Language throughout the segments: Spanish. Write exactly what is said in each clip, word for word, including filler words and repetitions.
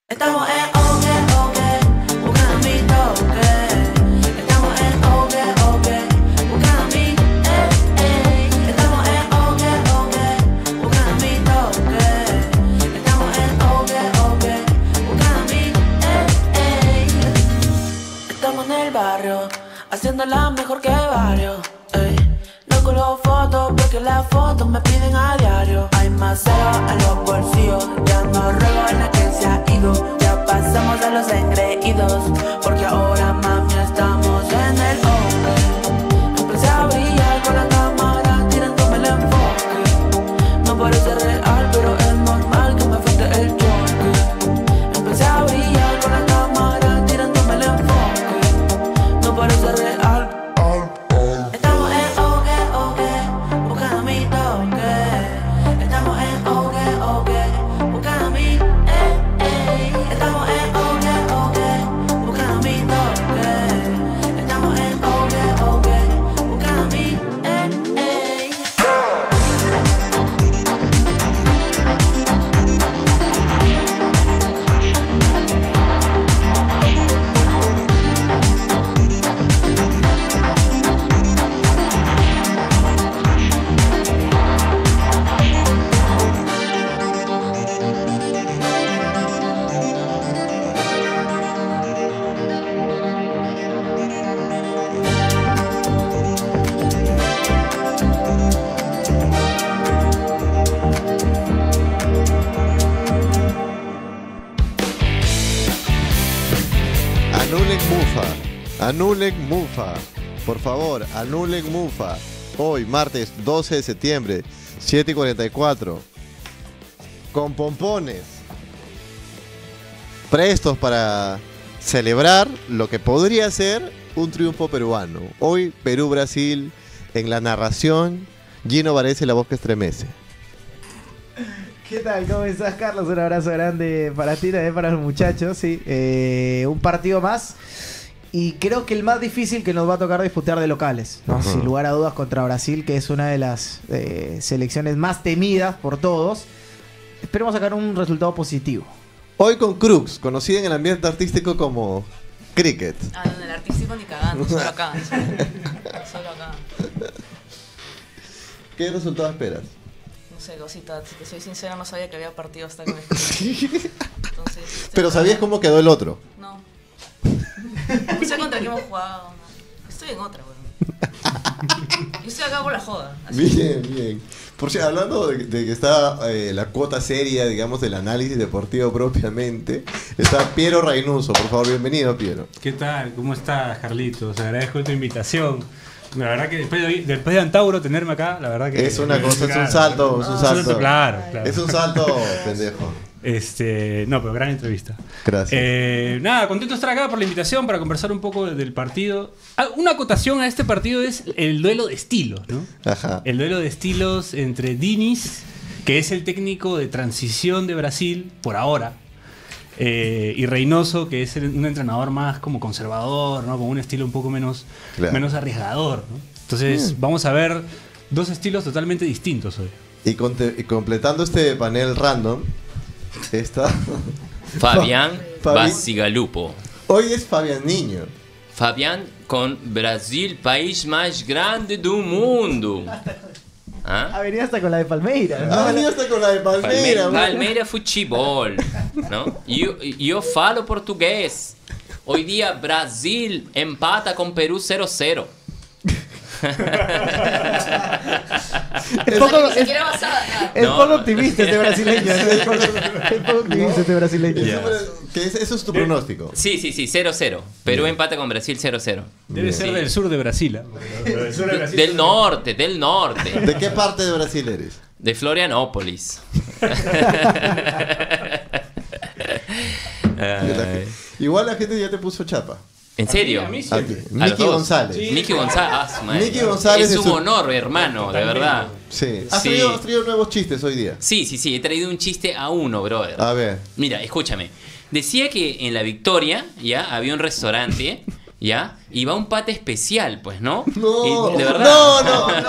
Estamos en OK, OK, buscando mi toque. Estamos en OK, OK, buscando mi, eh, eh. Estamos en OK, OK, buscando mi toque. Estamos en OK, OK, buscando mi, eh, eh. Estamos en el barrio, haciéndola mejor que varios, ey. No colgo fotos porque las fotos me piden a diario. Hay más cero en los bolsillos, ya no ruego en la que se ha ido. Ya pasamos a los engreídos, porque ahora mami estamos en el OK. Empecé a brillar con la cámara tirándome el enfoque. No parece real, pero es normal que me afecte el choque. Empecé a brillar con la cámara tirándome el enfoque. No parece real. Estamos en OK, OK, buscando mi toque. Estamos en OK, OK, buscando mi, eh, eh. Estamos en OK, OK, buscando mi toque. Estamos en OK, OK, buscando mi, eh, eh. Anulen Mufa, anulen Mufa, por favor, anulen Mufa. Hoy, martes doce de septiembre, siete y cuarenta y cuatro, con pompones, prestos para celebrar lo que podría ser un triunfo peruano. Hoy, Perú-Brasil, en la narración, Gino Varese, la voz que estremece. ¿Qué tal? ¿Cómo estás, Carlos? Un abrazo grande para ti, también para los muchachos. Sí, eh, un partido más. Y creo que el más difícil que nos va a tocar disputar de locales, ¿no? Uh-huh. Sin lugar a dudas contra Brasil, que es una de las eh, selecciones más temidas por todos. Esperemos sacar un resultado positivo. Hoy con Crux, conocida en el ambiente artístico como Cricket. Ah, no, en el artístico ni cagando, solo acá. Solo, solo acá. ¿Qué resultado esperas? No sé, cosita, si te soy sincera, no sabía que había partido hasta con este. Entonces, estoy Pero acá. ¿sabías cómo quedó el otro? No. No sé contra quién hemos jugado. No. Estoy en otra, weón. Yo estoy acá por la joda. Así. Bien, bien. Por si hablando de, de que está eh, la cuota seria, digamos, del análisis deportivo propiamente, está Piero Reynoso. Por favor, bienvenido, Piero. ¿Qué tal? ¿Cómo estás, Carlitos? Agradezco tu invitación. La verdad que después de, después de Antauro tenerme acá, la verdad que... Es una cosa, es un claro, salto, es un ah, salto. Claro, claro. Es un salto, pendejo. Este, no, pero gran entrevista. Gracias. Eh, nada, contento de estar acá por la invitación para conversar un poco del partido. Ah, una acotación a este partido es el duelo de estilos, ¿no? Ajá. El duelo de estilos entre Diniz, que es el técnico de transición de Brasil, por ahora, eh, y Reynoso, que es el- un entrenador más como conservador, ¿no? Con un estilo un poco menos, Claro. menos arriesgador, ¿no? Entonces, Mm. vamos a ver dos estilos totalmente distintos hoy. Y, conte- y completando este panel random, está... Fabián Fabi- Bacigalupo. Hoy es Fabián Niño. Fabián con Brasil, país más grande do mundo. Ha ¿Ah? venido hasta con la de Palmeiras, ¿no? Ah, venido hasta con la de Palmeira. Palmeira, ¿no? Palmeira Futebol, ¿no? E eu, e eu falo português. Hoy día Brasil empata con Perú cero cero. Es poco, Ni es, siquiera basada. Ah, es No. poco optimista este brasileño. ¿no? Es poco, es poco optimista este brasileño. Eso fue- que es- eso es tu pronóstico. Sí, sí, sí, cero cero. Perú empata con Brasil cero cero. Debe Bien. ser Sí. del sur de Brasil. ¿eh? Del sur de Brasil. Del norte, del norte. ¿De qué parte de Brasil eres? De Florianópolis. Ay. Igual la gente ya te puso chapa. ¿En serio? A mí, a mí sí. A A ti. los Miki dos. González. Sí. Miki González. Ah, su madre. Miki González Es de un su- honor, hermano, de verdad. Sí. ¿Has Sí. traído, has traído nuevos chistes hoy día? Sí, sí, sí. He traído un chiste a uno, brother. A ver. Mira, escúchame. Decía que en La Victoria, ya, había un restaurante, ya, y va un pata especial, pues, ¿no? No, Y de verdad. no, no, no, no,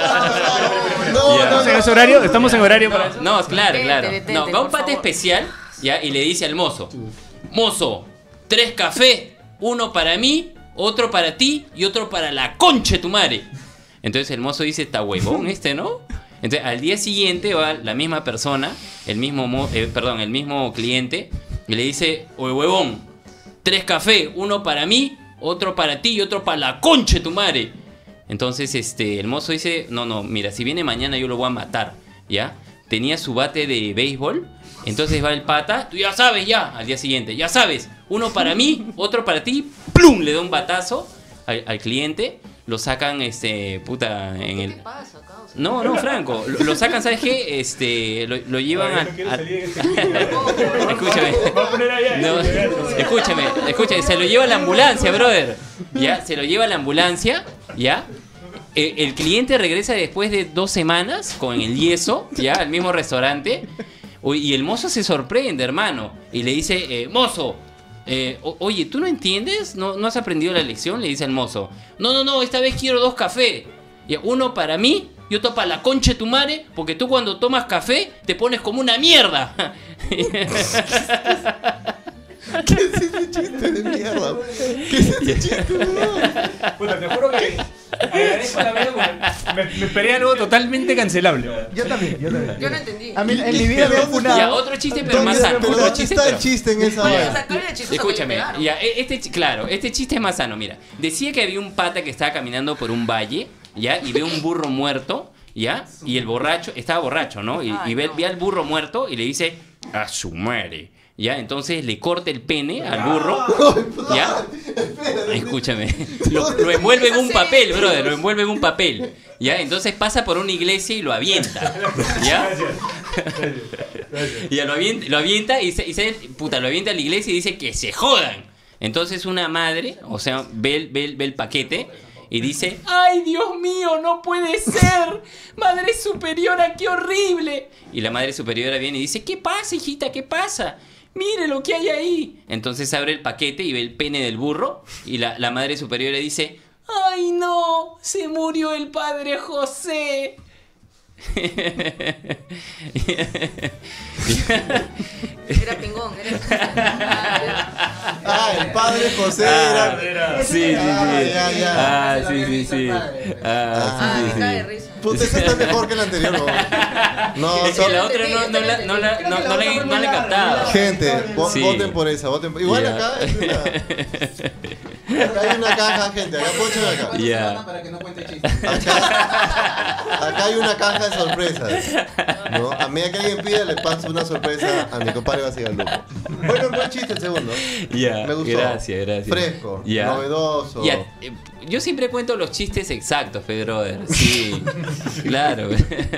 no, Ya. no, ¿Estamos en no. ese horario? ¿Estamos en horario para eso? No, claro, Detente, claro. detente, No, va un por pata favor. especial, ¿ya? Y le dice al mozo, mozo, tres cafés, uno para mí, otro para ti y otro para la concha de tu madre. Entonces el mozo dice, está huevón este, ¿no? Entonces al día siguiente va la misma persona, el mismo, mo- eh, perdón, el mismo cliente, y le dice, oye huevón, tres cafés, uno para mí, otro para ti y otro para la concha de tu madre. Entonces este, el mozo dice, no, no, mira, si viene mañana yo lo voy a matar, ¿ya? Tenía su bate de béisbol, entonces va el pata, tú ya sabes ya, al día siguiente, ya sabes, uno para mí, otro para ti, ¡plum! Le da un batazo al, al cliente, lo sacan, este, puta, en ¿Qué el... te pasa, causa? No, no, Franco, lo, lo sacan, ¿sabes qué? Este, lo, lo llevan a... a- Escúchame. No, escúchame, escúchame, se lo lleva a la ambulancia, brother. Ya, se lo lleva a la ambulancia, ya. Eh, El cliente regresa después de dos semanas con el yeso, ya, al mismo restaurante. Uy, y el mozo se sorprende, hermano. Y le dice, eh, mozo, eh, o- oye, ¿tú no entiendes? ¿No, ¿No has aprendido la lección? Le dice el mozo. No, no, no, esta vez quiero dos cafés. Ya, uno para mí y otro para la concha de tu madre, porque tú cuando tomas café te pones como una mierda. ¿Qué es ese chiste de mierda? ¿Qué es ese chiste, weón? Puta, te juro que agradezco la vida porque me, me esperé algo totalmente cancelable. Yo también, yo también. Yo no entendí. A mí en mi vida me han funado. Ya, otro chiste, pero más ¿Dónde- sano. pero Otro ¿dónde chiste, está el pero- chiste en esa Ya. vaina? Sacarle el chistoso Escúchame, que me pegaron. ya, e- este, ch- claro, este chiste es más sano, mira. Decía que había un pata que estaba caminando por un valle, ¿ya? Y ve un burro muerto, ¿ya? Y el borracho, estaba borracho, ¿no? Y, Ay, y ve, no. ve al burro muerto y le dice, a su madre, ¿ya? Entonces le corta el pene al burro, ¿ya? Escúchame, lo, lo envuelve en un papel, brother, lo envuelve en un papel, ¿ya? Entonces pasa por una iglesia y lo avienta, ¿ya? Y lo avienta, lo avienta y, se, y se- puta, lo avienta a la iglesia y dice que se jodan. Entonces una madre, o sea, ve, el- ve, el- ve el paquete y dice, ¡ay, Dios mío, no puede ser! ¡Madre superiora, qué horrible! Y la madre superiora viene y dice, ¿qué pasa, hijita? ¿Qué pasa? Mire lo que hay ahí. Entonces abre el paquete y ve el pene del burro y la, la madre superiora dice, ¡ay, no! Se murió el padre José. Era pingón, era. Ah, el padre José Ah, era. sí, sí, sí. Ah, ya, ya. Ah, sí, sí, sí. Ah, Ah, me sí, cae de sí, sí. risa. Puta, ese está mejor que el anterior, weón. No, Es que son- la otra no, no, la, no, la, no, no, la, no la he captado. Gente, vo- Sí. voten por esa, voten por... Igual Ya. acá hay una... Acá hay una caja, gente, acá ponchen acá. Ya. Para que no cuente chistes. Acá, acá hay una caja de sorpresas. ¿No? A medida que alguien pida, le paso una sorpresa a mi compadre Basigalupo. Bueno, buen chiste el segundo. Ya, Me gustó. gracias, gracias. Fresco, Ya. novedoso. Ya, eh, yo siempre cuento los chistes exactos, Pedro. Sí, claro.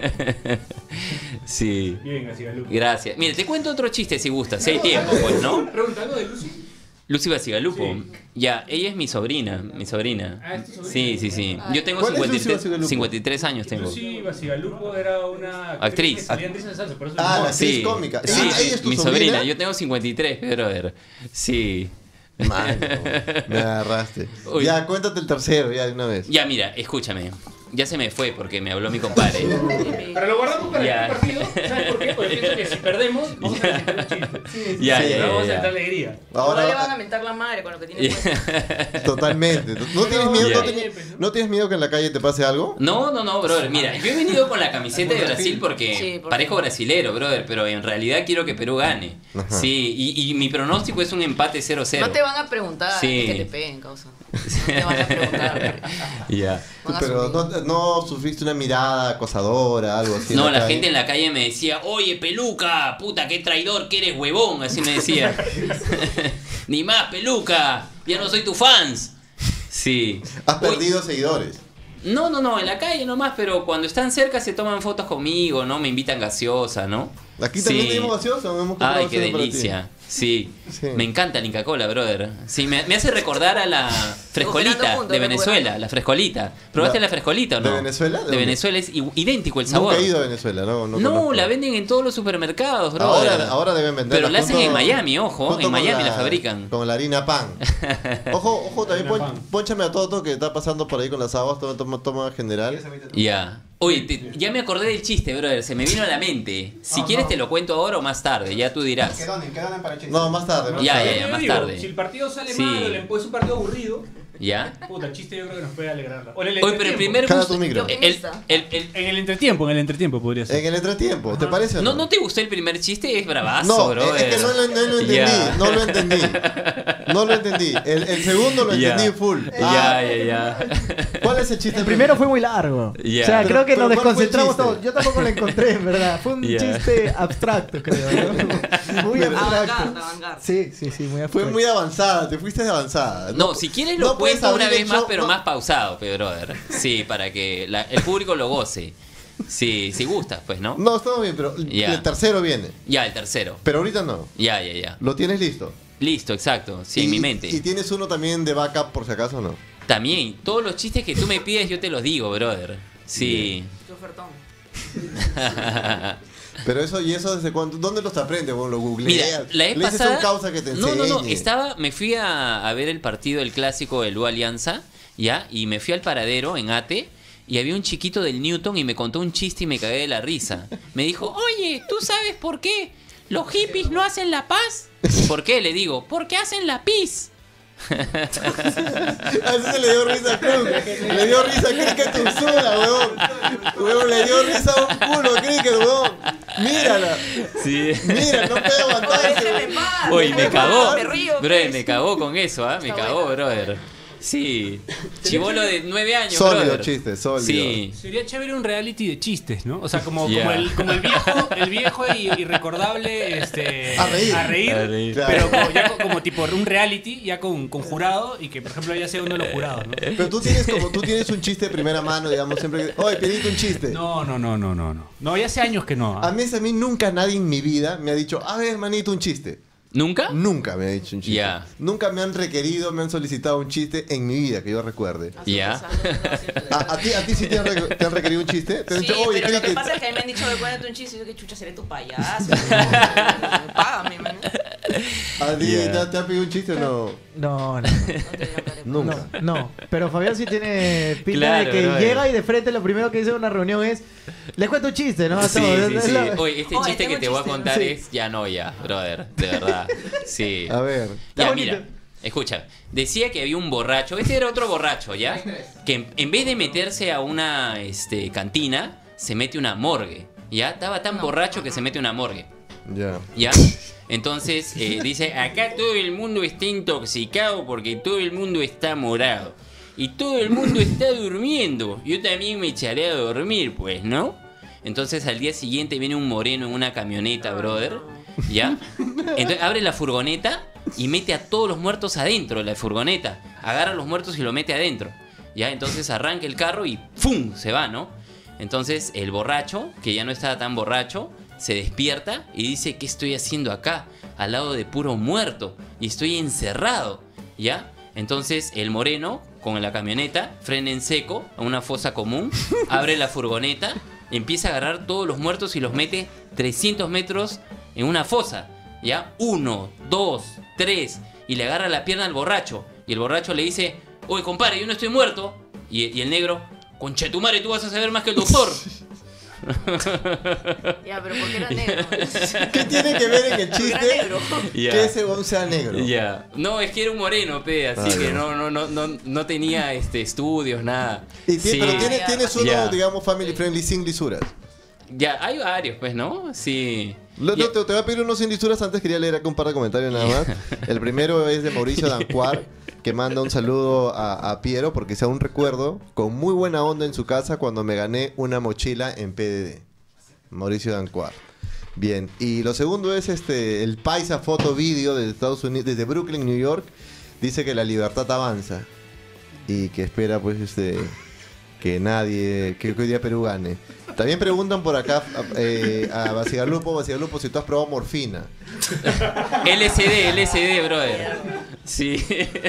Sí, Bien, así Galupo. gracias. Mire, te cuento otro chiste si gustas, si hay tiempo, pues, ¿no? Pregunta algo de Lucy. Lucy Basigalupo. Sí. Ya, ella es mi sobrina, mi sobrina. Ah, ¿es tu sobrina? Sí, sí, sí. Yo tengo ¿Cuál es cincuenta y Lucy tres, Basigalupo? cincuenta y tres años tengo. Lucy Basigalupo era una Actriz. que salía en Risa de Salsa, por eso Ah, es la la actriz Sí, cómica. sí, Ah, ¿ella es tu mi sobrina? sobrina. Yo tengo cincuenta y tres, brother. Sí. Mano, me agarraste. Uy. Ya, cuéntate el tercero, ya de una vez. Ya, mira, escúchame. Ya se me fue porque me habló mi compadre. Pero lo guardamos para Ya. el partido. ¿Sabes por qué? Porque pienso que si perdemos, vamos a necesitar los chistes. Ya, Sí, ya, Pero ya, vamos a ya. necesitar alegría. Ahora le van a Ahora, mentar la madre con lo que tiene puesto. totalmente. ¿No tienes miedo, Ya. no, tienes, ¿No tienes miedo que en la calle te pase algo? No, no, no, brother. Mira, yo he venido con la camiseta de Brasil porque Sí, porque- parezco brasilero, brother, pero en realidad quiero que Perú gane. Ajá. Sí, y, y mi pronóstico es un empate cero cero. No te van a preguntar Sí. que te peguen, causa. No te van a preguntar. Ya. Van a Pero asumir. no, no sufriste una mirada acosadora, algo así. en No, la calle? gente en la calle me decía, oye, peluca, puta, qué traidor que eres, huevón. Así me decía. Ni más, peluca, ya no soy tu fans. Sí. Has Uy, perdido seguidores. No, no, no, en la calle nomás, pero cuando están cerca se toman fotos conmigo, ¿no? Me invitan gaseosa, ¿no? Aquí también Sí. tenemos gaseosa, no hemos comprado Ay, qué gaseosa para ti. delicia. Sí. Sí. Me encanta la Inca Kola, brother. Sí, me, me hace recordar a la frescolita Recuperando puntos, de Venezuela, recuperando. la frescolita. ¿Probaste La- la, frescolita o no? ¿de Venezuela? ¿De De, dónde? Venezuela es i- idéntico el sabor. Nunca he ido a Venezuela, no. No, No, conozco. la venden en todos los supermercados, brother. Ahora, ahora deben venderla. Pero la hacen junto- en Miami, ojo, junto en con Miami la fabrican. Con la harina pan. Ojo, ojo, también Harina pon- pan. pónchame a Toto que está pasando por ahí con las aguas, toma, toma, toma general. Ya. Oye, te- ya me acordé del chiste, brother. Se me vino a la mente. Si quieres te lo cuento ahora o más tarde, ya tú dirás. ¿Qué donen? ¿Qué donen para el chiste? No, más tarde. Más Ya, tarde. ya, ya, Yo más digo, tarde. Si el partido sale Sí. mal o le- es un partido aburrido, ¿Ya? puta, el chiste yo creo que nos puede alegrarla. O en el Oye, pero el entretiempo. primer Cala gusto. tu micro. El, el, el- el- En el entretiempo, en el entretiempo podría ser. En el entretiempo, ¿te parece o no? ¿no, ¿No te gustó el primer chiste? Es bravazo, No, bro. es que no lo, no lo entendí, Ya. no lo entendí. No lo entendí. El, el segundo lo Ya. entendí full. Ya, Ah, ya, ya. ¿Cuál es el chiste? El primero fue muy largo. Ya. O sea, Pero- creo que pero nos ¿cuál fue el desconcentramos chiste? todos. Yo tampoco lo encontré, en verdad. Fue un Ya. chiste abstracto, creo. ¿no? Muy Pero- abstracto. Avangar, avangar. Sí, sí, sí, muy Fue abstracto. muy avanzada, te fuiste de avanzada. No, si quieres lo no puedes cuento una abrir el vez más, show, pero no. más pausado, pe, brother. Sí, para que la- el público lo goce. Sí, si gustas, pues, ¿no? No, estamos bien, pero Ya. el tercero viene. Ya, el tercero. Pero ahorita no. Ya, ya, ya. ¿Lo tienes listo? Listo, exacto. Sí, Y- en mi mente. ¿Y tienes uno también de backup por si acaso o no? También, todos los chistes que tú me pides yo te los digo, brother. Sí. Qué ofertón. Pero eso, ¿y eso desde cuándo? ¿Dónde los aprendes? Bueno, lo googleas. Mira, la vez Le dices pasada. a un causa que te no, enseñe. no, no. Estaba, me fui a, a ver el partido del clásico del U Alianza, ¿ya? Y me fui al paradero en Ate. Y había un chiquito del Newton y me contó un chiste y me cagué de la risa. Me dijo, oye, ¿tú sabes por qué los hippies no hacen la paz? ¿Por qué? Le digo, porque hacen la pis. A ese se le dio risa a Cruz. Le dio risa a Cricket Ursula, weón. Weón, le dio risa a un culo a Cricket, weón. Mírala. Sí. Mira, no puede aguantar Oye, ese, déjeme weón. en paz, Uy, déjeme me en paz, cagó. me río, Brother, pues. me cagó con eso, ¿ah? Me Está cagó, buena. brother. Sí. Chivolo de nueve años, Sólido brother. chiste, sólido. Sí. Sería chévere un reality de chistes, ¿no? O sea, como, Ya. como, el, como el viejo, el viejo y, y recordable este, A reír. a reír, A reír. pero Claro. como, ya co- como tipo un reality, ya con, con jurado y que por ejemplo ella sea uno de los jurados, ¿no? Pero tú tienes como tú tienes un chiste de primera mano, digamos, siempre que, oye, pediste un chiste. No, no, no, no, no, no. No, ya hace años que no. ¿ah? A mí, a mí nunca nadie en mi vida me ha dicho, a ver, manito, un chiste. ¿Nunca? Nunca me ha dicho un chiste. Ya. Nunca me han requerido, me han solicitado un chiste en mi vida, que yo recuerde. Así Ya. empezando, no, siempre. ¿A, a ti, ¿A ti sí te han, re- te han requerido un chiste? Te han Sí, dicho, oye, pero lo que Cricket. pasa es que a mí me han dicho, "Oye, cuéntate un chiste", y yo, que chucha, seré tu payaso. Págame, man. ¿A ti Ya. te, te han pedido un chiste o no? No, no, No te digo, Karen. Nunca. no, no. Pero Fabián sí tiene pinta Claro, de que brother. llega y de frente lo primero que dice en una reunión es, les cuento un chiste, ¿no? A Sí, todos. sí, Es sí. la- Oye, este Oye, chiste tengo que un te voy a chiste. contar Sí. es ya no ya, brother, de verdad. Sí. A ver. Ya, bonito. mira, escucha, decía que había un borracho, este era otro borracho, ¿ya? Que en, en vez de meterse a una este, cantina, se mete a una morgue, ¿ya? Estaba tan borracho que se mete a una morgue, Ya. ¿ya? Entonces eh, dice, acá todo el mundo está intoxicado porque todo el mundo está morado. Y todo el mundo está durmiendo. Yo también me echaré a dormir, pues, ¿no? Entonces al día siguiente viene un moreno en una camioneta, brother, ¿ya? Entonces abre la furgoneta y mete a todos los muertos adentro de la furgoneta. Agarra a los muertos y lo mete adentro, ¿ya? Entonces arranca el carro y ¡fum! Se va, ¿no? Entonces el borracho, que ya no estaba tan borracho, se despierta y dice, ¿qué estoy haciendo acá? Al lado de puro muerto. Y estoy encerrado, ¿ya? Entonces el moreno, con la camioneta, frena en seco a una fosa común, abre la furgoneta, empieza a agarrar todos los muertos y los mete trescientos metros en una fosa, ¿ya? Uno, dos, tres, y le agarra la pierna al borracho. Y el borracho le dice, oye, compadre, yo no estoy muerto. Y, y el negro, conchetumare, tú vas a saber más que el doctor. Ya, pero ¿por qué era negro? ¿Qué tiene que ver en el Era chiste negro. Ya. que ese weón sea negro? Ya. No, es que era un moreno, pe, así Ah, que ya. no, no, no, no, no tenía este estudios, nada. Y ti- Sí. Pero tienes, Ya. tienes uno, Ya. digamos, family friendly sin lisuras. Ya, hay varios, pues, ¿no? Sí. Lo- Ya. no, te, te voy a pedir unos sin lisuras. Antes quería leer acá un par de comentarios nada más. El primero es de Mauricio Dancuar, que manda un saludo a, a Piero porque sea un recuerdo con muy buena onda en su casa cuando me gané una mochila en P D D. Mauricio Dancuar. Bien, y lo segundo es este el Paisa Foto Video de Estados Unidos, desde Brooklyn, New York. Dice que la libertad avanza y que espera pues este que nadie, que hoy día Perú gane. También preguntan por acá eh, a Basigalupo, Basigalupo, si tú has probado morfina. L S D, L S D, brother. Sí.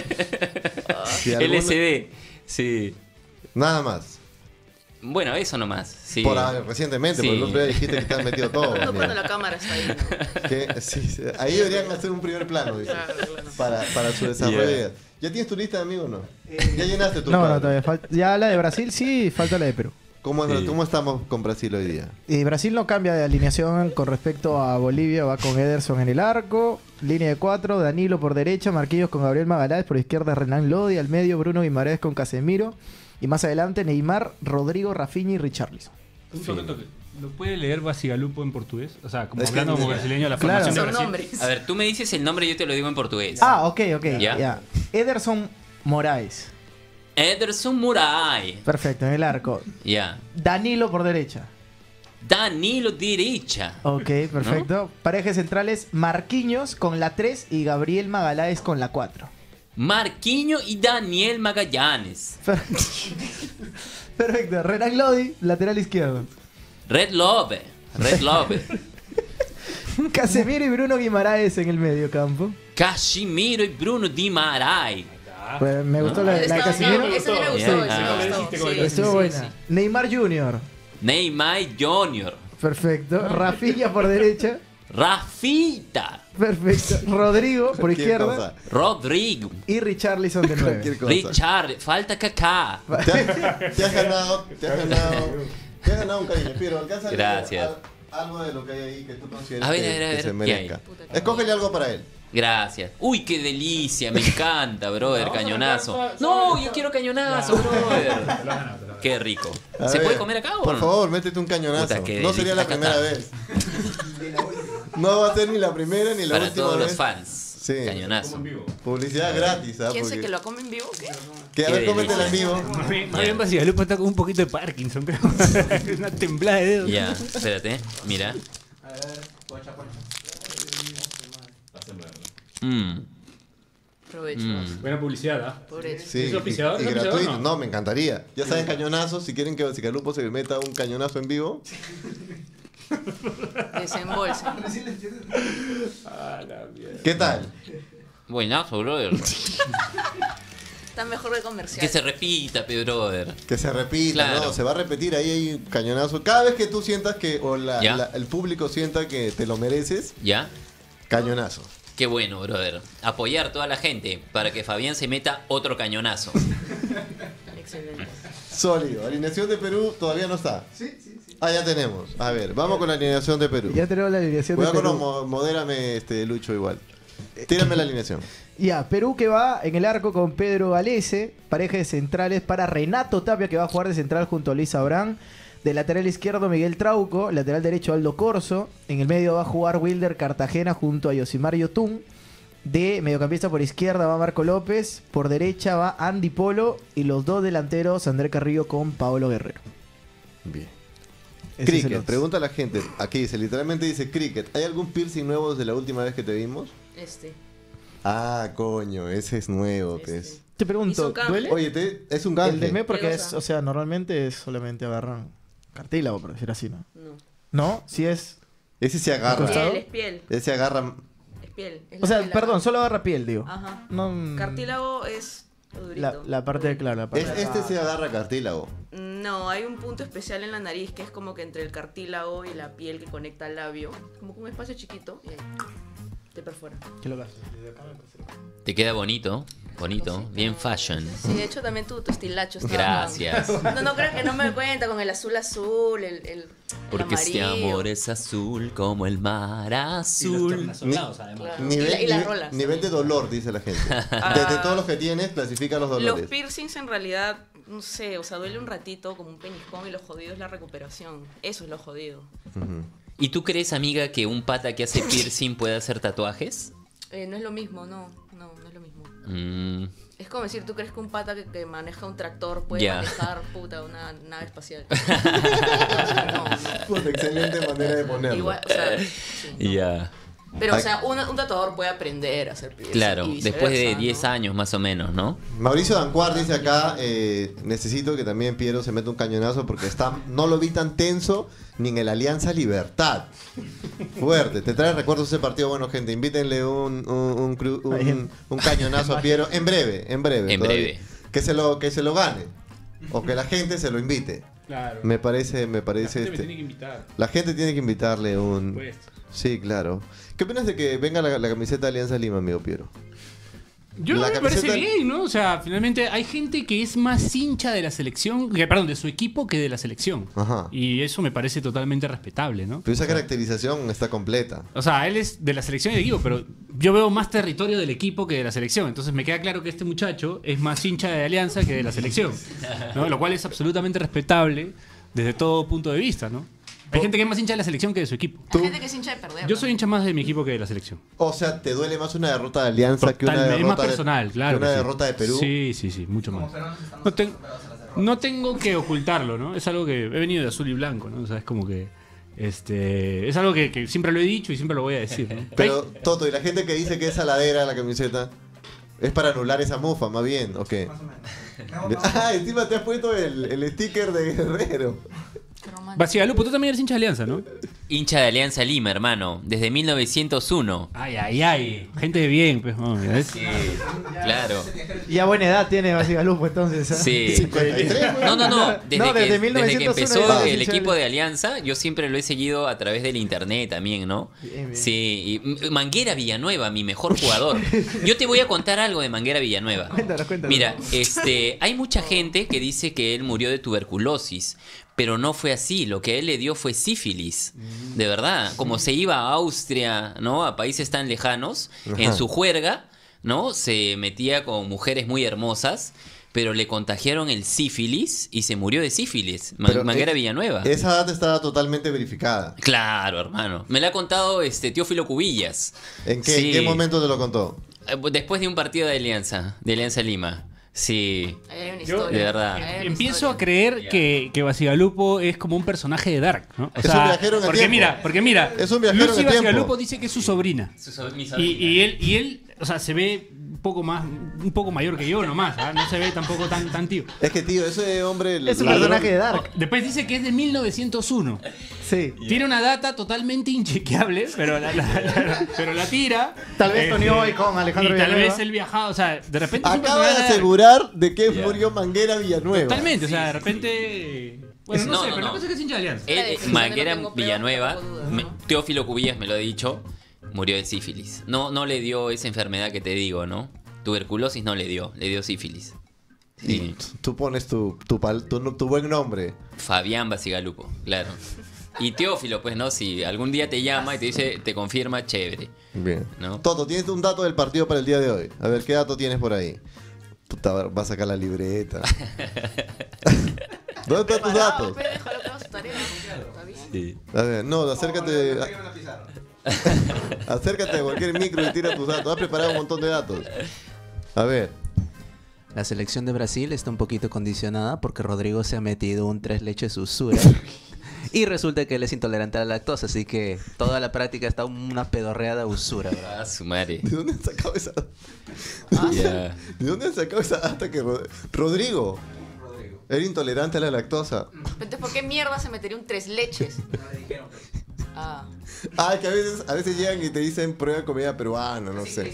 Si alguna- L S D. Sí. Nada más. Bueno, eso nomás. Sí. Por ahí, recientemente, Sí. porque el otro día dijiste que te has metido todo. Justo amigo. cuando la cámara está ahí. ¿no? Que- sí, sí. Ahí deberían hacer un primer plano, dice, Claro, claro. para, para su desarrollo. Yeah. ¿Ya tienes tu lista de amigos o no? ¿Ya llenaste tu No, cuadro? no, todavía falta. Ya la de Brasil sí, falta la de Perú. ¿Cómo, es- Sí. ¿Cómo estamos con Brasil hoy día? Y Brasil no cambia de alineación con respecto a Bolivia, va con Ederson en el arco, línea de cuatro, Danilo por derecha, Marquinhos con Gabriel Magaláes, por izquierda Renan Lodi, al medio Bruno Guimaraes con Casemiro, y más adelante Neymar, Rodrigo, Rafinha y Richarlison. Un toque, toque. ¿Lo puede leer Basigalupo en portugués? O sea, como Es que- hablando como brasileño, la Claro. formación de Son Brasil. nombres. A ver, tú me dices el nombre y yo te lo digo en portugués. Ah, ok, ok, ¿Ya? ya. Ederson Moraes, Ederson Murai. perfecto, en el arco. Ya. Danilo por derecha. Danilo derecha. Ok, perfecto. Parejas centrales, Marquinhos con la tres y Gabriel Magaláes con la cuatro. Marquinho y Daniel Magallanes. Perfecto, Renan Lodi, lateral izquierdo. Red Love. Red Love. Casemiro y Bruno Guimaraes en el medio campo. Casimiro y Bruno Di Marai. Pues me gustó la, la de Esa- Casemiro. no, esa sí me Bien. gustó. esa Ah, me lo gustó. dijiste como Sí, lo Estuvo sí, buena. sí. Neymar Junior. Neymar Junior. Perfecto. Rafinha por derecha. Rafita. Perfecto. Rodrigo por Cualquier izquierda. cosa. Rodrigo. Y Richarlison de nueve. Cualquier cosa. Richard. Falta Kaká. Te has, te has ganado, te has ganado, te has ganado un cariño. Piero, alcánzale Gracias. a- algo de lo que hay ahí que tú consideres A ver, que, a ver, a que ver, se ¿qué merezca. hay? Puta, qué Escógele algo para él. Gracias. Uy, qué delicia. Me encanta, brother. Cañonazo. No, yo quiero cañonazo, brother. Qué rico. A ¿Se ver, puede comer acá o Por no? favor, métete un cañonazo. Puta, qué No sería la delicia. primera vez. No va a ser ni la primera ni la Para última todos vez. los fans. Sí. Cañonazo. Publicidad gratis, ¿ah? ¿Quién se Porque- que lo come en vivo? ¿Qué? Que a Qué ver, cómetela en delicia. vivo. Más bien, más bien Basigalupo está con un poquito de Parkinson, creo. Una temblada de dedos. Ya, espérate. Mira. Mmm. Provecho. Mm. Buena publicidad, ¿ah? Provecho. Sí, ¿Es y, auspiciador? y ¿Es auspiciador gratuito. o no? No, me encantaría. Ya saben cañonazos, si quieren que Basicalupo se meta un cañonazo en vivo. Desembolse. ¿Qué tal? Buenazo, brother. Está mejor de comercial. Que se repita, pe, brother. Que se repita, Claro. ¿no? Se va a repetir, ahí hay un cañonazo. Cada vez que tú sientas que, o la- Ya. la- el público sienta que te lo mereces, ¿Ya? cañonazo. Qué bueno, brother. Apoyar a toda la gente para que Fabián se meta otro cañonazo. Excelente. Sólido. Alineación de Perú todavía no está. Sí, sí, sí. Ah, ya tenemos. A ver, vamos con la alineación de Perú. Ya tenemos la alineación de Cuidado con Perú. los mo- modérame, este, Lucho, igual. Tírame la alineación. Ya, Perú que va en el arco con Pedro Galese, pareja de centrales para Renato Tapia que va a jugar de central junto a Luis Abrán. De lateral izquierdo Miguel Trauco, lateral derecho Aldo Corso. En el medio va a jugar Wilder Cartagena junto a Yosimar Yotun. De mediocampista por izquierda va Marco López, por derecha va Andy Polo y los dos delanteros André Carrillo con Paolo Guerrero. Bien. Ese es el Cricket, once. pregunta a la gente. Aquí dice, literalmente dice Cricket. ¿Hay algún piercing nuevo desde la última vez que te vimos? Este. Ah, coño, ese es nuevo, Este. pues. Te pregunto, Hizo canje. ¿duele? Oye, te- es un El ganje. del medio porque ¿Qué es, cosa? o sea, normalmente es solamente agarran cartílago, por decir así, ¿no? No. ¿No? Si es... Ese se ¿Al agarra. costado? Piel, es piel. Ese agarra. Es piel. Es O la sea, de la- perdón, solo agarra piel, digo. Ajá. No, mm, Cartílago es lo durito. la, la parte de claro, la parte Es, de- este se agarra cartílago. No, hay un punto especial en la nariz que es como que entre el cartílago y la piel que conecta al labio. Como que un espacio chiquito y ahí te perfora. ¿Qué lo hagas? Te queda bonito. Bonito. Bien fashion. Sí, de hecho también tu, tu estilacho está. Gracias. No, no creo que no me doy cuenta con el azul azul, el, el, el Porque este amarillo. amor es azul como el mar Y los azul. tornasolados, además. Claro. Nivel, y, la- y las nivel- rolas. nivel de dolor, dice la gente. Ah. Desde todos los que tienes, clasifica los Los dolores. piercings en realidad, no sé, o sea, duele un ratito como un peñiscón y lo jodido es la recuperación. Eso es lo jodido. Ujú. ¿Y tú crees, amiga, que un pata que hace piercing puede hacer tatuajes? Eh, no es lo mismo, no, no, no es lo mismo. Mm, Es como decir, ¿tú crees que un pata que, que maneja un tractor puede Ya. manejar, puta, una nave espacial? no, no. Puta, excelente manera de ponerlo. Igual, o sea, sí, no. Ya. Pero, Ay. o sea, un, un tatuador puede aprender a hacer pies. Claro, y después de viceversa, diez ¿no? años más o menos, ¿no? Mauricio Dancuar dice acá, eh, necesito que también Piero se meta un cañonazo porque está, no lo vi tan tenso ni en el Alianza Libertad. Fuerte, te trae recuerdos de ese partido. Bueno, gente, invítenle un, un, un, cru- un- un cañonazo a Piero en breve, en breve. En todavía. breve. Que se lo, que se lo gane. O que la gente se lo invite. Claro. Me parece, me parece. La gente me este, tiene que invitar. la gente tiene que invitarle un. Pues. Sí, claro. ¿Qué opinas de que venga la, la camiseta de Alianza Lima, amigo Piero? Yo La me parece camiseta- bien, ¿no? O sea, finalmente hay gente que es más hincha de la selección, que, perdón, de su equipo que de la selección. Ajá. Y eso me parece totalmente respetable, ¿no? Pero esa caracterización está completa. O sea, él es de la selección y del equipo, pero yo veo más territorio del equipo que de la selección. Entonces me queda claro que este muchacho es más hincha de Alianza que de la selección, ¿no? Lo cual es absolutamente respetable desde todo punto de vista, ¿no? Hay gente que es más hincha de la selección que de su equipo. Hay gente que es hincha de perder. Yo ¿no? soy hincha más de mi equipo que de la selección. O sea, ¿te duele más una derrota de Alianza que una Totalmente, derrota es más personal, de, claro. que una que sí. derrota de Perú? Sí, sí, sí, mucho más. No, ten- no tengo que ocultarlo, ¿no? Es algo que he venido de azul y blanco, ¿no? O sea, es como que. Este, es algo que, que siempre lo he dicho y siempre lo voy a decir, ¿no? Pero, Toto, ¿y la gente que dice que es saladera la camiseta? ¿Es para anular esa mufa, más bien? ¿O qué? Ah, encima te has puesto el, el sticker de Guerrero. Qué romántico. Basigalupo, tú también eres hincha de Alianza, ¿no? Hincha de Alianza Lima, hermano, desde mil novecientos uno. Ay, ay, ay. Gente de bien, pues, no, ¿ves? Sí, claro. Ya buena edad tiene Basigalupo entonces. ¿ah? Sí. cincuenta y tres, No, no, no. Desde, No, que, desde desde mil que novecientos uno empezó ya el hincha de equipo de Alianza, yo siempre lo he seguido a través del internet también, ¿no? Bien, bien. Sí, y M- Manguera Villanueva, mi mejor jugador. Yo te voy a contar algo de Manguera Villanueva. Cuéntanos, cuéntanos. Mira, este, hay mucha gente que dice que él murió de tuberculosis, pero no fue así. Lo que a él le dio fue sífilis, de verdad. Como se iba a Austria, ¿no? A países tan lejanos, Ajá. en su juerga, ¿no? Se metía con mujeres muy hermosas, pero le contagiaron el sífilis y se murió de sífilis. Ma- Pero Manguera es- Villanueva. Esa data está totalmente verificada. Claro, hermano. Me la ha contado este Teófilo Cubillas. ¿En qué, Sí. ¿en qué momento te lo contó? Eh, Después de un partido de Alianza, de Alianza Lima. Sí. Ahí hay una Yo- historia. de verdad. Ahí hay una Empiezo historia. a creer que, que Basigalupo es como un personaje de Dark, ¿no? O Es un viajero en el porque tiempo. mira, porque mira, Es un viajero en Lucy el tiempo. Basigalupo dice que es su sobrina. Y, y él, y él, o sea, se ve un poco más, un poco mayor que yo nomás, ¿ah? No se ve tampoco tan, tan tío. Es que, tío, ese hombre... Es un ladrón- personaje de Dark. Después dice que es de mil novecientos uno. Sí. Tiene una data totalmente inchequeable, pero la, la- la- pero la tira. Tal vez Este, Tony Boy con Alejandro Y tal Villanueva. vez él viajaba, o sea, de repente es un Acaba de personaje- asegurar de que murió Manguera Villanueva. Totalmente, o sea, de repente. Bueno, no, No, sé, no, pero no. la cosa es que es hincha de Alianza. Él, La eh, decisión Manguera que no tengo pruebas, Villanueva, pero tengo dudas, me- ¿no? Teófilo Cubillas me lo ha dicho, murió de sífilis. No, no le dio esa enfermedad que te digo, ¿no? Tuberculosis no le dio, le dio sífilis. Sí. Tú pones tu, tu, pal- tu, tu buen nombre. Fabián Basigalupo, claro. Y Teófilo, pues, ¿no? Si algún día te llama y te dice, te confirma, chévere. Bien. ¿No? Toto, tienes un dato del partido para el día de hoy. A ver, ¿qué dato tienes por ahí? Puta, va a sacar la libreta. ¿Dónde están tus datos? Pero déjalo que haga su tarea. ¿Está bien? A ver, no, acércate. Acércate a cualquier micro y tira tus datos. Has preparado un montón de datos. A ver. La selección de Brasil está un poquito condicionada porque Rodrigo se ha metido un tres leches usura. Y resulta que él es intolerante a la lactosa, así que toda la práctica está una pedorreada usura, bro. Ah, su madre. ¿De dónde has sacado esa? Ya. ¿De dónde has sacado esa data que Rod- Rodrigo? Era intolerante a la lactosa. Entonces, ¿por qué mierda se metería un tres leches? Ah. Ah, que a veces, a veces llegan y te dicen prueba comida peruana, no sé.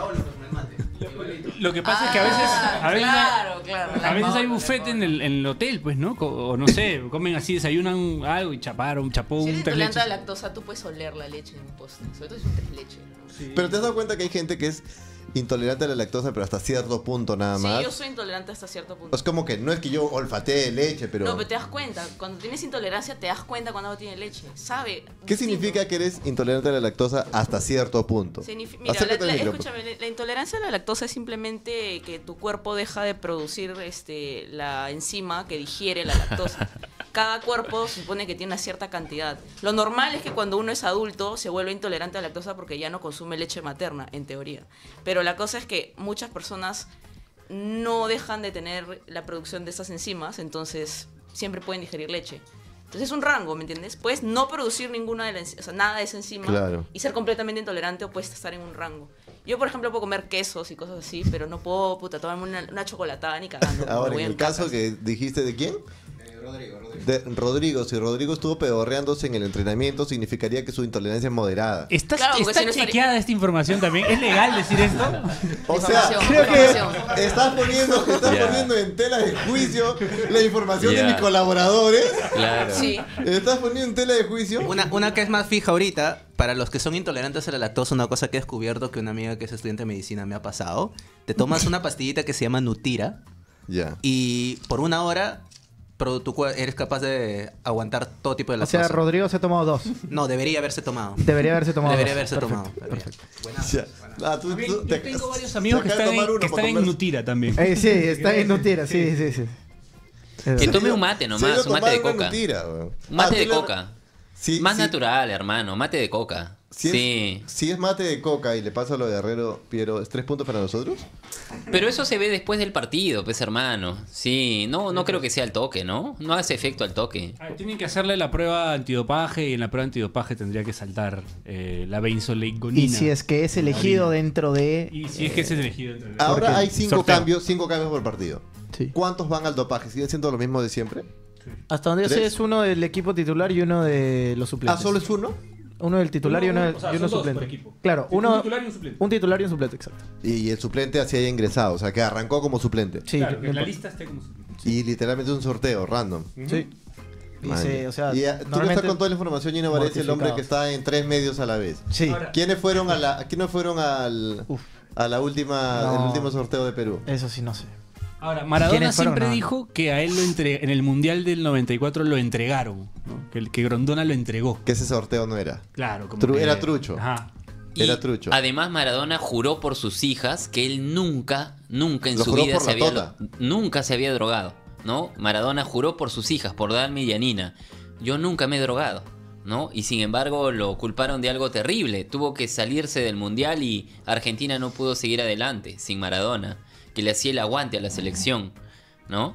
Lo que pasa es que a veces. A veces, Claro, claro. a veces hay buffet en el, en el hotel, pues, ¿no? Co- O no sé, comen así, desayunan algo y chaparon, chapó Si un eres tres intolerante a leches. la lactosa, tú puedes oler la leche en un postre. Sobre todo si es un tres leches. ¿no? Pero te has dado cuenta que hay gente que es intolerante a la lactosa, pero hasta cierto punto nada más. Sí, yo soy intolerante hasta cierto punto. Es como que no es que yo olfatee leche, pero... No, pero te das cuenta. Cuando tienes intolerancia, te das cuenta cuando algo tiene leche. ¿Sabe? ¿Qué Distinto. significa que eres intolerante a la lactosa hasta cierto punto? Signif- Mira, la, Acércate al la- micrófono. escúchame, la, la intolerancia a la lactosa es simplemente que tu cuerpo deja de producir este, la enzima que digiere la lactosa. Cada cuerpo se supone que tiene una cierta cantidad. Lo normal es que cuando uno es adulto se vuelve intolerante a la lactosa porque ya no consume leche materna, en teoría. Pero la cosa es que muchas personas no dejan de tener la producción de esas enzimas, entonces siempre pueden digerir leche. Entonces es un rango, ¿me entiendes? Puedes no producir ninguna de las, o sea, nada de esa enzima Claro. y ser completamente intolerante o puedes estar en un rango. Yo, por ejemplo, puedo comer quesos y cosas así, pero no puedo, puta, tomarme una, una chocolatada ni cagando. me Ahora, voy en el cacas. caso que dijiste de quién? De Rodrigo, si Rodrigo estuvo pedorreándose en el entrenamiento, significaría que su intolerancia es moderada. ¿Está, Claro, porque está si no estaría- chequeada esta información también? ¿Es legal decir esto? O sea, Información, creo que información. estás poniendo, estás Ya. poniendo en tela de juicio la información Ya. de mis colaboradores. Claro. Sí. Estás poniendo en tela de juicio. Una, una que es más fija ahorita, para los que son intolerantes a la lactosa, una cosa que he descubierto que una amiga que es estudiante de medicina me ha pasado. Te tomas una pastillita que se llama Nutira Ya. y por una hora pero tu cue- eres capaz de aguantar todo tipo de O lactosa. sea, Rodrigo se ha tomado dos. No, debería haberse tomado. Debería haberse tomado Debería dos. haberse Perfecto, tomado. perfecto. Ya. Ah, tú- Bien, tú- yo te- tengo varios se amigos que acaba de están, tomar en, uno que para están en comer. Nutira también. Eh, sí, está en Nutira, sí, sí, sí. Es Que verdad. tome un mate se nomás, iba a un mate de tomar una coca. Nutira, weón. Un mate Ah, de tú le- coca. Sí, Más sí. natural, hermano, mate de coca. Si Sí. es, si es mate de coca y le pasa lo de Herrero, Piero, ¿es tres puntos para nosotros? Pero eso se ve después del partido, pues hermano. Sí, no, no creo que sea al toque, ¿no? No hace efecto al toque. Ah, tienen que hacerle la prueba antidopaje y en la prueba antidopaje tendría que saltar eh, la benzoleigonina. Y si es que es elegido orina. dentro de... Y si es que es elegido dentro de- Ahora Porque- hay cinco sorteo. cambios, cinco cambios por partido. Sí. ¿Cuántos van al dopaje? ¿Siguen siendo lo mismo de siempre? Hasta donde yo sé ¿Tres? es uno del equipo titular y uno de los Ah, suplentes. ¿solo es uno? Uno del titular y Uno- uno, uno, o sea, y uno son dos suplente. por equipo. Claro, Un uno... titular y un suplente. Un titular y un suplente, exacto. Y el suplente así haya ingresado, o sea, que arrancó como suplente. Sí, Claro, no que la importa. lista esté como suplente. Y literalmente un sorteo, random. Sí. Y Man. se- o sea, y ah, tú que estás normalmente- con toda la información, Gino Varese, el hombre que está en tres medios a la vez. Sí. Ahora- ¿Quiénes fueron a la, ¿quiénes fueron al, Uf. a la última, No. el último sorteo de Perú? Eso sí, no sé. Ahora, Maradona ¿Quiénes fueron? siempre No. dijo que a él lo entre... en el Mundial del noventa y cuatro lo entregaron, ¿no? que, el- que Grondona lo entregó. Que ese sorteo no era. Claro, como Tru- que- era trucho. Ajá. Y Era trucho. además Maradona juró por sus hijas que él nunca, nunca en Lo su juró vida por se la había tota. nunca se había drogado, ¿no? Maradona juró por sus hijas, por Dalma y Yanina. Yo nunca me he drogado, ¿no? Y sin embargo lo culparon de algo terrible. Tuvo que salirse del mundial y Argentina no pudo seguir adelante sin Maradona, que le hacía el aguante a la selección, ¿no?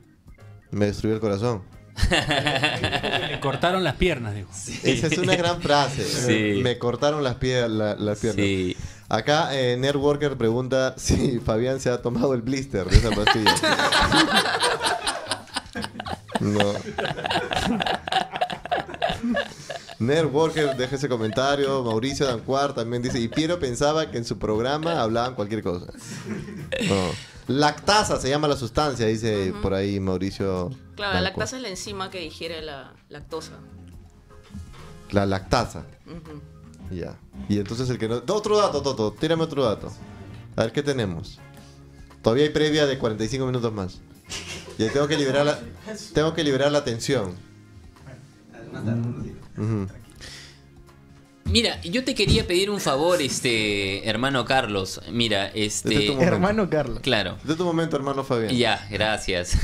Me destruyó el corazón. Le cortaron las piernas, dijo. Esa es una gran frase. Sí. Me cortaron las, pie- la- las piernas. Sí. Acá eh, Networker pregunta si Fabián se ha tomado el blister de esa pastilla. No. Networker deja ese comentario. Mauricio Dancuar también dice: y Piero pensaba que en su programa hablaban cualquier cosa. No. Lactasa se llama la sustancia, dice Ujú. por ahí Mauricio. Claro, la Dancuar. lactasa es la enzima que digiere la lactosa. La lactasa. Ujú. Ya. Y entonces el que no... Otro dato, Toto. Tírame otro dato. A ver, ¿qué tenemos? Todavía hay previa de cuarenta y cinco minutos más. Y ahí tengo que liberar la... Tengo que liberar la tensión. Ujú. Mira, yo te quería pedir un favor, este hermano Carlos. Mira, Este es tu este, momento. Hermano Carlos. claro. De tu momento, hermano Fabián. Ya, gracias.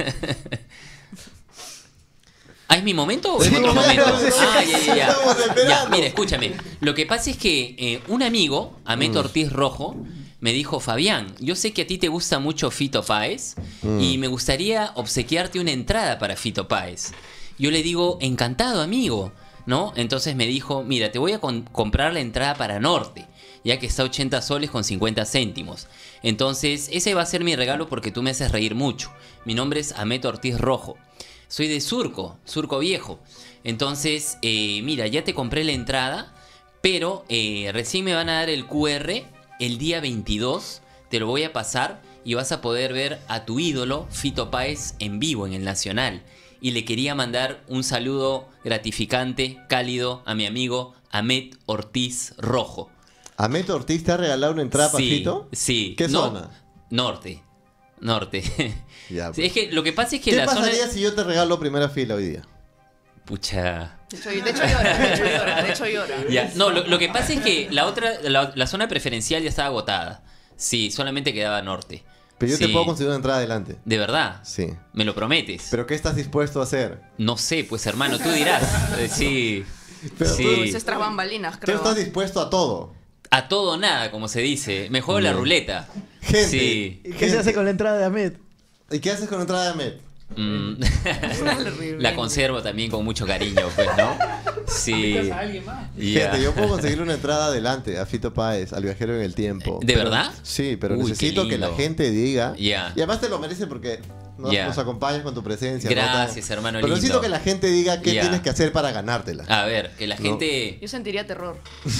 ¿Ah, es mi momento o es Sí, otro claro, momento? sí, sí, Ah, ya, ya, ya. estamos esperando. Ya, mira, escúchame. Lo que pasa es que eh, un amigo, Amet Mm. Ortiz Rojo, me dijo: Fabián, yo sé que a ti te gusta mucho Fito Páez Mm. y me gustaría obsequiarte una entrada para Fito Páez. Yo le digo: encantado, amigo, ¿no? Entonces me dijo: mira, te voy a con- comprar la entrada para Norte, ya que está a ochenta soles con cincuenta céntimos. Entonces, ese va a ser mi regalo porque tú me haces reír mucho. Mi nombre es Amet Ortiz Rojo. Soy de Surco, Surco Viejo. Entonces, eh, mira, ya te compré la entrada, pero eh, recién me van a dar el Q R el día veintidós. Te lo voy a pasar y vas a poder ver a tu ídolo, Fito Páez, en vivo en el Nacional. Y le quería mandar un saludo gratificante, cálido, a mi amigo Amet Ortiz Rojo. ¿Amet Ortiz te ha regalado una entrada para Sí, Fito? sí. ¿Qué No, zona? Norte. Norte. Ya, Sí, pues. es que lo que pasa es que ¿Qué la zona... pasaría si yo te regalo primera fila hoy día? Pucha... De hecho, de hecho llora, de hecho llora, de hecho llora. Ya, no, lo, lo que pasa es que la otra, la, la zona preferencial ya estaba agotada. Sí, solamente quedaba norte. Pero yo te Sí. puedo conseguir una entrada adelante. De verdad. Sí. ¿Me lo prometes? ¿Pero qué estás dispuesto a hacer? No sé, pues hermano, tú dirás. Eh, sí. Pero sí. tú- Es tras bambalinas, Tú creo. estás dispuesto a todo. A todo o nada, como se dice. Me juego la Bien. ruleta. Gente. Sí. ¿Y qué se hace con la entrada de Ahmed? ¿Y qué haces con la entrada de Amet? Mm, Horrible. la conservo también con mucho cariño, pues, ¿no? Sí. ¿Invitas a alguien más? Ya. Gente, yo puedo conseguirle una entrada adelante a Fito Páez, al viajero en el tiempo. ¿De Pero- verdad? Sí, pero Uy, qué necesito que la lindo. gente diga. Ya. Y además te lo mereces porque nos, Ya. nos acompañas con tu presencia. ¿no? Gracias, hermano Pero lindo. necesito que la gente diga qué Ya. tienes que hacer para ganártela. A ver, que la No. gente... Yo sentiría terror.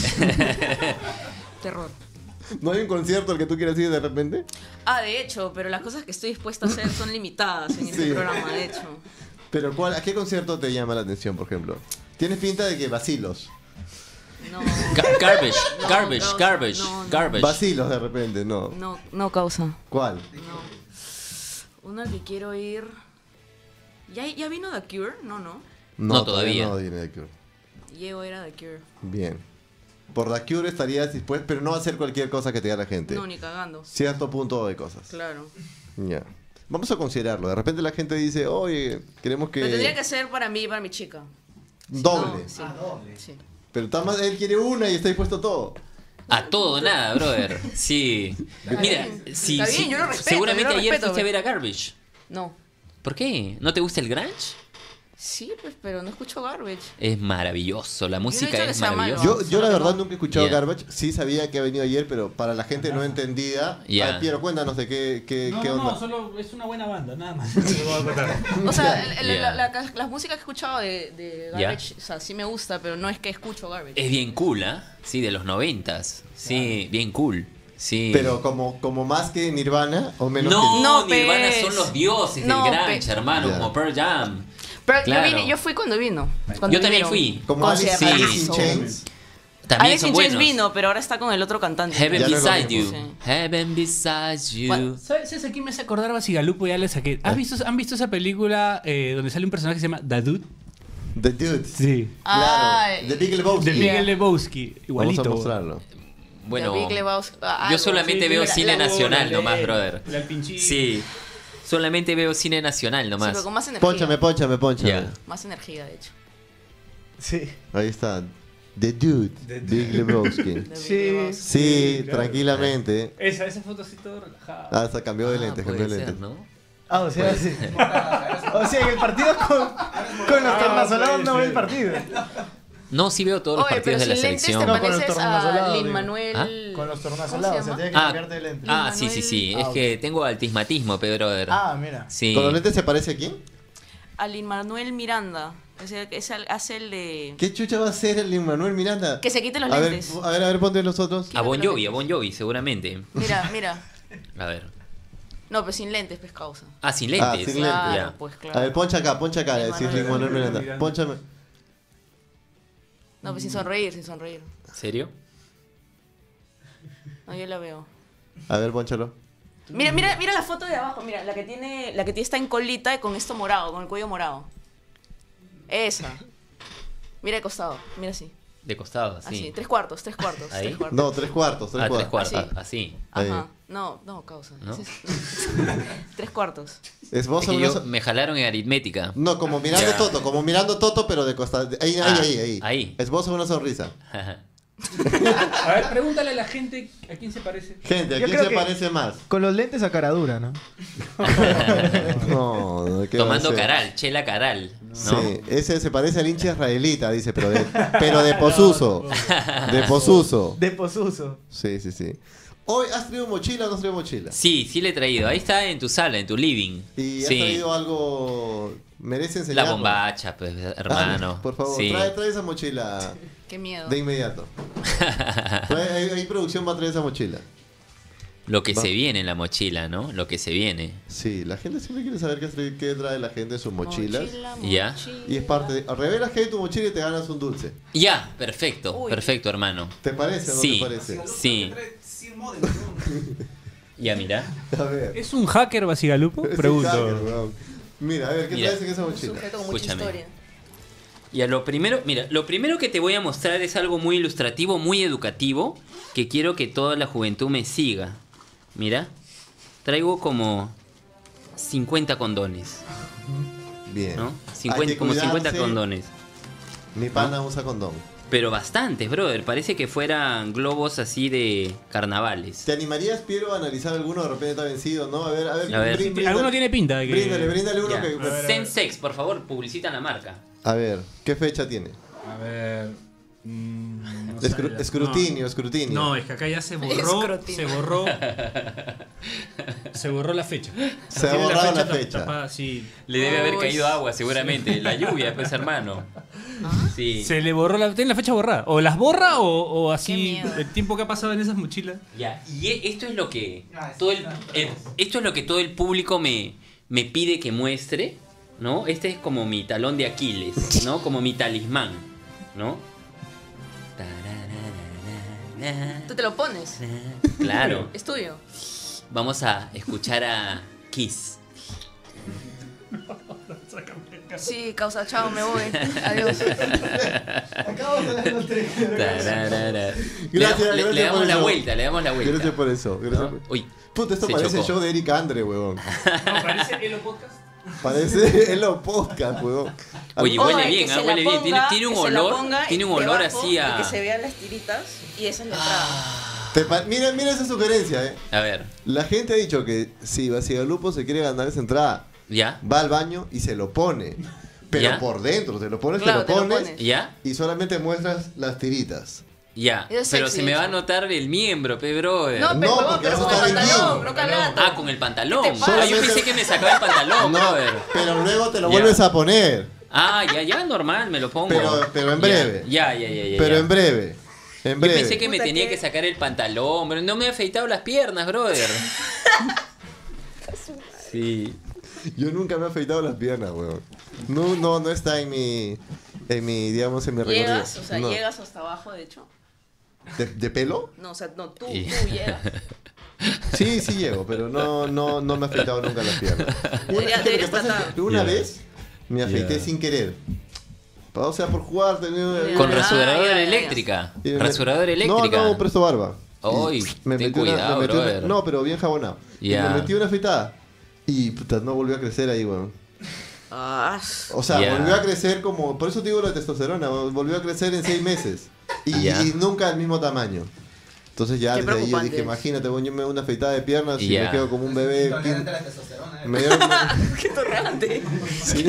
Terror. ¿No hay un concierto al que tú quieras ir de repente? Ah, de hecho, pero las cosas que estoy dispuesta a hacer son limitadas en este Sí. programa, de hecho. Pero ¿cuál, ¿a qué concierto te llama la atención, por ejemplo? Tienes pinta de que vacilos. No. Ga- Garbage, No, garbage, causa, garbage, no, no. garbage. Vacilos de repente, no. No, no causa. ¿Cuál? No. Uno al que quiero ir. ¿Ya, ya vino The Cure? No, no. No, todavía. No viene The Cure. Llego era The Cure. Bien. Por The Cure estarías dispuesto, pero no a hacer cualquier cosa que te diga la gente. No, ni cagando. Cierto punto de cosas. Claro. Ya. Vamos a considerarlo. De repente la gente dice, oye, queremos que... Lo tendría que hacer para mí y para mi chica. Doble. No, sí. Sí. Pero está más, él quiere una y está dispuesto a todo. A todo, nada, brother. Sí. Está Mira, bien. sí, Está sí. bien, yo lo respeto, Seguramente yo lo ayer respeto, fuiste a güey. ver a Garbage. No. ¿Por qué? ¿No te gusta el grunge? Sí, pues, pero no escucho Garbage. Es maravilloso, la no he música dicho que es sea malo. maravillosa. Yo, yo la no, verdad no. nunca he escuchado Ya. Garbage. Sí sabía que ha venido ayer, pero para la gente no entendía. Ya. Ay, Piero, cuéntanos de qué, qué, No, qué no, onda. no, solo es una buena banda, nada más. Te lo voy a contar. O sea, el- el- Ya. la- la- las músicas que he escuchado de, de Ya. Garbage, o sea, sí me gusta, pero no es que escucho Garbage. Es bien cool, ¿ah? Sí, de los noventas. Sí, bien cool. Sí. Pero como, como más que Nirvana o menos no, que... No, Nirvana pues. son los dioses No, del grunge, pe- hermano, Ya. como Pearl Jam. Pero Claro. yo, vine, yo fui cuando vino. cuando Yo también vinieron. fui. Como Alice, Conciertazo. Alice in Chains. También Alice son in Chains buenos. vino, pero ahora está con el otro cantante. Heaven Ya no es lo Beside mismo. You. Sí. Heaven Beside You. Bueno, ¿Sabes sabes a quién me hace acordar Basigalupo? Ya le saqué. ¿Has visto, ¿Han visto esa película eh, donde sale un personaje que se llama The Dude? The Dudes. Sí. Ay. Claro. The Big Lebowski. De Miguel Lebowski. Igualito. Vamos a mostrarlo. Bueno, The Big Lebowski. Ah, yo algo. solamente Sí, veo la- cine la- nacional la- nomás, la- brother. la Alpinchín. Sí. Solamente veo cine nacional Sí, nomás. pero con más energía. Pónchame, pónchame, pónchame. Ya. Más energía, de hecho. Sí. Ahí está. The Dude. The Big Lebowski. The Big Sí. Lebowski. Sí, claro. tranquilamente. Esa, esa foto así todo relajada. Ah, hasta cambió de Ah, lentes, puede cambió de ser, lentes. ¿no? Ah, o sea, sí. O sea, en el partido con, con los Ah, tornasolados puede no ve el ser. partido. No, sí veo todos los Oye, pero partidos de sin la lentes te selección. No, con los pareces a tornasolados, Lin digo. Manuel. ¿Ah? Con los ¿Cómo tornasolados, se o sea, llama? tienes que Ah, cambiarte de lentes. Ah, sí, sí, sí. Ah, Es ok. que tengo altismatismo, Pedro. brother. Ah, mira. Sí. ¿Con los lentes se parece a quién? A Lin Manuel Miranda. Es el, es el- hace el de. ¿Qué chucha va a hacer el Manuel Miranda? Que se quite los a ver, lentes. a ver, a ver, ponte los otros. A Bon Jovi, a Bon Jovi, seguramente. Mira, mira. A ver. No, pues sin lentes, pues causa. Ah, sin Ah, lentes. sin lentes. Claro, Ya. pues A claro. ver, poncha acá, poncha acá, Lin decir Manuel Lin Manuel Miranda. Miranda. Pónchame. No, pues sin sonreír, sin sonreír. ¿Serio? No, yo la veo. A ver, pónchalo. Mira, mira, mira la foto de abajo, mira, la que tiene, la que tiene está en colita con esto morado, con el cuello morado. Esa. Mira de costado, mira así. De costado, Así, así. tres cuartos, tres cuartos. Ahí. Tres cuartos. No, tres cuartos, tres Ah, tres cuartos. cuartos. Así. Así. Ajá. Ahí. No, no, causa. ¿No? Ese es- tres cuartos. Es vos Es o que una yo, so- me jalaron en aritmética. No, como mirando Ya. Toto, como mirando Toto, pero de costado. Ahí, ahí, Ah, ahí, ahí. ahí. Es vos o una sonrisa. A ver, pregúntale a la gente a quién se parece. Gente, ¿a Yo quién creo se que- parece más? Con los lentes a cara dura, ¿no? No, no, ¿qué va a Tomando ser? caral, chela caral. ¿no? Sí, ese se parece al hincha israelita, dice, pero de, pero de posuso. De posuso. De posuso. Sí, sí, sí. Hoy, ¿has traído mochila o no has traído mochila? Sí, sí le he traído. Ahí está en tu sala, en tu living. ¿Y has Sí. traído algo? ¿Merece La enseñarlo? bombacha, pues, hermano. Ah, por favor, Sí. trae, trae esa mochila Qué miedo. de inmediato. Trae- ahí, ahí producción va a traer esa mochila. Lo que Va. se viene en la mochila, ¿no? Lo que se viene. Sí, la gente siempre quiere saber qué trae, qué trae la gente en sus mochilas. Mochila, Ya. mochila. Y es parte de... Revelas que hay tu mochila y te ganas un dulce. Ya, perfecto, Uy. perfecto, hermano. ¿Te parece o no Sí, te parece? sí. Ya, mira. A ver. ¿Es un hacker Basigalupo? Es un Pregunto. hacker, weón. Mira, a ver, ¿qué Mira. traes en esa Un mochila? sujeto con mucha Escúchame. historia. Y a lo primero, mira, lo primero que te voy a mostrar es algo muy ilustrativo, muy educativo, que quiero que toda la juventud me siga. Mira, traigo como cincuenta condones, Bien. ¿no? Hay cincuenta, que como cincuenta cuidarse. condones. Mi pana usa condón. Pero bastantes, brother. Parece que fueran globos así de carnavales. ¿Te animarías, Piero, a analizar alguno? De repente está vencido, ¿no? A ver, a ver. A ver. brin- brinda- Alguno tiene pinta de que... Bríndale, bríndale uno Ya. que... Sensex, por favor, publicitan la marca. A ver, ¿qué fecha tiene? A ver... mm, no Escru- sabía. escrutinio, No. escrutinio. No, es que acá ya se borró, Escrutinio. se borró, se borró la fecha. Se ha Tiene borrado la tap- fecha. tapada, sí. Le debe haber Uy. caído agua, seguramente. La lluvia, pues, hermano. Sí. Se le borró la, tiene la fecha borrada. O las borra o, o Qué así miedo. el tiempo que ha pasado en esas mochilas. Ya, y e- esto es lo que todo el, el- esto es lo que todo el público me, me pide que muestre, ¿no? Este es como mi talón de Aquiles, ¿no? Como mi talismán, ¿no? Tú te lo pones. Claro. Es tuyo. Vamos a escuchar a Kiss. Sí, causa, chao, me voy. Adiós. Acabamos de los tres. Tararara. Le, Gracias, le- le gracias damos por la eso. vuelta, le damos la vuelta. Gracias por eso. Gracias ¿No? por- Uy, Puta, esto Se parece el chocó. show de Eric Andre, huevón. No, parece Elo Podcast. Parece el podcast, huevón. Oye, Oh, huele el que bien, se ah, la huele bien. Tiene, ponga, tiene un que se la olor, ponga tiene un debajo olor así a... y que se vean las tiritas y esa es la entrada. Te pa- mira, mira esa sugerencia, eh. A ver, La gente ha dicho que si Basigalupo se quiere ganar esa entrada, ¿ya? va al baño y se lo pone. Pero ¿Ya? por dentro, te lo pones, Claro, te te lo lo pones pones. ¿Ya? y solamente muestras las tiritas. Ya. Es Pero sexy se me va a eso. notar el miembro, pe, brother. No, pero, No, huevón, porque pero vas a con el estar en pantalón, jean. no cagato. Ah, con el pantalón. ¿Qué te pasa? Ah, yo pensé que me sacaba el pantalón, No, brother. pero luego te lo Ya. vuelves a poner. Ah, ya, ya, normal, me lo pongo. Pero- pero en breve. Ya, ya, ya, ya. Pero ya. en breve. En Yo breve. pensé que me Puta, tenía que- que sacar el pantalón, pero no me he afeitado las piernas, brother. Sí. Yo nunca me he afeitado las piernas, weón. No, no, no está en mi, en mi, digamos, en mi recorrido. Llegas, o sea, No. llegas hasta abajo, de hecho. ¿De, de pelo? No, o sea, no, tú, Y- tú llegas. Sí, sí llego, pero no, no, no me he afeitado nunca las piernas. Debería- lo que deberías pasa es tratar. que una Ya. vez me afeité Ya. sin querer. O sea, por jugar. tenía- Con Ah, rasuradora ya, ya, ya. eléctrica. y me- Rasuradora eléctrica. No, no, presto barba. Ay, Y ten metí cuidado, me metí brother. no, pero bien jabonado. Y Ya. me metí una afeitada. Y puta, no volvió a crecer ahí, weón. Ah, O sea, Ya. volvió a crecer como. Por eso te digo la testosterona. Volvió a crecer en seis meses. Y, Ya. y nunca al mismo tamaño. Entonces ya Qué desde ahí yo preocupante. dije, imagínate, weón, yo me doy una afeitada de piernas y Ya. me quedo como un bebé. Intolerante a la testosterona, eh. Me, dio- qué torrante. sí.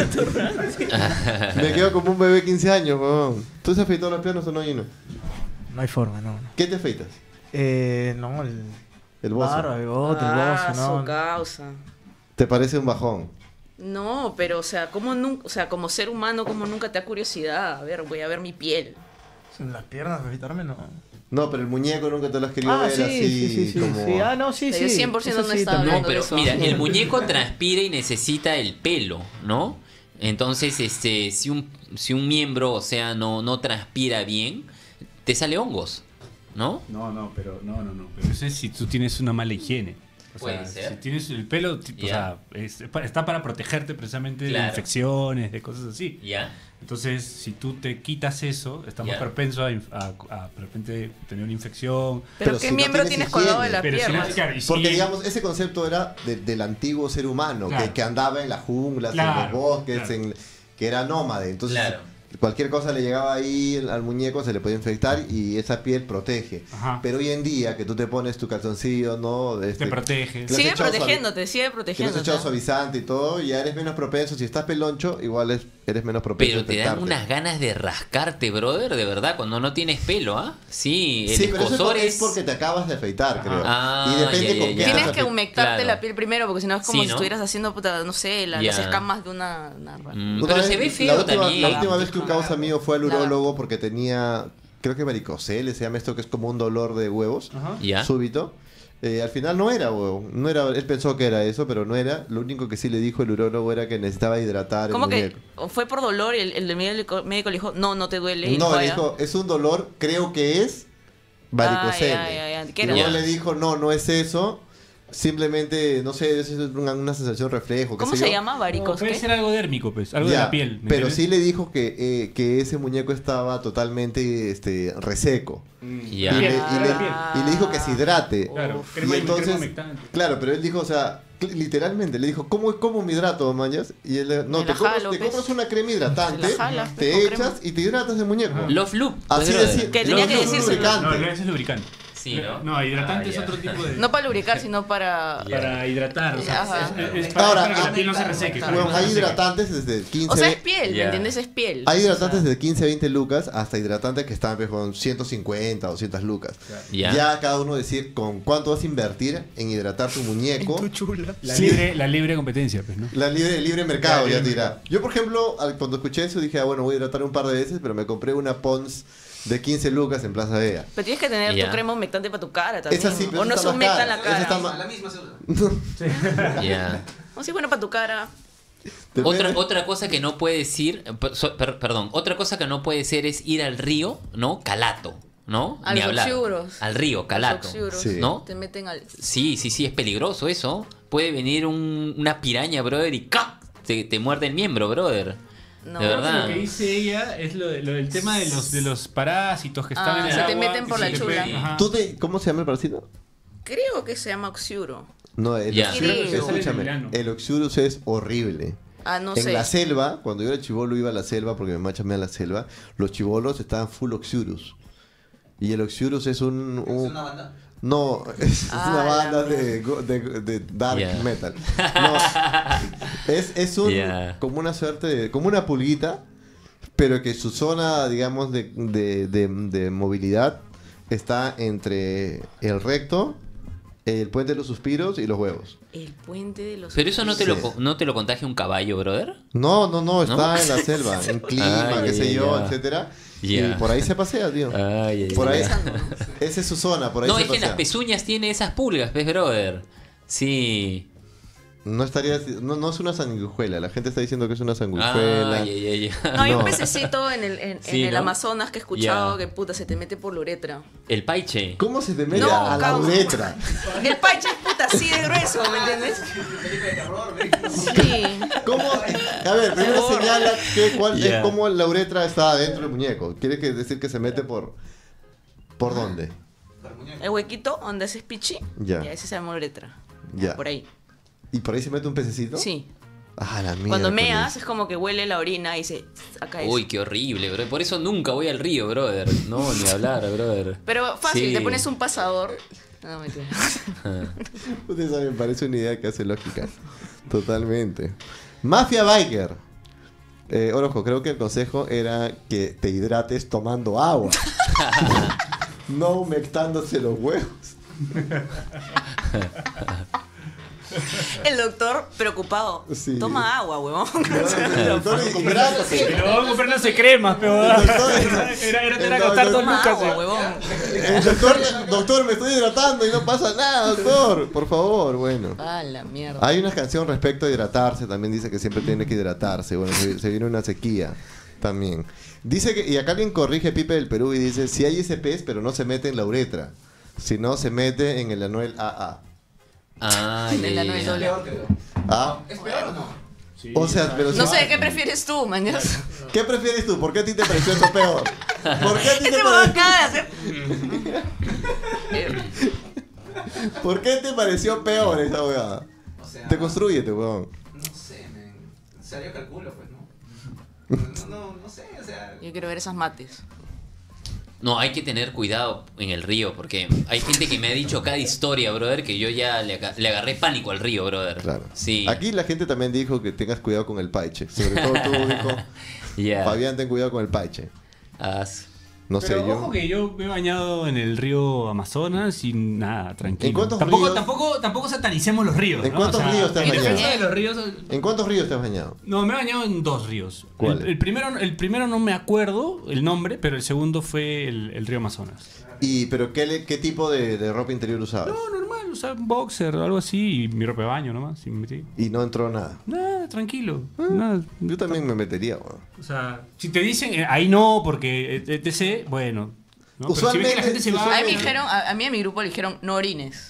Me quedo como un bebé de quince años, weón. ¿Tú te has afeitado las piernas o no, Gino? No hay forma, no. no. ¿Qué te afeitas? Eh, no, el. El bozo. Barba, bigote, el Ah, bozo, no. su causa. ¿Te parece un bajón? No, pero o sea, como nunca, o sea, como ser humano, como nunca te da curiosidad. A ver, voy a ver mi piel. En las piernas, afeitarme, no. No, pero el muñeco nunca te lo has querido Ah, ver sí, así sí, sí, sí, como... sí. Ah, no, sí, Pero sí. cien por ciento Eso no sí, estaba también. No, hablando pero de eso. mira, el muñeco transpira y necesita el pelo, ¿no? Entonces, este, si un, si un miembro, o sea, no, no transpira bien, te sale hongos, ¿no? No, no, pero no, no, no. Pero eso es si tú tienes una mala higiene. O Puede sea, ser. si tienes el pelo, ti- o Ya. sea, es- es pa- está para protegerte precisamente Claro. de infecciones, de cosas así. Ya. Entonces, si tú te quitas eso, estás más Ya. propenso a, inf- a- a de repente tener una infección. Pero, Pero ¿qué si no miembro tienes tienes colgado de higiene. la Pero si no- pierna? claro, y si- Porque, digamos, ese concepto era de- del antiguo ser humano, Claro. que, que andaba en las junglas, en Claro, los bosques, claro. en, que era nómade. Entonces, Claro. cualquier cosa le llegaba ahí al muñeco, se le podía infectar y esa piel protege. Ajá. Pero hoy en día, que tú te pones tu calzoncillo, ¿no? te Este, protege. le has Sigue echado suavi- protegiéndote, sigue que le has protegiéndote. echado suavizante y todo, ya eres menos propenso. Si estás peloncho, igual es- eres menos propenso Pero a te dan infectarte. unas ganas de rascarte, brother, de verdad, cuando no tienes pelo, ¿ah? Sí, el Sí, pero eso es escosor por- es es... porque te acabas de afeitar, creo. Ah, y depende ya, con ya, qué ya. te Tienes has que afe- humectarte Claro. la piel primero, porque si no es como Sí, si ¿no? estuvieras haciendo, puta, no sé, la- Ya. las escamas de una... una- Mm, Una pero vez- se ve la feo última, también. La última vez que un causa mío fue al Nada. urólogo porque tenía, creo que varicocele, se llama esto, que es como un dolor de huevos Ajá. Ya. súbito. Eh, al final no era, huevo. No era, él pensó que era eso, pero no era. Lo único que sí le dijo el urólogo era que necesitaba hidratar ¿Cómo el que muñeco. o fue por dolor y el, el del médico, médico le dijo, no, no te duele? y No, fue le allá? dijo, es un dolor, creo que es varicocele. Ah, ya, ya, ya. ¿Qué Y era? luego Ya. le dijo, no, no es eso. simplemente, no sé, es una, una sensación reflejo. qué ¿Cómo sé se yo. llama? No, ¿Varicos? puede qué? ser algo dérmico, pues, algo de Ya, la piel. ¿me pero entiendes? sí le dijo que, eh, que ese muñeco estaba totalmente este, reseco. Ya. Y, le, y, le, Ah. y le dijo que se hidrate. Claro, Y crema, entonces, crema humectante. claro, pero él dijo, o sea, cl- literalmente le dijo, ¿cómo, cómo me hidrato, mañas? Y él, le- no, Me te, la compras, jalo, te pues. compras una crema hidratante, Te la jalas, pues, te con echas crema. y te hidratas de muñeco. Love Loop. Así brother. decía. Que tenía Love que Loop decírselo. lubricante. No, no, ese es lubricante. Sí, ¿no? No, hidratante Ah, es ya. otro tipo de... No para lubricar, sino para... Para hidratar, o sea, Ajá. es, es para, Ahora, para que ah, la piel no se reseque. para Bueno, que no hay se reseque. hidratantes desde quince, O sea, es ve- piel, ¿me Ya. entiendes? Es piel. hay hidratantes desde quince, veinte lucas hasta hidratantes que están pues, con ciento cincuenta, doscientas lucas. Ya. Ya cada uno decir con cuánto vas a invertir en hidratar tu muñeco. La, Sí. libre, la libre competencia, pues, ¿no? La libre, libre mercado, La ya libre te dirá. mercado. Yo, por ejemplo, al- cuando escuché eso dije, ah, bueno, voy a hidratar un par de veces, pero me compré una Pons de quince lucas en Plaza Vea. Pero tienes que tener Ya. tu crema humectante para tu cara también. Esa sí, pero o no esa se está más humecta en cara. la Esa cara. está más- La misma se usa. Ya. No, si es bueno para tu cara. Otra, Depende- otra cosa que no puede decir, per- so- per- perdón, otra cosa que no puede ser es ir al río, ¿no? Calato, ¿no? A Ni los hablar. oxiuros. Al río, Calato. Los oxiuros Sí. ¿No? Te meten al... Sí, sí, sí, es peligroso eso. Puede venir un- una piraña, brother, y ¡ca! Te, te muerde el miembro, brother. No. De verdad. Lo que dice ella es lo, de- lo del tema de los, de los parásitos que están Ah, en el se te agua, meten que por se la te chula. pegan, ajá. ¿Tú te- ¿Cómo se llama el parásito? Creo que se llama oxiuro. No, el Ya. Oxurus, Creo. escúchame, Sale en el Oxurus es horrible. Ah, no en sé. la selva, cuando yo era chivolo iba a la selva porque mi mamá chamea a la selva, los chivolos estaban full Oxurus. Y el Oxurus es un... un- ¿Es una banda? No, es Ah, una la banda de, go- de, de dark Ya. metal. No, es, es un, Ya. como una suerte de, como una pulguita, pero que su zona, digamos, de, de, de, de movilidad está entre el recto, el puente de los suspiros y los huevos. El puente de los... Pero eso no te, lo, Sí. co- no te lo contagia un caballo, brother. No, no, no, está ¿No? en la selva, en clima, Ah, qué ya, sé ya, yo, ya. etcétera. Ya. Y por ahí se pasea, tío. Ay, ay, Por ay. ahí, esa es su zona, por ahí No, se es que en las pasea. pezuñas tiene esas pulgas, ¿ves, brother? Sí. No estaría, no, no es una sanguijuela, la gente está diciendo que es una sanguijuela. Ay, ay, ay, ay. No, hay un No. pececito en el, en, Sí, en el ¿no? Amazonas que he escuchado Ya. que puta se te mete por la uretra. El paiche. ¿Cómo se te mete No, a la causa. uretra? El paiche es puta así de grueso, ¿me entiendes? Sí. ¿Cómo? A ver, primero Por- señala que cuál Ya. es cómo la uretra está adentro del muñeco. Quiere que decir que se mete por ¿por dónde? El huequito donde haces pichi. Ya. Y ese se llama uretra. Ya. Por ahí. ¿Y por ahí se mete un pececito? Sí. Ah, la mierda. Cuando meas es como que huele la orina y se acá es. Uy, qué horrible, bro. Por eso nunca voy al río, brother. No, ni hablar, brother. Pero fácil, Sí. te pones un pasador. No, mentira. Ustedes saben, me parece una idea que hace lógica. Totalmente. Mafia Biker. Eh, Orojo, creo que el consejo era que te hidrates tomando agua. No humectándose los huevos. El doctor preocupado. Sí. Toma agua, huevón. El doctor, hidrátate. Pero vamos a comprarse cremas, pero El doctor- era, era, el era gastar dos doctor- Toma lucas. agua, eh. huevón. El doctor, doctor, me estoy hidratando y no pasa nada, doctor. Por favor, bueno. Ah, la mierda. Hay una canción respecto a hidratarse, también dice que siempre tiene que hidratarse. Bueno, se, se viene una sequía también. Dice que, y acá alguien corrige Pipe del Perú y dice, si hay ese pez, pero no se mete en la uretra, sino se mete en el anuel A A. Ah, En ya, el ya, anuel ya. doble. ¿Ah? ¿Es peor o no? Sí. O sea, pero No si- sé, ¿qué prefieres tú, mañas? ¿Qué prefieres tú? ¿Por qué a ti te pareció eso peor? ¿Por qué a ti te Este huevón pareció, acaba de hacer. Eh, ¿por qué te pareció peor esa huevada? O sea, Te construyete, huevón. no sé, men. Salió calculo, pues, ¿no? No, no, no sé, o sea. Yo quiero ver esas mates. No, hay que tener cuidado en el río, porque hay gente que me ha dicho cada historia, brother, que yo ya le, aga- le agarré pánico al río, brother. Claro. Sí. Aquí la gente también dijo que tengas cuidado con el paiche. Sobre todo tú, dijo, Ya. Fabián, ten cuidado con el paiche. As- No Pero sé, yo... ojo que yo me he bañado en el río Amazonas y nada, tranquilo. ¿En cuántos tampoco, ríos? tampoco, tampoco satanicemos los ríos. ¿En ¿no? cuántos ríos te has en bañado? defensa de los ríos. ¿En cuántos ríos te has bañado? No, me he bañado en dos ríos. ¿Cuál? El, el primero, el primero no me acuerdo el nombre, pero el segundo fue el, el río Amazonas. ¿Y pero qué, le- qué tipo de, de ropa interior usabas? No, normal, o sea, un boxer o algo así y mi ropa de baño nomás, y me metí. Y no entró nada. Nada, tranquilo. Ah. Nada. Yo también me metería, weón. O sea, si te dicen eh, ahí no, porque eh, etc, bueno. ¿no? Pero si ves que la gente se va. A mí, me dijeron, a, a mí en mi grupo le dijeron no orines.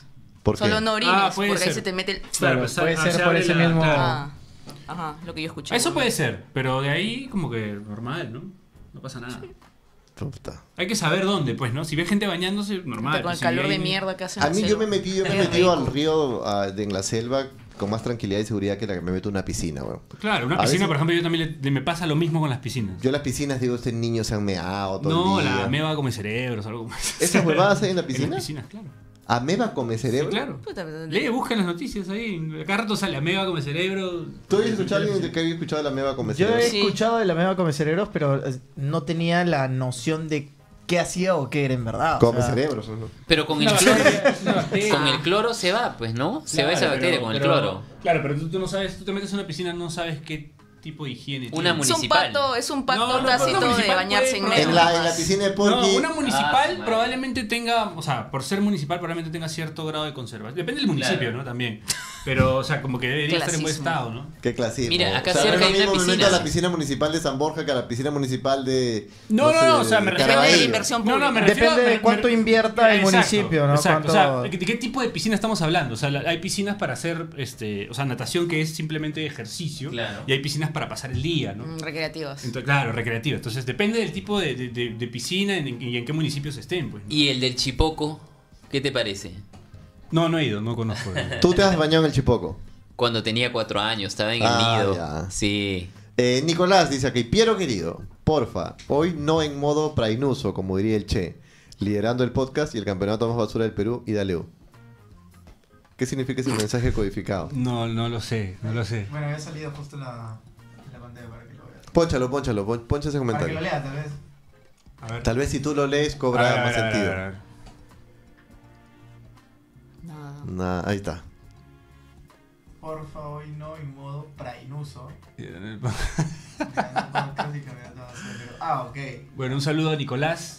¿Por qué? Solo no orines, Ah, puede porque ahí ser. se te mete el... Claro, Puede se- ah, ser se por abre ese la- mismo- claro. Ah, ajá, lo que yo escuché. Eso puede ser, pero de ahí como que normal, ¿no? No pasa nada. Puta. Hay que saber dónde, pues, ¿no? Si ves gente bañándose, normal. Con el Si calor hay- de mierda que hace A en mí la yo me selva. metí, yo me he Qué metido rico. al río ah, de en la selva con más tranquilidad y seguridad que la que me meto en una piscina, weón. Claro, una A piscina, veces- por ejemplo, yo también le- me pasa lo mismo con las piscinas. Yo en las piscinas digo, este niño se han meado todo No, el día. la ameba come cerebros, algo como eso. ¿Esas huevadas hay en la En piscina? las piscinas, claro. ¿Ameba come cerebro? Sí, claro. Puta, pero- Lee, busca en las noticias ahí. Cada rato sale ameba come cerebro. ¿Tú habías escuchado a alguien que había escuchado de la ameba come Yo cerebro? he Sí. escuchado de la meba come cerebros, pero eh, no tenía la noción de qué hacía o qué era en verdad. o Come sea, cerebros, ¿no? Pero con el Una cloro, bacteria, es una bacteria. con el cloro se va, pues, ¿no? Se va esa Claro, bacteria pero- con el pero- cloro. Claro, pero tú, tú no sabes, tú te metes en una piscina, no sabes qué tipo de higiene Una tiene. Es un municipal. pacto, es un pacto No, no, tácito no, de municipal bañarse en puede- medio. En la, en la piscina de Porky. No, una municipal Ah, su madre. probablemente tenga, o sea, por ser municipal probablemente tenga cierto grado de conservación. Depende del municipio, Claro. ¿no? También. Pero, o sea, como que debería estar en buen Clasismo. estado, ¿no? Qué clasismo. Mira, acá O sea, cerca no es hay lo una mismo me meto piscina. a la piscina municipal de San Borja que a la piscina municipal de... No, no, no, o sé, sea, me de refiero- Depende de Caraballo. la inversión No, pública. no, me refiero Depende de me- cuánto me- invierta el Exacto, municipio, ¿no? Exacto. Cuánto- O sea, ¿de qué tipo de piscina estamos hablando? O sea, la- hay piscinas para hacer, este, o sea, natación que es simplemente ejercicio. Claro. Y hay piscinas para pasar el día, ¿no? Mm, recreativas. Entonces, claro, recreativa. Entonces, depende del tipo de, de- de- de piscina en- y en qué municipios estén, pues. ¿no? Y el del Chipoco, ¿qué te parece? No, no he ido, no conozco. ¿Tú te has bañado en el Chipoco? Cuando tenía cuatro años, estaba en Ah, el nido. ya. Sí. Eh, Nicolás dice aquí, Piero querido, porfa, hoy no en modo prainuso, como diría el Che, liderando el podcast y el campeonato más basura del Perú y dale U. ¿Qué significa ese mensaje codificado? No, no lo sé, no lo sé. Bueno, había salido justo en la, en la pantalla para que lo veas. Pónchalo, pónchalo, pon- poncha ese Para que comentario. lo leas, tal vez. A ver. Tal vez si tú lo lees cobra A ver, a más ver, a ver, sentido. a ver, a ver. Nada. Nah, ahí está. Porfa, hoy no en modo prainuso. Ah, ok. Bueno, un saludo a Nicolás.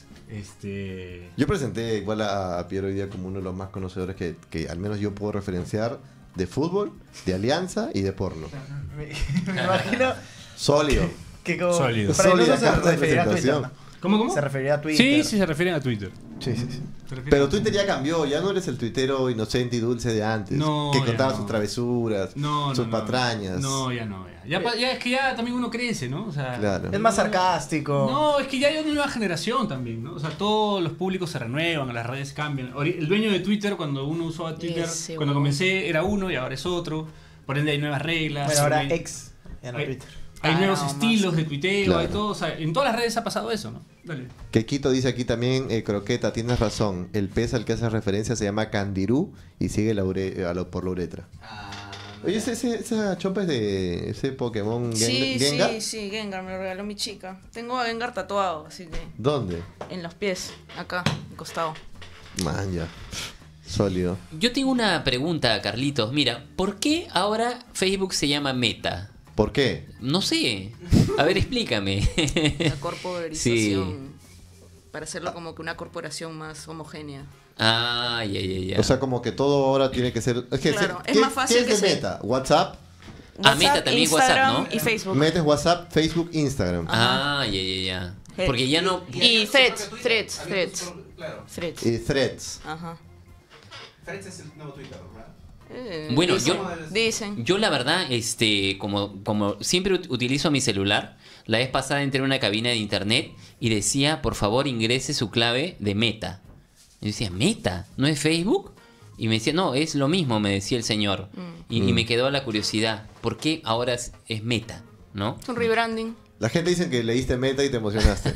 Este. Yo presenté igual a, a Piero hoy día como uno de los más conocedores que, que al menos yo puedo referenciar de fútbol, de alianza y de porno. Me, me imagino Sólido. que como Sólido. prainuso Sólida se carta de referirá a Twitter, presentación. ¿no? ¿Cómo, cómo? Se referirá a Twitter. Sí, sí, se refieren a Twitter. Sí, sí, sí. Se refieren Pero a- Twitter ya cambió, ya no eres el tuitero inocente y dulce de antes, No, que ya contaba no. sus travesuras, No, no, sus no. patrañas. No, ya no. Ya. Ya, pa- ya es que ya también uno crece, ¿no? O sea, Claro. Es más sarcástico. No, es que ya hay una nueva generación también, ¿no? O sea, todos los públicos se renuevan, las redes cambian. Ori- El dueño de Twitter, cuando uno usaba Twitter, Ese cuando huevón. comencé era uno y ahora es otro. Por ende hay nuevas reglas. Bueno, ahora hay, ex, ya no hay- Twitter. hay Ah, nuevos no, estilos más. de tuiteo, Claro. hay todo. O sea, en todas las redes ha pasado eso, ¿no? Dale. Que Quito dice aquí también, eh, Croqueta, tienes razón, el pez al que hace referencia se llama Candirú y sigue la ure- a lo- por la uretra. Oye, ese, ese, esa chopa es de ese Pokémon Gen- Sí, Gengar. sí, sí, Gengar me lo regaló mi chica. Tengo a Gengar tatuado, así que ¿Dónde? en los pies, acá, al costado. Man, ya. Sólido. Yo tengo una pregunta, Carlitos. Mira, ¿por qué ahora Facebook se llama Meta? ¿Por qué? No sé. A ver, explícame. La corporización. Para hacerlo como que una corporación más homogénea. Ah, ya, ya, ya. O sea, como que todo ahora tiene que ser... Es que Claro, ¿qué- es más fácil ¿qué es que de se- Meta? ¿WhatsApp? Ah, Meta también WhatsApp, Instagram ¿no? y Facebook. Metes WhatsApp, Facebook, Instagram. Ah, ya, ya, ya. Porque ya no... Y threads, threads, threads. Threads. Y Threads. Ajá. Threads es el nuevo Twitter, ¿verdad? Eh, Bueno, dicen, yo- Dicen. Yo la verdad, este, como, como siempre ut- utilizo mi celular, la vez pasada entré en una cabina de internet y decía, por favor ingrese su clave de Meta. Y yo decía, ¿Meta? ¿No es Facebook? Y me decía, no, es lo mismo, me decía el señor. Mm. Y, y Mm. me quedó la curiosidad, ¿por qué ahora es, es Meta? ¿No? Es un rebranding. La gente dice que leíste Meta y te emocionaste.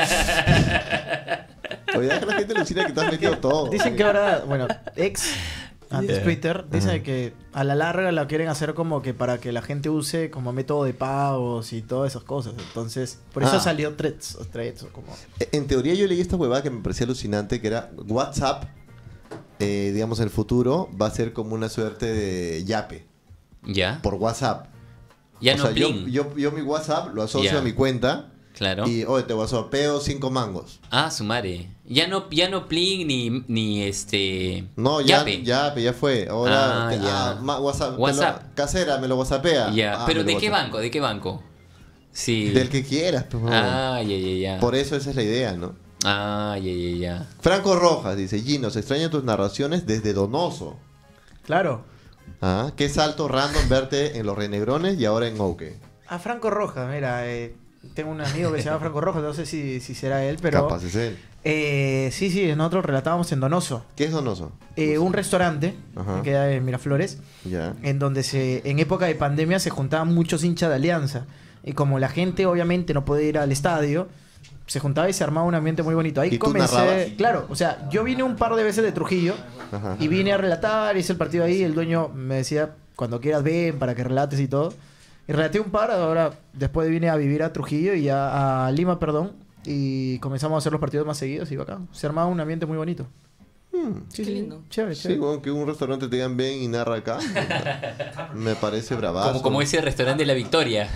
Oye, deja a la gente alucina que te has metido todo. Dicen que ahora, bueno, ex, antes Yeah. Twitter, dicen Ajá. que a la larga la quieren hacer como que para que la gente use como método de pagos y todas esas cosas. Entonces, por eso Ah. salió Threads, o Threads, o como... En teoría yo leí esta huevada que me parecía alucinante, que era WhatsApp, eh, digamos, en el futuro va a ser como una suerte de yape ¿Ya? por WhatsApp. Ya o no sea, yo, Plin. yo, yo mi WhatsApp lo asocio Ya. a mi cuenta Claro. y, oye, te WhatsAppeo cinco mangos. Ah, su madre. Ya no, ya no Plin ni, ni este... No, ya, Yape. ya, ya fue. Ahora, Ah, te- ya. ah, ma- WhatsApp, te lo- WhatsApp. casera, me lo WhatsAppea. Ya, Ah, pero me lo ¿de qué WhatsApp. banco? ¿De qué banco? Sí. Del que quieras, pues, huevón. Ah, ya, ya, ya. Por eso esa es la idea, ¿no? Ah, ya, ya, ya. Franco Rojas dice, Gino, se extrañan tus narraciones desde Donoso. Claro. Ah, qué salto random verte en los Renegrones y ahora en Ouke. A Franco Rojas, mira, eh, tengo un amigo que se llama Franco Rojas, no sé si, si será él, pero... Capaz es él. Eh, sí, sí, nosotros relatábamos en Donoso. ¿Qué es Donoso? Eh, un restaurante Ajá. que queda en Miraflores, Ya. en donde se, en época de pandemia se juntaban muchos hinchas de Alianza. Y como la gente obviamente no puede ir al estadio, se juntaba y se armaba un ambiente muy bonito. Ahí ¿Y tú comencé... narrabas? Claro, o sea, yo vine un par de veces de Trujillo Ajá. y vine a relatar, hice el partido ahí, el dueño me decía, cuando quieras ven para que relates y todo. Y relaté un par, ahora después vine a vivir a Trujillo y a, a Lima, perdón, y comenzamos a hacer los partidos más seguidos y acá se armaba un ambiente muy bonito. Hmm. Sí, Qué sí, lindo. Chévere, Sí, chévere. bueno, que un restaurante te digan bien y narra acá. Me parece bravazo. Como, como ese restaurante de la Victoria.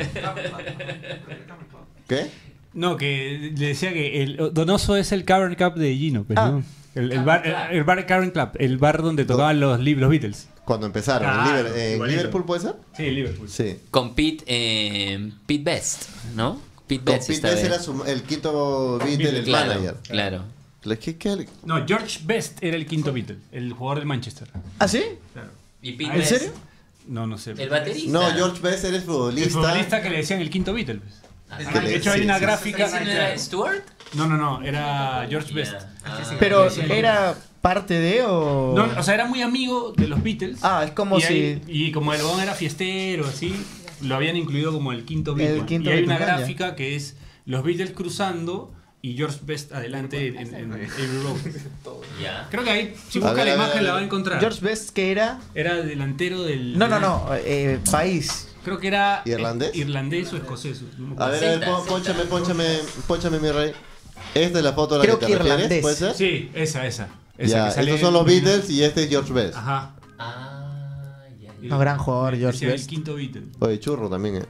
¿Qué? No, que le decía que el Donoso es el Cavern Club de Gino, pues, Ah. ¿no? El, el bar, el, el bar Cavern Club, el bar donde tocaban los, li- los Beatles. Cuando empezaron. Ah, ¿En, Liver- en igualito. Liverpool puede ser? Sí, Liverpool. Sí. Con Pete, eh, Pete Best, ¿no? Pete Con Best. Pete esta Best vez. era su- el quinto Beatle, el Claro, manager. claro. ¿Qué, qué? No, George Best era el quinto Beatle, el jugador del Manchester. ¿Ah, sí? Claro. ¿Y Pete ¿En Best? serio? No, no sé. El baterista. No, George Best eres El futbolista. futbolista que le decían el quinto Beatle. pues. Ah, que De le- hecho, hay sí, una sí, gráfica. ¿Ese no era Stewart? No, no, no, era George Best. Ah. Pero era parte de o... No, o sea, era muy amigo de los Beatles. Ah, es como y, si... ahí- y como el huevón era fiestero, así, lo habían incluido como el quinto Beatle. El quinto y hay una Beatle, ya. gráfica que es los Beatles cruzando y George Best adelante en, en, en Abbey Road. Ya. Creo que ahí, si A busca ver, la a ver, imagen, a ver. la va a encontrar. George Best, que era... Era delantero del. No, no, no, eh, país. Creo que era. eh, ¿Irlandés? irlandés o escocés. no me A acuerdo. ver, a ver, Cinta, pon- pónchame, pónchame, pónchame, mi rey. ¿Esta es la foto a la Creo que te que refieres? irlandés. ¿Puede ser? Sí, esa, esa. esa Ya, que sale estos son los en- Beatles y este es George Best. Ajá. Ah, ya, ya. No, gran jugador, George Decía el Best. quinto Beatle. Oye, churro también, ¿eh?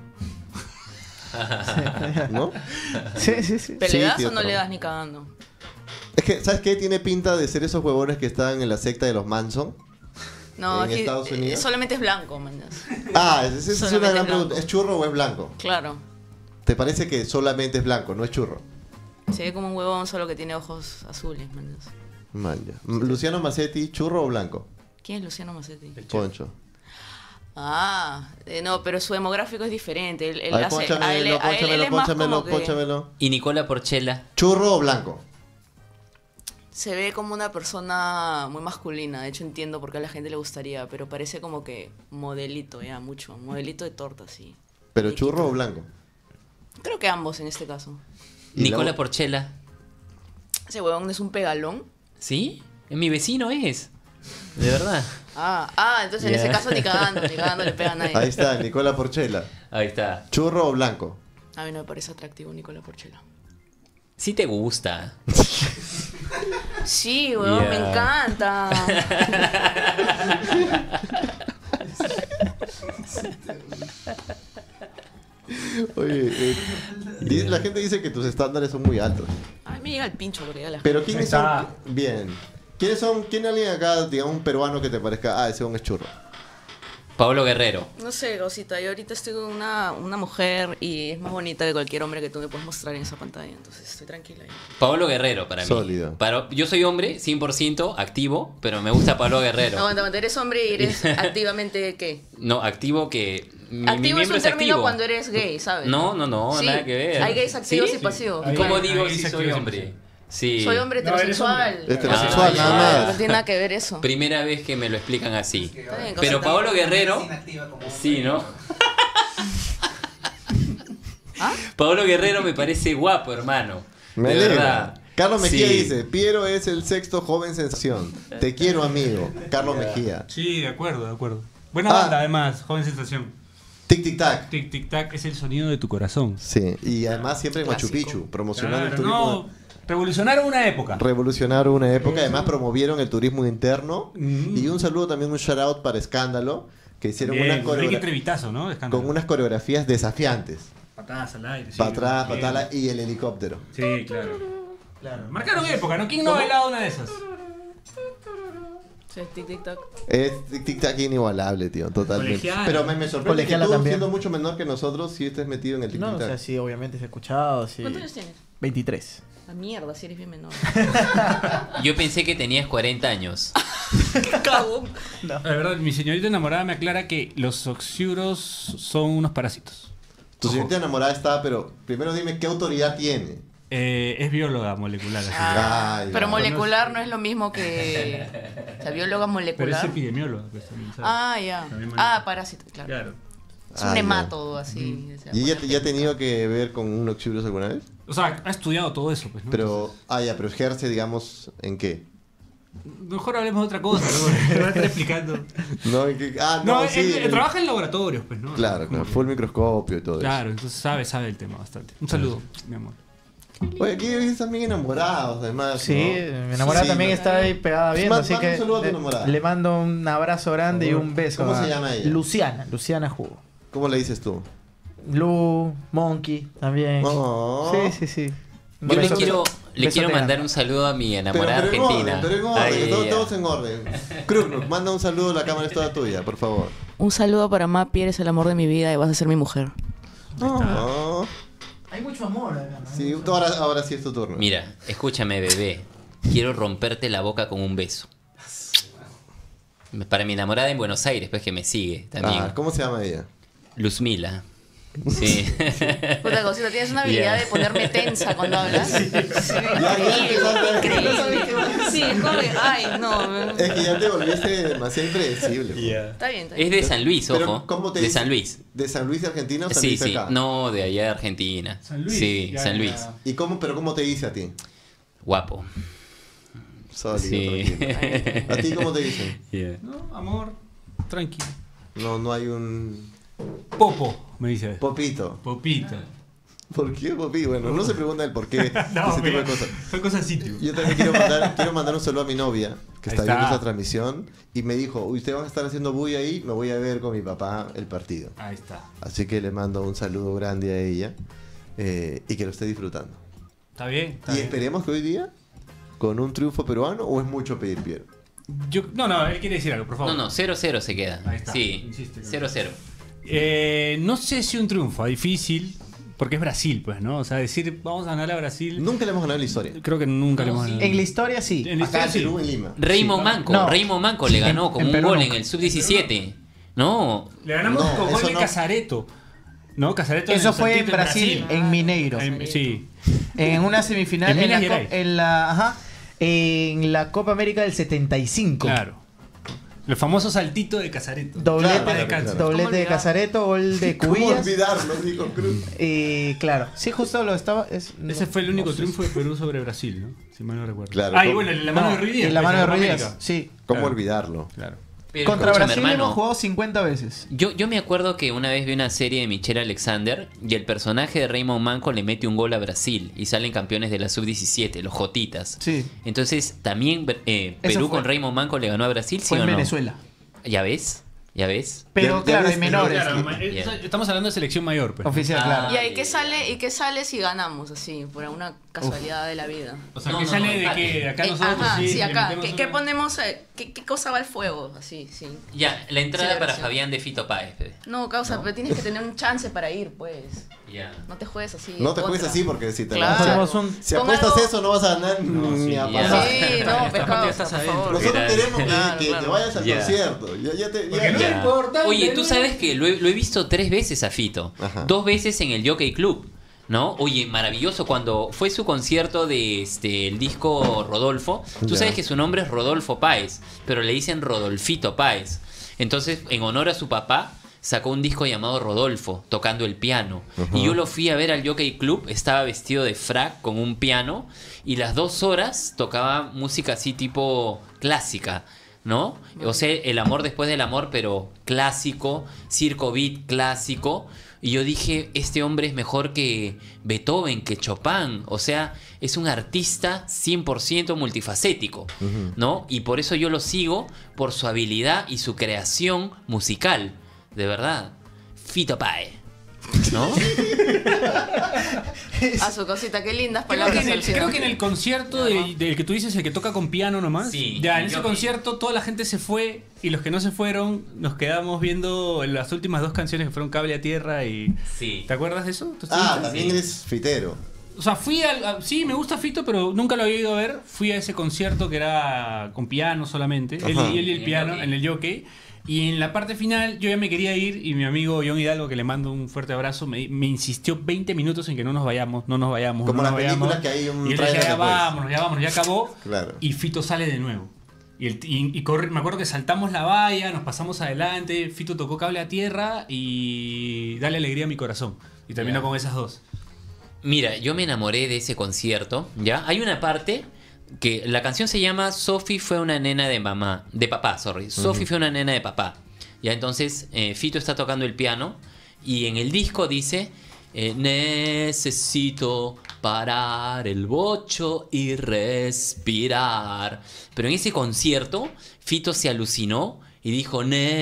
¿No? Sí, sí, sí. ¿Pero Sí, le das tío, o no pero- le das ni cagando? Es que, ¿sabes qué? Tiene pinta de ser esos huevones que están en la secta de los Manson. No, ¿En aquí, Estados eh, Unidos? solamente es blanco, mañas. Ah, esa esa es una Solamente gran blanco. pregunta. ¿Es churro o es blanco? Claro. ¿Te parece que solamente es blanco, no es churro? Se ve como un huevón solo que tiene ojos azules, mañas. Man, ya. Luciano Massetti, ¿churro o blanco? ¿Quién es Luciano Massetti? Poncho. Ah, eh, no, pero su demográfico es diferente. Él, él Ay, hace, a él, ponchamelo, a él- él ponchamelo, es más ponchamelo, como que ponchamelo. Y Nicola Porchela. ¿Churro o blanco? se ve como una persona muy masculina. De hecho, entiendo por qué a la gente le gustaría, pero parece como que modelito, ya, mucho. Modelito de torta, sí. ¿Pero Muñequito. churro o blanco? Creo que ambos en este caso. Y Nicola la- Porchela. Ese huevón es un pegalón. ¿Sí? Es mi vecino, es. De verdad. Ah, ah, entonces en Ya. ese caso ni cagando, ni cagando le pega a nadie. Ahí está, Nicola Porchela. Ahí está. ¿Churro o blanco? A mí no me parece atractivo Nicola Porchela. Sí te gusta. Sí, huevón, Ya. me encanta. Oye, eh, di- la gente dice que tus estándares son muy altos. A mí me llega el pincho porque ya la Pero ¿quiénes Ahí son? está. Bien. ¿Quiénes son? ¿Quién alguien acá, digamos, un peruano que te parezca? Ah, ese un es churro. Pablo Guerrero. No sé, Rosita, yo ahorita estoy con una, una mujer y es más bonita que cualquier hombre que tú me puedes mostrar en esa pantalla, entonces estoy tranquila ahí. Pablo Guerrero para mí. Sólido. Para, yo soy hombre, cien por ciento activo, pero me gusta Pablo Guerrero. No, aguanta, aguanta, eres hombre y eres activamente ¿qué? No, activo que... Mi, mi Activo es miembro un es término activo. cuando eres gay, ¿sabes? No, no, no, Sí, nada que ver. hay gays activos ¿Sí? y pasivos. ¿Y Hay- cómo hay digo gays si soy activos, hombre? Sí. Soy hombre No, eres heterosexual. hombre. Heterosexual, Ah, nada ya. más. No tiene nada que ver eso. Primera vez que me lo explican así. Está bien, Pero cosita. Pablo Guerrero... Sí, ¿no? ¿Ah? Pablo Guerrero me parece guapo, hermano. Me de alegra. verdad. Carlos Mejía Sí. dice, Piero es el sexto joven sensación. Te quiero, amigo. Carlos Mejía. Sí, de acuerdo, de acuerdo. Buena Ah. banda, además, joven sensación. Tic, tic, tac. Tic, tic, tac es el sonido de tu corazón. Sí, y además siempre en Machu Clásico. Picchu, promocionando Claro, el turismo. no, revolucionaron una época. Revolucionaron una época, además promovieron el turismo interno. Mm. Y un saludo también, un shout out para Escándalo, que hicieron Bien, una Enrique coreografía Trevitazo, ¿no? Escándalo. con unas coreografías desafiantes. Patadas al aire. sí, Para atrás, bien. patala y el helicóptero. Sí, claro. claro. Marcaron época, ¿no? ¿Quién no ha bailado una de esas? Sí, tic, tic, tac. Es tic tic tac inigualable, tío, totalmente. Colegiala. Pero me, me sorprende que Colegiala tú, también. siendo mucho menor que nosotros, si estés metido en el tic No, tic o tac. sea, sí, obviamente se ha escuchado, sí. ¿Cuántos años tienes? veintitrés. La mierda, si eres bien menor. Yo pensé que tenías cuarenta años. Cagón. La verdad, mi señorita enamorada me aclara que los oxiuros son unos parásitos. Tu señorita enamorada está, pero primero dime qué autoridad tiene. Eh, es bióloga molecular, así que- Ah, Ay, pero ya. molecular no es lo mismo que... O sea, bióloga Pero es molecular. epidemióloga. Pues, también, ¿sabes? Ah, ya. También Ah, maneja. parásito, claro. Claro. Es un Ah, ya. hemato así. o sea, ¿Y ella poner ya ha textos. tenido que ver con un oxiurus alguna vez? O sea, ha estudiado todo eso, pues, ¿no? Pero, ah, ya, pero ejerce, digamos, ¿en qué? Mejor hablemos de otra cosa, ¿no? Me va a estar explicando. No, ¿en qué? Ah, no, No, sí. él, él el- trabaja en laboratorios, pues, ¿no? Claro, Como claro, que- full microscopio y todo Claro, entonces sabe, sabe el tema bastante. Un saludo, mi amor. eso. Oye, aquí están bien enamorados, además. Sí, ¿no? mi enamorada Sí, también ¿no? está ahí pegada viendo, Manda- así manda que un saludo a tu le, enamorada. le mando un abrazo grande y un beso. ¿Cómo a se llama ella? Luciana, Luciana Jugo. ¿Cómo le dices tú? Lu, Monkey también. Oh. Sí, sí, sí. Yo le Beso- quiero, le beso quiero de mandar gama. un saludo a mi Pero, enamorada pero en argentina. orden, pero en orden, Ay, todo- ay, todos ay. en orden. Cruz, Cruz, manda un saludo, la cámara es toda tuya, por favor. Un saludo para Mapi, eres el amor de mi vida y vas a ser mi mujer. Oh. Hay mucho amor acá, ¿no? Sí, tú ahora, ahora sí es tu turno. Mira, escúchame, bebé. Quiero romperte la boca con un beso. Para mi enamorada en Buenos Aires, pues que me sigue también. Ah, ¿cómo se llama ella? Luzmila. Sí. Puta cosita, tienes una habilidad Ya. de ponerme tensa cuando hablas. Sí, ya increíble, empezaste. increíble. Sí, es como que, ay, no. Es que ya te volviste demasiado impredecible. pues. Está bien, está bien. Es de San Luis, Pero, ojo. ¿cómo te de dice? San Luis. ¿De San Luis de Argentina o San Sí, Luis de sí. acá? No, de allá de Argentina. San Luis. Sí, Ya, San ya. Luis. ¿Y cómo, pero cómo te dice a ti? Guapo. Sólido, Sí. tranquilo. ¿A ti cómo te dicen? Yeah. No, amor, tranquilo. No, no hay un Popo, me dice. popito. Popito. ¿Por qué popito? Bueno, no se pregunta el por qué, ese No, tipo de mira, cosas. son cosas así, tío. Yo también quiero mandar, quiero mandar un saludo a mi novia, que Ahí está está. viendo esta transmisión, y me dijo, "Uy, ustedes van a estar haciendo bulla ahí, me voy a ver con mi papá el partido. Ahí está. Así que le mando un saludo grande a ella, eh, y que lo esté disfrutando. Está bien. Está Y bien. esperemos que hoy día, con un triunfo peruano, o es mucho pedir, Piero. Yo, no, no, él quiere decir algo, por favor. No, no, cero cero se queda. Ahí está. Sí, Insiste, ¿no? cero cero. Eh, no sé si un triunfo, difícil, porque es Brasil, pues, ¿no? O sea, decir vamos a ganar a Brasil, Nunca le hemos ganado en la historia. creo que nunca le hemos ganado. En la historia sí. En la Acá historia en sí. Perú, en Lima. Raymond Sí. Manco, No. Raymond Manco le ganó En- con en un Perú gol no. en el sub diecisiete. No, Le ganamos No, con gol eso de no. Casareto. ¿No? Casareto Eso el fue en saltito Brasil, en Mineiro. En- sí. En una semifinal En en, la, Minas co- Gerais. en la ajá, en la Copa América del setenta y cinco. Claro. El famoso saltito de Casareto. Doblete, Claro, claro, claro. doblete ¿Cómo de olvidar? Casareto, gol de ¿Cómo Cubillas. olvidarlo, dijo Cruz? Y claro, sí, justo lo estaba. es- Ese no- fue el único no sé triunfo de Perú sobre Brasil, ¿no? Si mal no recuerdo. Claro, Ah, y ¿cómo? bueno, la mano No, de Ruiz Díaz. y la pues, mano de Copa Ruiz Díaz, América. sí. ¿Cómo Claro. olvidarlo? Claro. pero Contra escúchame, Brasil hermano. hemos jugado cincuenta veces. Yo, yo me acuerdo que una vez vi una serie de Michelle Alexander y el personaje de Raymond Manco le mete un gol a Brasil y salen campeones de la sub diecisiete, los Jotitas. Sí. Entonces, también eh, Eso Perú fue- con Raymond Manco le ganó a Brasil, ¿sí Fue o en no? Venezuela. ¿Ya ves? ¿Ya ves? Pero Ya- ya claro, ves, en pero menores. Claro, ma- Yeah. eh, estamos hablando de selección mayor, pues. Oficial, Ah. claro. ¿Y ahí qué sale, y qué sale si ganamos así, por una casualidad de la vida? O sea, No, que no, sale no, de empate. que acá Eh, nosotros Ajá, sí, sí, le acá. metemos ¿Qué, una- qué ponemos? eh, ¿Qué, ¿Qué cosa va al fuego? Así, sí. Ya, la entrada para Celebración. Fabián de Fito Páez. pe. No, causa, pero tienes que tener un chance para ir, pues. Ya. No te juegues así. No te contra. juegues así porque si te Claro. si- Hacemos un- si Pon apuestas algo- eso no vas a ganar ni a ya. pasar. Sí, no, Esta pescado, parte ya estás por adentro. favor. Nosotros Gracias. queremos que, Claro, que te claro. vayas al Ya. concierto. Ya, ya te, Porque ya- no ya- es importante. Oye, tú ¿no? sabes que lo he, lo he visto tres veces a Fito. Ajá. Dos veces en el Jockey Club. ¿No? Oye, maravilloso. Cuando fue su concierto de este el disco Rodolfo, tú Ya. sabes que su nombre es Rodolfo Páez, pero le dicen Rodolfito Páez. Entonces, en honor a su papá, sacó un disco llamado Rodolfo, tocando el piano. Ajá. Y yo lo fui a ver al Jockey Club, estaba vestido de frac con un piano, y las dos horas tocaba música así tipo clásica. ¿No? O sea, el amor después del amor, pero clásico, circo beat clásico. Y yo dije, este hombre es mejor que Beethoven, que Chopin. O sea, es un artista cien por ciento multifacético, Ujú. ¿no? Y por eso yo lo sigo, por su habilidad y su creación musical. De verdad. Fito Páez. ¿No? A su cosita, qué lindas Creo palabras. que, en el, Alcina. creo que en el concierto de- del que tú dices, el que toca con piano nomás, Sí, ya en yo ese vi. concierto toda la gente se fue y los que no se fueron nos quedamos viendo las últimas dos canciones que fueron Cable a Tierra y... Sí. ¿Te acuerdas de eso? ¿Tú Ah, estuviste? también eres fitero. O sea, fui al. a- sí, me gusta Fito, pero nunca lo había ido a ver. Fui a ese concierto que era con piano solamente. Él, Ajá. y él y el En el piano, jockey. en el jockey. Y en la parte final yo ya me quería ir y mi amigo John Hidalgo, que le mando un fuerte abrazo, me, me insistió veinte minutos en que no nos vayamos, no nos vayamos. Como no las nos vayamos. películas que hay un Y él trailer decía, ya después. vámonos, ya vámonos, ya acabó. Claro. Y Fito sale de nuevo. Y, el, y, y corre- me acuerdo que saltamos la valla, nos pasamos adelante, Fito tocó cable a tierra y dale alegría a mi corazón. Y terminó Ya. con esas dos. Mira, yo me enamoré de ese concierto, ¿ya? Hay una parte que la canción se llama Sophie fue una nena de mamá, de papá, sorry. Sophie fue una nena de papá. Ya, entonces eh, Fito está tocando el piano y en el disco dice eh, necesito parar el bocho y respirar. Pero en ese concierto Fito se alucinó y dijo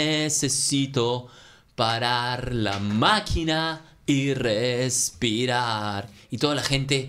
necesito parar la máquina y respirar. Y toda la gente,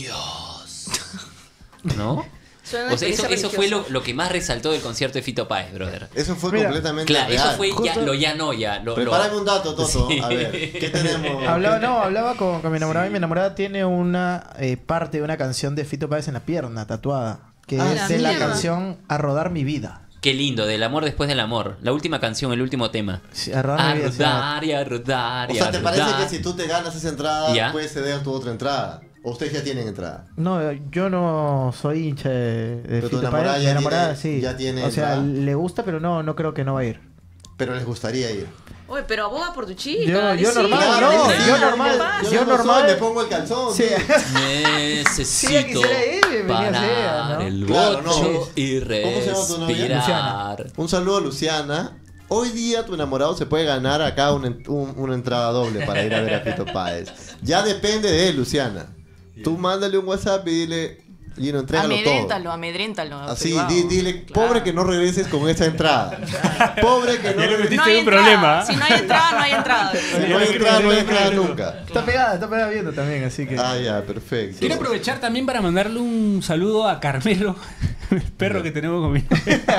Dios. ¿No? Suena O sea, eso, experiencia eso fue lo, religiosa. lo que más resaltó del concierto de Fito Páez, brother. Eso fue Mira, completamente Claro, real. eso fue ya, Justo- lo ya no, ya. Lo, Prepárame lo- un dato, Toto. Sí. A ver, ¿qué tenemos? Hablaba, ¿Qué- no, hablaba con, con mi enamorada y mi enamorada tiene una eh, parte de una canción de Fito Páez en la pierna, tatuada. Que Ah, es la de la mierda. canción A Rodar Mi Vida. Qué lindo, del amor después del amor. La última canción, el último tema. Sí, A Rodar A Mi Vida. se llama. rodar y a rodar O y sea, a ¿te parece rodar. que si tú te ganas esa entrada, Ya. puedes ceder tu otra entrada? ¿O ustedes ya tienen entrada? No, yo no soy hincha de, de Pero tu Fito enamorada Páez. Mi ya enamorada tiene- sí. ya tiene o sea, entrada. le gusta, pero no, no creo que no va a ir. Pero les gustaría ir. Oye, pero aboga por tu chica. Yo- di yo sí, normal, di no, sí, yo ¿qué normal, pasa? Yo, yo mismo normal- soy, me pongo el calzón. Sí. ¿qué? Necesito quisiera ir, venía parar sea, ¿no? el Claro, no. bocho y ¿Cómo se llama tu novia? respirar. Un saludo a Luciana. Hoy día tu enamorado se puede ganar acá un en- un- una entrada doble para ir a ver a Fito Páez. Ya depende de él, Luciana. Tú mándale un WhatsApp y dile, y no entrégalo todo. Amedréntalo, amedréntalo. Así, privado. di- dile, Claro. pobre que no regreses con esa entrada. Pobre que no Ya le regreses. metiste No hay un entrada. problema. Si no hay entrada, no hay entrada. Si no hay entrada, no hay entrada nunca. Está pegada, está pegada viendo también, así que. Ah, ya, perfecto. Quiero aprovechar también para mandarle un saludo a Carmelo, el perro que tenemos conmigo.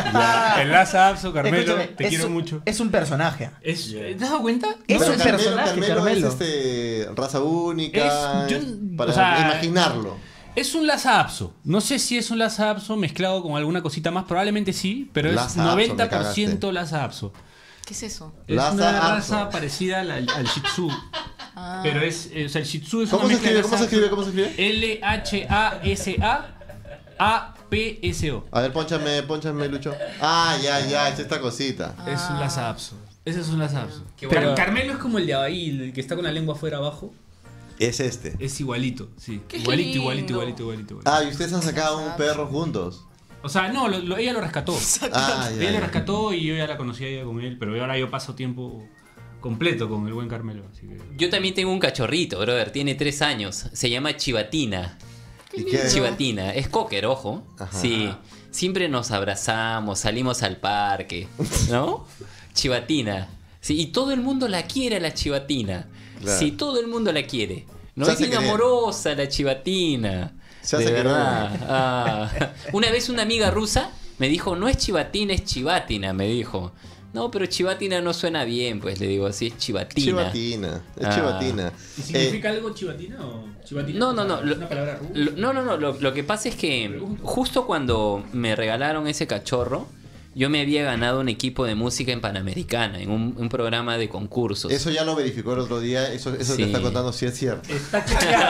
El Laza Abso, Carmelo, Escúchame, te es quiero un- mucho. Es un personaje. Es, ¿Te has dado cuenta? Es Pero un Carmelo, personaje, Carmelo, Carmelo. es este, raza única. Es- yo- es para o sea, imaginarlo. Es un Laza Abso. No sé si es un Laza Abso mezclado con alguna cosita más, probablemente sí, pero es Lhasa Apso, noventa por me ciento Laza Apso. ¿Qué es eso? Es Lhasa una Apso. raza parecida al, al Shih Tzu. Ah. Pero es, eh, o sea, el Shih Tzu es ¿Cómo una se mezcla de escribe? ¿Cómo se Lhasa escribe? Apso. ¿Cómo se escribe? L H A S A A P S O. A ver, ponchame, ponchame, Lucho. Ah, ya, ya, es esta cosita. Es un Lhasa Apso. Ese es un Lhasa Apso. Qué Car- bueno. Carmelo es como el de ahí, el que está con la lengua afuera abajo. Es este. Es igualito, sí. Qué Igualito, lindo. igualito, igualito, igualito, igualito. Ah, y ustedes han sacado un perro juntos. O sea, no, lo- lo- ella lo rescató. Ah, Ella ya, lo ya. rescató y yo ya la conocía ella con él, pero ahora yo paso tiempo completo con el buen Carmelo. Así que... Yo también tengo un cachorrito, brother. Tiene tres años. Se llama Chivatina. ¿Y qué? Chivatina. Es cocker, ojo. Ajá. Sí. Siempre nos abrazamos, salimos al parque. ¿No? Chivatina. Sí, y todo el mundo la quiere a la Chivatina. Claro. Sí, todo el mundo la quiere. No Se es hace bien querer. amorosa la Chivatina. Se de hace querer. verdad. Ah. Una vez una amiga rusa me dijo, no es Chivatina, es Chivatina, me dijo. No, pero Chivatina no suena bien, pues le digo así, es Chivatina. Chivatina. Es Ah. chivatina. ¿Y Eh, significa algo chivatina o chivatina? No, no, no. ¿Es Lo, una palabra rusa? lo- no, no, no. Lo, lo que pasa es que justo cuando me regalaron ese cachorro, yo me había ganado un equipo de música en Panamericana, en un, un programa de concursos. eso ya lo verificó el otro día. Eso, eso Sí. que está contando sí es cierto. Está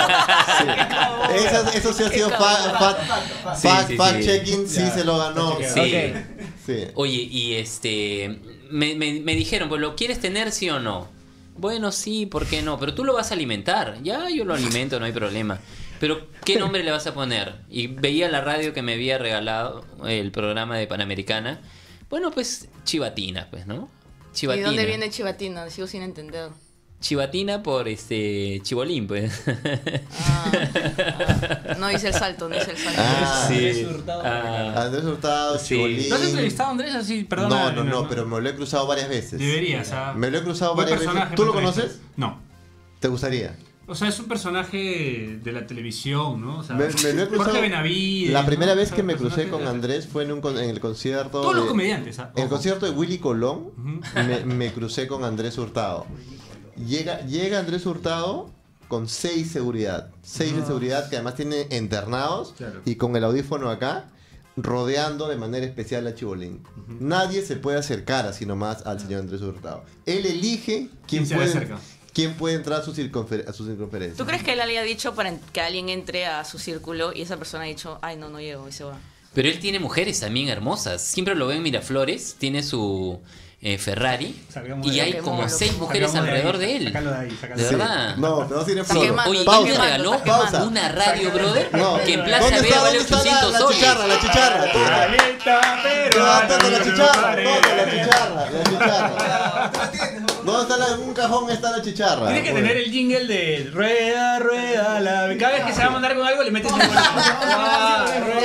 claro. Eso, eso sí ha sido fa- fa- Sí, fact, sí, fact sí. checking, sí Ya, se lo ganó. está Sí. Ok. Sí. Oye, y este. Me, me- me dijeron, pues, ¿lo quieres tener sí o no? Bueno, sí, ¿por qué no? Pero tú lo vas a alimentar. Ya, yo lo alimento, no hay problema. Pero, ¿qué nombre le vas a poner? Y veía la radio que me había regalado el programa de Panamericana. Bueno, pues, Chivatina, pues, ¿no? ¿Y Chivatina. de dónde viene Chivatina? Sigo sin entender. Chivatina por este Chibolín, pues. Ah, ah. No hice el salto, no hice el salto. Ah, Andrés Hurtado. Ah, Andrés Hurtado, Sí. Chibolín. ¿No has entrevistado a Andrés así? Perdona. No, no, no, pero me lo he cruzado varias veces. Deberías, ¿ah? Me lo he cruzado Buen varias veces. personaje ¿Tú lo para conoces? entrevistar. No. ¿Te gustaría? O sea, es un personaje de la televisión, ¿no? O sea, Me, me lo he cruzado. Jorge Benavides. La primera ¿no? vez O sea, que me crucé personajes con de la- Andrés fue en, un, con- en el concierto. Todos los de- comediantes, ¿ah? En el Ojo. concierto de Willy Colón Ujú. me, me crucé con Andrés Hurtado. Llega, llega Andrés Hurtado con seis seguridad. seis de seguridad que además tiene internados Claro. y con el audífono acá, rodeando de manera especial a Chibolín. Nadie se puede acercar así nomás al señor Andrés Hurtado. Él elige quién ¿Quién se le puede, acerca? quién puede entrar a su, circunfer- a su circunferencia. ¿Tú crees que él haya dicho para en- que alguien entre a su círculo y esa persona ha dicho, ay, no, no llego y se va? Pero él tiene mujeres también hermosas. Siempre lo ven en Miraflores. Tiene su eh, Ferrari. Salgamos Y de hay ahí. como Saquémoslo. seis mujeres Sacamos de alrededor ahí, de él. sácalo de ahí, sácalo De de ahí. verdad. No, pero no tiene Está flor. quemando, Oye, está él me Pausa. regaló está quemando. una radio, brother, No. que en Plaza ¿Dónde Vea está, vale dónde está la, ochocientos la soles. chicharra, la chicharra? Toma. Caleta, pero No, tócate la no chicharra, pare. tócate la chicharra, la chicharra. ¿Dónde está la, en un cajón está la chicharra? Tienes que Bueno. tener el jingle de rueda, rueda, la... Cada vez que se va a mandar con algo le metes el Ah,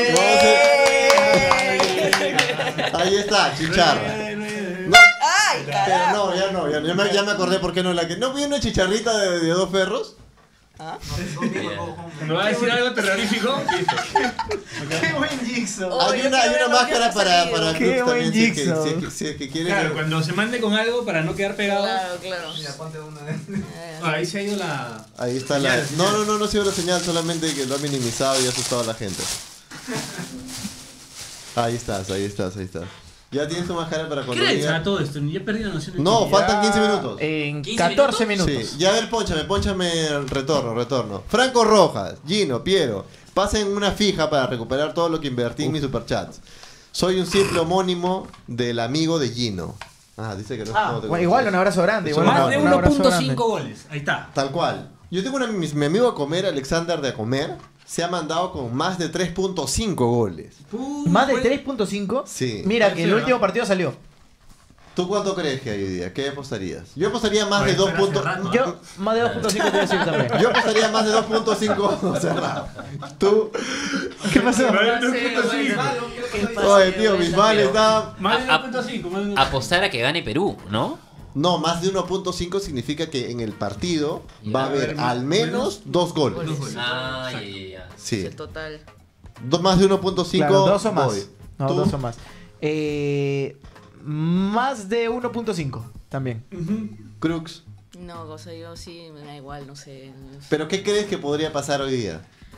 rueda. Ahí está, chicharra. No, ¡Ay, pero carajo! no, ya no, ya, ya me, ya me acordé por qué no la que. ¿No viene una chicharrita de, de dos perros? ¿Ah? ¿Me va a decir algo terrorífico? Listo. ¡Qué buen Jigsaw! Oh, hay yo una, hay quiero una ver lo que máscara ha para, salido. para Qué Crux buen también, si es que, Jigsaw. si es que, si es que quieres. Claro, cuando se mande con algo para no quedar pegado. Claro, claro. Ah, ahí se ha ido la... Ahí está la. Señal, No, señal. no, no, no ha sido la señal, solamente que lo ha minimizado y ha asustado a la gente. Ahí estás, ahí estás, ahí estás. Ya tienes tu máscara para ¿Qué cuando era diga- todo esto? Ya perdí la noción de No, tiempo. faltan quince minutos. En ¿quince catorce minutos? minutos. Sí, ya a ver, ponchame, ponchame el retorno, retorno. Franco Rojas, Gino, Piero, pasen una fija para recuperar todo lo que invertí en mis superchats. Soy un simple homónimo del amigo de Gino. Ah, dice que no. Ah, no te bueno, igual un abrazo grande. Es Igual un Más de un uno abrazo punto grande. cinco goles. Ahí está. Tal cual. Yo tengo una, mi, mi amigo a comer, Alexander de a comer, se ha mandado con más de tres punto cinco goles. ¿Más de Pues- tres punto cinco? Sí. Mira, Puede que el ser, último ¿no? partido salió. ¿Tú cuánto crees que hay hoy día? ¿Qué apostarías? Yo apostaría más Oye, de dos pero hace puntos. rato, ¿no? Yo, más de dos punto cinco te voy a decir también. Yo apostaría más de dos punto cinco cerrado. Tú. ¿Qué pasó? Más de No sé, dos punto cinco. bueno, ¿qué pasa? Oye, tío, Bisbal está. Más de A- dos punto cinco. más de dos- Apostar a que gane Perú, ¿no? No, más de uno punto cinco significa que en el partido Ya. va a haber al menos dos goles. Dos goles. Ah, ya, ya, ya. Sí. El total. Dos, más de uno punto cinco. Claro, dos o más. voy. No, ¿Tú? dos o más. Eh, más de uno punto cinco también. Crux. No, o sea, yo sí me da igual, no sé. ¿Pero qué crees que podría pasar hoy día?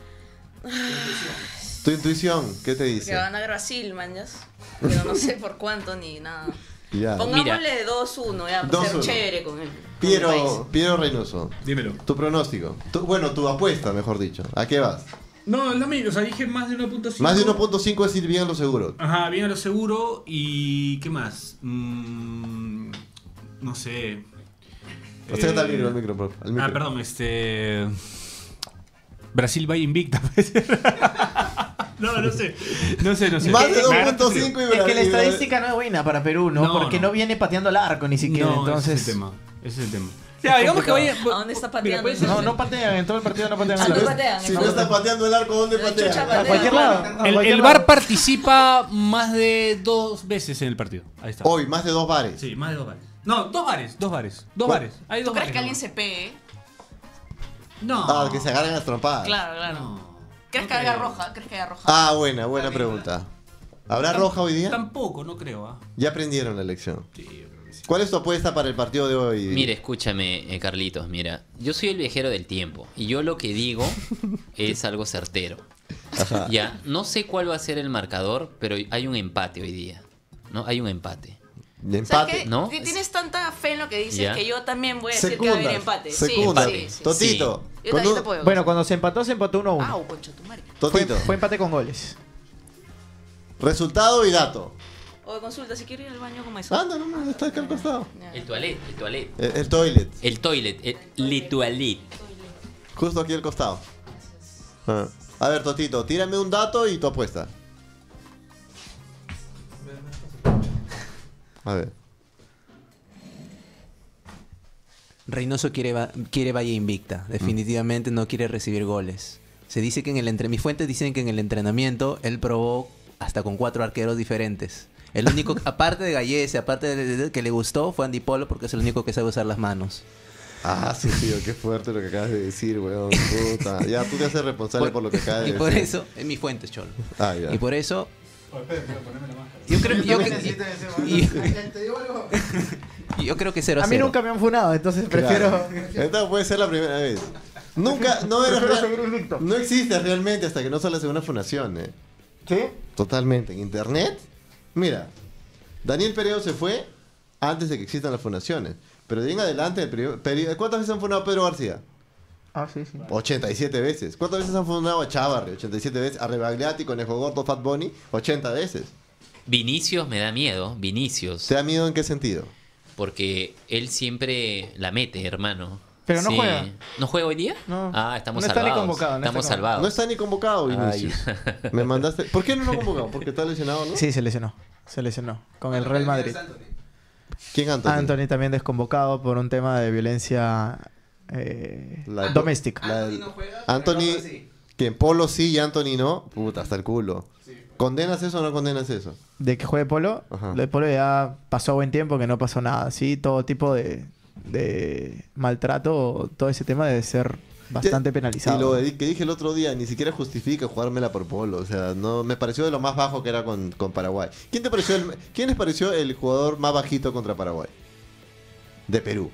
Tu intuición, ¿qué te Que dice? va a ganar Brasil, mañas. Pero no sé por cuánto ni nada. Ya. Pongámosle dos uno, ya, para dos ser uno. chévere con él. Piero, Piero Reynoso, Dímelo. tu pronóstico. Tu- bueno, tu apuesta, mejor dicho. ¿A qué vas? No, es lo mismo. O sea, dije más de uno punto cinco. Más de uno punto cinco es ir bien a lo seguro. Ajá, bien a lo seguro. ¿Y qué más? Mm, no sé. Acércate al Eh, micro, al micro, por favor, al micro. Ah, perdón, este. Brasil va invicta. puede ser. no, no sé. No sé, no sé. Más de Me dos agarraste punto frío. cinco y Es que la Brasil- estadística no es buena para Perú, ¿no? No, Porque no. no viene pateando al arco ni siquiera. No, entonces. ese es el tema. Ese es el tema. Ya, digamos que vaya. ¿A dónde está Mira, pateando? puede ser- No, no patean, en todo el partido no patean Ah, al no arco. patean. Si no está pateando el arco, ¿dónde Pero patea? chucha, A patea. cualquier lado. a El, cualquier el lado. V A R participa más de dos veces en el partido. Ahí está. Hoy, más de dos bares. Sí, más de dos bares. No, dos bares, dos bares. Dos ¿Cuál? bares. Hay ¿Tú dos crees bares que alguien nomás. se pegue? No. Ah, que se agarran las trompadas. Claro, claro. No. ¿Crees No que haya creo. roja? ¿Crees que haya roja? Ah, buena, buena pregunta. ¿Habrá roja hoy día? Tampoco, no creo. ¿ah? Ya aprendieron la lección. Sí, yo creo que sí. ¿Cuál es tu apuesta para el partido de hoy? Mire, escúchame, eh, Carlitos, mira, yo soy el viajero del tiempo y yo lo que digo es algo certero. Ajá. Ya, no sé cuál va a ser el marcador, pero hay un empate hoy día. ¿No? Hay un empate. De ¿Sabes empate. qué? ¿no? Ti- Tienes tanta fe en lo que dices Ya. que yo también voy a decir que va a haber empate. Sí, Secundas. sí, sí. Totito. Yo con también un- te apoyo. Bueno, cuando se empató, se empató uno a uno. Au, concha tu madre. Fue, Totito. fue empate con goles. Resultado y dato. O consulta, si quiero ir al baño, ¿cómo eso? Anda, no, no, está acá al costado. Ya. El toilet, el toilet. El, el toilet. El toilet, el le toilet. Justo aquí al costado. Ah. A ver, Totito, tírame un dato y tu apuesta. A ver. Reynoso quiere, va- quiere Valle invicta. Definitivamente no quiere recibir goles. Se dice que en el entre mis fuentes dicen que en el entrenamiento él probó hasta con cuatro arqueros diferentes. El único, aparte de Gallese, aparte de, de- que le gustó, fue Andy Polo porque es el único que sabe usar las manos. Ah, sí, tío, qué fuerte lo que acabas de decir, weón. Puta. Ya, tú te haces responsable por, lo que acabas de y decir. por eso, en mis fuentes, cholo. Ah, ya. Y por eso, yo creo, yo, cre- y- yo creo que cero a A mí cero. nunca me han funado, entonces Claro. prefiero. Esta puede ser la primera vez. Nunca, no era Prefiero real- seguir invicto. no existe realmente hasta que no sales de una fundación, eh. ¿Sí? Totalmente. En internet, mira, Daniel Peredo se fue antes de que existan las fundaciones. Pero de ahí en adelante, el periodo, periodo- ¿cuántas veces han fundado a Pedro García? Ah, sí, sí. ochenta y siete veces. ¿Cuántas veces han fundado a Chávarri? ochenta y siete veces. A Rebagliati, Conejo Gordo, Fat Bunny, ochenta veces. Vinicius me da miedo, Vinicius. ¿Te da miedo en qué sentido? Porque él siempre la mete, hermano. Pero no juega. ¿No juega hoy día? No. Ah, estamos No está ni salvados. convocado, no está estamos convocado. salvados. No está ni convocado, Vinicius. Me mandaste. ¿Por qué no lo ha convocado? Porque está lesionado, ¿no? Sí, se lesionó. Se lesionó. Con el Real Madrid. ¿Quién Anthony? Anthony también desconvocado por un tema de violencia eh, La- doméstica. La- Anthony no juega, Anthony, pero Polo sí. que en Polo sí y Anthony no. Puta, hasta el culo. ¿Condenas eso o no condenas eso? De que juegue Polo. Ajá. Lo de Polo ya pasó buen tiempo que no pasó nada. Sí, todo tipo de, de maltrato, todo ese tema debe ser bastante Y penalizado. lo de- que dije el otro día, ni siquiera justifica jugármela por Polo. O sea, no me pareció de lo más bajo que era con, con Paraguay. ¿Quién te pareció el, ¿Quién les pareció el jugador más bajito contra Paraguay? De Perú.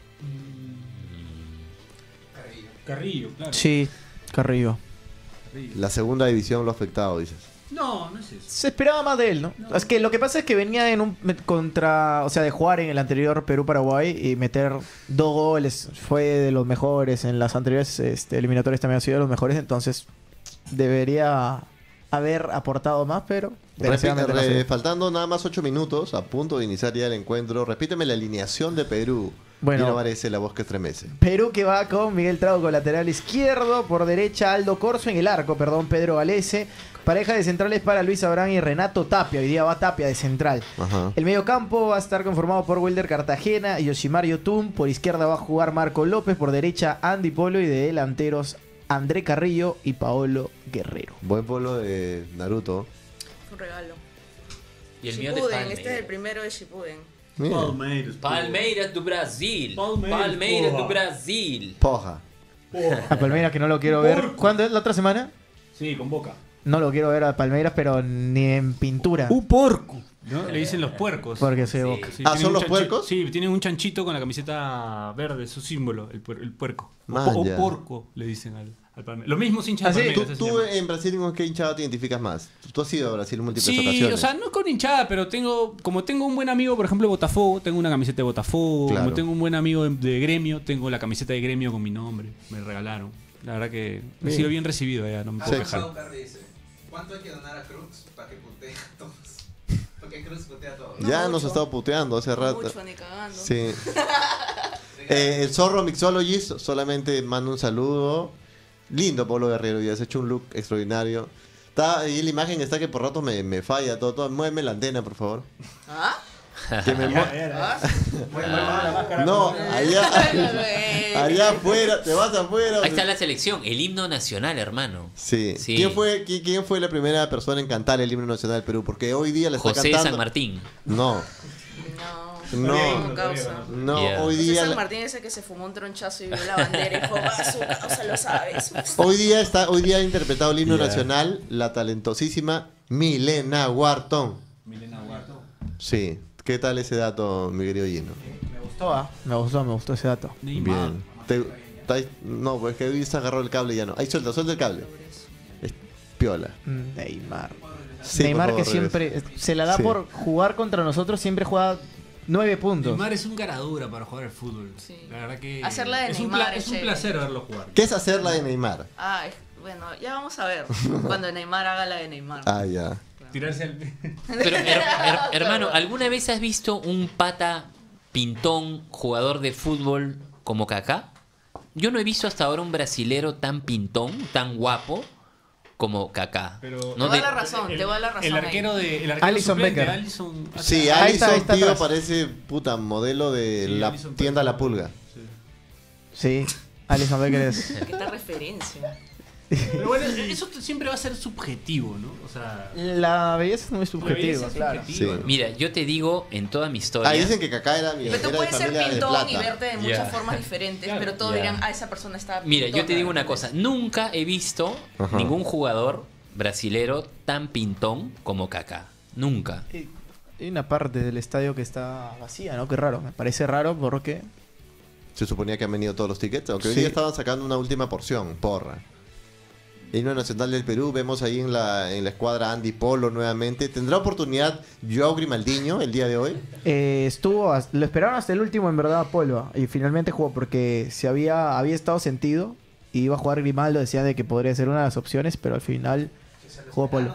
Carrillo, claro. Sí, Carrillo. La segunda división lo ha afectado, dices. No, no es eso. Se esperaba más de él, ¿no? Es que lo que pasa es que venía en un met- contra, o sea, de jugar en el anterior Perú-Paraguay y meter dos goles, fue de los mejores, en las anteriores este, eliminatorias también ha sido de los mejores, entonces debería haber aportado más, pero desgraciadamente no Repite- se re- dio. faltando nada más ocho minutos, a punto de iniciar ya el encuentro, repíteme la alineación de Perú. Bueno. Y no parece la voz que estremece. Perú que va con Miguel Trauco lateral izquierdo, por derecha Aldo Corso en el arco, perdón, Pedro Galese. Pareja de centrales para Luis Abraham y Renato Tapia. Hoy día va Tapia de central. Ajá. El mediocampo va a estar conformado por Wilder Cartagena y Yoshimar Yotun. Por izquierda va a jugar Marco López. Por derecha Andy Polo y de delanteros André Carrillo y Paolo Guerrero. Buen polo de Naruto. Fue un regalo. Y el mío de Shippuden, Palmeiras. este es el primero de Shippuden. Mira. Palmeiras. Palmeiras do Brasil. Palmeiras, Palmeiras porra. do Brasil. Poja. A Palmeiras que no lo quiero ver. ¿Cuándo es la otra semana? Sí, con Boca. No lo quiero ver a Palmeiras, pero ni en pintura. porco. ¿No? Le dicen los puercos. Porque soy de Boca. Sí, Ah, tienen ¿son un los chanchi- puercos? Sí, tienen un chanchito con la camiseta verde, su símbolo, el, puer- el puerco. O, Man, po- o ya. porco, le dicen al, al Palmeiras. Lo mismo hinchas ¿Ah, de sí? Palmeiras. ¿Tú, así se tú llama. en Brasil con qué hinchada te identificas más? Tú has ido a Brasil en múltiples Sí, ocasiones. o sea, no con hinchada, pero tengo, como tengo un buen amigo, por ejemplo, de Botafogo, tengo una camiseta de Botafogo, Claro. como tengo un buen amigo de, de Gremio, tengo la camiseta de Gremio con mi nombre, me regalaron. La verdad que he Bien. sido bien recibido allá, no me puedo Sí. quejar. Saucar dice, ¿cuánto hay que donar a Cruz para que putee a todos? Porque Cruz putea a todos. Ya No nos mucho. ha estado puteando hace No rato. mucho ni cagando. Sí. Eh, el Zorro Mixologist solamente manda un saludo. Lindo Pablo Guerrero, ya has hecho un look extraordinario. Está, y la imagen está que por rato me, me falla todo, todo. Muéveme la antena, por favor. ¿Ah? Que me mue- ¿Ah? No, allá, allá afuera, te vas afuera. Ahí está la selección, el himno nacional, hermano. Sí. Sí. ¿Quién fue, qui- ¿Quién fue la primera persona en cantar el himno nacional del Perú? Porque hoy día la está José cantando. San Martín. No, No. no, No, causa. no. Yeah. Hoy José día, San la- Martín es el que se fumó un tronchazo y vio la bandera y dijo, va, su causa lo sabes. hoy día está, hoy día ha interpretado el himno Yeah. nacional la talentosísima Milena Wharton. Milena Guardo. Sí. ¿Qué tal ese dato, mi querido Gino? Me gustó, ¿ah? Me gustó, me gustó ese dato. Bien. Te- te- no, pues que hoy se agarró el cable y ya no. Ahí suelta, suelta el cable. Es piola. Neymar. Sí, Neymar por que favor, siempre se la da Sí. por jugar contra nosotros, siempre juega nueve puntos. Neymar es un caradura para jugar al fútbol. Sí. La verdad que Hacerla de es, un, Neymar pla- es es un chévere. placer verlo jugar. ¿Qué es hacer la de Neymar? Ah, es- bueno, ya vamos a ver cuando Neymar haga la de Neymar. Ah, ya. Tirarse al... Pero, her- her- hermano, ¿alguna vez has visto un pata pintón jugador de fútbol como Kaká? Yo no he visto hasta ahora un brasilero tan pintón, tan guapo como Kaká. Pero- No Te va de- la razón, te va la razón. El ahí. arquero de el arquero Alisson suplente, Becker. Alisson- Sí, Ahí está, ahí Alisson, está tío, atrás. parece puta modelo de Sí, la Alisson tienda La parece- Pulga. Sí. Sí, Alisson Becker es. ¿Qué tal referencia? Pero bueno, eso siempre va a ser subjetivo, ¿no? O sea, La belleza es muy la subjetiva, belleza es claro. subjetiva, Sí. ¿no? Mira, yo te digo en toda mi historia. Ah, dicen que Kaká era, mi, Pero tú era de puedes ser familia de pintón y plata. verte de muchas Ya. formas diferentes, Claro. pero todos Ya. dirán, ah, esa persona está Mira, yo te pintona. digo una cosa. Nunca he visto Ajá. ningún jugador brasilero tan pintón como Kaká. Nunca. Y- Hay una parte del estadio que está vacía, ¿no? Qué raro, me parece raro porque Se suponía que han venido todos los tickets, aunque hoy Sí. día estaban sacando una última porción, porra. Himno Nacional del Perú, vemos ahí en la, en la escuadra Andy Polo nuevamente. ¿Tendrá oportunidad Joao Grimaldiño el día de hoy? Eh, estuvo, as- lo esperaron hasta el último en verdad Polo y finalmente jugó porque se había, había estado sentido y iba a jugar Grimaldo, decían de que podría ser una de las opciones, pero al final jugó Polo.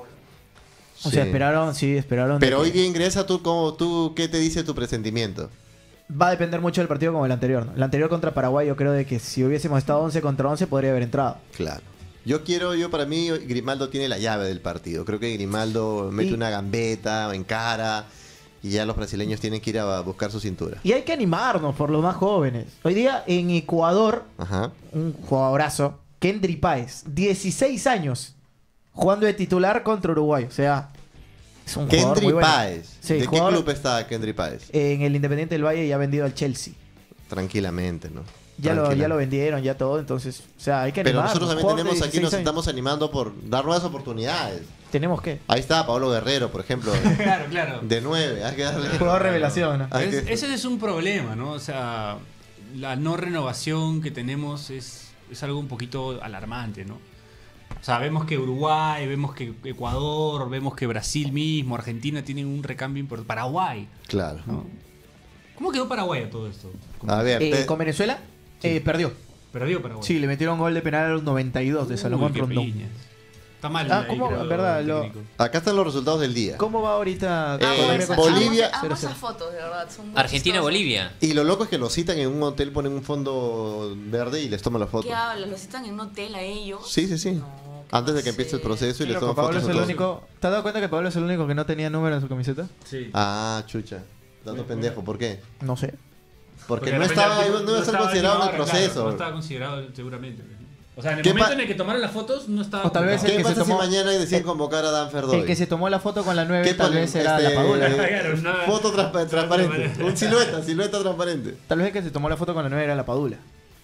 O sea, Sí. esperaron, sí, esperaron. de Pero que- hoy día ingresa, ¿tú, cómo, tú ¿qué te dice tu presentimiento? Va a depender mucho del partido como el anterior, ¿no? El anterior contra Paraguay yo creo de que si hubiésemos estado once contra once podría haber entrado. Claro. Yo quiero, yo para mí, Grimaldo tiene la llave del partido. Creo que Grimaldo mete Y- una gambeta en cara y ya los brasileños tienen que ir a buscar su cintura. Y hay que animarnos por los más jóvenes. Hoy día en Ecuador, Ajá. un jugadorazo, Kendry Páez, dieciséis años, jugando de titular contra Uruguay. O sea, es un jugador Kendry muy bueno. Páez. Sí, ¿De jugador- qué club está Kendry Páez? En el Independiente del Valle ya ha vendido al Chelsea. Tranquilamente, ¿no? Ya lo, ya Tranquilamente. lo vendieron, ya todo. Entonces, o sea, hay que Pero animarnos. nosotros también Jugador de tenemos aquí, nos dieciséis años. estamos animando por dar nuevas oportunidades. ¿Tenemos qué? Ahí está Pablo Guerrero, por ejemplo, Claro, claro. de nueve. Hay que darle. Jugador revelación, ¿no? Hay Es- que- ese es un problema, ¿no? O sea, la no renovación que tenemos es, es algo un poquito alarmante, ¿no? O sea, vemos que Uruguay, vemos que Ecuador, vemos que Brasil mismo, Argentina tienen un recambio importante. Paraguay, Claro. ¿no? ¿Cómo quedó Paraguay a todo esto? A ver, Eh, te- con Venezuela, eh, perdió. Perdió Paraguay. Sí, le metieron gol de penal a los noventa y dos de Uy, Salomón qué Rondón. piñas. Está mal. Ah, ahí, ¿cómo? creo, Verdad, el lo- técnico. acá están los resultados del día. ¿Cómo va ahorita Eh, Colombia contra Bolivia- Chile? Amo cero esas cero. fotos, de verdad. Son muy Argentina-Bolivia. chistosas. Y lo loco es que los citan en un hotel, ponen un fondo verde y les toman la foto. ¿Qué hablas? ¿Los citan en un hotel a ellos? Sí, sí, sí. No, ¿qué Antes de que va a empiece el ser? proceso y Qué les loco, toman Pablo fotos. es a el todos. único. ¿Te has dado cuenta que Pablo es el único que no tenía número en su camiseta? Sí. Ah, chucha. Dato pendejo, ¿por qué? No sé. Porque de no repente estaba, el tipo no iba a ser estaba considerado en el claro, proceso. no estaba considerado seguramente. O sea, en el ¿Qué momento pa- en el que tomaron las fotos no estaba. O tal vez convocado. ¿Qué el que se pasa si tomó- mañana deciden el- convocar a Dan Ferdoy? El que se tomó la foto con la nueve ¿Qué tal ponen? vez era Este, la Padula. Claro, no- Foto transpa- transparente. transparente. Un silueta, silueta transparente. Tal vez el que se tomó la foto con la nueve era la Padula.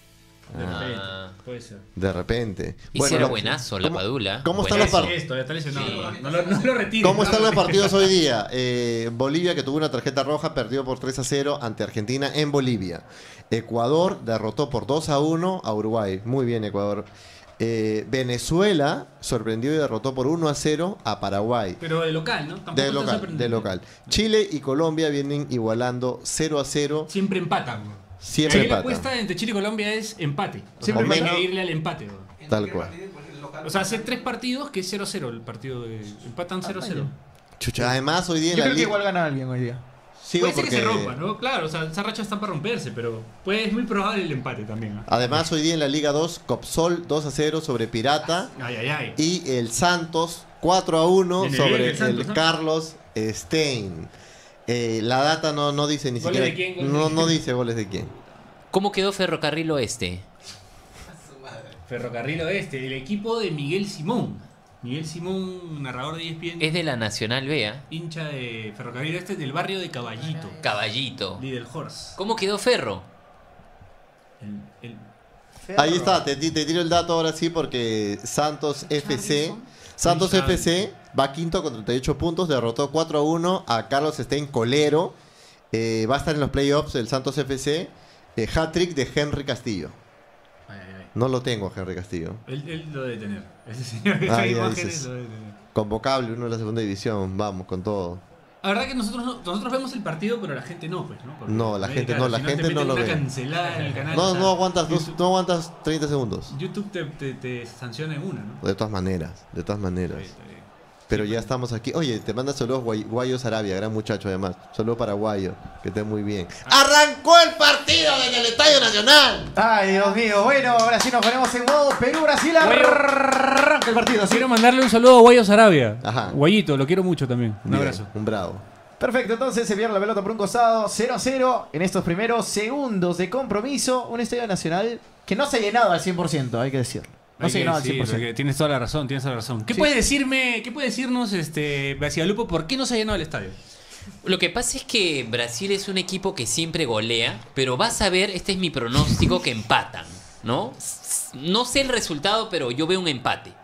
De repente, Ah. puede ser. De repente. Y si era lo- buenazo la ¿cómo- Padula. ¿Cómo están Buenazo. los Sí, par- esto, está lesionado. Sí. No, lo, no lo retires. ¿Cómo no están lo los retires. partidos hoy día? Eh, Bolivia, que tuvo una tarjeta roja, perdió por tres a cero ante Argentina en Bolivia. Ecuador derrotó por dos a uno a Uruguay. Muy bien, Ecuador. Eh, Venezuela sorprendió y derrotó por uno a cero a Paraguay. Pero de local, ¿no? Tampoco De está local, sorprendiente. de local. Chile y Colombia vienen igualando cero a cero. Siempre empatan. ¿no? Siempre Ahí la empatan. apuesta entre Chile y Colombia es empate. O Siempre sea, hay empatan. que irle al empate. ¿no? En Tal cualquier cual. partido, en cualquier local. O sea, hace tres partidos que es cero cero el partido de... Empatan cero cero. Chucha, además hoy día en Yo la creo que liga. igual gana alguien hoy día. Sigo Puede ser porque que se rompa, ¿no? Claro, o sea, esa racha está para romperse, pero pues es muy probable el empate también. ¿no? Además hoy día en la Liga dos, Copsol dos a cero sobre Pirata. Ay, ay, ay. Y el Santos cuatro a uno Viene bien sobre el el, Santos, ¿no? Carlos Stein. Eh, la data no, no dice ni ¿Goles siquiera. de quién? ¿Goles no, de no quién? dice goles de quién. ¿Cómo quedó Ferrocarril Oeste? Ferrocarril Oeste, el equipo de Miguel Simón. Miguel Simón, narrador de E S P N, Es de la Nacional B, ¿ah? hincha de Ferrocarril Oeste del barrio de Caballito. Caballito. Little Horse. ¿Cómo quedó Ferro? El, el- Ahí está, te, te tiro el dato ahora sí porque Santos F C. Santos Richard. F C va quinto con treinta y ocho puntos, derrotó cuatro a uno a Carlos Stein Colero. Eh, va a estar en los playoffs el Santos F C. Eh, hat-trick de Henry Castillo. ay, ay, ay. No lo tengo, Henry Castillo. Él, él lo debe tener. Ese señor que Ah, está en ya imágenes dices. lo debe tener. Convocable, uno de la segunda división. Vamos, con todo. La verdad que nosotros no- nosotros vemos el partido, pero la gente no, pues, ¿no? Porque, No, la eh, gente claro, no, la si gente te no meten lo una ve. cancelada en el canal. No, o sea, no aguantas, dos- YouTube, no aguantas treinta segundos. YouTube te, te, te sanciona en una, ¿no? De todas maneras, de todas maneras. Está bien, está bien. Pero ya estamos aquí. Oye, te manda saludos Guay- Guayo Sarabia, gran muchacho además. Saludos para Guayo, que esté muy bien. ¡Arrancó el partido desde el Estadio Nacional! Ay, Dios mío. Bueno, ahora sí nos ponemos en modo Perú-Brasil. Arranca el partido, ¿sí? Quiero mandarle un saludo a Guayo Sarabia. Ajá. Guayito, lo quiero mucho también. Un Bien, abrazo. Un bravo. Perfecto, entonces se pierde la pelota por un costado. cero a cero en estos primeros segundos de compromiso. Un estadio nacional que no se ha llenado al cien por ciento, hay que decirlo. No Hay se ha que llenado al decir, cien por ciento. porque tienes toda la razón, tienes toda la razón. ¿Qué Sí. puede decirme, qué puede decirnos este Lupo, por qué no se ha llenado el estadio? Lo que pasa es que Brasil es un equipo que siempre golea, pero vas a ver, este es mi pronóstico, que empatan, ¿no? S- No sé el resultado, pero yo veo un empate.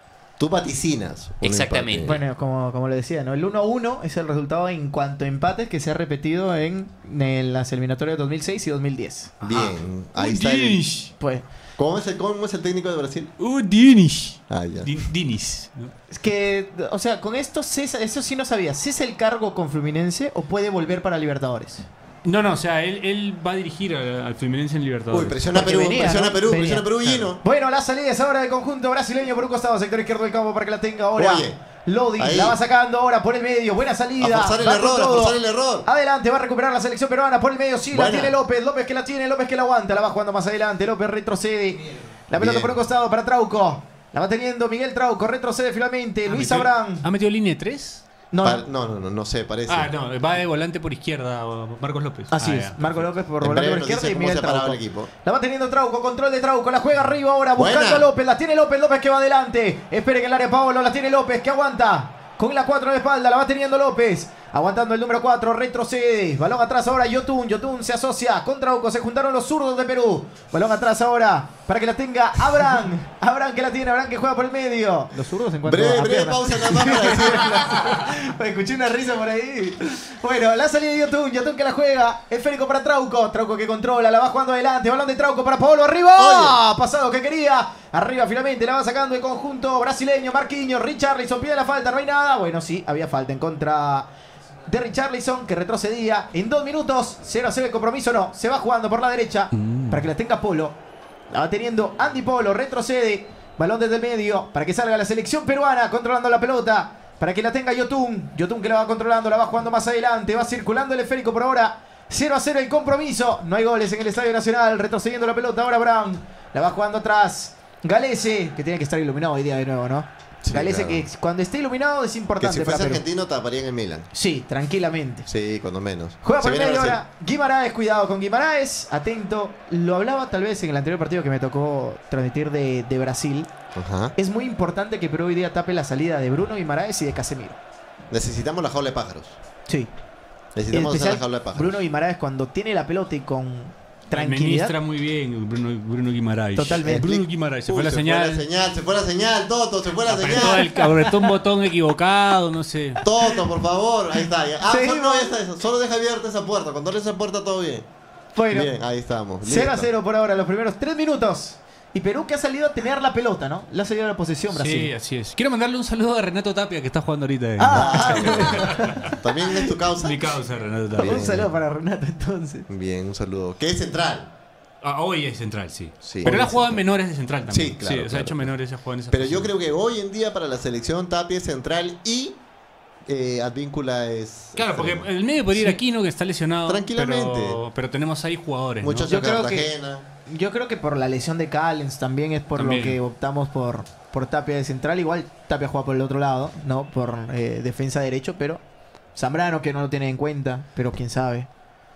Tú vaticinas. un Exactamente. empate. Bueno, como, como lo decía, ¿no? El uno a uno es el resultado en cuanto a empates que se ha repetido en, en las eliminatorias de dos mil seis y dos mil diez. Bien, ahí Uh, está. el- Dinish. Pues, ¿Cómo, es el, ¿Cómo es el técnico de Brasil? Uh, Dinish. Ah, ya. Di- Dinis. ¿no? es que, o sea, con esto, cesa, eso sí no sabía. ¿Cesa el cargo con Fluminense o puede volver para Libertadores? No, no, o sea, él, él va a dirigir al, al Fluminense en Libertadores. Uy, presiona a Porque Perú, venía, presiona a ¿no? Perú, Venía. presiona a Perú, Gino. Bueno, la salida es ahora del conjunto brasileño por un costado, sector izquierdo del campo para que la tenga ahora. Oye, Lodi ahí. la va sacando ahora por el medio. Buena A salida. forzar el va con error, a todo. forzar el error. Adelante, va a recuperar la selección peruana por el medio. Sí, la Buena. tiene López. López que la tiene, López que la aguanta. La va jugando más adelante. López retrocede. La pelota Bien. por un costado para Trauco. La va teniendo Miguel Trauco. Retrocede finalmente. ¿Ha Luis metido- Abraham. ¿Ha metido línea tres? No, Pa- no. No, no, no, no sé, parece. Ah, no, va de volante por izquierda Marcos López. Así Ah, es. ya. Marco López por En volante breve por nos izquierda dice y cómo Miguel se ha parado Trauco. el equipo. La va teniendo Trauco, control de Trauco, la juega arriba ahora, buscando Buena. a López, la tiene López, López que va adelante. Espere que el área Paolo, la tiene López, que aguanta. Con la cuatro en la espalda, la va teniendo López. Aguantando el número cuatro, retrocede. Balón atrás ahora, Yotun. Yotun se asocia con Trauco. Se juntaron los zurdos de Perú. Balón atrás ahora, para que la tenga Abraham. Abraham que la tiene, Abraham que juega por el medio. Los zurdos en cuanto Breve, a breve piernas. pausa nada más para decir. Oye, escuché una risa por ahí. Bueno, la salida de Yotun, Yotun que la juega. Esférico para Trauco. Trauco que controla, la va jugando adelante. Balón de Trauco para Paolo. ¡Arriba! Pasado que quería. Arriba finalmente la va sacando el conjunto brasileño. Marquinhos, Richarlison pide la falta. No hay nada. Bueno, sí, había falta en contra de Richarlison que retrocedía. En dos minutos, cero a cero el compromiso. No, se va jugando por la derecha para que la tenga Polo. La va teniendo Andy Polo. Retrocede. Balón desde el medio para que salga la selección peruana controlando la pelota. Para que la tenga Yotun. Yotun que la va controlando, la va jugando más adelante. Va circulando el esférico por ahora. cero a cero el compromiso. No hay goles en el Estadio Nacional. Retrocediendo la pelota ahora Brown. La va jugando atrás. Galese, que tiene que estar iluminado hoy día de nuevo, ¿no? Sí, Galese claro. que cuando esté iluminado es Que importante si para fuese Perú. argentino taparía en el Milan. Sí, tranquilamente. Sí, cuando menos. Juega Se por el viene medio Brasil. ahora. Guimaraes, cuidado con Guimaraes. Atento. Lo hablaba tal vez en el anterior partido que me tocó transmitir de, de Brasil. Ajá. Es muy importante que Perú hoy día tape la salida de Bruno Guimaraes y de Casemiro. Necesitamos la jaula de pájaros. Sí. En Necesitamos hacer especial la jaula de pájaros. Bruno Guimaraes cuando tiene la pelota y con tranquilidad. Administra muy bien Bruno, Bruno Guimaraes. Totalmente. Bruno Guimaraes, se Uy, fue la se señal. Fue la señal, se fue la señal, Toto, se fue la Apretó, señal. el, apretó un botón equivocado, no sé. Toto, por favor, ahí está. ya. Ah, solo, Seguimos. no, ya está eso. Solo deja abierta esa puerta. Cuando abre esa puerta, todo bien. Bueno, Bien, ahí estamos. cero a listo. cero por ahora los primeros tres minutos. Y Perú que ha salido a tener la pelota, ¿no? Le ha salido a la posesión Brasil. Sí, así es. Quiero mandarle un saludo a Renato Tapia que está jugando ahorita. en- Ah, ah, También es tu causa. Mi causa, Renato bueno. Tapia. Un saludo para Renato entonces. Bien, un saludo. ¿Qué es central? Ah, hoy es central, sí. Sí, Pero él hoy ha es jugado en central. menores de central también. Sí, claro, o sea, claro, ha hecho claro. menores, ha jugado en esa Pero yo posición. creo que hoy en día para la selección Tapia es central y eh, Advíncula es. Claro, porque extremo. el medio podría ir Aquino, que está lesionado. Tranquilamente. Pero, pero tenemos ahí jugadores. ¿no? Muchos Yo de creo que- Cartagena. Yo creo que por la lesión de Callens también es por También. lo que optamos por, por Tapia de central. Igual Tapia juega por el otro lado, ¿no? Por eh, defensa derecho, pero Zambrano que no lo tiene en cuenta, pero quién sabe.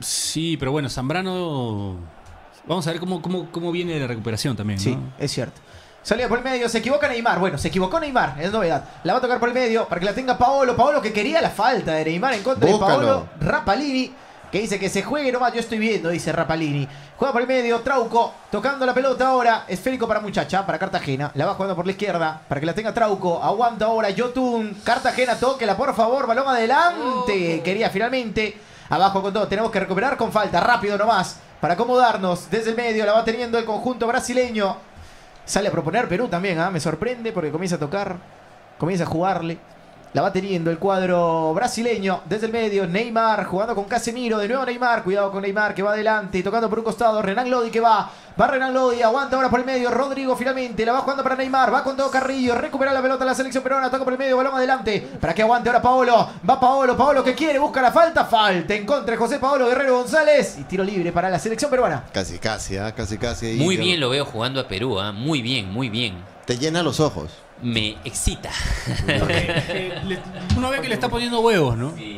Sí, pero bueno, Zambrano. Vamos a ver cómo, cómo, cómo viene la recuperación también, Sí, ¿no? es cierto. Salida por el medio, se equivoca Neymar. Bueno, se equivocó Neymar, es novedad. La va a tocar por el medio para que la tenga Paolo. Paolo que quería la falta de Neymar en contra Búscalo. de Paolo Rapalini. Que dice que se juegue nomás, yo estoy viendo, dice Rapalini. Juega por el medio, Trauco, tocando la pelota ahora. Esférico para Muchacha, para Cartagena. La va jugando por la izquierda, para que la tenga Trauco. Aguanta ahora Yotun. Cartagena, tóquela, por favor, balón adelante. Quería finalmente. Abajo con todo, tenemos que recuperar con falta, rápido nomás. Para acomodarnos, desde el medio la va teniendo el conjunto brasileño. Sale a proponer Perú también, ¿ah? Me sorprende porque comienza a tocar, comienza a jugarle. La va teniendo el cuadro brasileño desde el medio. Neymar jugando con Casemiro. De nuevo Neymar. Cuidado con Neymar que va adelante. Tocando por un costado. Renan Lodi que va. Va Renan Lodi. Aguanta ahora por el medio. Rodrigo finalmente. La va jugando para Neymar. Va con todo Carrillo. Recupera la pelota la selección peruana. Toca por el medio. Balón adelante. Para que aguante ahora Paolo. Va Paolo. Paolo que quiere. Busca la falta. Falta en contra de José Paolo Guerrero González. Y tiro libre para la selección peruana. Casi, casi, ¿ah? Casi, casi. ahí. Muy Te- bien lo veo jugando a Perú, ¿ah? Muy bien, muy bien. Te llena los ojos. Me excita. Porque, eh, le- uno ve que le está poniendo huevos, ¿no? Sí.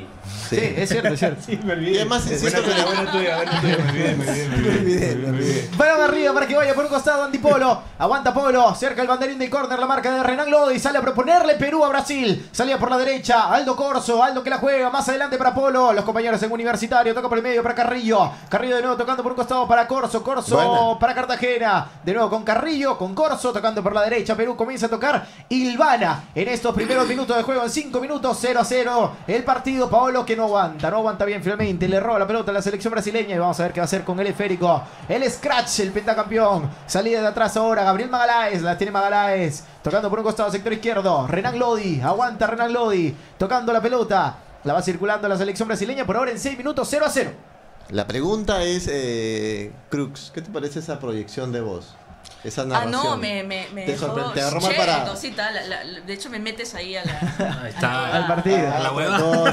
Sí, es cierto, es cierto. Sí, me Y olvidé. además, insisto que la buena tuya, buena tuya, me olvidé, me olvidé, me olvidé, me olvidé. Balón arriba para que vaya por un costado Andy Polo. Aguanta Polo. Cerca el banderín de córner. La marca de Renan Lodi. Sale a proponerle Perú a Brasil. Salía por la derecha. Aldo Corso. Aldo que la juega. Más adelante para Polo. Los compañeros en Universitario. Toca por el medio para Carrillo. Carrillo de nuevo tocando por un costado para Corso. Corso Buena. para Cartagena. De nuevo con Carrillo. Con Corso tocando por la derecha. Perú comienza a tocar Ilvana. En estos primeros minutos de juego. En cinco minutos. cero a cero. El partido. Paolo que no aguanta. No aguanta bien finalmente. Le roba la pelota a la selección brasileña. Y vamos a ver qué va a hacer con el esférico. El Scratch. El pentacampeón. Salida de atrás ahora. Gabriel Magaláes. La tiene Magaláes. Tocando por un costado sector izquierdo. Renan Lodi. Aguanta Renan Lodi. Tocando la pelota. La va circulando la selección brasileña. Por ahora en seis minutos. cero a cero. La pregunta es, eh, Crux, ¿qué te parece esa proyección de voz? Esa Ah, narración. no, me, me, me Te dejó sorpre- te agarró mal che, parado. cosita, la- la- la- de hecho me metes ahí a la... Ahí está. Al partido. A la hueva.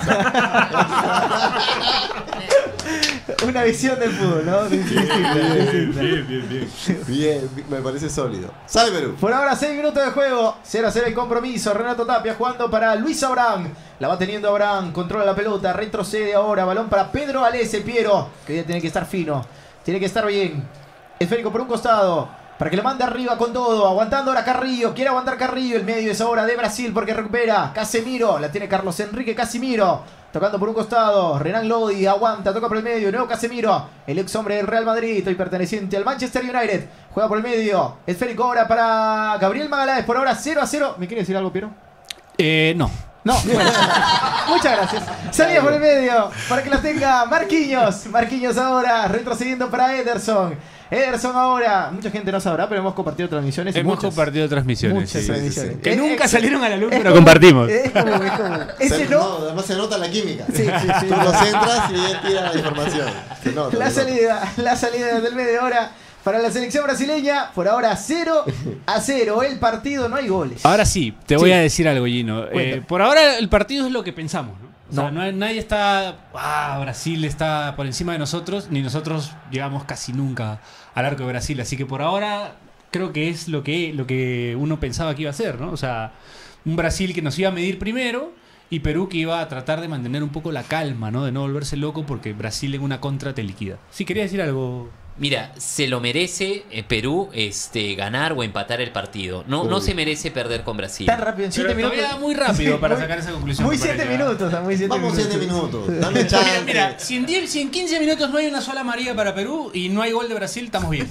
Una visión del fútbol, ¿no? Distinta, distinta. Bien, bien, bien. Bien, me parece sólido. Sale Perú. Por ahora seis minutos de juego. cero a cero el compromiso. Renato Tapia jugando para Luis Abraham. La va teniendo Abraham. Controla la pelota. Retrocede ahora. Balón para Pedro Alese Piero. Que ya tiene que estar fino. Tiene que estar bien. Esférico por un costado. Para que lo mande arriba con todo. Aguantando ahora Carrillo. Quiere aguantar Carrillo. El medio es ahora de Brasil porque recupera. Casemiro. La tiene Carlos Enrique Casimiro. Tocando por un costado. Renan Lodi aguanta. Toca por el medio. Nuevo Casemiro. El ex hombre del Real Madrid. Hoy perteneciente al Manchester United. Juega por el medio. Esférico ahora para Gabriel Magaláes. Por ahora cero a cero. ¿Me quiere decir algo, Piero? Eh, no. No, bueno. Muchas gracias. Salida por el medio para que la tenga Marquinhos. Marquinhos ahora retrocediendo para Ederson. Ederson ahora. Mucha gente no sabrá, pero hemos compartido transmisiones. y Hemos muchas, compartido transmisiones. Muchas sí, transmisiones. sí, sí. Que Es- nunca es- salieron a la luz, es pero como- compartimos. Es como, es como. Ese Se- no. Además se nota la química. Sí, sí, sí. Tú lo centras y él tira la información. Se nota, La se nota. salida, la salida del medio ahora para la selección brasileña. Por ahora cero a cero. El partido, no hay goles. Ahora sí, te Sí. voy a decir algo, Gino. Eh, Cuéntame. por ahora el partido es lo que pensamos, ¿no? O sea, No. no hay- nadie está. Ah, Brasil está por encima de nosotros, ni nosotros llegamos casi nunca al arco de Brasil. Así que por ahora creo que es lo que, lo que uno pensaba que iba a ser, ¿no? O sea, un Brasil que nos iba a medir primero y Perú que iba a tratar de mantener un poco la calma, ¿no? De no volverse loco porque Brasil en una contra te liquida. Sí, quería decir algo. Mira, se lo merece eh, Perú este, ganar o empatar el partido. No, no Uy. se merece perder con Brasil. Tan rápido, en siete Pero minutos. todavía muy rápido para Muy- sacar esa conclusión. Muy me siete parece, ¿eh? minutos, ah, muy siete Vamos minutos. siete minutos. Dame chance. Mira, mira, si en, diez, si en quince minutos no hay una sola amarilla para Perú y no hay gol de Brasil, estamos bien.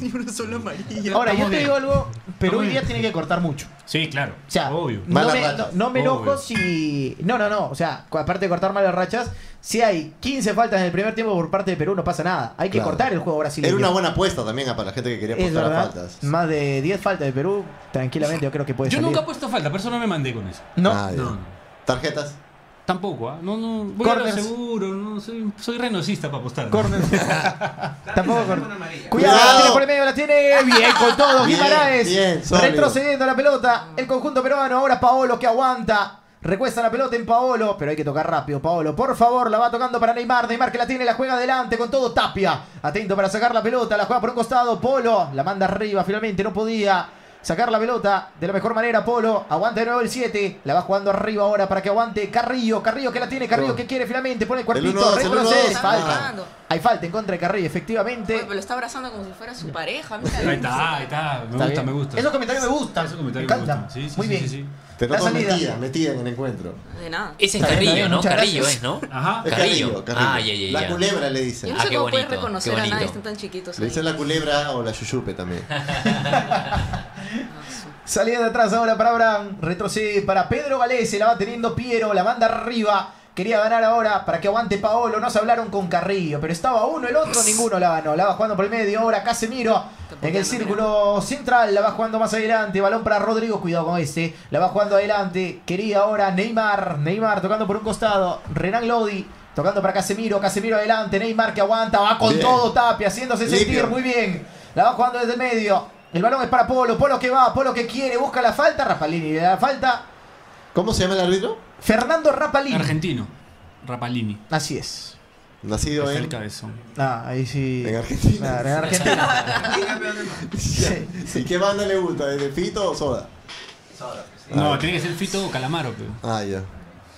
Ahora, yo Estamos te bien. digo algo. Perú hoy Estamos día bien. tiene que cortar mucho. Sí, claro. O sea, obvio. no Malas me, no, rachas. no me enojo Obvio. si... No, no, no. O sea, aparte de cortar malas rachas, si hay quince faltas en el primer tiempo por parte de Perú, no pasa nada. Hay que Claro. cortar el juego brasileño. Era una buena apuesta también ah, para la gente que quería Es apostar a verdad. faltas. Más de diez faltas de Perú, tranquilamente yo creo que puede Yo salir. nunca he puesto falta, por eso no me mandé con eso. No. Ah, ya. No, no. Tarjetas. Tampoco, ¿ah? No, no. Voy a lo Corners. seguro, no, soy, soy renosista para apostar. Corner. Tampoco Una corner. amarilla. Cuidado, Cuidado. la tiene por el medio, la tiene bien con todo. Bien, Guimaraes bien, sólido. retrocediendo la pelota. El conjunto peruano, ahora Paolo que aguanta. Recuesta la pelota en Paolo, pero hay que tocar rápido. Paolo, por favor, la va tocando para Neymar. Neymar que la tiene, la juega adelante con todo Tapia. Atento para sacar la pelota, la juega por un costado. Polo la manda arriba, finalmente no podía sacar la pelota de la mejor manera. Polo aguanta de nuevo el siete. La va jugando arriba ahora para que aguante Carrillo. Carrillo que la tiene, Carrillo Oh. que quiere finalmente. Pone el El cuerpito, uno dos, el uno retrocede. dos. Falta. Ah. Hay falta en contra de Carrillo, efectivamente. Oye, pero lo está abrazando como si fuera su pareja. Mira, Ahí está, ahí está. Me Está gusta, bien. me gusta. Esos comentarios me gustan. Esos comentarios me me encantan. gustan. Sí, sí, Muy sí, bien. sí, sí. Te La noto salida. metida, metida en el encuentro. De nada. Ese es Está bien, está Carrillo, bien, ¿no? muchas Carrillo gracias. es, ¿no? Ajá. Es Carrillo. Carrillo, Carrillo. Ah, ya, ya, La ya. culebra le Yo dicen. no Ah, sé qué cómo puedes bonito, reconocer qué a nadie, bonito. están tan chiquitos. Le ahí. dicen la culebra o la yuyupe también. Salida de atrás ahora para Abraham. Retrocede para Pedro Galese. La va teniendo Piero. La manda arriba. Quería ganar ahora para que aguante Paolo. No se hablaron con Carrillo. Pero estaba uno, el otro. Ninguno la ganó. La va jugando por el medio. Ahora Casemiro. En el círculo central. La va jugando más adelante. Balón para Rodrigo. Cuidado con este. La va jugando adelante. Quería ahora Neymar. Neymar tocando por un costado. Renan Lodi. Tocando para Casemiro. Casemiro adelante. Neymar que aguanta. Va con Bien. todo Tapia. Haciéndose Limpio. sentir muy bien. La va jugando desde el medio. El balón es para Polo. Polo que va. Polo que quiere. Busca la falta. Rapalini le da la falta. ¿Cómo se llama el árbitro? Fernando Rapalini. Argentino. Rapalini. Así es. Nacido Es el en, cabezón. Ah, ahí sí. en Argentina. Claro, en Argentina. Y campeón del mundo. Sí. ¿Y qué banda le gusta? ¿De Fito o Soda? Soda, pues, sí. No, Ah. tiene que ser Fito o Calamaro, pero. Ah, ya.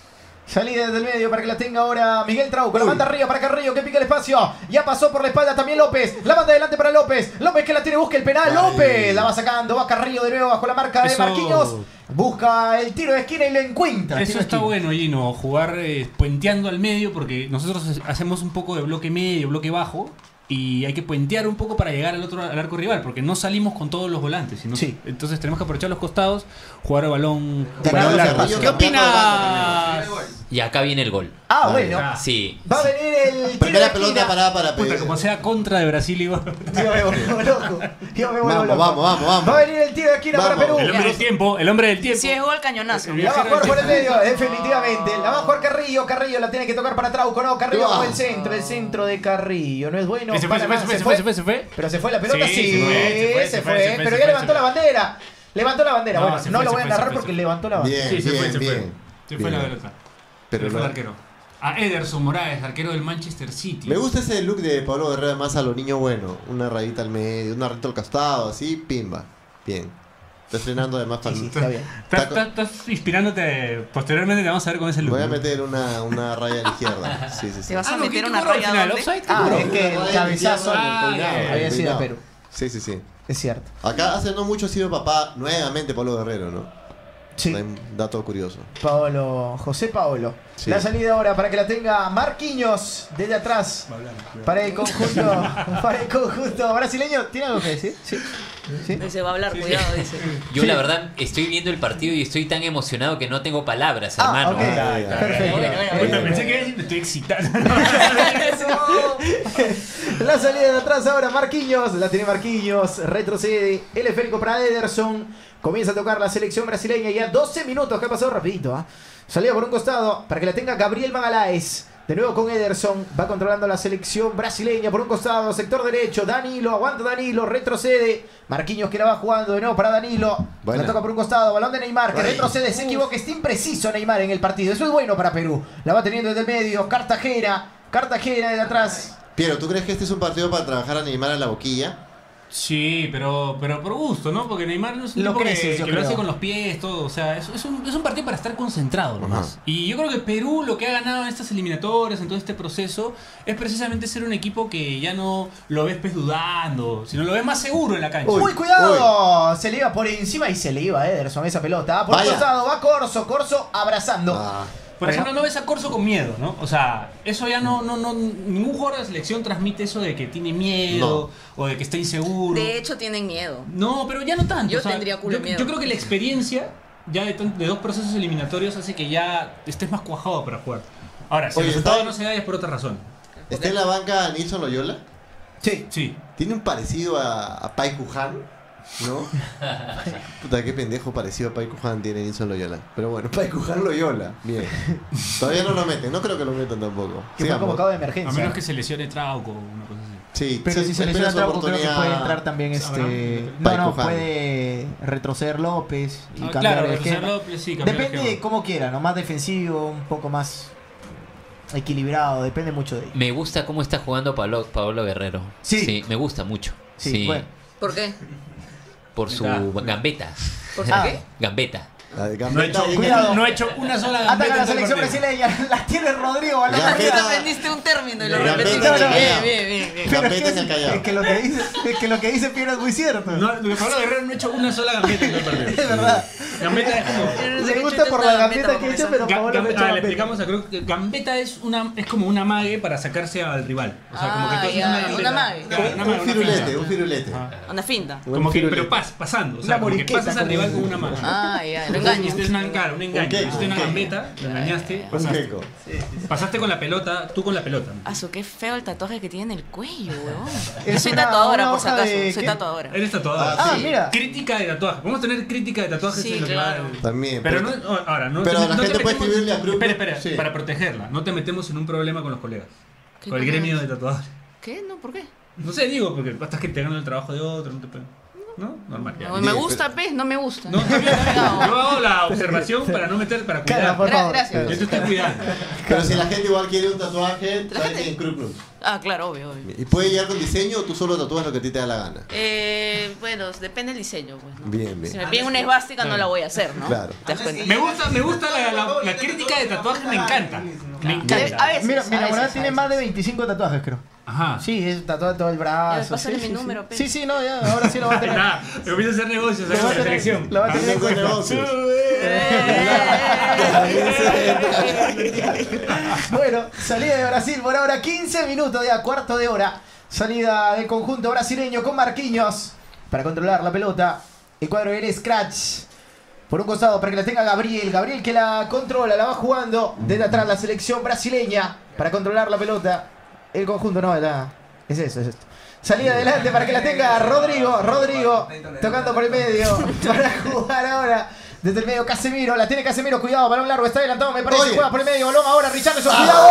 Salida desde el medio para que la tenga ahora Miguel Trauco. La manda arriba para Carrillo que pica el espacio. Ya pasó por la espalda también López. La manda adelante para López. López que la tiene, busca el penal. López la va sacando. Va Carrillo de nuevo bajo la marca de Eso- Marquinhos. Busca el tiro de esquina y lo encuentra. Eso Tiro de está esquina. bueno, Gino, jugar eh, puenteando al medio, porque nosotros hacemos un poco de bloque medio, bloque bajo, y hay que puentear un poco para llegar al otro al arco rival, porque no salimos con todos los volantes. Sino, Sí. Entonces tenemos que aprovechar los costados, jugar el balón, Ya balón acabó, largo. Carrillo ¿Qué cambiando opinas? Y acá viene el gol. Ah, bueno. Ah. Sí. Va a venir el tiro Primera de pelota esquina. parada para Puta, pedir. como sea contra de Brasil, igual. Yo me vuelvo loco. Yo me vuelvo Vamos, loco. vamos, vamos, vamos. Va a venir el tiro de esquina Vamos. para Perú. El hombre del tiempo, el hombre del tiempo. Si es gol, cañonazo. La va a jugar por el medio, definitivamente. La va a jugar Carrillo. Carrillo la tiene que tocar para Trauco. No, Carrillo Ah. con el centro. El centro de Carrillo. No es bueno. Se fue, se para fue, nada. se fue, se fue, se fue. Pero se fue la pelota, Sí, sí. se fue, se fue, se fue, se fue, se fue, pero se ya fue, levantó se la fue. bandera. Levantó la bandera. No, Bueno, se no fue, lo se voy a fue, narrar se fue, porque se levantó la bandera. Bien, Sí, se fue, bien, se fue. bien. Se fue la Bien. pelota. Pero Se fue no- el arquero. A Ederson Moraes, arquero del Manchester City. Me gusta ese look de Pablo Guerrero más a lo niño bueno. Una rayita al medio, una rayita al costado, así, pimba. Bien. Está estrenando además para mí. Está bien. Estás, estás- estás inspirándote. Posteriormente te vamos a ver con ese look. Voy a ¿no? meter una, una raya a la izquierda. Sí, sí, sí. ¿Te vas Ah, a no, meter ¿qué una cobró al raya final? dónde? ¿Offside? ¿Qué Ah, cobró? es que el cabezazo Ah, El peinado, había el sido de peinado. Perú. Sí, sí, sí. Es cierto. Acá hace no mucho ha sido papá nuevamente Pablo Guerrero, ¿no? Sí. Un dato curioso. Paolo, José Paolo. Sí. La salida ahora para que la tenga Marquinhos desde atrás. Para el conjunto, para el conjunto brasileño. ¿Tiene algo que decir? Sí. ¿Sí? Dice, va a hablar, cuidado, dice. Yo Sí. la verdad estoy viendo el partido y estoy tan emocionado que no tengo palabras, Ah, hermano. ok. Ah, ya. Perfecto. Bueno, bueno, Puta, bueno. pensé que me estoy excitando. La salida de atrás ahora Marquinhos, la tiene Marquinhos, retrocede el esférico para Ederson, comienza a tocar la selección brasileña ya doce minutos, que ha pasado rapidito, ¿ah? Salida por un costado para que la tenga Gabriel Magaláes, de nuevo con Ederson, va controlando la selección brasileña por un costado, sector derecho, Danilo, aguanta Danilo, retrocede, Marquinhos que la va jugando de nuevo para Danilo, Buena. la toca por un costado, balón de Neymar, que Ahí. retrocede, se equivoca, está impreciso Neymar en el partido, eso es bueno para Perú, la va teniendo desde el medio, Cartagena, Cartagena desde atrás. Piero, ¿tú crees que este es un partido para trabajar a Neymar a la boquilla? Sí, pero, pero por gusto, ¿no? Porque Neymar no es un Lo tipo que, creces, yo que lo creo. hace con los pies, todo. O sea, es, es, un, es un partido para estar concentrado nomás. Ajá. Y yo creo que Perú lo que ha ganado en estas eliminatorias, en todo este proceso, es precisamente ser un equipo que ya no lo ves pues dudando, sino lo ves más seguro en la cancha. Uy, cuidado, se le iba por encima y se le iba a Ederson esa pelota. Por Vaya. un costado va Corso, Corso abrazando. Ah, Por ejemplo, no ves a Corso con miedo, ¿no? O sea, eso ya no, no, no, ningún jugador de la selección transmite eso de que tiene miedo o de que está inseguro. De hecho, tienen miedo. No, pero ya no tanto. Yo o sea, tendría culo yo, miedo. yo creo que la experiencia ya de, tan- de dos procesos eliminatorios hace que ya estés más cuajado para jugar. Ahora, si Oye, el resultado está- no se da es por otra razón. ¿está en la banca Nilson Loyola? Sí. Sí. Tiene un parecido a, a Pai Kuhan, ¿no? Puta, qué pendejo parecido a Pai Kuhan tiene Nilson Loyola. Pero bueno, Pai Kuhan Loyola. Bien. Todavía no lo meten, no creo que lo metan tampoco. Que fue Sigamos. convocado de A emergencia. menos que se lesione Trauco o una cosa así. Sí, Pero si se espera lesiona su Trauco, creo que oportunidad. puede entrar también este. Abraham. No, no, Paikuján. puede retroceder López y Ah, cambiar claro, el retroceder esquema. López, sí, cambiar el Depende de esquema. cómo quiera, ¿no? Más defensivo, un poco más equilibrado, depende mucho de él. Me gusta cómo está jugando Pablo, Pablo Guerrero. Sí. me gusta mucho. Sí, Sí, bueno. ¿Por qué? por su Ah. gambeta. ¿Por Ah. qué? Gambeta. La de No ha Gambetta hecho, y- Cuidado. no ha hecho una sola Ataca gambeta la en todo el selección partido. brasileña, la tiene Rodrigo balón Gambetta. arriba. Ahorita aprendiste un término y lo Gambetta repetiste. en el Bien, Callao. bien, bien, bien. Pero Gambetta es en que, el Callao. es que lo que dice, es que lo que dice Piero es muy cierto. No, lo que Pablo Guerrero no ha hecho una sola gambeta en todo el partido. Es verdad. Gambeta es como... Yo no sé Le qué gusta chucha por es la una gambeta gambeta que ha hecho, para pero Ga- Paolo no ha Gambeta- hecho ah, le gambeta. explicamos a creo que Gambeta es una es como una mague para sacarse al rival. O sea, como que Ah, tú haces ya, gambeta. una mague. Claro, una mague, Un una firulete, finta. un firulete. Ajá. Una finta. Un Como que, firulete. pero pas, pasando, o sea, Una como que moriqueta, pasas al como rival un- con una mano. Ah, ya, lo Entonces, engaño. es una, claro, un engaño. Un queco, Hiciste una un queco. gambeta, lo engañaste, Un pasaste. queco. Pasaste con la pelota, tú con la pelota. Ah, su qué feo el tatuaje que tiene en el cuello, weón. Es Yo soy una- tatuadora, una por si hoja acaso. de- Soy ¿qué? tatuadora. Eres tatuador. Ah, Ah, sí. mira. Crítica de tatuaje. Podemos tener crítica de tatuajes Sí, en lo que claro. va el- También. Pero no, no, ahora, no Pero te- la no te gente puede metemos- escribirle a Cruz. Espera, espera, Sí. para protegerla. No te metemos en un problema con los colegas. ¿Qué Con el cosa? gremio de tatuadores. ¿Qué? No, ¿por qué? No sé, digo, porque estás que te ganan el trabajo de otro, no te pueden. ¿No? Normal. ya. No, me gusta, ¿ves? No me gusta. No, está bien, está bien. Yo hago la observación para no meter, para cuidar. Claro, por favor. Gracias. Yo te estoy cuidando. Pero si la gente igual quiere un tatuaje, La sabes gente- que en Cruz Cruz. Ah, claro, obvio, obvio. ¿Y puede llegar con diseño o tú solo tatúas lo que a ti te da la gana? Eh, bueno, depende del diseño, pues, ¿no? Bien, bien. Si me piden una esvástica no la voy a hacer, ¿no? Claro. ¿Te das cuenta? Me gusta, me gusta la, la, la crítica de tatuaje, me encanta. Me A encanta. veces, Mira, mi a enamorada veces, tiene a más de veces. veinticinco tatuajes, creo. Ajá. Sí, es tatuado todo el Ya, brazo. pásale sí, mi sí, número, sí. pe. sí, sí, no, ya, ahora sí lo va a Ahí tener. está. Me empieza a hacer negocios Lo ahí va a con la tener- selección. lo va a tener en Hablando de cuenta. negocios. Bueno, salida de Brasil por ahora, quince minutos ya, cuarto de hora. Salida del conjunto brasileño con Marquinhos para controlar la pelota. El cuadro del Scratch. Por un costado para que la tenga Gabriel. Gabriel que la controla, la va jugando desde atrás la selección brasileña para controlar la pelota. El conjunto no, la... es eso, es esto. Salida adelante para que la tenga Rodrigo. Rodrigo tocando por el medio para jugar ahora. Desde el medio Casemiro, la tiene Casemiro, cuidado, balón largo, está adelantado, me parece, Oye. juega por el medio, balón ahora, Richarlison, cuidado.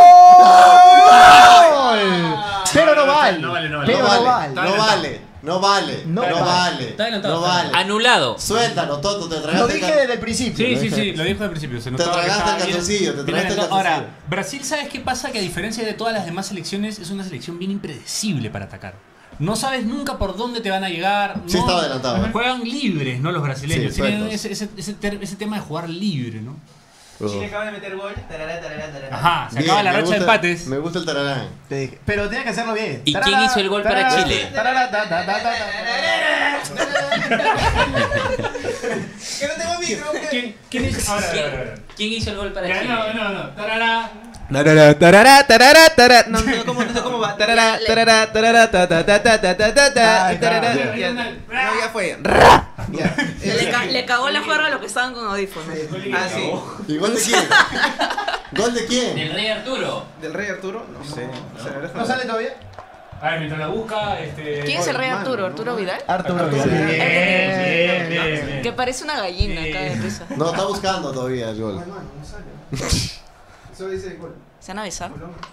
¡Gol! Pero no vale, No vale, no vale. pero No no vale, vale. no vale, no vale, No no vale. vale, Está adelantado, no está vale. Anulado. Suéltalo, Toto, te Lo tragaste dije el desde el principio. Sí, sí, sí, lo dijo al principio. Se notaba que tragaste estaba el bien- calzoncillo, te bien tragaste el adelantado. Ahora, calzoncillo. Brasil, ¿sabes qué pasa? Que a diferencia de todas las demás selecciones, es una selección bien impredecible para atacar. No sabes nunca por dónde te van a llegar. Sí no- estaba adelantado, ¿eh? Juegan libres, ¿no? Los brasileños. Sí, Tienen sueltos. ese, ese, ese, ter- ese tema de jugar libre, ¿no? Oh. Chile acaba de meter gol. Tarará, tarará, tarará. Ajá, se Bien, acaba la me racha de gusta- empates. Me gusta el tararán. Te dije, pero tenía que hacerlo bien. ¿Y quién hizo el gol para tarara, Chile? tarara, ta, ta, ta, ta, Que no tengo micro. que- ¿Quién, quién hizo? Ahora, ahora, ahora. ¿Quién, quién hizo el gol para Ya, Chile? no, no, no. Tarara. Tarara, tarara, tarara, tarara. No, no sé cómo, no sé cómo va. Tarara, tarara, tarara, ta, ta, ta, ta, ta, ta, ta, ta, Ahí está. tarara. Ya. Ya, no, ya fue. Ya. Le, ca- le cagó la juerga a los que estaban con audífonos. Ah, sí. ¿Y gol de quién? ¿Gol de quién? Del Rey Arturo. ¿Del Rey Arturo? No sé. ¿No sale todavía? A ver, mientras la busca, este. ¿Quién es el rey Arturo? ¿Arturo Vidal? Arturo. Bien, Bien. bien, bien, bien. Que parece una gallina acá de risa. No, está buscando todavía el gol. Eso dice gol. ¿Se van a besar?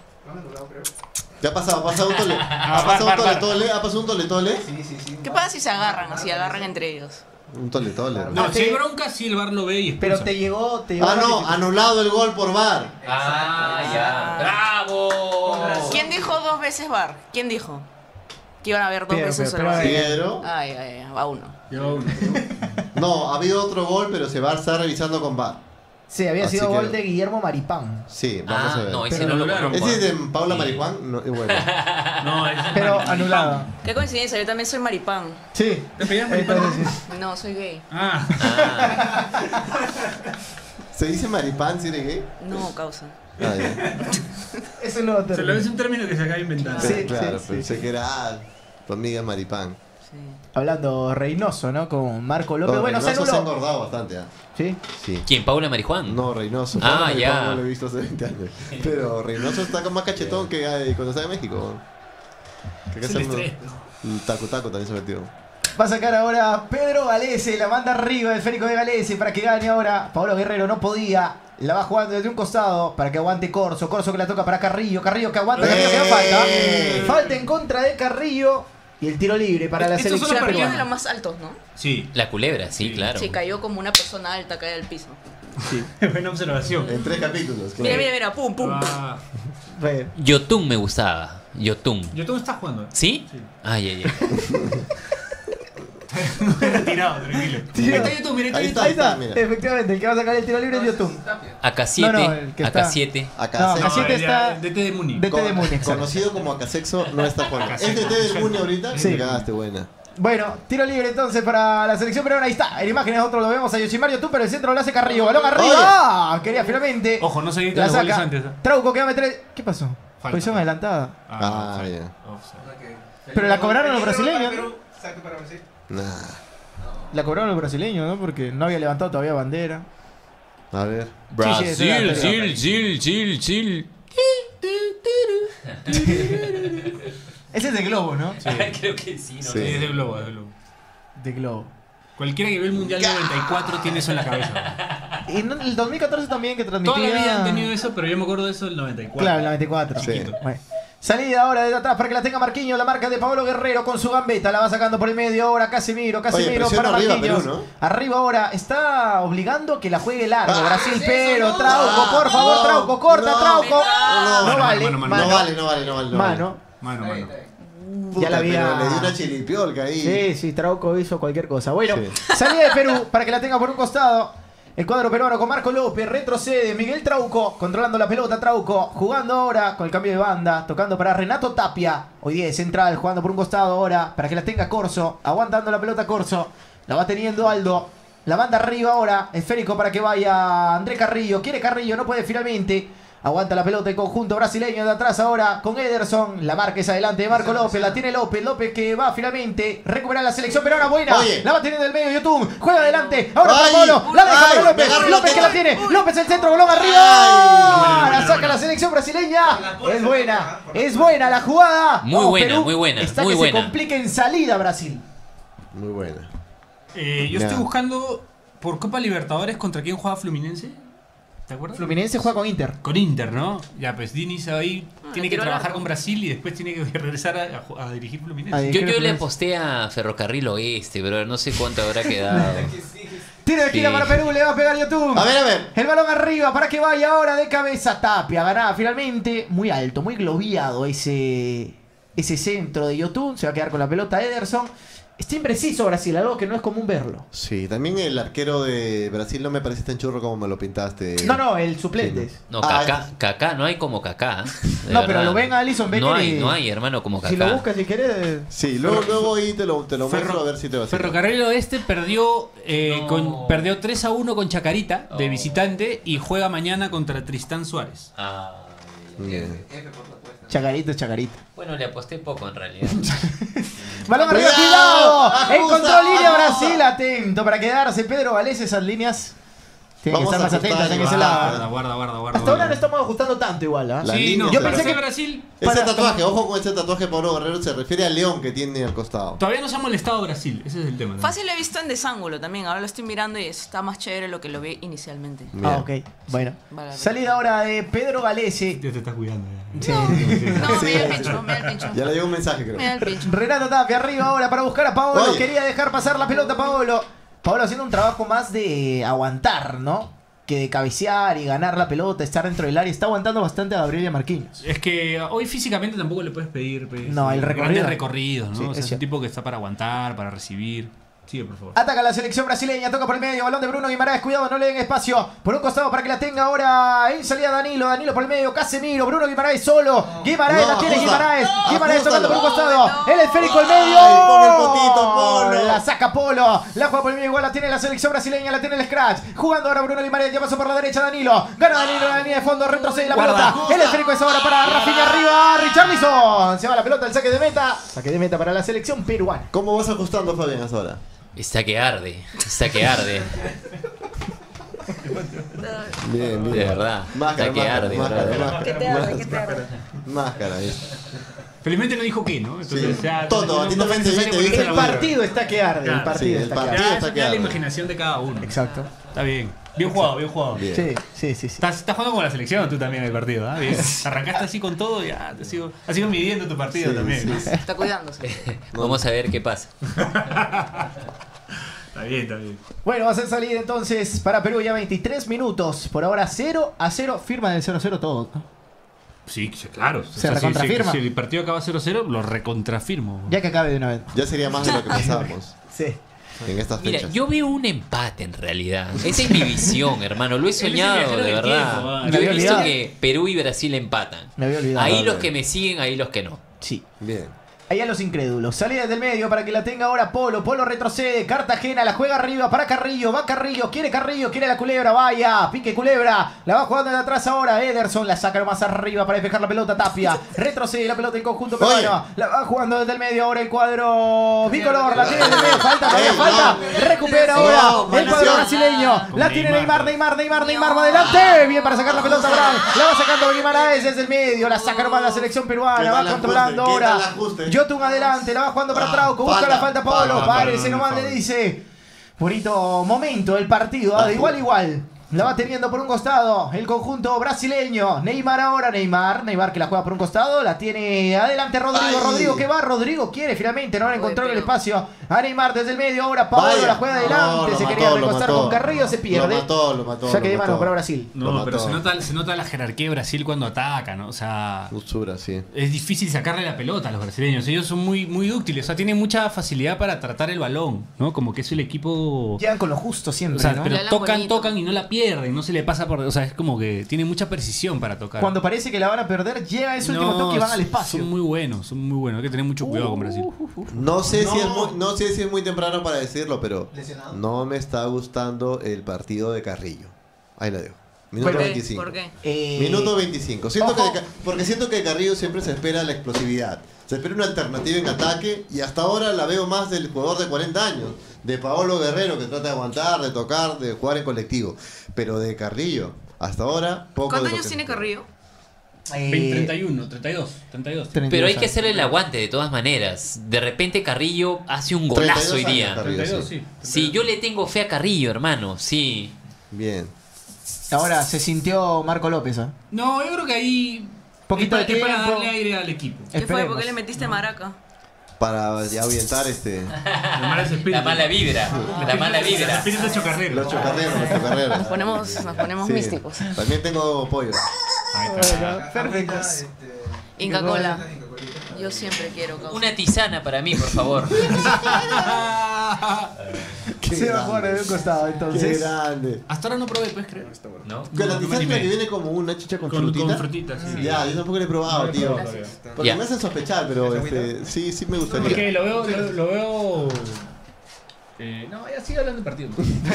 ¿Qué ha pasado? ¿Ha pasado un tole? Ah, ¿Ha pasado un par, par, tole tole? ¿Ha pasado un tole tole? Sí, sí, sí. ¿Qué pasa si se agarran así? Agarran entre ellos. Un tole tole. No, si hay bronca, sí el bar lo ve y expulsa. Pero te llegó, te llegó. Ah, la no, notificación. anulado el gol por V A R. Ah, ya. ¡Bravo! ¿Quién dijo dos veces bar? ¿Quién dijo? Que iban a haber dos Pero, veces pero, el bar. pero, Pero, Ay, ay, ay, va uno. Yo, no, ha habido otro gol, pero se va a estar revisando con V A R. Sí, había Así sido que- gol de Guillermo Maripán. Sí, vamos Ah, a ver. no, ese Pero no lo anularon. conozco. ¿Ese es de Paula Sí. Marijuán? No, es bueno. no, es Pero Maripán. anulado. Qué coincidencia, yo también soy maripán. Sí. ¿Te pedías Maripán? Entonces, sí. No, soy gay. Ah, Ah, ¿Se dice maripán si eres gay? No, causa. Ah, ya. Es un nuevo se lo término. es un término que se acaba de inventar. Sí, Pero, claro, sí, pensé sí. que era ah, tu amiga maripán. Sí. Hablando Reynoso, ¿no? Con Marco López. No, Bueno, se Reynoso se ha anuló. engordado bastante, ¿ah? Sí. Sí. ¿Quién? ¿Paula Marijuán? No, Reynoso. Ah, Paula ya. Marijuán No lo he visto hace veinte años. Pero Reynoso está con más cachetón que eh, cuando está en México. Que acá Es el está estrés. un taco taco también se metió. Va a sacar ahora Pedro Galese, la manda arriba el esférico de Galese para que gane ahora. Pablo Guerrero no podía, la va jugando desde un costado para que aguante Corso. Corso que la toca para Carrillo, Carrillo que aguanta, Carrillo que da falta. ¡Eh! Falta en contra de Carrillo y el tiro libre para la Estos son selección los Carrillo es de peruana. los más altos, ¿no? Sí, La culebra, sí, claro. Sí, cayó como una persona alta, cae al piso. buena observación. En tres capítulos. claro. Mira, mira, mira, pum, pum. Ah, Bueno, Yotun me gustaba. Yotun. yo todo está jugando. ¿Sí? Sí. Ay, ay, ay. Retirado, tranquilo. Tiro. Ahí está YouTube, mira, Ahí ahí está. ahí está, mira. efectivamente, el que va a sacar el tiro libre es Yotun. A K siete. No, no, el que A K está- siete. Acá No, se- K siete está- D T de Muni. D T de Múnich. Conocido como Acasexo, no está jugando. ¿Es Acasexo. D T del Muni ahorita? Sí. Me cagaste, buena. Bueno, tiro libre entonces para la selección peruana. Ahí está, en imágenes nosotros lo vemos a Yoshimar Yotun, pero el centro lo hace Carrillo. Balón arriba. Quería finalmente. Ojo, no se La gritan los goles saca. antes. ¿eh? Trauco que va a meter. ¿Qué pasó? Falta. Posición adelantada. Ah, offside. ya. Offside. Pero la cobraron los brasileños, Perú, ¿no? saque para Brasil. Nah. La cobraron los brasileños, ¿no? Porque no había levantado todavía bandera. A ver. Sí, sí, esa es la Brasil, Sil, Sil, Sil. Ese es de Globo, ¿no? Creo que sí, ¿no? Sí. Sí, es de globo, es de globo. De Globo. Cualquiera que ve el Mundial noventa y cuatro tiene eso en la cabeza. Y no- el dos mil catorce también que transmitía. Toda la vida han tenido eso, pero yo me acuerdo de eso del noventa y cuatro. Claro, el noventa y cuatro. Sí. Bueno. Salida ahora desde atrás para que la tenga Marquinhos, la marca de Pablo Guerrero con su gambeta, la va sacando por el medio ahora Casemiro, Casemiro presiona para arriba Marquinhos. Perú, ¿no? Arriba ahora, está obligando que la juegue largo, Ah, Brasil, ¿es pero eso? Trauco, Ah, por favor, no, Trauco, corta, no, Trauco. no, No vale, mano, mano, No mano, vale, no vale, no vale. no vale. mano. Mano, mano. Puta, Ya la había- pero le di una chilipiolca ahí. Sí, sí, Trauco hizo cualquier cosa. Bueno, Sí. salida de Perú para que la tenga por un costado. El cuadro peruano con Marco López, retrocede, Miguel Trauco, controlando la pelota, Trauco, jugando ahora con el cambio de banda, tocando para Renato Tapia, hoy día de central, jugando por un costado ahora, para que la tenga Corso, aguantando la pelota Corso, la va teniendo Aldo, la banda arriba ahora, esférico para que vaya André Carrillo, quiere Carrillo, no puede finalmente, aguanta la pelota el conjunto brasileño de atrás ahora con Ederson, la marca es adelante de Marco López, la tiene López, López que va finalmente, recuperar la selección peruana buena, Oye. la va teniendo del medio YouTube, juega adelante, ahora para Ay, Pablo, la deja ay, para López, me agarro la López que la teta. tiene, López el centro, balón arriba, Ay. la saca la selección brasileña, es buena, es buena la jugada, Muy buena, muy buena, está muy que buena. se complica en salida Brasil. Muy buena. Eh, yo Ya. estoy buscando por Copa Libertadores contra quién juega Fluminense. ¿Te acuerdas? Fluminense juega con Inter. Con Inter, ¿no? Ya, pues Diniz ahí Ah, tiene que tiró trabajar largo. con Brasil y después tiene que regresar a, a- a dirigir Fluminense. Ahí. Yo, Creo yo que le es- aposté a Ferrocarril Oeste, pero no sé cuánto habrá quedado. Tiro de esquina Sí. para Perú, le va a pegar YouTube. A ver, a ver. El balón arriba para que vaya ahora de cabeza Tapia. Ganada finalmente. Muy alto, muy globiado ese, ese centro de YouTube. Se va a quedar con la pelota Ederson. Está impreciso Brasil, algo que no es común verlo. Sí, también el arquero de Brasil no me parece tan churro como me lo pintaste. No, no, el suplente. Sí, No, Ah, Kaká, Kaká, no hay como Kaká. de No, pero verdad. lo ven a Alisson Becker No hay, y- no hay, hermano, como Kaká. Si lo buscas si querés. Sí, luego, luego ahí te lo, te lo muestro Ferro- a ver si te va a Ferrocarril Oeste perdió, eh, No. con, perdió tres a uno con Chacarita de Oh. visitante y juega mañana contra Tristán Suárez. Ah, Bien. F por la apuesta. Chacarito, chacarito. bueno, le aposté poco en realidad. Balón arriba, Cuidado, cuidado. ajusta, Encontró línea ajusta. Brasil, atento para quedarse. Pedro Valés, esas líneas tienen que Vamos estar a más atentas ajustar en y ese va. Guarda, lado. guarda, guarda, guarda. Hasta ahora no guarda. estamos ajustando tanto igual, ¿ah? La Sí, línea no, Yo pero pensé ese que- Brasil Ese Para- tatuaje, ojo con ese tatuaje Pablo Guerrero, se refiere al león que tiene al costado. todavía no se ha molestado Brasil, ese es el tema. ¿no? Fácil lo he visto en desángulo también. Ahora lo estoy mirando y está más chévere lo que lo vi inicialmente. Bien. Ah, ok. Bueno. Vale, vale. Salida ahora de Pedro Galese. Ya te estás cuidando. ya. Sí. No, Sí. me da el pincho, me da el pincho. Ya le llegó un mensaje, creo. Me da el pincho. Renato Tapia arriba ahora para buscar a Paolo. Oye. Quería dejar pasar la pelota a Paolo. Paolo haciendo un trabajo más de aguantar, ¿no? Que de cabecear y ganar la pelota, estar dentro del área. Está aguantando bastante a Gabriel y a Marquinhos. Es que hoy físicamente tampoco le puedes pedir pues, No, el recorrido. grandes recorridos, ¿no? Sí, O es sea, es un cierto. tipo que está para aguantar, para recibir. Sigue, por favor. Ataca la selección brasileña, toca por el medio, balón de Bruno Guimaraes, cuidado, no le den espacio. Por un costado para que la tenga ahora en salida Danilo, Danilo por el medio, Casemiro, Bruno Guimaraes solo. Guimaraes No, la tiene ajusta. Guimaraes. No, Guimaraes tocando por un ajústalo. costado. El esférico al Ay, medio. con el potito, Polo. La saca Polo. La juega por el medio, igual la tiene la selección brasileña, la tiene el Scratch. Jugando ahora Bruno Guimaraes, ya pasó por la derecha Danilo. Gana Danilo la línea de fondo, retrocede la Guarda. pelota. El esférico es ahora para Rafinha arriba. Richarlison. Se va la pelota, el saque de meta. Saque de meta para la selección peruana. ¿Cómo vas ajustando, Fabián, hasta ahora? Está que arde, está que arde. Bien, bien. De verdad. Máscara, Está que máscara, arde, máscara, ¿verdad? máscara, ¿Qué te arde? ¿Qué te arde? Máscara, ahí. Felizmente no dijo qué, ¿no? Entonces, Sí. ya, Todo, no- a ti no también fue te- necesario te ponerse viste la El bola. partido está que arde. El Claro, partido sí, el está que partido arde. Ya, está eso que ya la arde. imaginación de cada uno. Exacto. Está bien. Bien jugado, bien jugado. Bien. Sí, sí, sí, sí. Estás, estás jugando con la selección tú también el partido, ¿ah? Bien. Arrancaste así con todo y ya te sigo, has ido midiendo tu partido Sí, también. sí, ¿no? sí. Está cuidándose. Vamos a ver qué pasa. Está bien, está bien. Bueno, va a ser salida entonces para Perú ya veintitrés minutos. Por ahora cero a cero. Firma del cero a cero todo. ¿no? Sí, sí, claro. O ¿Se sea, si, recontrafirma? si- si el partido acaba cero cero, lo recontrafirmo. Ya que acabe de una vez. Ya sería más de lo que pensábamos Sí. en estas Mira, fechas. yo veo un empate en realidad. Esa es mi visión, hermano. Lo he Él es el soñado, viajero de del verdad. tiempo, va. Me Yo había he visto olvidado. que Perú y Brasil empatan. Me había olvidado. Ahí Vale. los que me siguen, ahí los que no. Sí. Bien. Allá los incrédulos. Salida del medio para que la tenga ahora Polo. Polo retrocede. Cartagena la juega arriba para Carrillo. Va Carrillo. Quiere Carrillo. Quiere la culebra. Vaya. Pique culebra. La va jugando de atrás ahora. Ederson la saca más arriba para despejar la pelota. Tapia. Retrocede la pelota del conjunto Oye. peruano. La va jugando desde el medio ahora el cuadro bicolor. La tiene desde el medio. Falta, todavía Ey, falta. no. Recupera No, ahora el maldición. cuadro brasileño. Con La tiene Neymar. Neymar. Neymar, Neymar, Neymar. Va adelante. Bien para sacar la pelota. Brown. La va sacando Guimaraes desde el medio. La saca nomás la selección peruana. ¿Qué Va tal el controlando ajuste? ¿Qué ahora. tal el ajuste? Yotun adelante. La va jugando para Ah, Trauco. Busca falta, la falta Pablo. falta, Párese falta, nomás falta. le dice. Bonito momento del partido. ¿ah? De igual a igual. La va teniendo por un costado el conjunto brasileño. Neymar ahora, Neymar. Neymar que la juega por un costado. La tiene adelante Rodrigo. Ay. Rodrigo que va. Rodrigo quiere finalmente. No encontró Uy, el pero- espacio. A Neymar desde el medio. Ahora Paolo Vaya. la juega adelante. No, lo se mató, quería lo recostar mató. con Carrillo. Se pierde. Lo mató, lo mató. Ya que lo de mano mató. para Brasil. Lo No, pero mató. se nota, se nota la jerarquía de Brasil cuando ataca, ¿no? O sea, Usura, sí. es difícil sacarle la pelota a los brasileños. Ellos son muy, muy útiles, o sea, tienen mucha facilidad para tratar el balón, ¿no? Como que es el equipo. Llegan con lo justo siempre, O sea, ¿no? pero Le dan tocan, bonito. tocan y no la pierden, no se le pasa por. O sea, es como que tiene mucha precisión para tocar. Cuando parece que la van a perder, llega ese último No, toque y van al espacio. Son muy buenos, son muy buenos. Hay que tener mucho cuidado con Brasil. No sé, Si es No. muy, no sé si es muy temprano para decirlo, pero ¿Lesionado? no me está gustando el partido de Carrillo. Ahí la dejo. Minuto ¿Por qué? veinticinco. ¿Por qué? Eh, Minuto veinticinco. Siento ojo. que de Ca- porque siento que de Carrillo siempre se espera la explosividad. Se espera una alternativa en ataque y hasta ahora la veo más del jugador de cuarenta años. De Paolo Guerrero que trata de aguantar, de tocar, de jugar en colectivo. Pero de Carrillo, hasta ahora, poco ¿Cuántos de lo años que- tiene Carrillo? eh, treinta y uno, treinta y dos, treinta y dos. treinta y dos Pero hay que años. hacerle el aguante de todas maneras. De repente Carrillo hace un treinta y dos golazo hoy años, día. Carrillo, treinta y dos, sí. sí. Sí, yo le tengo fe a Carrillo, hermano. Sí. Bien. Ahora se sintió Marco López, ¿ah? No, yo creo que ahí. Poquito es de para, es para tiempo. darle aire al equipo. ¿Qué fue? Esperemos. ¿Por qué le metiste maraca? Para ya ahuyentar este. La mala vibra. La mala vibra. Espíritu chocarrero. Los chocarreros, los chocarreros. Nos ponemos, nos ponemos Sí. místicos. También tengo pollo. Ahí está. Perfecto. Este, Inca Cola. Inca Colita. Yo siempre quiero causa. Una tisana para mí, por favor. Qué Se va a jugar grande. de un costado, Qué entonces. grande. Hasta ahora no probé, ¿puedes creer? ¿No? Con la tisana que viene como una chicha con, Con, frutita. con frutitas, sí. Ya, yo tampoco le he probado, No le he tío. probado todavía. Porque Ya. me hacen sospechar, pero ¿Es este, sí, sí me Porque gustaría. lo veo, lo, lo veo. Eh, no, ya sigue hablando del partido.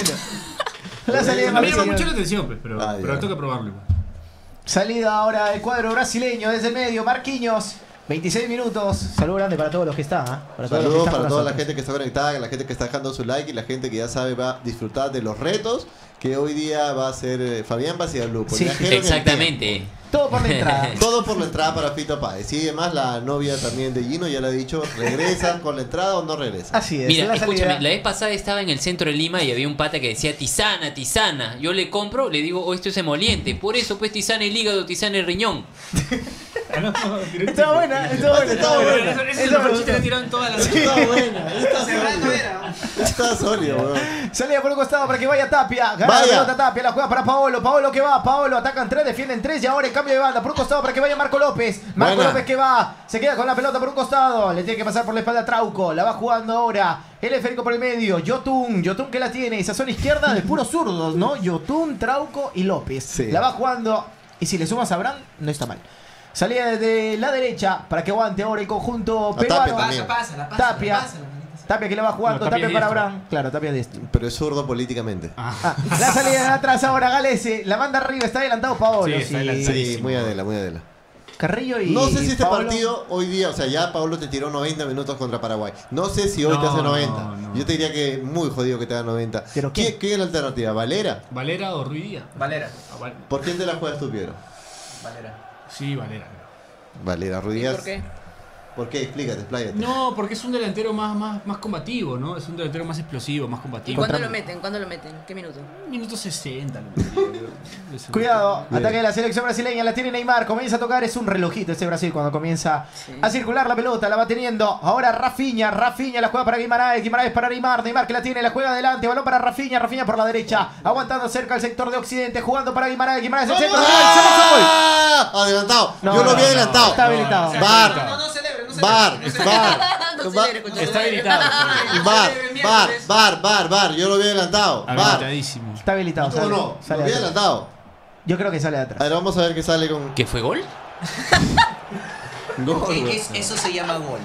La salida de Me llama Marcelo. mucho la atención, pues, pero, Ah, pero ya. tengo que probarlo. igual. Salida ahora del cuadro brasileño desde el medio. Marquinhos. veintiséis minutos. Saludo grande para todos los que están. ¿ah? Para todos los que Saludos están para con toda la nosotros. gente que está conectada, la gente que está dejando su like y la gente que ya sabe va a disfrutar de los retos que hoy día va a ser eh, Fabián Bacialú. Sí. Exactamente. Todo por la entrada. Todo por la entrada para Fito Páez. Y además la novia también de Gino ya le ha dicho, ¿regresa con la entrada o no regresa? Así es. Mira, la escúchame, salida. la vez pasada estaba en el centro de Lima y había un pata que decía tisana, tisana. Yo le compro, le digo, oh, esto es emoliente. Por eso, pues, tisana el hígado, tisana el riñón. Estaba buena, estaba buena, estaba buena. Eso, eso Eso es me lo que gustó. le tiraron toda la Está buena, está Cerrando sólido. era. Está sólido, weón. Salida por un costado para que vaya Tapia. Gana Vaya. la pelota Tapia, la juega para Paolo. Paolo que va, Paolo atacan tres, defienden tres y ahora en cambio de banda. Por un costado para que vaya Marco López. Marco Buena. López que va, se queda con la pelota por un costado. Le tiene que pasar por la espalda a Trauco. La va jugando ahora. El esférico por el medio. Yotun, Yotun que la tiene. Esa zona izquierda de puros zurdos, ¿no? Yotun, Trauco y López. Sí. La va jugando. Y si le sumas a Abraham, no está mal. Salida desde la derecha para que aguante ahora el conjunto A Tapia peruano. también. Pasa, pasa, la pasa. Tapia. la pasa, la manita. Tapia que la va jugando. No, Tapia Tapia es para diestro. Abraham. Claro, Tapia de esto. Pero es zurdo políticamente. Ah, la salida de atrás ahora, Galese. La manda arriba, está adelantado Paolo. Sí, está sí. adelantado. Sí, Buenísimo. muy adela, muy adela. Carrillo y. No sé si este Paolo- partido hoy día, o sea, ya Pablo te tiró noventa minutos contra Paraguay. No sé si hoy te No, hace noventa. no, no. Yo te diría que muy jodido que te haga noventa. ¿Pero ¿Qué, quién? ¿Qué es la alternativa? ¿Valera? ¿Valera o Ruiz Díaz? Valera. Ah, Val- ¿Por quién te la juegas tú, Piero? Valera. Sí, Valera. Valera, ¿Y Ruidías. por qué? ¿Por qué? Explícate, expláyate. No, porque es un delantero más, más, más combativo, ¿no? Es un delantero más explosivo, más ¿Y combativo. cuándo Contra- lo meten? ¿Cuándo lo meten? ¿Qué minuto? Minuto sesenta. lo metí, yo. Cuidado, Bien. ataque de la selección brasileña, la tiene Neymar, comienza a tocar, es un relojito este Brasil cuando comienza Sí. a circular la pelota, la va teniendo, ahora Rafinha, Rafinha la juega para Guimaraes, Guimaraes para Neymar, Neymar que la tiene, la juega adelante, balón para Rafinha, Rafinha por la derecha, aguantando cerca el sector de Occidente, jugando para Guimaraes, Guimaraes el centro, Guimaraes, se hizo gol. ¡Ah! Adelantado. No, Yo lo no, vi no, adelantado. está habilitado. Bar. No, no, no celebre, no celebre. Bar. no celebre. Bar. No Bar. celebre, concha Está tu madre. habilitado. Bar. Miércoles. Bar. Bar. Bar. Bar. Yo lo vi adelantado. Bar. Habilitadísimo. Está habilitado, ¿Cómo sale, no? sale Lo vi de atrás. adelantado. Yo creo que sale de A atrás. ver, vamos a ver qué sale con. ¿Qué fue gol? Gol, ¿Qué güey. es- eso se llama gol.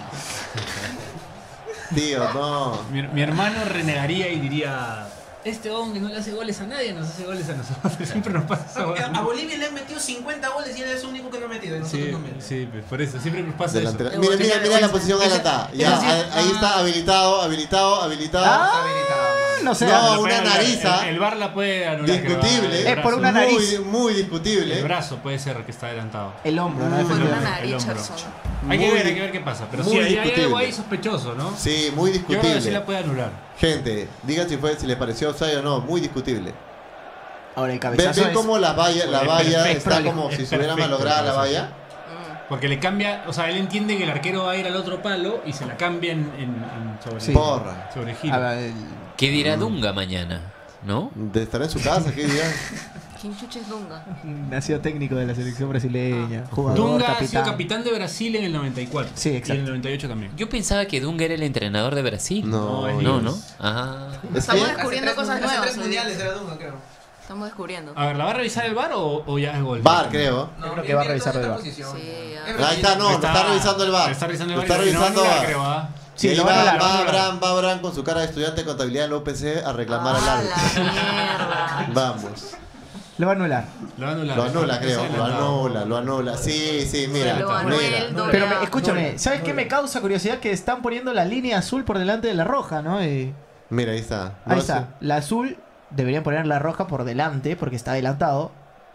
Tío, no. Mi, mi hermano renegaría y diría: Este hombre no le hace goles a nadie, nos hace goles a nosotros. Siempre nos pasa eso. A, a Bolivia le han metido cincuenta goles y él es el único que no ha metido. y nosotros Sí, no metemos. sí, pues, por eso, siempre nos pasa Delantera. eso. Mira, mira, mira la posición Esa- adelantada. Ya, esa sí- ahí- ahí está habilitado, habilitado, habilitado. Ah, Está habilitado. no sé. No, La una puede anular, nariza. El, el bar la puede anular. Discutible. creo, el Es por brazo. una nariz. Muy, muy discutible. El brazo puede ser que está adelantado. El hombro, ¿no? Muy Por una Efectivamente. el nariz, hombro. Charson. Hay que Muy ver, di- hay que ver qué pasa. Pero muy sí, hay, hay algo discutible. ahí sospechoso, ¿no? Sí, muy Yo creo que sí discutible. la puede anular. Gente, digan si fue, si les pareció offside o no, muy discutible. Ahora el ¿Ven, cabezazo ven es- cómo la valla, la Es valla perfecto, está es como si se hubiera perfecto, malograda la sí. valla? Porque le cambia, o sea, él entiende que el arquero va a ir al otro palo y se la cambia en, en, en sobre, Sí. Porra. sobre giro. A ver, el- ¿Qué dirá Dunga mañana? ¿No? De estar en su casa, ¿qué dirán? ¿Quién chucha es Dunga? nació técnico de la selección brasileña. Jugador, Dunga ha capitán. sido capitán de Brasil en el noventa y cuatro. Sí, Y en exacto. el noventa y ocho también. Yo pensaba que Dunga era el entrenador de Brasil. No, es No, Dios. ¿no? Ah. Es Estamos que- descubriendo Hace tres cosas mun- hace nuevas. tres hoy. mundiales era Dunga, creo. Estamos descubriendo. A ver, ¿la va a revisar el V A R o, o ya es gol? VAR, creo. No, creo que él va a mira revisar toda el esta VAR. posición. Sí, Es Ahí está, no, lo está revisando el VAR. Está revisando el Lo V A R. está revisando no, VAR. no, creo, ¿ah? Sí, y ahí lo va, van a anular, va lo van a anular. Abraham, va Abraham con su cara de estudiante de contabilidad en la U P C a reclamar al Ah, árbitro. la mierda. Vamos. Lo va a anular. Lo va a anular. Lo anula, creo. Está Lo adelantado. anula, lo anula. Sí, sí, mira. Lo Mira. anula el doble Pero A. me- escúchame, no, ¿sabes no, qué no. me causa curiosidad? Que están poniendo la línea azul por delante de la roja, ¿no? Y Mira, ahí está. No ahí sé. está. La azul deberían poner la roja por delante porque está adelantado.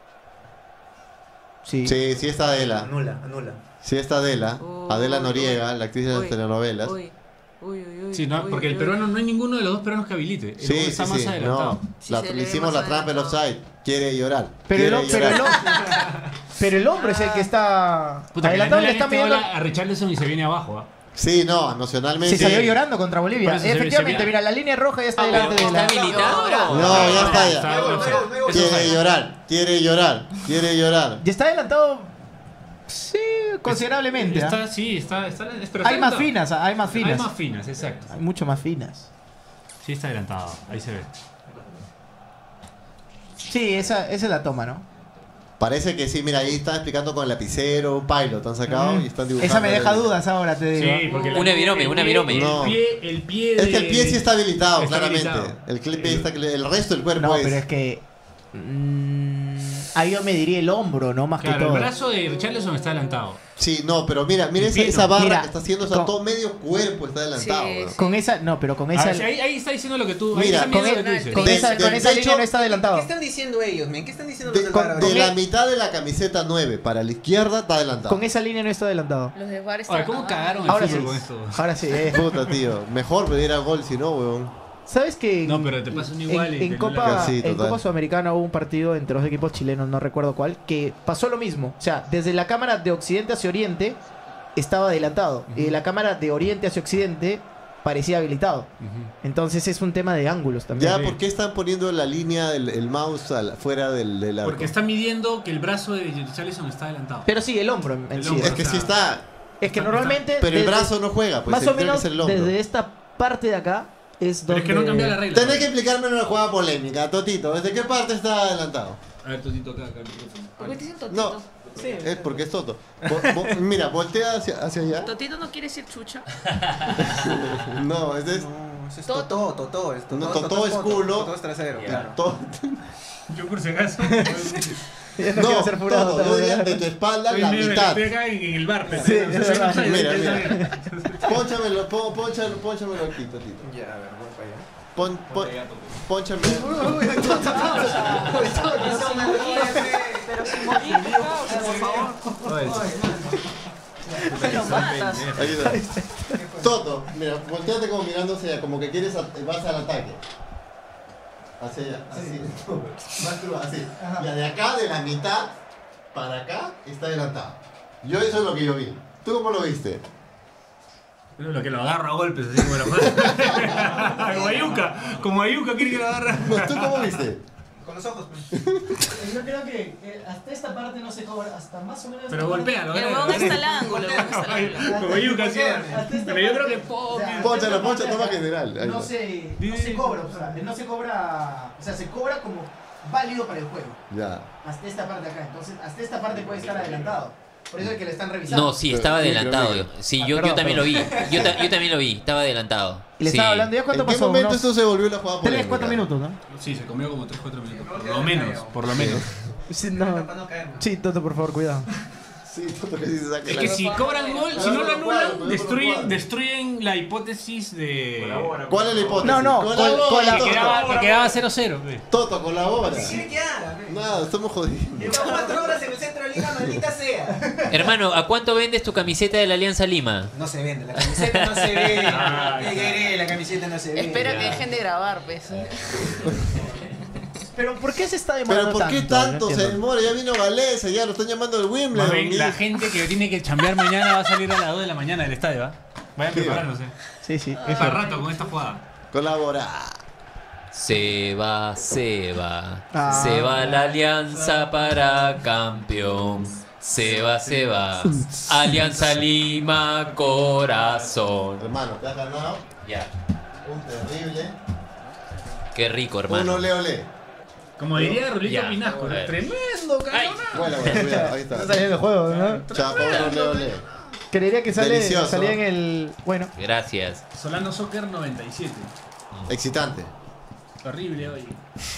Sí. Sí, sí está Adela. Anula, anula. Sí está Adela. Uy, Adela Noriega, la actriz de las Uy, telenovelas. Uy, uy, uy, uy. Sí, no, uy, porque el uy. peruano no hay ninguno de los dos peruanos que habilite. El Sí, gol sí, está más sí. adelantado. No, Sí, la- se le le ve hicimos más la trampa el adelantado. offside. Quiere llorar. Pero el, quiere pero, el, llorar. pero el hombre es el que está Puta, que le adelantado y le anulan está este midiendo. gol a Richarlison y se viene abajo, ¿ah? Sí, no, nacionalmente. Se salió llorando contra Bolivia. Por eso se ve- Efectivamente, se ve- mira, la línea roja ya está Ah, delante de ¿Está la. habilitado? No, ya está ya. Está- No hay gol, no hay gol, no hay gol. Quiere llorar, quiere llorar, quiere llorar. Ya está adelantado. Sí, considerablemente. ¿ah? Está, sí, está, está, es perfecto. Hay más finas, hay más Hay finas. más finas, exacto. Hay mucho más finas. Sí, está adelantado. Ahí se ve. Sí, esa, esa es la toma, ¿no? Parece que sí, mira, ahí están explicando con el lapicero, un pilot, han sacado y están dibujando. Esa me deja el- dudas ahora, te digo. Sí, porque Una el- virome, el una pie- virome. El No. pie, el pie Es que el de- pie sí está habilitado, está claramente. habilitado. El, clip El- está, el resto del cuerpo No, es. pero es que. mm, ahí yo me diría el hombro, ¿no? Más Claro, que el todo. brazo de Richarlison está adelantado. Sí, no, pero mira, mira El esa, pie esa no. barra Mira, que está haciendo, o sea, con- todo medio cuerpo está adelantado. Sí, weón. sí. Con esa. No, pero con Ah, esa. sí, ahí, ahí está diciendo lo que tú. Mira, ahí está con, viendo el- lo que tú dices. con De- esa, del con esa pecho- línea no está ¿Qué adelantado. están diciendo ellos, men? ¿Qué están diciendo De, los del con- VAR? de Con la el- mitad de la camiseta nueve para la izquierda está adelantado. Con esa línea no está adelantado. Los de VAR Oye, están. ¿cómo ah, cagaron el Ahora fútbol sí. con esto? Ahora sí, eh. Puta, tío. Mejor pedir a gol si no, weón. ¿Sabes que en, No, pero te pasa un en- igual y en te Copa, anulan. Sí, en total. Copa Sudamericana hubo un partido entre dos equipos chilenos, no recuerdo cuál, que pasó lo mismo. O sea, desde la cámara de Occidente hacia Oriente estaba adelantado y de la cámara de Oriente hacia Occidente parecía habilitado. Entonces es un tema de ángulos también. Ya, Sí. ¿por qué están poniendo la línea, el, el mouse al- fuera del, del arco? Porque está midiendo que el brazo de Richarlison está adelantado. Pero sí, el hombro en, en El sí. hombro. Es que sí está, Es que está- normalmente pero el desde- brazo no juega, pues más o tiene menos que ser el hombro. desde esta parte de acá es Pero donde es que no han cambiado la regla. Tenés que explicarme una jugada polémica, Totito. ¿Desde qué parte está adelantado? A ver, Totito, acá, acá. el micrófono. ¿Por qué te dicen No, Totito? es porque es Toto. Vo- vo- mira, voltea hacia, hacia allá. Totito no quiere decir chucha. No, ese es No, ese es Toto. Totó, Totó. es Totó, No, Totó es poto, culo. Totó es trasero, claro. to- Yo por si acaso. Ya no, No, quiero ser furado, Toto, yo diría tampoco. de tu espalda Estoy la medio- mitad. Estoy acá en, en el bar, pero. Sí, es verdad. Mira, mira. Pónchamelo, pon- pónchamelo, pónchamelo aquí, Totito. Ya, a ver, voy para allá. Pon, pon, pónchame. Pero si morir, por favor. Lo matas. Ahí está. Toto, mira, volteate como mirándose allá, como que quieres, a- vas al ataque. Hacia allá, así. Vas tú, así. Ya de acá, de la mitad para acá, está adelantado. Yo eso es lo que yo vi. ¿Tú cómo lo viste? Lo que lo agarro a golpes, así como la mano. Como Ayuca. Como Ayuca quiere que lo agarre. No, ¿tú cómo viste? Con los ojos, pues. Yo creo que eh, hasta esta parte no se cobra, hasta más o menos. Pero golpéalo, El ¿verdad? huevón está al ángulo, el huevón está al ángulo. Como Ayuca, sí. Hasta esta Pero yo creo parte, que poco. o sea, Ponchalo, poncha, toma general. Ahí No está. se, no se cobra, o sea, no se cobra, o sea, se cobra como válido para el juego. Ya. Hasta esta parte de acá, entonces hasta esta parte puede estar adelantado. Por eso es que le están revisando. No, sí, Pero- estaba micro, adelantado. micro. Sí, Ah, yo, perdón, yo también lo vi. perdón. Yo, ta- yo también lo vi, estaba adelantado. Y le Sí. estaba hablando, ¿ya cuánto ¿En qué pasó? momento Unos esto se volvió una jugada tres, polémica? cuatro minutos, ¿no? Sí, se comió como tres, cuatro minutos. Por lo menos, por lo menos. Sí, no. Para no caerme. Sí, Toto, por favor, cuidado. Sí, Toto que sí se saca Es la- que si cobran gol, si no lo No, no, no, anulan, no, no, destruyen, no. destruyen la hipótesis de. ¿Cuál es la hipótesis? No, no, Colabora, col- cola- Que Toto. quedaba, que quedaba cero cero. Toto, colabora. ¿Qué quiere que haga, men? Nada, estamos jodidos. Lleva cuatro horas en el centro de Lima, maldita sea. Hermano, ¿a cuánto vendes tu camiseta de la Alianza Lima? No se vende, la camiseta no se ve. Ah, ¿Qué querés? La camiseta no se ve. Espera que dejen de grabar, pues. Pero ¿por qué se está Pero demorando ¿por qué tanto? No tanto se entiendo. demora? Ya vino Galeza, ya lo están llamando del Más Wimbledon. bien, y- la gente que tiene que chambear mañana va a salir a las dos de la mañana del estadio, ¿va? Vayan Sí, preparándose. Sí, sí. Es para rato con esta jugada. Colabora. Se va, se va. Ah. Se va la alianza para campeón. Se va, se va. Alianza Lima, corazón. Hermano, te has ganado Ya. un terrible. Qué rico, Un hermano. ole ole. Como diría Rulito Ya. Pinasco, ¿no? A ver. Tremendo, Ay. cabrón. Bueno, bueno, cuidado, ahí Está está. saliendo el juego, ¿no? Chapa, un ole ole. Creería que sale, Delicioso. salía en el... Bueno, Gracias. Solano Soccer noventa y siete. Excitante. Horrible hoy.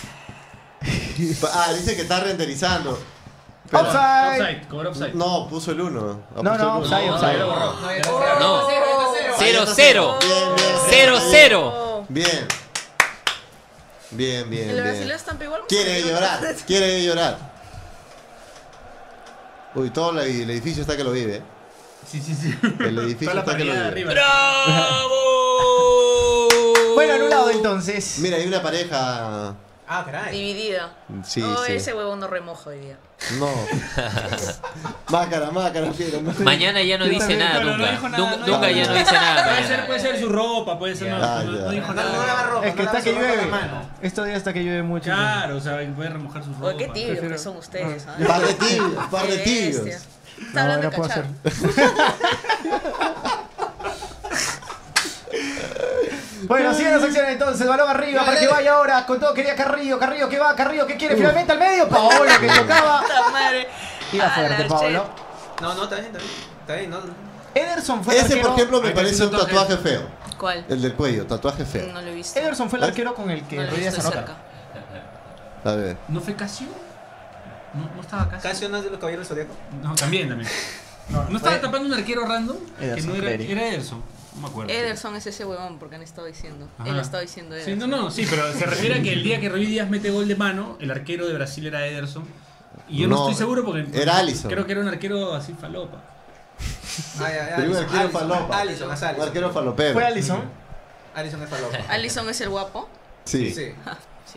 Ah, dice que está renderizando. offside. Offside, cobró offside. No, puso el uno. No, no, offside, No, offside. no, borró. No, ya No. está cero, Cero, ya está cero. cero. Bien, bien, Cero, bien. cero. Bien. Bien, bien, El bien. brasileño estampa igual. Quiere llorar, quiere llorar. Uy, todo la- el edificio está que lo vive. ¿eh? Sí, sí, sí. El edificio Toda la está que lo parrilla de vive. arriba. ¡Bravo! Bueno, anulado entonces. Mira, hay una pareja. Ah, caray. Dividida. Sí, no, sí. ese huevón no remoja hoy día. No. Mácara, mácara, fiero. Mañana ya no Yo dice también, nada, pero no nunca. dijo nada, Nun- no Nunca dijo ya no nada. dice nada. Puede mañana. ser, puede ser su ropa, puede ser. Ya. No, Ah, no, ya. no dijo No, no nada. lava ropa, Es que no está lava que su ropa llueve. con la mano. Estos días está que llueve mucho. Claro, o sea, puede remojar su ropa. Oye, qué tibios prefiero- que son ustedes. ¿ah? Par de tibios, par de Qué tibios. bestia. Está No, hablando no de puedo cachar. Bueno, siguen las acciones entonces, balón arriba para que vaya ahora, con todo quería Carrillo, Carrillo que va, Carrillo que quiere finalmente al medio, Paolo que tocaba. Puta madre. Iba A fuerte la Paolo. No, no, está bien, está bien. Está bien, no. Ederson fue el Ese, por arquero. ejemplo, me Ahí parece un está el tatuaje feo. shit. ¿Cuál? El del cuello, tatuaje feo. No lo he visto. Ederson fue el arquero con el que No lo he Ruiz visto se de anota. cerca. A ver. ¿No fue Casio? No, no estaba Casio. Casio no es de los caballeros del zodiaco. No, también, también. ¿No estaba fue- tapando un arquero random? Que Ederson, no era, creería. era Ederson. No me acuerdo. Ederson es ese huevón porque han estado diciendo. Ajá. Él ha estado diciendo Sí, Ederson. no, no, sí, pero se refiere a que el día que Ruiz Díaz mete gol de mano, el arquero de Brasil era Ederson. Y yo no, No, estoy seguro porque era Alisson. creo que era un arquero así falopa. Ah, ya, ya. Pero un Alisson, arquero Alisson, falopa. Alisson, es Un Alisson. arquero falopero. Fue Alisson. Alisson es falopa. Allison es el guapo. Sí. Sí. Ah, sí,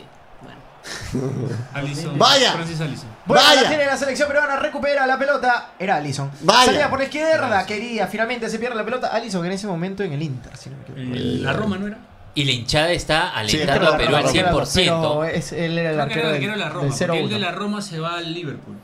bueno. Alisson. Vaya. Francis Alisson. Bueno, Vaya. la tiene la selección peruana, recupera la pelota. Era Alisson. Vaya. Salía por la izquierda, quería. Finalmente se pierde la pelota. Alisson en ese momento en el Inter. Si no me equivoco. El- la Roma no era. Y la hinchada está Sí, alentando pero a Perú la- al la- cien por ciento. Pero es- él era el Creo que arquero, era el del, arquero de la Roma. del Porque cero el de uno. la Roma se va al Liverpool.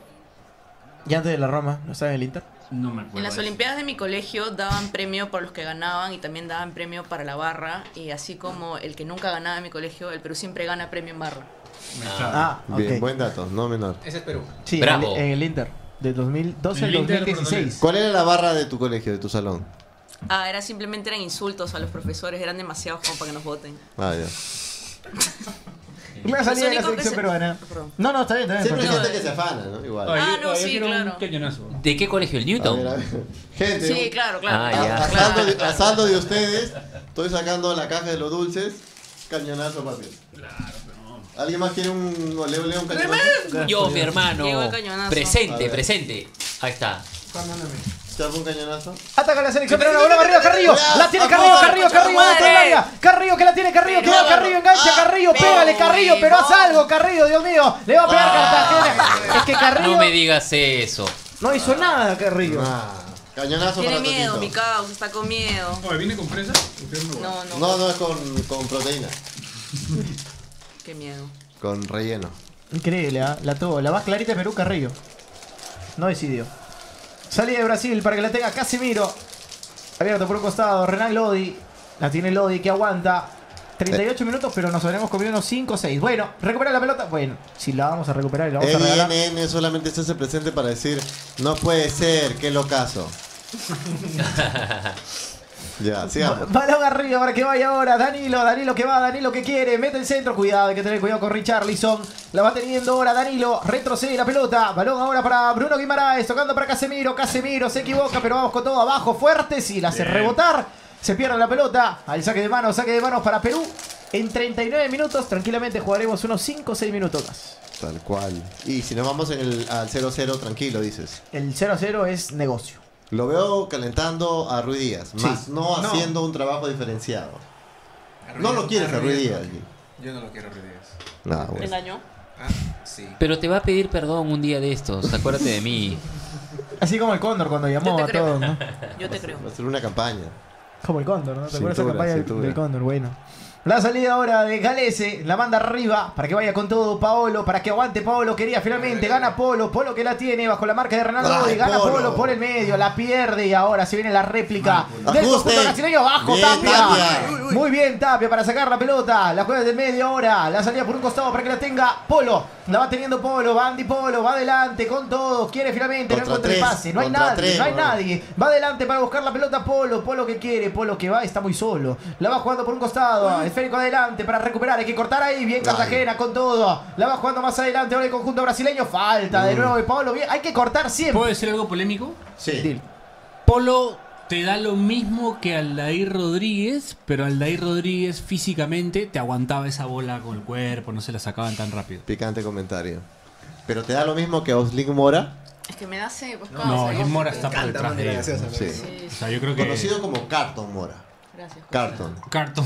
Y antes de la Roma, ¿no estaba en el Inter? No me acuerdo. En las de eso. Olimpiadas de mi colegio daban premio por los que ganaban y también daban premio para la barra. Y así como el que nunca ganaba en mi colegio, el Perú siempre gana premio en barra. Claro. Ah, ok. Bien, buen dato, no menor. Ese es Perú. Sí, en Bravo. el, en el Inter. De dos mil doce En al el Inter dos mil dieciséis. ¿Cuál era la barra de tu colegio, de tu salón? Ah, era simplemente eran insultos a los profesores, eran demasiados como para que nos voten. Ah, ya. La salida de la Los únicos que selección se- peruana. Perdón. No, no, está bien, está bien. Siempre hay perfecto. gente que se afana, ¿no? Igual. Oye, Ah, yo- no, yo sí, quiero claro. Un cañonazo. ¿De qué colegio? ¿El A ver, Newton? a ver. Gente, Sí, claro, claro. Ah, claro, ya. a, claro, saldo de, claro. a saldo de ustedes, estoy sacando la caja de los dulces. Cañonazo, papi. Claro, pero no. ¿Alguien más quiere un ole ole, un cañonazo? Yo, mi hermano. Llegó el cañonazo. A Presente, ver. presente. Ahí está. ¿Chapa un cañonazo? Ataca la selección peruana, bola arriba, Carrillo. La tiene Carrillo, Carrillo, Carrillo dentro del área. Carrillo que la tiene Carrillo, que va Carrillo, engancha Carrillo, pégale Carrillo, pero haz algo, Carrillo, Dios mío. Le va a pegar Cartagena. Es que Carrillo No me digas eso. no hizo nada, Carrillo. Ah, cañonazo Tiene para miedo, Totito. mi caos, está con miedo. Oye, ¿viene con fresa? Ustedes no. No, no, No, no es con, con proteína, qué miedo. con relleno. Increíble, ¿ah? La tuvo, la más clarita de Perú, Carrillo. No decidió. Salida de Brasil para que la tenga Casemiro. Abierto por un costado, Renan Lodi. La tiene Lodi que aguanta. treinta y ocho minutos, pero nos habremos comido unos cinco o seis. Bueno, recupera la pelota. Bueno, si la vamos a recuperar y la vamos a El regalar. I N N solamente se hace presente para decir, no puede ser, qué locazo. Ya, sigamos. Balón arriba para que vaya ahora. Danilo, Danilo que va, Danilo que quiere. Mete el centro. Cuidado, hay que tener cuidado con Richarlison. La va teniendo ahora Danilo. Retrocede la pelota. Balón ahora para Bruno Guimaraes. Tocando para Casemiro. Casemiro se equivoca, pero vamos con todo abajo. Fuerte. Si la hace Bien. rebotar. Se pierde la pelota. Al saque de manos, saque de manos para Perú. En treinta y nueve minutos, tranquilamente jugaremos unos cinco o seis minutos más. Tal cual. Y si nos vamos en el, al cero cero, tranquilo, dices. El cero a cero es negocio. Lo veo calentando a Ruiz Díaz, Sí. más no, No. haciendo un trabajo diferenciado. No lo quieres a Ruiz Díaz. Yo no lo quiero a Ruiz Díaz. Nah, ¿Me bueno. engañó? Ah, sí. Pero te va a pedir perdón un día de estos. Acuérdate de mí. Así como el Cóndor cuando llamó Yo te a creo. todos, ¿no? Yo te creo. Va a ser una campaña. Como el Cóndor, ¿no? ¿Te acuerdas esa Cintura, campaña del- cintura. del Cóndor? Bueno. La salida ahora de Galese, la manda arriba para que vaya con todo Paolo, para que aguante Paolo, quería finalmente, gana Polo, Polo que la tiene bajo la marca de Ronaldo, Ay, y gana Polo. Polo por el medio, la pierde y ahora se viene la réplica del Ajuste. conjunto brasileño, abajo Bien, Tapia. Tapia. Muy bien Tapia para sacar la pelota, la juega del medio ahora, la salida por un costado para que la tenga Polo, la va teniendo Polo, va Andy Polo, va adelante con todo, quiere finalmente, no Contra encuentra el tres, pase, no hay contra nadie, tres, no hay bro. nadie, va adelante para buscar la pelota Polo, Polo que quiere, Polo que va, está muy solo, la va jugando por un costado, esférico adelante para recuperar, hay que cortar ahí, bien Cartagena con todo, la va jugando más adelante ahora el conjunto brasileño, falta de nuevo de Pablo, bien, hay que cortar siempre. ¿Puedo decir algo polémico? Sí. Dile. Polo te da lo mismo que Aldair Rodríguez, pero Aldair Rodríguez físicamente te aguantaba esa bola con el cuerpo, no se la sacaban tan rápido. Picante comentario. Pero te da lo mismo que Oslin Mora. Es que me da sed, pues, No, causa, Jim Mora está por Canta, detrás mano, de graciosa, ellos. Sí. Sí, O sí. sea, yo creo que... Conocido como Carton Mora. Gracias. Carton. Carton.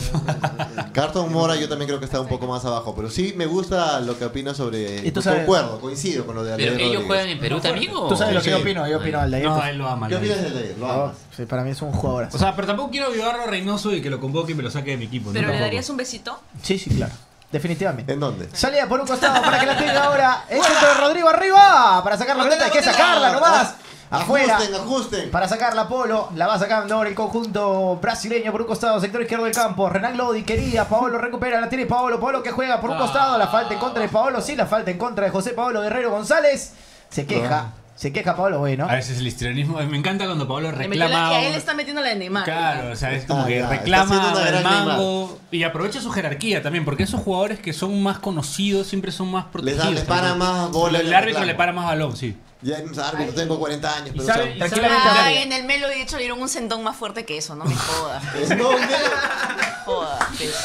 Carton Mora yo también creo que está un poco más abajo. Pero sí me gusta lo que opina sobre... ¿Y tú sabes? Concuerdo, coincido con lo de ¿Pero Aldair ellos Rodríguez. juegan en Perú también o...? ¿Tú sabes lo que yo Sí. opino? Yo opino al de No, él lo ama. ¿Qué Aldair. opinas de Aldair? Lo Oh, amas. sí, para mí es un jugador. O sea, pero tampoco quiero avivarlo a Reynoso y que lo convoque y me lo saque de mi equipo. ¿no? ¿Pero le Tampoco. darías un besito? Sí, sí, claro. Definitivamente. ¿En dónde? Salida por un costado para que la tenga ahora. El centro de Rodrigo arriba. Para sacar la pelota hay que sacarla nomás. Afuera. Ajusten, ajusten. Para sacarla Polo, la va sacando ahora el conjunto brasileño por un costado, sector izquierdo del campo. Renan Lodi quería, Paolo recupera, la tiene Paolo, Paolo que juega por un costado, la falta en contra de Paolo, sí, la falta en contra de José Paolo Guerrero González. Se queja, se queja Paolo, bueno. A veces el histrionismo. Me encanta cuando Pablo Le metió la- reclama. y a él está metiendo la de Neymar. Claro, o sea, es como Ah, que ya, está reclama haciendo una el gran mango y aprovecha su jerarquía también, porque esos jugadores que son más conocidos siempre son más Les, protegidos. da, les para también. más bola. El en árbitro reclamo. le para más balón, sí. Ya, árbitro, tengo cuarenta años, Y pero sabe- chao. y Tranquilamente, sabe- Amalia. Ay, en el Melo de hecho le dieron un sentón más fuerte que eso, no me jodas. ¿En dónde? Jodas, pues.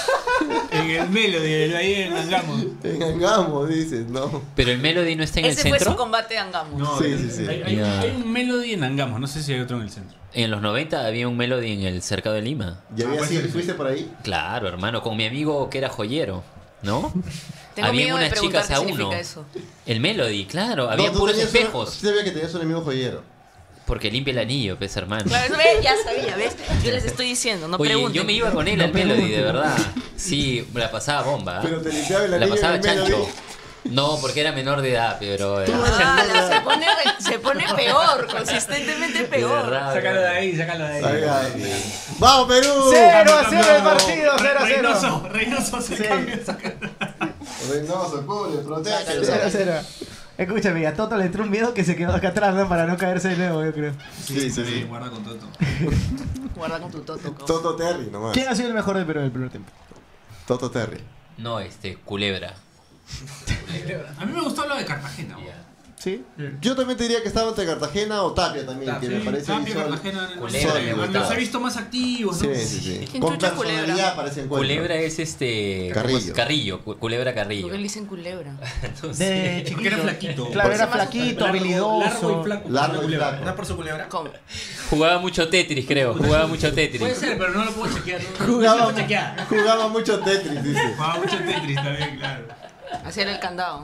En el Melody, ahí en Angamos. En Angamo, dices, no. ¿Pero el Melody no está en Ese el fue su centro? combate de Angamos. No, Sí, sí, sí. Hay, hay- Ya. hay un Melody en Angamos, no sé si hay otro en el centro. En los noventa había un Melody en el cercado de Lima. ¿Ya había pues sido? sí, sí. ¿Fuiste por ahí? Claro, hermano, con mi amigo que era joyero, ¿no? Tengo Habían miedo de unas preguntar chicas qué a significa uno. eso. El Melody, claro, había No, tú puros tenías una- espejos. sí sabía que tenías un amigo joyero. Porque limpia el anillo, pues, hermano. Claro, eso ve, ya sabía, ¿ves? Yo les estoy diciendo, no Oye, pregunten. yo me iba con él al Melody, de verdad. Sí, me la pasaba bomba. ¿ah? Pero te limpiaba el La anillo pasaba en el Melody. chancho. No, porque era menor de edad, pero... eh, Ah, la- se, pone, se pone peor, consistentemente de peor. verdad, Sácalo de ahí, sácalo de ahí. Ay, ay. ¡Vamos, Perú! Cero a cero el partido, cero a cero. Reynoso, Reynoso se Sí. cambia. sácalo. Reynoso, cubre, protege. Cero a cero. Escúchame, a Toto le entró un miedo que se quedó acá atrás, ¿no? Para no caerse de nuevo, yo creo. Sí, sí, sí. Guarda con Toto. Guarda con tu toto. causa. Toto Terry, nomás. ¿Quién ha sido el mejor del Perú del primer tiempo? Toto Terry. No, este, Culebra. A mí me gustó lo de Cartagena. güey. ¿Sí? Yo también te diría que estaba entre Cartagena o Tapia también, que Sí, me parece Tapia, sol- Cartagena, Culebra, sólido, me Los gustaba. he visto más activos, Sí, ¿no? sí, sí. ¿Quién Con chucha Culebra? personalidad parece encuentro. Culebra es este... Carrillo. ¿cómo es? Carrillo, Cu- Culebra Carrillo. ¿Por qué le dicen culebra? De Porque era chiquito. flaquito. Claro, era Por eso flaquito, Largo- habilidoso. Largo y flaco. Largo y Culebra. flaco. ¿No es por su culebra? ¿Cómo? Jugaba mucho Tetris, creo. Jugaba mucho Tetris. Puede ser, pero no lo puedo chequear. No, no Jugaba, lo puedo chequear. jugaba mucho Tetris, dice. Jugaba mucho Tetris también, claro. Hacer el candado.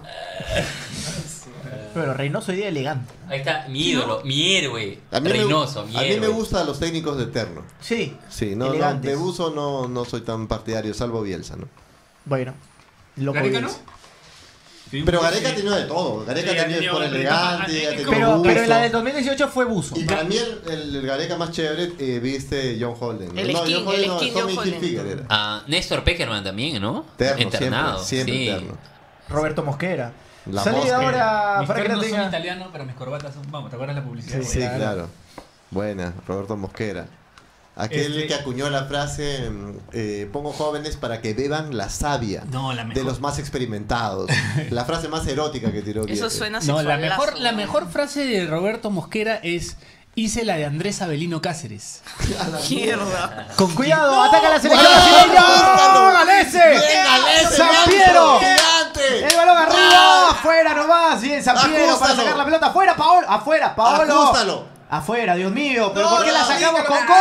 Pero Reynoso hoy día elegante. Ahí está, mi ídolo, mi héroe. A mí, Reynoso, me, mi a mí héroe. me gustan los técnicos de Terno. Sí. Sí, no, no, Elegantes. de Buzo no, no soy tan partidario, salvo Bielsa, ¿no? Bueno. Loco ¿Gareca no? Bielsa. Sí, Pero sí. Gareca ha tenido de todo. Gareca Sí, ha ha tenido tenido por otra elegante, etapa. ha tenido Pero, Buzo. pero en la del dos mil dieciocho fue Buzo. Y para mí el, el, el Gareca más chévere eh, viste John Holden. El no, skin, John Holden el no, skin Tommy John Holden. Hilfiger era. Ah, Néstor Peckerman también, ¿no? Terno, Internado. siempre, siempre sí. terno. Roberto Mosquera. La Salida Mosca. ahora Mis para que la ternos son tenga. italianos, pero mis corbatas son... Vamos, ¿te acuerdas la publicidad? Sí, Sí, Claro. claro. Buena, Roberto Mosquera. Aquel Este- que acuñó la frase, eh, pongo jóvenes para que beban la savia No, la mejor. de los más experimentados. La frase más erótica que tiró Eso Bielsa. suena No, la sexualazo, mejor, la ¿no? mejor frase de Roberto Mosquera es... Hice la de Andrés Avelino Cáceres. Mierda. Con cuidado, ataca la selección ¡Vamos! brasileña. ¡Córtalo! ¡Galese! ¡Bien, Galese, ¡San manso! Piero! ¡Gigante! El balón arriba, afuera nomás, bien San Piero para Ajústalo. sacar la pelota, afuera Paolo, afuera Paolo. Ajústalo. Afuera, Dios mío, pero No, ¿por qué la no, sacamos sí, con no.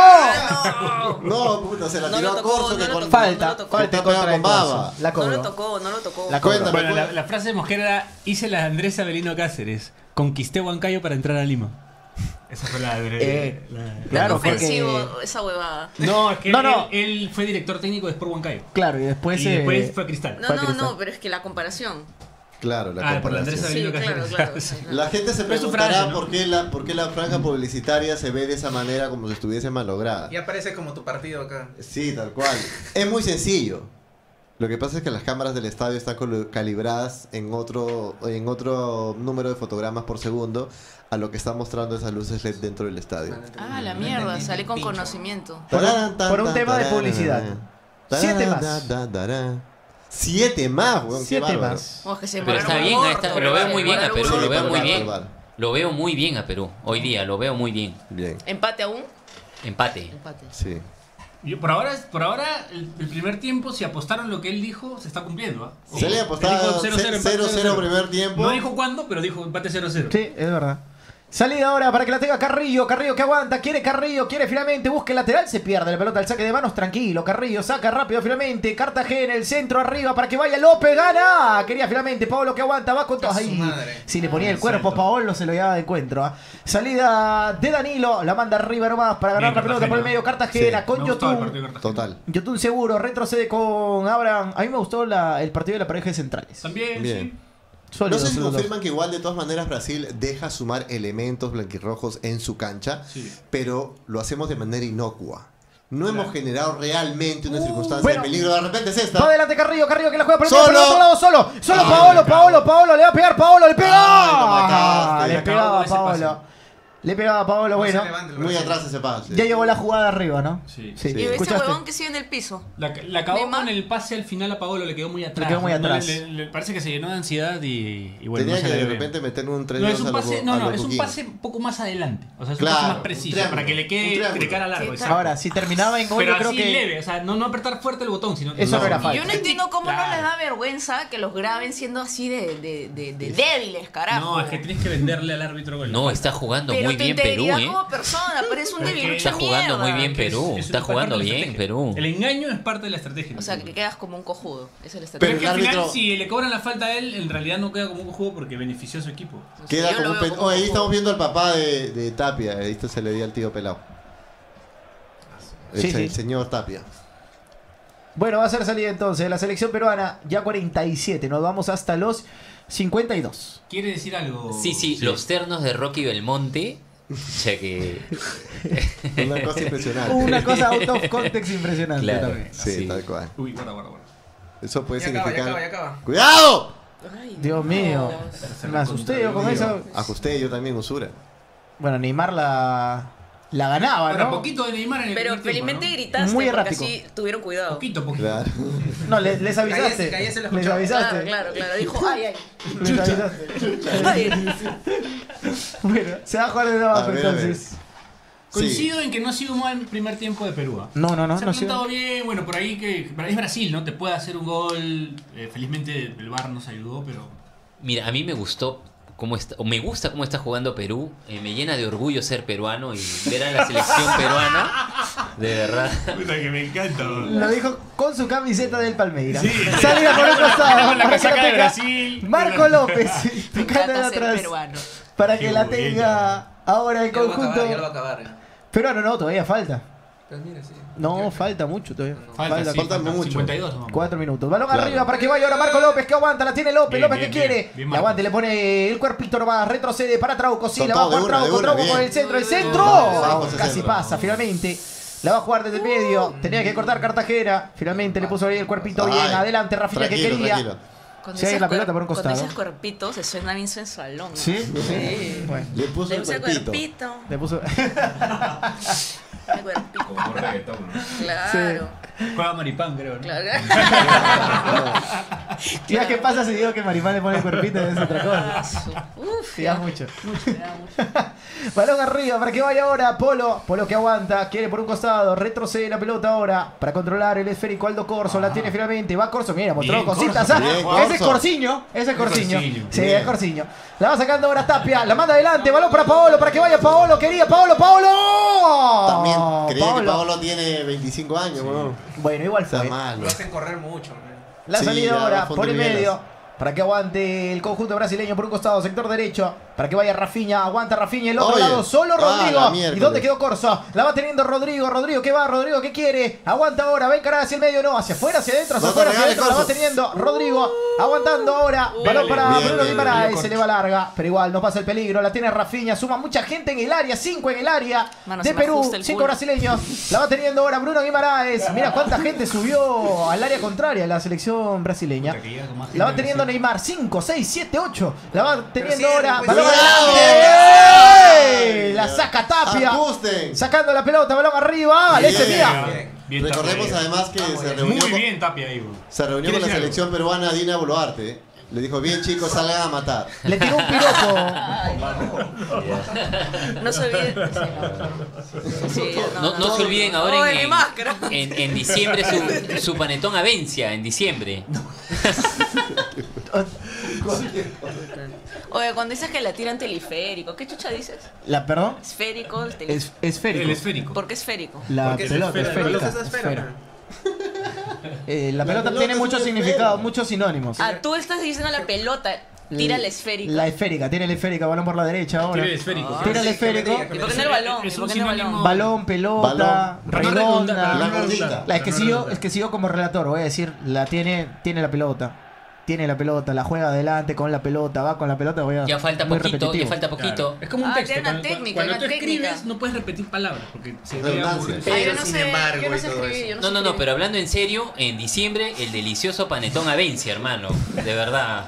Corso? No, puta, se la No tiró lo a tocó, Corso no que lo con tocó. Falta, no lo tocó. falta en Está contra de pegado con Corso. baba. La No lo cobró. tocó, no lo tocó. La cobró. Cuéntame, Bueno, la, cu- la frase de Mosquera era: hice la de Andrés Avelino Cáceres, conquisté Huancayo para entrar a Lima. Esa fue la de. Eh, la- claro, la- porque- Ofensivo esa huevada. No, es que No, él, no. Él, él fue director técnico de Sport Huancayo. Claro, y después. y eh, después fue a Cristal. No, Fue no, Cristal. no, pero es que la comparación. Claro, la Ah, por la Andrés comparación. Avelino Sí, Cáceres. claro, claro. Sí. La gente se Pero es su preguntará frase, ¿no? por, qué la, por qué la franja publicitaria se ve de esa manera como si estuviese malograda. Ya parece como tu partido acá. Sí, tal cual. Es muy sencillo. Lo que pasa es que las cámaras del estadio están colo- calibradas en otro, en otro número de fotogramas por segundo a lo que están mostrando esas luces L E D dentro del estadio. Ah, la mierda, salí con conocimiento. Por un- Tarán, tan, por un tan, tema de tarán, publicidad. tarán, Siete tarán, más. tarán, tarán. Siete más, weón. qué Siete bárbaro. más. Oh, es que se Pero está demoraron bien, un ahí está, orto, lo veo se muy bien a demoraron Perú, un lo veo orto. muy Bárbaro, bien. bárbaro. Lo veo muy bien a Perú. Hoy día lo veo muy bien. Bien, ¿Empate aún? Empate. Empate. sí. Yo, por ahora, por ahora el, el primer tiempo, si apostaron lo que él dijo, se está cumpliendo. ¿ah? Se le ha Él apostado dijo cero cero, empate cero cero primer tiempo. No dijo cuándo, pero dijo empate cero cero. Sí, es verdad. Salida ahora para que la tenga Carrillo. Carrillo que aguanta. Quiere Carrillo. Quiere finalmente. Busca el lateral. Se pierde la pelota al saque de manos. Tranquilo. Carrillo saca rápido finalmente. Cartagena. El centro arriba para que vaya López. Gana. Quería finalmente. Paolo que aguanta. Va con todos A su ahí. madre. Si le ponía el Ah, cuerpo, exacto. Paolo se lo llevaba de encuentro. ¿ah? Salida de Danilo. La manda arriba nomás para ganar Bien, la pelota por el Cartagena. medio. Cartagena Sí, con Me gustó el Yotun. partido de Cartagena. Total. Yotun seguro. Retrocede con Abraham. A mí me gustó la- el partido de la pareja de centrales. También, Bien. sí. Sólido, No sé si sólido. confirman que igual de todas maneras Brasil deja sumar elementos blanquirrojos en su cancha, Sí. pero lo hacemos de manera inocua. No Claro. hemos generado realmente una circunstancia bueno. de peligro. De repente es Va esta. adelante Carrillo, Carrillo que la juega por el Solo. medio, por el otro lado, solo. Solo Ay, Paolo, me Paolo, cago. Paolo, le va a pegar Paolo, le pega. Ay, lo mataste. le Me pegaba acabo a de ese Paolo. pase. Le pegaba a Paolo, No se bueno. levanta el Muy Brasil. atrás ese pase. Ya llegó la jugada arriba, ¿no? Sí. Sí. Y ese ¿Escuchaste? huevón que sigue en el piso. La, la acabó Neymar. con el pase al final a Paolo, le quedó muy atrás. quedó muy ¿no? atrás. Le, le- le parece que se llenó de ansiedad y, y bueno, Tenía no se que le de ve bien. repente meter un tres No, dedos es un a lo- pase, a no, no, lo es un Coquín. pase un poco más adelante. O sea, es un Claro, pase más un preciso triángulo, para que le un quede triángulo. de cara largo. Sí, exacto. Ahora, si terminaba en gol, Pero yo creo así que. leve, o sea, no, no apretar fuerte el botón, sino Eso no era Y falta. yo no entiendo cómo no Claro. les da vergüenza que los graben siendo así de, de, de, de débiles, carajo. No, es que tienes que venderle al árbitro gol. No, está jugando Pero muy tu bien Perú, integridad ¿eh? como persona, pero es un Pero es que debilucho está jugando mierda. muy bien Perú. Es- es Está parte jugando de la bien estrategia. Perú. El engaño es parte de la estrategia. O sea, que quedas como un cojudo. Esa es la Pero estrategia. es que el al final, árbitro- si le cobran la falta a él, en realidad no queda como un juego porque benefició a su equipo. No sé, Queda yo como lo un veo pe- como Oh, ahí un estamos cojudo. viendo al papá de, de Tapia. Ahí esto se le dio al tío pelado. El, Sí, se- sí. el señor Tapia. Bueno, va a ser salida entonces. La selección peruana, ya cuarenta y siete. Nos vamos hasta los cincuenta y dos. ¿Quiere decir algo? Sí, sí, los ternos de Rocky Belmonte. O sea que. Una cosa impresionante. Una cosa out of context impresionante Claro. también. Sí, Sí. tal cual. Uy, guarda, guarda, guarda. Eso puede Ya acaba, ya significar. acaba, ya acaba. ¡Cuidado! Ay, Dios mío. Dios. Me asusté yo con eso. Ajusté yo también, usura. Bueno, Neymar la, la ganaba, Ahora, ¿no? poquito de Neymar en el Pero primer tiempo, felizmente ¿no? gritaste Muy porque errático. así tuvieron cuidado. Poquito, poquito. Claro. No, les, les avisaste. Cállese, cállese, lo les escuchó. avisaste. Claro, claro, claro. Dijo, ay, ay. Les avisaste. ay. Bueno, se va a jugar de abajo A ver, a ver. entonces. Coincido en que no ha sido un mal primer tiempo de Perú. ¿ah? No, no, no. Se ha no ha sido- plantado bien, bueno, por ahí que es Brasil, ¿no? Te puede hacer un gol. eh, felizmente el V A R nos ayudó, pero. Mira, a mí me gustó cómo está, o me gusta cómo está jugando Perú. Eh, me llena de orgullo ser peruano y ver a la selección peruana. De verdad. Puta que me encanta. Lo dijo con su camiseta del Palmeiras. Sí. Salida por el costado. Con la para que casaca de tenga Brasil. Marco López. Me Picando de encanta ser atrás. peruano. Para que Qué la buena. tenga ahora el Ya lo va a conjunto. acabar, ya lo va a acabar. Pero no, no, todavía falta. Pues mira, sí. No, falta mucho todavía. Falta, sí, falta falta mucho. cincuenta y dos. vamos. Cuatro minutos. Balón Claro. arriba para que vaya ahora Marco López, que aguanta, la tiene López. Bien, López bien, que bien. quiere. Bien, Le Marcos. aguante, le pone el cuerpito nomás, retrocede para Trauco. Sí, Son la va a todos de jugar una, de Trauco. una, Trauco con bien. el centro, el centro. Vamos, ese Casi centro. pasa, finalmente. La va a jugar desde el medio. Tenía que cortar Cartagena. Finalmente le puso ahí el cuerpito bien. Ay, Adelante, Rafinha que tranquilo, quería. tranquilo. Cuando Sí, dices la pelota cuer- por un costado. Cuando dices cuerpito, se suena bien sensualón. ¿no? ¿Sí? Sí. Bueno, Le puso Le el puse cuerpito. cuerpito. le puso. El cuerpito. Como reggaetón, ¿no? Claro. Juega Maripán, creo, ¿no? Claro. Ya, ¿qué pasa si digo que Marimar le pone el cuerpito? Es otra Ah, cosa. su- Uf, Sí, ya mucho. mucho, ya mucho. Balón arriba para que vaya ahora Polo. Polo que aguanta, quiere por un costado, retrocede la pelota ahora para controlar el esférico Aldo Corso. La tiene finalmente, va Corso, mira, mostró Bien, cositas. Corso, ¿ah? bien, Ese es Corso. Corsiño, ese es Corsiño. Corsiño, Sí, bien. es Corsiño. La va sacando ahora Tapia, la manda adelante, balón para Paolo, para que vaya Paolo, quería Paolo, Paolo. También creía que Paolo tiene veinticinco años, weón. Bueno, igual Está fue. malo. Lo hacen correr mucho, man. La Sí, salida ya, ahora fondo por el de medio. velas. Para que aguante el conjunto brasileño por un costado, sector derecho. Para que vaya Rafinha, aguanta Rafinha. El otro Oye. lado, solo Ah, Rodrigo. la ¿Y miércoles. dónde quedó Corso? La va teniendo Rodrigo. Rodrigo, ¿qué va? Rodrigo, ¿qué quiere? Aguanta ahora, va a encarar hacia el medio, no. Hacia afuera, hacia adentro, hacia No te afuera, hacia regales, adentro. La va Corso. teniendo Rodrigo. Aguantando ahora. Balón para Bien, Bruno bien, Guimaraes. bien, Se le va larga. Pero igual, no pasa el peligro. La tiene Rafinha. Suma mucha gente en el área. Cinco en el área Mano, de se me Perú. ajusta el Cinco culo. brasileños. La va teniendo ahora Bruno Guimaraes. Mira cuánta gente subió al área contraria de la selección brasileña. Puta, que llega con más gente La va que teniendo sí. Neymar, cinco, seis, siete, ocho. La va teniendo cierre, ahora. pues, Balón cuidado. adelante. La saca Tapia. Ajusten. Sacando la pelota, balón arriba. Le Bien. mía. Bien. Bien, Recordemos Tapia. además que se reunió, Muy con, bien Tapia ahí, bro. se reunió ¿Quieres con la decir selección peruana Dina Boluarte. ¿eh? Le dijo, bien chicos, salgan a matar. Le tiró un piropo. Ay, no. No se olviden. Sí, sí, No, no se olviden ahora Oye, en, mi en, máscara. en- en diciembre su, su panetón Avencia, en diciembre. Oye, cuando dices que la tiran teleférico, ¿qué chucha dices? La, perdón. Esférico, el tele- Es, esférico. El esférico. ¿Por qué esférico? La Porque es pelota, esfera, esférica. la pelota es esfera, esfera. man. Eh, la La pelota pelota tiene es muchos una significados, esfera. muchos sinónimos. Ah, tú estás diciendo la pelota, tira la esférica. La esférica, tiene la esférica, balón por la derecha ahora. Tiene el esférico. Tira el Sí, esférico. que me diga, ¿Y por qué Es- no el balón? es ¿Y por un qué no el sinónimo- balón? Balón, pelota, Balón. Pero no redunda, redonda. pero La no gordita. redunda. La, es, que Pero si no yo, redunda. es que si yo como relator voy a decir, la tiene, tiene la pelota. Tiene la pelota, la juega adelante con la pelota, va con la pelota, voy a. Ya falta muy poquito, repetitivo. ya falta poquito. Claro. Es como un Ah, texto. tiene una Cuando, técnica, cuando una tú escribes técnica. no puedes repetir palabras porque se ve Redundancia. aburrido. Ay, Pero yo no sin sé, embargo yo no y sé todo escribir, eso. yo No, sé no, no, escribir. pero hablando en serio, en diciembre el delicioso panetón Avencia, hermano. De verdad.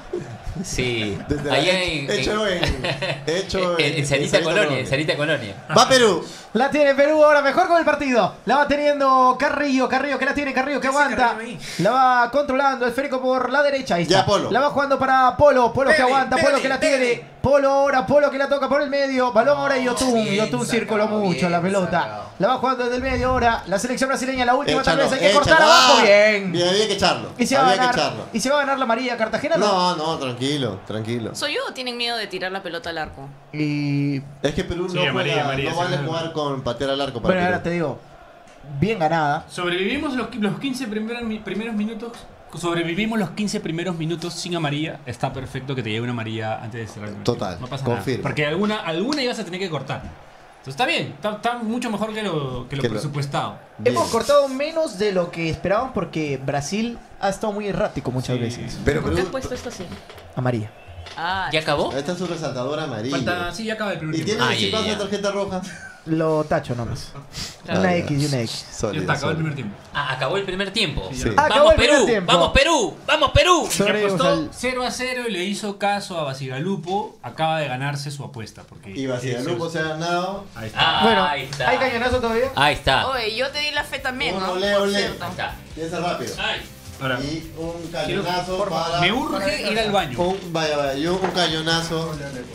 Sí. Desde Allá la- en, hecho en, en, hecho en- en Sarita Colonia, en Sarita Colonia. Va Perú. La tiene Perú ahora mejor con el partido. La va teniendo Carrillo, Carrillo que la tiene, Carrillo que Ese aguanta. Carrillo ahí. La va controlando, esférico por la derecha. Ahí Ya, está. Polo. La va jugando para Polo, Polo que Pele, aguanta, Polo Pele, que la Pele. tiene. Polo ahora, Polo que la toca por el medio. Balón ahora y Yotun. Bien Yotun sacado, circuló mucho bien la pelota. sacado. La va jugando desde el medio ahora. La selección brasileña, la última tal Échalo, vez hay que échalo. cortar abajo. Ah, Bien. Bien, había que echarlo. Y se va a había que ganar. echarlo. Y se va a ganar la María Cartagena. No. No, no, tranquilo, tranquilo. ¿Soy yo o tienen miedo de tirar la pelota al arco? Y Es que Perú Sí, no, María, juega- María, no sí, vale no, no. jugar con patear al arco para bueno, ahora Perú. te digo, bien ganada. Sobrevivimos los, los quince primeros, mi- primeros minutos. Sobrevivimos los quince primeros minutos sin amarilla. Está perfecto que te llegue una amarilla antes de cerrar el primer Total, tiempo. No pasa confirmo. nada. Porque alguna, alguna ibas a tener que cortar. Entonces está bien. Está, está mucho mejor que lo, que lo Que lo- presupuestado. Bien. Hemos cortado menos de lo que esperábamos porque Brasil ha estado muy errático muchas Sí. veces. Pero ¿Por qué has Perú, puesto esto así? Amarilla. Ah, ¿Ya acabó? esta es su resaltadora amarilla. Falta, sí, ya acaba el primer Y tiempo. tiene Ah, si ya, pasa ya. tarjeta roja. Lo tacho nomás. Claro. Una Ah, X y una X. Ya Sólido, está, acabó el sólido. primer tiempo. Ah, acabó el primer tiempo. Sí. Acabó ¡Vamos el primer Perú! tiempo. ¡Vamos Perú! ¡Vamos Perú! Se Sobre apostó el- cero a cero y le hizo caso a Basigalupo. Acaba de ganarse su apuesta. Porque Y Basigalupo se ha ganado. Ahí está. Ah, Bueno, ahí está. ¿hay cañonazo todavía? Ahí está. Oye, yo te di la fe también, Un ¿no? olé, Por olé. cierto. Ahí está. Piensa rápido. Ay. Ahora, Y un quiero- cañonazo por favor, para. me urge ir al baño. Un, vaya, vaya, y un cañonazo.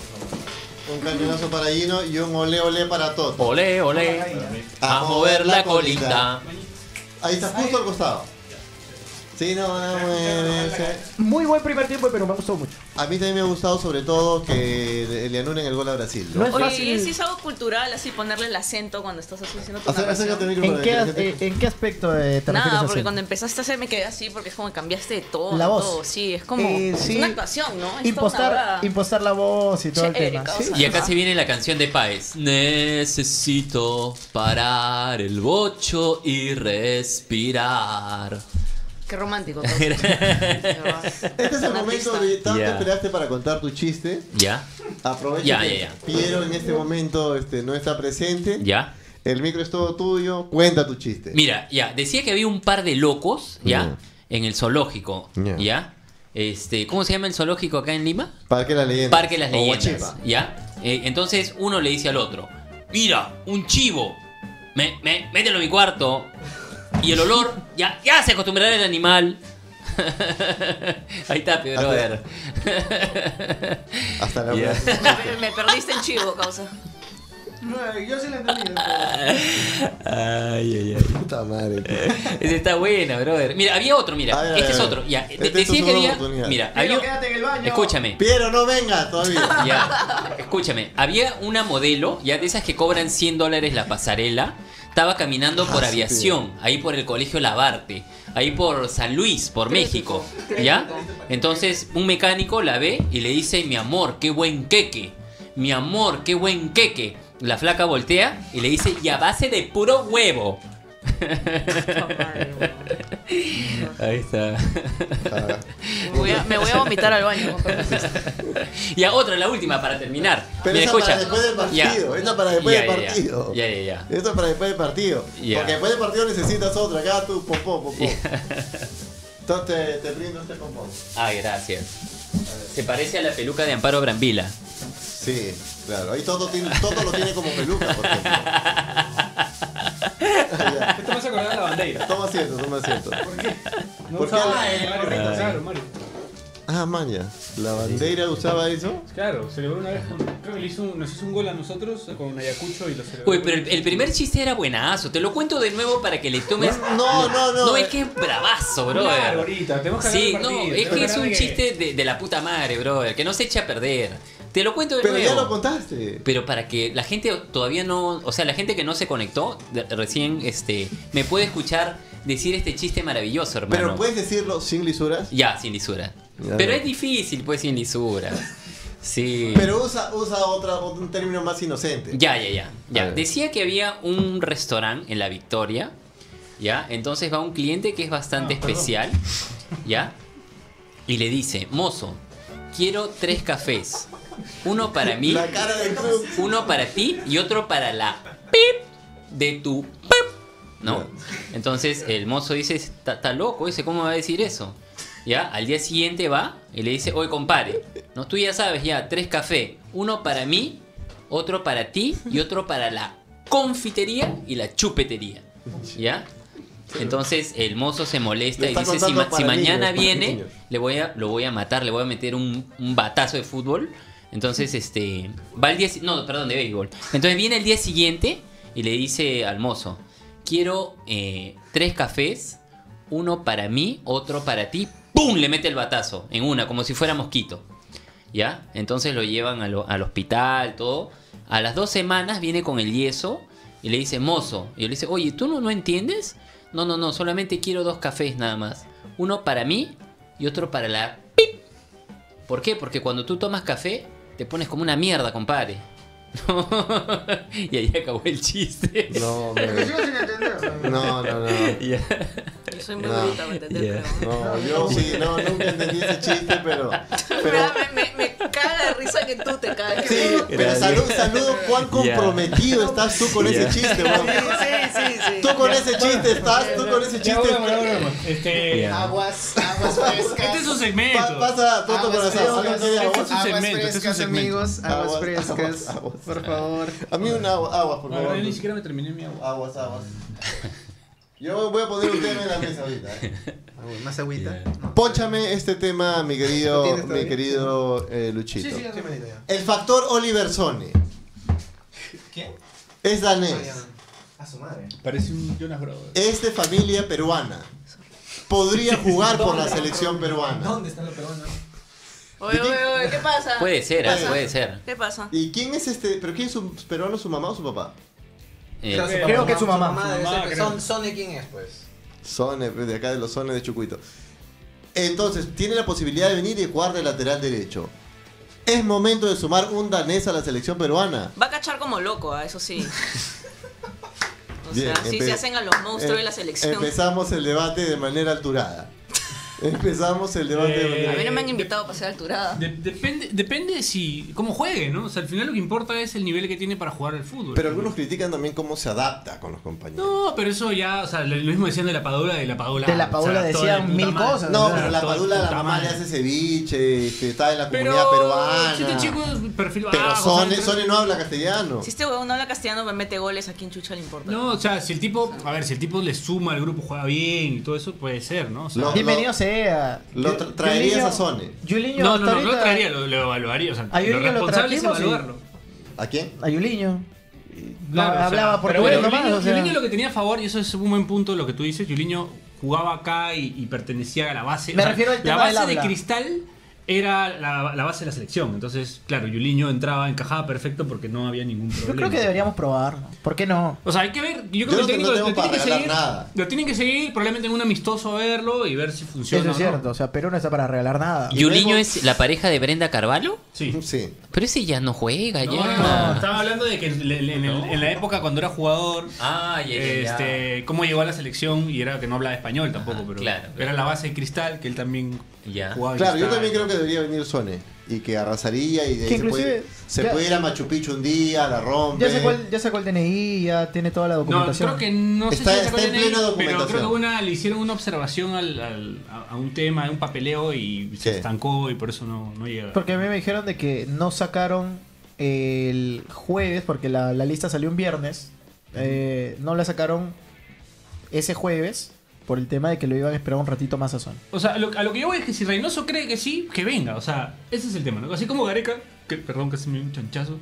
Un cañonazo para Gino y un ole ole para Toto. Olé, olé. A mover la colita. Ahí está, justo al costado. Sí, no, no, muévese. Muy buen primer tiempo, pero me gustó mucho. A mí también me ha gustado sobre todo que le anulen el gol a Brasil. ¿no? No es Oye, fácil. y si es algo cultural, así ponerle el acento cuando estás así haciendo tu Acer- narración. acércate al micrófono, ¿En qué, que la as- gente- eh, ¿En qué aspecto eh, te refieres Nada, a porque hacer? cuando empezaste a hacer me quedé así porque es como que cambiaste de todo. La voz. todo. Sí, es como Eh, es sí. una actuación, ¿no? Es toda una Impostar, huevada. impostar la voz y todo el Chévere, tema. causa. Sí. Y acá se viene la canción de Páez. Necesito parar el bocho y respirar. Qué romántico todo. De verdad. Este es el Un momento artista. de tanto Ya. esperaste para contar tu chiste. ¿Ya? Aprovecha Ya, que ya, ya. Piero en este momento este, no está presente. ¿Ya? El micro es todo tuyo. Cuenta tu chiste. Mira, ya, decía que había un par de locos, ¿ya? Ya. En el zoológico, Ya. ¿ya? Este, ¿cómo se llama el zoológico acá en Lima? Parque Las Leyendas. Parque Las O Leyendas, Huachipa. ¿ya? Eh, entonces uno le dice al otro, mira, un chivo, me, me- mételo en mi cuarto. Y el olor, ya, ya se acostumbrará el animal. Ahí está, pe, brother. Hasta la Ya. Me, me perdiste en chivo, causa. No, yo sí lo entendí. Ay, ay, ay. puta madre. tío. Esa está buena, brother. Mira, había otro, mira. A ver, a este ver, es a ver. otro. Ya, Este de- es tu decía que segunda había. oportunidad. Mira, Pero había. quédate en el baño. Escúchame. Piero, no venga todavía. Ya, escúchame. Había una modelo, ya de esas que cobran cien dólares la pasarela. Estaba caminando por Ah, sí, aviación, ahí por el colegio Labarte, ahí por San Luis, por México. ¿Ya? Entonces, un mecánico la ve y le dice: mi amor, qué buen queque. Mi amor, qué buen queque. La flaca voltea y le dice: y a base de puro huevo. Ahí está. Ah, Me voy a, me voy a vomitar al baño. Y a otra, la última para terminar. Pero Mira, esa escucha. para después del partido. Ya. Esa para después Ya, del ya, ya. partido. Ya, ya, ya. Esto es para después del partido. Ya. Porque después del partido necesitas otra. Acá tú, popó, popó. Entonces te, te brindo este pompón. Ay, gracias. Se parece a la peluca de Amparo Brambila. Sí, claro. Ahí todo, tiene, todo lo tiene como peluca, por ejemplo. Ya. Esto me hace acordar de la bandera. Toma asiento, toma asiento. ¿Por qué? No ¿Por qué usaba la- el gorrito, claro, Mario. Ah, maña. ¿La bandera usaba eso? Claro, celebró una vez, con- creo que le hizo un, nos hizo un gol a nosotros con Ayacucho y lo celebró. Uy, pero el, el primer chiste era buenazo. Te lo cuento de nuevo para que le tomes. No, no, no. No, es que es bravazo, Claro, brother. ahorita, tenemos que Sí, hablar del no, partido, es tenemos que es hablar un de chiste de, de la puta madre, brother. Que no se eche a perder. Te lo cuento de Pero nuevo. ya lo contaste. Pero para que la gente todavía no, o sea, la gente que no se conectó de- recién, este, me puede escuchar decir este chiste maravilloso, hermano. Pero puedes decirlo sin lisuras. Ya, sin lisura. Ya Pero no. es difícil, pues, sin lisura. Sí. Pero usa, usa otra, un término más inocente. Ya, ya, ya. A ya. ver. Decía que había un restaurante en La Victoria, ¿ya? Entonces va un cliente que es bastante Ah, perdón. especial, ¿ya? Y le dice: mozo, quiero tres cafés. Uno para mí, La cara del club. uno para ti y otro para la pip de tu pip, ¿no? Ya. Entonces el mozo dice: está está loco ese, ¿cómo va a decir eso? Ya, al día siguiente va y le dice: oye, compadre, no, tú ya sabes, ya, tres cafés, uno para mí, otro para ti y otro para la confitería y la chupetería, ¿ya? Entonces el mozo se molesta Lo y está dice: si, contando ma- para si mañana niños, para viene, niños. le voy a, lo voy a matar, le voy a meter un, un batazo de fútbol. Entonces, este, va el día, si- no, perdón, de béisbol. Entonces viene el día siguiente y le dice al mozo: quiero eh, tres cafés, uno para mí, otro para ti. ¡Pum! Le mete el batazo en una, como si fuera mosquito. ¿Ya? Entonces lo llevan a lo- al hospital, todo. A las dos semanas viene con el yeso y le dice: mozo. Y le dice: oye, ¿tú no, no entiendes? No, no, no, solamente quiero dos cafés nada más. Uno para mí y otro para la pip. ¿Por qué? Porque cuando tú tomas café, te pones como una mierda, compadre. Y ahí acabó el chiste. No, me... no, no, no. Ya. Yo soy muy No. bruta para entender, Ya. pero... No, yo sí, no, nunca entendí ese chiste, pero. pero Pero me, me, me caga de risa que tú te caes. sí, pero salud, salud, cuán comprometido estás tú con ese Ya. chiste, weón. Sí, sí, sí. Tú con ese chiste estás, tú con ese Ya, chiste. volvemos, ya, volvemos. Este. Ya. Aguas, aguas frescas. Este es un Pa- segmento. pasa, Toto Aguas Corazón, frescas, háblame de agua. Este es un aguas segmento, este es un frescas, segmento. amigos. Aguas Aguas, frescas. aguas, aguas. Por favor. A mí un agua, aguas, por No, favor. yo ni siquiera me terminé mi agua. Aguas, aguas. Yo voy a poner un tema en la mesa ahorita. ¿eh? ¿Más agüita? Ya. No. Pónchame este tema, mi querido, ¿Lo tienes mi todavía? querido eh, Luchito. Sí, sí, sí, manito, ya. El factor Oliver Sone ¿Quién? es danés, A su madre. Parece un Jonas Brothers. es de familia peruana. Podría jugar por la selección peruana. ¿Dónde están los peruanos? Oye, oye, oye, ¿qué pasa? Puede ser, ah, Puede. puede ser. ¿Qué pasa? ¿Y quién es este? ¿Pero quién es su peruano, su mamá o su papá? Eh, Claro, su Creo papá, que es su mamá. debe Su mamá, ser- creo. Son, son de quién es, pues. Sone, de acá de los Sones de Chucuito. Entonces, tiene la posibilidad de venir y jugar de lateral derecho. Es momento de sumar un danés a la selección peruana. Va a cachar como loco, ah, eso sí. O Bien, sea, sí empe- se hacen a los monstruos de Em- la selección. Empezamos el debate de manera alturada. Empezamos el debate de Eh, manera A mí no me han invitado para ser alturada. De- depende, depende si cómo juegue, ¿no? O sea, al final lo que importa es el nivel que tiene para jugar al fútbol. Pero algunos critican también cómo se adapta con los compañeros. No, pero eso ya, o sea, lo lo mismo decían de la Padula, de la Padula. De la Padula o sea, todo de decían puta mil madre. cosas. No, o sea, pero la todo de padula, la puta mamá le madre. hace ceviche, este, está en la Pero comunidad peruana. si este chico es perfil Pero bajo, Sone, o sea, Sone no habla castellano. Si este huevón no habla castellano, me mete goles, ¿a quién chucha le importa? No, o sea, si el tipo, a ver, si el tipo le suma al grupo, juega bien y todo eso, puede ser, ¿no? O sea, No. Bienvenido sea idea. Lo tra- traerías Yuliño- a Sone. Yuliño No, hasta no, no, no ahorita- traería, lo, lo evaluaría. O sea, A lo Yuliño lo responsable es trajimos y- evaluarlo. ¿A quién? A Yuliño. Claro, No, o sea, hablaba por pero bueno, nomás, Yuliño, o sea. Yuliño lo que tenía a favor, y eso es un buen punto lo que tú dices, Yuliño jugaba acá y, y pertenecía a la base. Me o sea, refiero al la tema del base de habla. Cristal era la, la base de la selección. Entonces, claro, Yuliño entraba, encajaba perfecto porque no había ningún problema. Yo creo que deberíamos probar. ¿Por qué no? O sea, hay que ver. Yo creo Yo que no el te- técnico no lo, tengo tiene que para regalar seguir. nada. Lo tienen que seguir probablemente en un amistoso a verlo y ver si funciona. Eso es o no. cierto. O sea, Perú no está para regalar nada. Y ¿Yuliño luego- es la pareja de Brenda Carvalho? Sí. Sí. Pero ese ya no juega, No, ya. no, no, estaba hablando de que en, en- en el- en la época cuando era jugador, Ah, ya, ya, ya. este, cómo llegó a la selección y era que no hablaba español tampoco, Ajá, pero claro. era la base de Cristal que él también Ya. jugaba. en Claro, yo Cristal. también creo que debería venir Sone. Y que arrasaría y de ahí Que se puede, inclusive- se ya- puede ir a Machu Picchu un día, la rompe. Ya sacó, el, ya sacó el D N I, ya tiene toda la No, documentación. creo que no sé Está- si está sacó en el D N I, plena pero documentación. creo que una, le hicieron una observación al, al- a, a un tema, a un papeleo y se Sí. estancó y por eso no, no llega. Porque a mí me dijeron de que no sacaron el jueves, porque la, la lista salió un viernes. eh, no la sacaron ese jueves por el tema de que lo iban a esperar un ratito más a Son. O sea, lo- a lo que yo voy es que si Reynoso cree que sí, que venga. O sea, ese es el tema, ¿no? Así como Gareca, que, perdón que se me dio un chanchazo.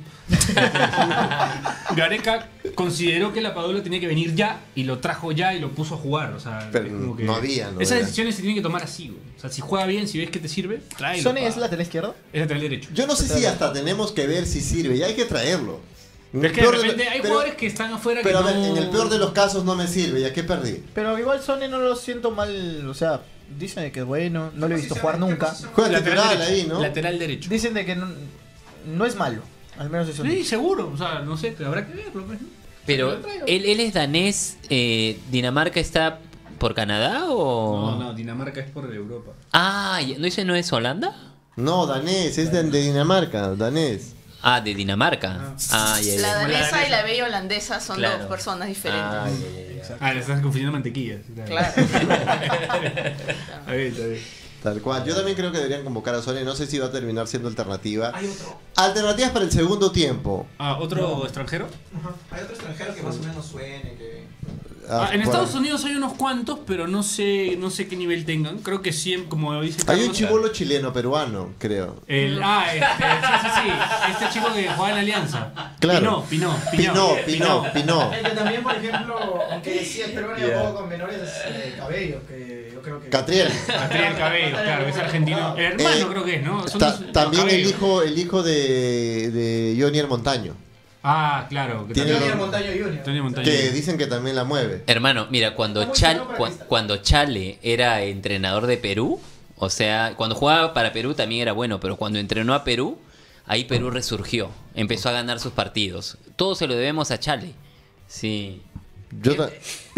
Gareca consideró que la Padula tenía que venir ya y lo trajo ya y lo puso a jugar. O sea, Pero es como que no había, no Esas había. decisiones se tienen que tomar así, güey. O sea, si juega bien, si ves que te sirve, tráelo. ¿Sony pa. es lateral izquierdo? Es lateral derecho. Yo no sé si hasta tenemos que ver si sirve, ya hay que traerlo. Pero es que de Peor de- repente hay pero- jugadores que están afuera Pero a que ver, no... en el peor de los casos no me sirve, ¿ya qué perdí? Pero igual Sony no lo siento mal, o sea, dicen de que es bueno, no lo he visto jugar nunca. Juega Lateral titular derecho, ahí, ¿no? Lateral derecho. Dicen de que no, no es malo, al menos eso. Sí, seguro. O sea, no sé, pero habrá que verlo. Pues, ¿no? Pero, Lo traigo. ¿él, él es danés? Eh, ¿Dinamarca está por Canadá o...? No, no, Dinamarca es por Europa. Ah, ya- ¿no ese no es Holanda? No, danés, es de, de Dinamarca, danés. Ah, de Dinamarca. Ah, ya, ya. La Como la danesa danesa. y la bella holandesa son Claro. dos personas diferentes. Ah, ya, ya, ya. Ah, le estás confundiendo mantequillas. Claro. Está bien, está bien. Tal cual. Yo también creo que deberían convocar a Sony, no sé si va a terminar siendo alternativa. Hay otro. Alternativas para el segundo tiempo. Ah, ¿otro extranjero? Hay otro extranjero que más o menos suene, que... Ah, en por- Estados Unidos hay unos cuantos, pero no sé, no sé qué nivel tengan. Creo que sí, como dice Hay un Carlos, chivolo chileno, peruano, creo. El, ah, este, sí, sí, sí. Este chico que juega en Alianza. Claro. Pinó, Pinó, Pinó, Pinó, Pinó. El que también, por ejemplo, aunque sí el peruano Yeah. juego con menores, es Cabello, que yo creo que... Catriel. Catriel Cabello, claro, es argentino. El hermano Eh, creo que es, ¿no? Son Ta- dos- no, también el Cabello. hijo, el hijo de, de Jonier Montaño, Ah, claro. Que Tiene también- los- Montaño Junior. Tony Montaño. que dicen que también la mueve. Hermano, mira, cuando, Está muy Chal, bueno para cua- Cristal. cuando Chale era entrenador de Perú, o sea, cuando jugaba para Perú también era bueno, pero cuando entrenó a Perú, ahí Perú resurgió, empezó a ganar sus partidos. Todo se lo debemos a Chale. Sí. Yo ta-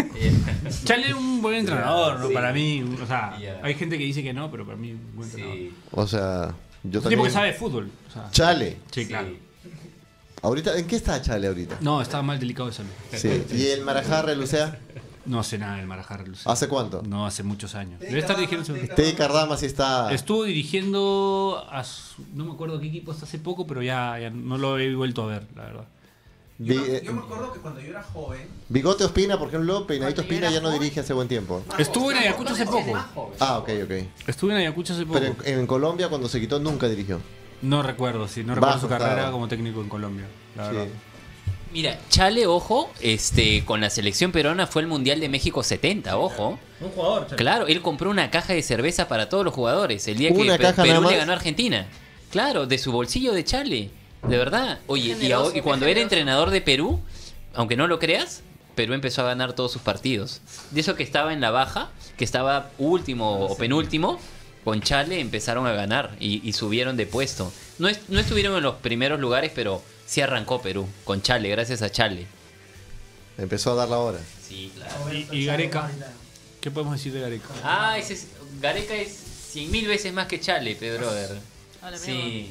Chale es un buen entrenador, ¿no? Sí. Para mí, o sea, Ya. hay gente que dice que no, pero para mí es un buen entrenador. o sea, yo Es un tipo que también. sabe de fútbol. O sea, Chale. sí, claro. Ahorita, ¿en qué está Chale ahorita? No, estaba mal delicado de salud. Sí. ¿Y el Marajá Relucea? No sé nada del Marajá Lucía. ¿Hace cuánto? No, hace muchos años. Debe estar dirigiendo. su- Teddy Cardama sí está. Estuvo dirigiendo a su- no me acuerdo qué equipo hasta hace poco, pero ya, ya no lo he vuelto a ver, la verdad. Yo, Vi- me- eh, yo me acuerdo que cuando yo era joven... Bigote Ospina, por ejemplo, Peinadito Cuando yo Ospina era ya no joven. dirige hace buen tiempo. Estuvo en Ayacucho hace poco. Ah, ok, ok. Estuve en Ayacucho hace poco. Pero en, en Colombia cuando se quitó nunca dirigió. No recuerdo, sí, no recuerdo Bajo su carrera estaba. como técnico en Colombia, la Sí. verdad. Mira, Chale, ojo, este, con la selección peruana fue el Mundial de México setenta, ojo. Un jugador, Claro, él compró una caja de cerveza para todos los jugadores el día que ¿Una Pe- caja Perú nada le más? ganó a Argentina. Claro, de su bolsillo de Chale, de verdad. Oye, y, Generoso, ahora- y cuando qué era generoso. entrenador de Perú, aunque no lo creas, Perú empezó a ganar todos sus partidos. De eso que estaba en la baja, que estaba último o penúltimo, con Chale empezaron a ganar y, y subieron de puesto. No, es- no estuvieron en los primeros lugares, pero sí arrancó Perú con Chale, gracias a Chale. Empezó a dar la hora. Sí, claro. Y, y Gareca, ¿qué podemos decir de Gareca? Ah, ese es, Gareca es cien mil veces más que Chale, Pedro. A la Sí.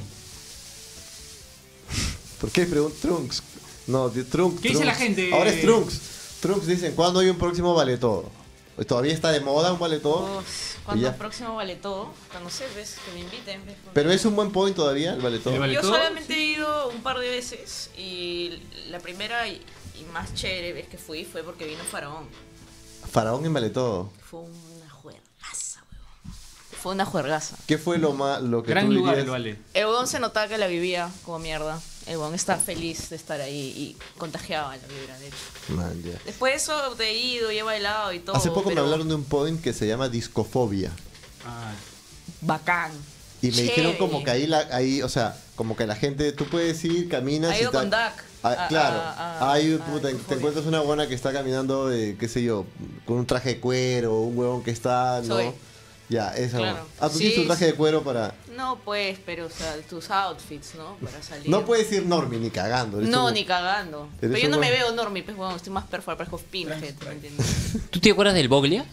¿Por qué pregunta Trunks? No, de Trunks. ¿Qué dice Trunks. la gente? Ahora es Trunks. Trunks dicen, ¿cuándo hay un próximo Vale Todo? ¿Todavía está de moda un Vale Todo? Uf, cuando Ya. el próximo vale todo, cuando sé, ves, que me inviten. ¿ves? Pero es un buen point todavía el Vale Todo. ¿El Vale Yo todo? solamente he ido un par de veces y la primera y, y más chévere vez que fui fue porque vino Faraón. Faraón en Vale Todo. Fue una juegaza, weón. fue una juergaza. ¿Qué fue lo más lo que Gran tú lugar dirías? el Vale. El huevón se notaba que la vivía como mierda. El huevón está feliz de estar ahí y contagiaba la vibra, de hecho. Man, ya. Después de eso te he ido y he bailado y todo. Hace poco me pero hablaron de un point que se llama discofobia. Ah, Bacán. Y me dijeron Chévere. como que ahí, la, ahí, o sea, como que la gente, tú puedes ir, caminas Ha y ido tal. con Dak. Ah, a- claro, a- a- hay, a puta, te discofobia. encuentras una buena que está caminando, eh, qué sé yo, con un traje de cuero, un huevón que está, ¿no? Soy. Ya, esa. Claro. Ah, tú Sí, tienes tu traje sí. de cuero para... No, pues, pero, o sea, tus outfits, ¿no? Para salir. No puedes ir normie ni cagando. eres No, un- ni cagando. Eres Pero yo un no me huevón. veo normie, pues, bueno, estoy más perfora, parezco Pinhead, ¿me entiendes? ¿Tú te acuerdas del Boglia?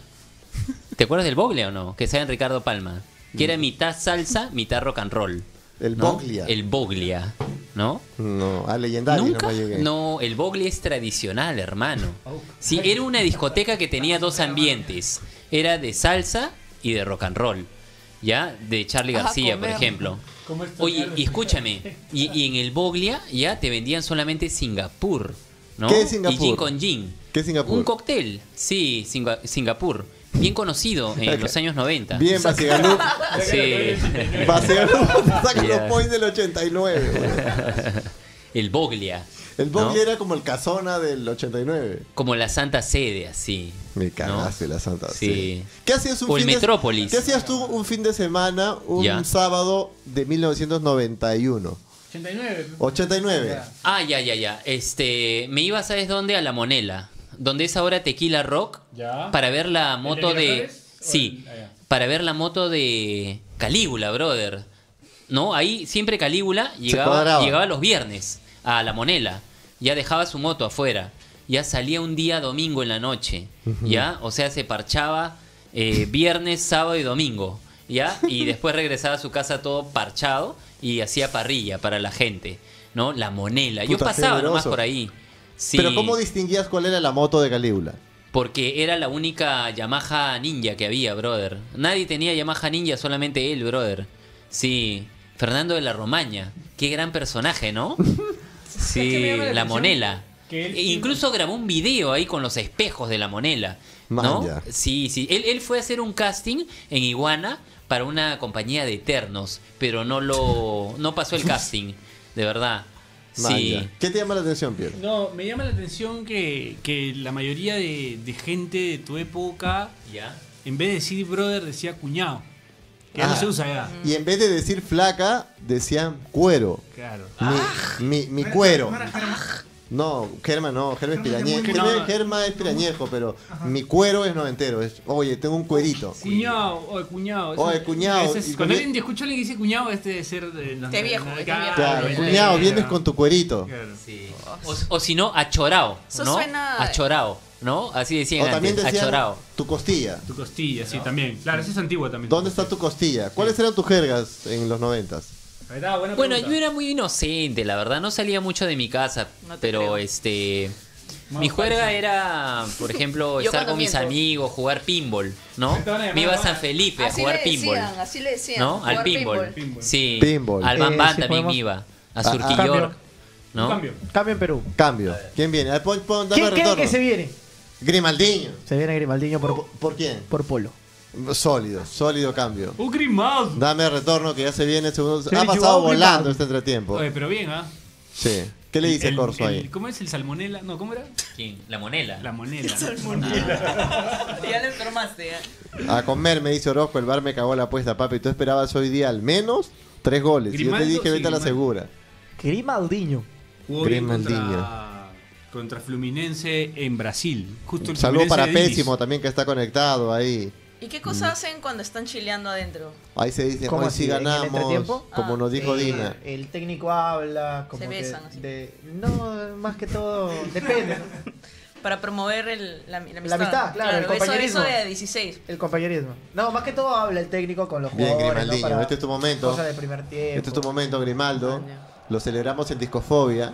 ¿Te acuerdas del Boglia o no? Que estaba en Ricardo Palma. Que era mitad salsa, mitad rock and roll. El ¿no? Boglia. El Boglia, ¿no? No, a legendario ¿Nunca? no llegué. No, el Boglia es tradicional, hermano. Sí, era una discoteca que tenía dos ambientes. Era de salsa y de rock and roll. ¿Ya? De Charlie Ajá, García, por comer. ejemplo. Oye, y escúchame. Y, y en el Boglia ya te vendían solamente Singapur, ¿no? ¿Qué es Singapur? Y gin con gin. ¿Qué es Singapur? Un cóctel, sí, Singa- Singapur. Bien conocido en los años noventa. Bien, Basigalú. Sí. Basigalú saca Ya. los points del ochenta y nueve. güey. El Boglia. El Boglia ¿no? era como el Casona del ochenta y nueve. Como la Santa Sede, así. Me cagaste ¿no? la santa. Sí. Sí. ¿Qué hacías un O el fin de- Metrópolis. ¿Qué hacías tú un fin de semana, un Ya. sábado de mil novecientos noventa y uno? ochenta y nueve. ochenta y nueve. Ah, ya, ya, ya. Este, me iba, ¿sabes dónde? A La Monela. Donde es ahora Tequila Rock. Ya. Para ver la moto de de... Miraflores? ¿O Sí. el- ah, ya. Para ver la moto de Calígula, brother. ¿No? Ahí siempre Calígula llegaba, cuadraba. llegaba los viernes a La Monela. Ya dejaba su moto afuera. Ya salía un día domingo en la noche. ¿Ya? O sea, se parchaba eh, viernes, sábado y domingo. ¿Ya? Y después regresaba a su casa todo parchado y hacía parrilla para la gente. ¿No? La Monela. Yo Puta, pasaba nomás generoso. por ahí. Sí, Pero ¿cómo distinguías cuál era la moto de Calígula? porque era la única Yamaha Ninja que había, brother. Nadie tenía Yamaha Ninja, solamente él, brother. Sí, Fernando de la Romaña. Qué gran personaje, ¿no? Sí, me llama la la atención Monela. que él E incluso grabó un video ahí con los espejos de la Monela. ¿No? Manja. Sí, sí. Él, él fue a hacer un casting en Iguana para una compañía de Eternos, pero no lo no pasó el casting, de verdad. Sí. Manja. ¿Qué te llama la atención, Pierre? No, me llama la atención que, que la mayoría de, de gente de tu época, ¿Ya? en vez de decir brother, decía cuñado. Que ya Ah. no se usa ya. Y en vez de decir flaca, decían cuero. Claro. Mi, mi, mi cuero. No, Germa no, Germa es pirañejo. que Germa, no. Germa es pirañejo, pero mi cuero es noventero. Es, oye, tengo un cuerito. Cuñado, oye, cuñado. Oye, Eso- cuñado. ese es- Y cuando con- alguien te escucha a alguien que dice cuñado, este debe ser de los Qué viejo, noventa. qué viejo. Claro, Claro, cuñado, claro. vienes con tu cuerito. Claro. Sí. O, o si no, achorao, Eso ¿no? suena- Achorao, ¿no? Así decían O también antes, decían achorao. tu costilla. Tu costilla, sí, también. Claro, esa es antigua también. ¿Dónde está tu costilla? ¿Cuáles eran tus jergas en los noventas? Ahí está, buena Bueno, pregunta. yo era muy inocente, la verdad, no salía mucho de mi casa, No te pero creo. este... Más Mi juerga falsa. era, por ejemplo, Yo estar cuando con mis miento. amigos, jugar pinball, ¿no? Te van a llamar Me iba a ahora. San Felipe a Así jugar le pinball, decían, así le decían. ¿no? Al jugar pinball. Pinball. Sí. Pinball. Al Eh, Bambán si también podemos- me iba. A Ah, Surquillor, cambio. Un ¿no? cambio. Cambio en Perú. Cambio. ¿Quién viene? Ah, pon- pon- dame ¿Quién creen retorno. que se viene? Grimaldiño. Se viene Grimaldiño por, ¿Por, por quién? por Polo. Sólido, sólido cambio. Un grimado. Dame retorno que ya se viene. Segundo... Se Ha viene pasado Joao volando Grimaldo. este entretiempo. Oye, pero bien, ¿ah? Sí. ¿Qué le dice El- Corso el- ahí? ¿Cómo es el salmonela? No, ¿cómo era? ¿Quién? La Monela. La monela. Ya le enfermaste, ya. A comer, me dice Orozco, el bar me cagó la apuesta, papi. Tú esperabas hoy día al menos tres goles. Y yo te Grimaldo, dije, sí, vete a la Grimaldo. segura. Grimaldiño. Jugó bien Grimaldiño. contra, contra Fluminense en Brasil. Justo el Saludo Fluminense para de Dinis. Pésimo también que está conectado ahí. ¿Y qué cosa hacen cuando están chileando adentro? Ahí se dice, ¿Cómo hoy así? sí ¿En el ganamos, entretiempo? como Ah. nos dijo Eh, Dina. El técnico habla como Se que besan, así. de no, más que todo depende. Para promover el, la, la amistad. La amistad, claro, el eso- compañerismo. Eso, de dieciséis. El compañerismo. No, más que todo habla el técnico con los Bien, jugadores. Grimaldiño, ¿no? Para este es tu momento. Cosas de primer tiempo. Este es tu momento, Grimaldo. Ah, ya. Lo celebramos en Discofobia.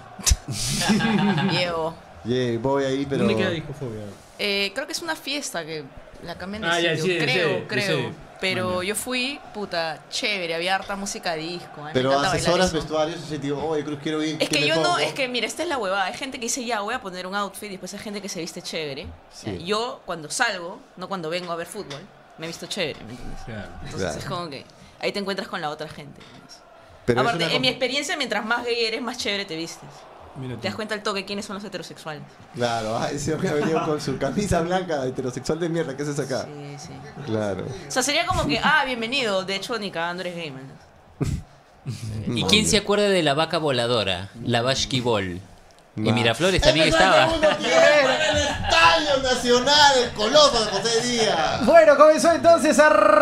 Llevo. Yeah, voy ahí, pero... ¿Dónde queda discofobia? Eh, creo que es una fiesta que la cambian de Ah, ya, sitio. sí, creo, sí, creo. sí. Pero Bueno. yo fui, puta, chévere, había harta música disco. a mí me Pero encanta bailar asesoras eso. vestuarios, ese tío, oye, Cruz, quiero ir. Es ¿qué que me yo no, pongo? es que mira, esta es la huevada. Hay gente que dice, ya, voy a poner un outfit y después hay gente que se viste chévere. Sí. Yo, cuando salgo, no cuando vengo a ver fútbol, me he visto chévere, ¿me entiendes? Claro. Entonces Claro. es como que ahí te encuentras con la otra gente. ¿no? Pero es Aparte, una en mi com- experiencia, mientras más gay eres, más chévere te vistes. Mira Te das tú. cuenta al toque quiénes son los heterosexuales. Claro, ah, ese hombre ha venido con su camisa blanca heterosexual de mierda. ¿Qué haces acá? Sí, sí. Claro. O sea, sería como que, ah, bienvenido. De hecho, ni cagando eres gay, man. ¿Y quién se acuerda de la vaca voladora? La Bashki Ball. Y Ma. Miraflores también estaba. ¡El Estadio Nacional, el Coloso de José Díaz! Bueno, comenzó entonces.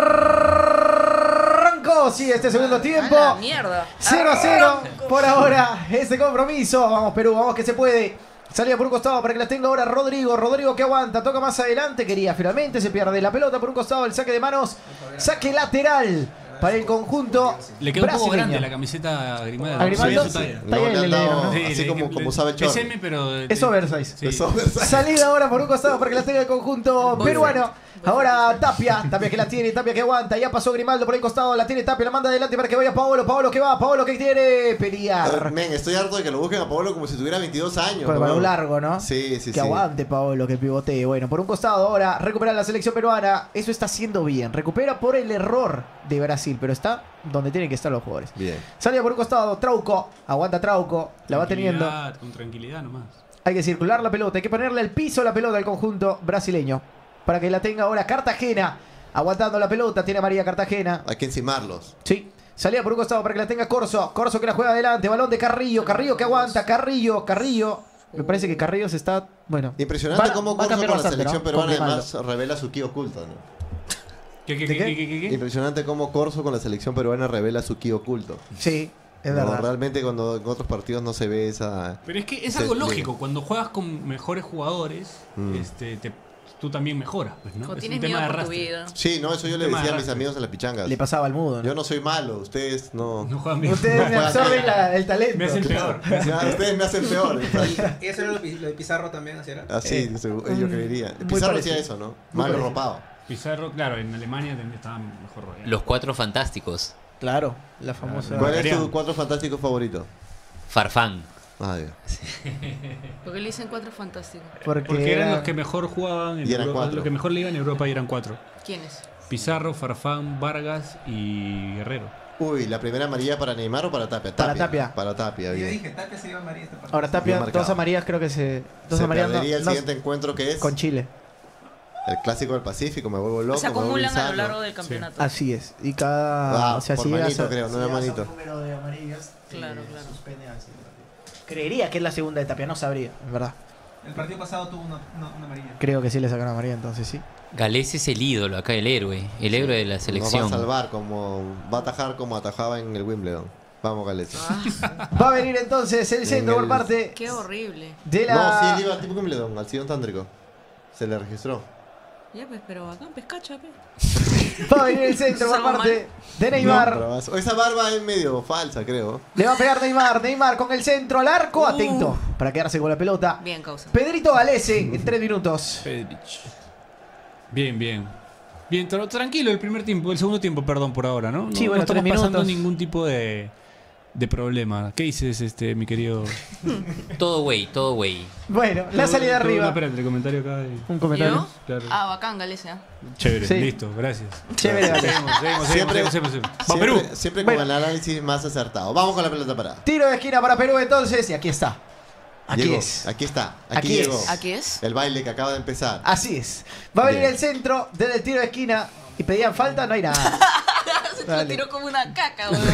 Arrancó, sí, este segundo tiempo. ¡A la mierda! cero a cero por ahora este compromiso. Vamos Perú, vamos que se puede. Salía por un costado para que la tenga ahora Rodrigo. Rodrigo que aguanta, toca más adelante. Quería finalmente, se pierde la pelota por un costado. El saque de manos, saque lateral para el conjunto Le quedó un poco brasileño. grande la camiseta a Grimaldo. ¿A Grimaldo? Sí, su talla. Está No, bien, le han el dado- negro, ¿no? Así le- como- le- como sabe el Es chorro. M, pero... Es oversize. Sí. Eso, ¿verdad? Salida ahora por un costado para que la tenga el conjunto peruano. Ahora Tapia, Tapia que la tiene, Tapia que aguanta. Ya pasó Grimaldo por el costado, la tiene Tapia, la manda adelante para que vaya Paolo. Paolo que va, Paolo que quiere Eh, pelear. Men, estoy harto de que lo busquen a Pablo como si tuviera veintidós años. Con el ¿no? balón largo, ¿no? Sí, sí, Que sí. aguante Paolo, que pivotee. Bueno, por un costado ahora recupera la selección peruana. Eso está haciendo bien. Recupera por el error de Brasil, pero está donde tienen que estar los jugadores. Bien. Salía por un costado, Trauco. Aguanta Trauco, la va teniendo. Tranquilidad, con tranquilidad nomás. Hay que circular la pelota, hay que ponerle al piso la pelota al conjunto brasileño. Para que la tenga ahora Cartagena. Aguantando la pelota, tiene a María Cartagena. Hay que encimarlos. Sí. Salía por un costado para que la tenga Corso. Corso que la juega adelante. Balón de Carrillo. Carrillo que aguanta. Carrillo. Carrillo. Me parece que Carrillo se está. Bueno. Impresionante va- cómo va a Corso cambiar con la bastante, selección ¿no? peruana Con Grimaldo. además revela su ki oculto, ¿no? ¿Qué, qué, ¿De qué, qué? qué, qué, qué? Impresionante cómo Corso con la selección peruana revela su ki oculto. Sí, es No, verdad. realmente cuando en otros partidos no se ve esa... Pero es que es Sí, algo sí. lógico. Cuando juegas con mejores jugadores, Mm. este, te- tú también mejoras. Pues, ¿no? O Es tienes un tema miedo de por tu arrastre. vida. Sí, no, eso yo le Tema decía a de mis arrastre. amigos en las pichangas. Le pasaba al mudo, ¿no? Yo no soy malo, ustedes no... No juegan bien. Ustedes me juegan absorben bien. la- el talento. Me hacen peor. Ya, ustedes me hacen peor. ¿Y eso era lo, pi- lo de Pizarro también? ¿Así era? Así, Eh, seguro, mm, yo creería. muy Pizarro parecido. hacía eso, ¿no? Muy Mal parecido. ropado. Pizarro, claro, en Alemania también estaban mejor rodeados. Los cuatro fantásticos. Claro, la famosa. ¿Cuál es Arián. tu cuatro fantástico favorito? Farfán. Ah, Dios. Porque le dicen cuatro fantásticos. Porque, Porque eran era- los que mejor jugaban en Y eran Europa, cuatro. los que mejor le iban en Europa y eran cuatro. ¿Quiénes? Pizarro, Farfán, Vargas y Guerrero. Uy, ¿la primera amarilla para Neymar o para Tapia? Para Tapia. Para Tapia, Yo bien. dije, Tapia se iba a María este partido. Ahora Tapia, Bien marcado. dos amarillas creo que se. Dos Se amarillas no- perdería el no- siguiente encuentro que es con Chile. el Clásico del Pacífico. Me vuelvo loco. Se me vuelvo acumulan a lo insano. largo del campeonato. Así es. Y cada. Ah, o sea, por si llegas manito, a- creo, no si de llegas a manito. un número de amarillas, Claro, eh, claro. suspenden al siguiente partido. Creería que es la segunda de Tapia, no sabría, en verdad. El partido pasado tuvo una, una, una amarilla. Creo que sí le sacaron amarilla, entonces sí. Galés es el ídolo acá, el héroe. El héroe de la Nos va selección. a salvar como... Va a atajar como atajaba en el Wimbledon. Vamos, Galese. Va a venir entonces el centro En por el- parte Qué horrible. de la. No, sí, él iba al tipo Wimbledon, al sillón tándrico. Se le registró. Ya, pues, pero acá, pescacha, pe. Va a venir el centro por Salvo parte de Neymar. No, bravazo. O esa barba es medio falsa, creo. Le va a pegar Neymar. Neymar con el centro al arco. Atento para quedarse con la pelota. Bien, causa. Pedrito Galese en tres minutos. Bien, bien. Bien, tra- tranquilo el primer tiempo, el segundo tiempo, perdón por ahora, ¿no? No, Sí, no bueno, estamos tres pasando minutos. ningún tipo de, de problema. ¿Qué dices, este, mi querido? Todo güey, todo güey. Bueno, la salida Todo- arriba. No, espérate, el comentario acá. de- Un comentario. ¿Yo? Claro. Ah, bacán, Galese, ¿ah? Chévere, Sí. listo, gracias. Chévere, Galese. Seguimos, seguimos, Siempre- seguimos, seguimos, seguimos. ¡Va, Siempre, Perú! siempre Bueno. con el análisis más acertado. Vamos con la pelota parada. Tiro de esquina para Perú entonces. Y aquí está. Aquí Llegó, es. Aquí está. Aquí, Aquí llegó. es. ¿Aquí es? El baile que acaba de empezar. Así es. Va a venir Bien. el centro desde el tiro de esquina. Y pedían falta, no hay nada. Se lo Dale. tiró como una caca, weón.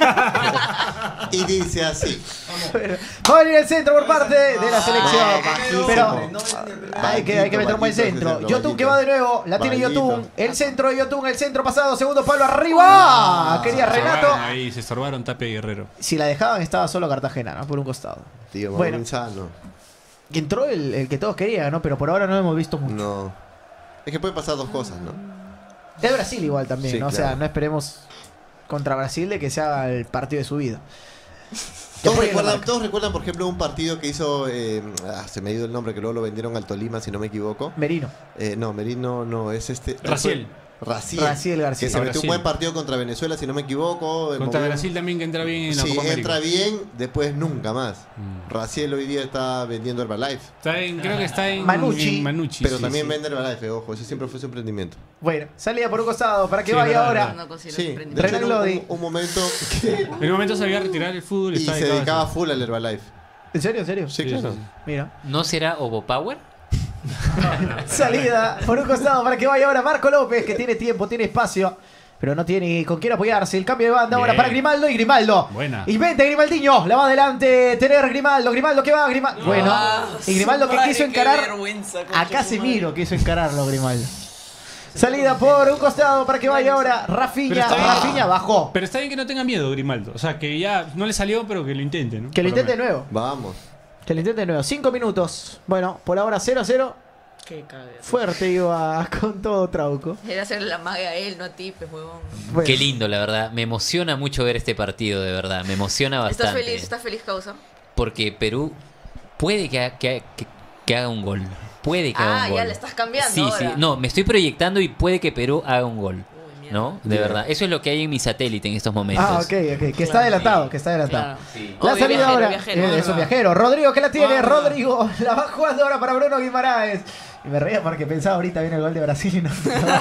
Y dice así. Bueno, va a venir el centro por parte de la selección. Ah, bajísimo. Pero No, no, no, hay que, hay que meter un buen Bajito, centro. bajito, Yotun que bajito. va de nuevo. La tiene Bajito. Yotun. El centro de Yotun. El centro pasado. Segundo palo arriba. Quería Se Renato. estorbaron ahí, se estorbaron Tapia y Guerrero. Si la dejaban estaba solo Cartagena, ¿no? Por un costado. Tío, Bueno. bueno. Insano. Y entró el, el que todos querían, ¿no? Pero por ahora no hemos visto mucho. No. Es que puede pasar dos cosas, ¿no? Es Brasil igual también, Sí, ¿no? O sea, claro. no esperemos contra Brasil de que sea el partido de su vida. Que Todos apoyen la recuerdan, marca. todos recuerdan, por ejemplo, un partido que hizo. eh, ah, se me ha ido el nombre, que luego lo vendieron al Tolima, si no me equivoco. Merino. Eh, no, Merino no, es este. Raciel. Raciel, Raciel García. que se Ah, metió Brasil. un buen partido contra Venezuela, si no me equivoco. Contra movió- Brasil también, que entra bien en la Sí, Copa América. entra bien, después nunca más. Mm. Raciel hoy día está vendiendo Herbalife, Está en, creo que está en Manucci. en Manucci, pero sí, también sí. vende Herbalife, ojo, ese siempre fue su emprendimiento. Bueno, salida por un costado para que Sí, vaya verdad, ahora. verdad. No considero Sí, que de emprendimiento. hecho, Renan en un, Lodi. un- un momento que- En un momento sabía retirar el fútbol y, y estaba se dedicado a dedicaba eso. full al Herbalife. ¿En serio? ¿En serio? Sí, Sí, claro. sí, sí. Mira. ¿No será Obopower? Salida por un costado para que vaya ahora Marco López, que tiene tiempo, tiene espacio, pero no tiene con quién apoyarse. El cambio de banda ahora Bien. para Grimaldo y Grimaldo. Buena. Inventa Grimaldiño, la va adelante, tener Grimaldo, Grimaldo que va, Grimaldo. Bueno, Ah, y Grimaldo que madre, quiso qué encarar vergüenza, concha a su Casemiro, quiso encararlo Grimaldo. Salida por un costado para que vaya ahora Pero Rafinha, está bien. Rafinha bajó. Pero está bien que no tenga miedo, Grimaldo. O sea, que ya no le salió, pero que lo intente, ¿no? Que lo Por intente de menos. nuevo, Vamos. que lo intente de nuevo. Cinco minutos. Bueno, por ahora cero a cero. Qué cagada. Fuerte iba con todo Trauco. Era hacerle la magia a él, no a ti, pues, huevón. Bueno, Qué lindo, la verdad. Me emociona mucho ver este partido, de verdad. Me emociona bastante. ¿Estás feliz? ¿Estás feliz, causa? Porque Perú puede que, ha- que, ha- que- que haga un gol. Puede que haga Ah, un gol. ya le estás cambiando Sí, ahora. sí. No, me estoy proyectando y puede que Perú haga un gol. Uy, mierda. ¿No? De verdad. Eso es lo que hay en mi satélite en estos momentos. Ah, ok, ok. Que está adelantado, que está adelantado. Claro. Sí. La Obvio, salida viajero, ahora. viajero. Eh, es un viajero. Rodrigo que la tiene. Guarda. Rodrigo la va jugando ahora para Bruno Guimaraes. Y me reía porque pensaba ahorita viene el gol de Brasil y no.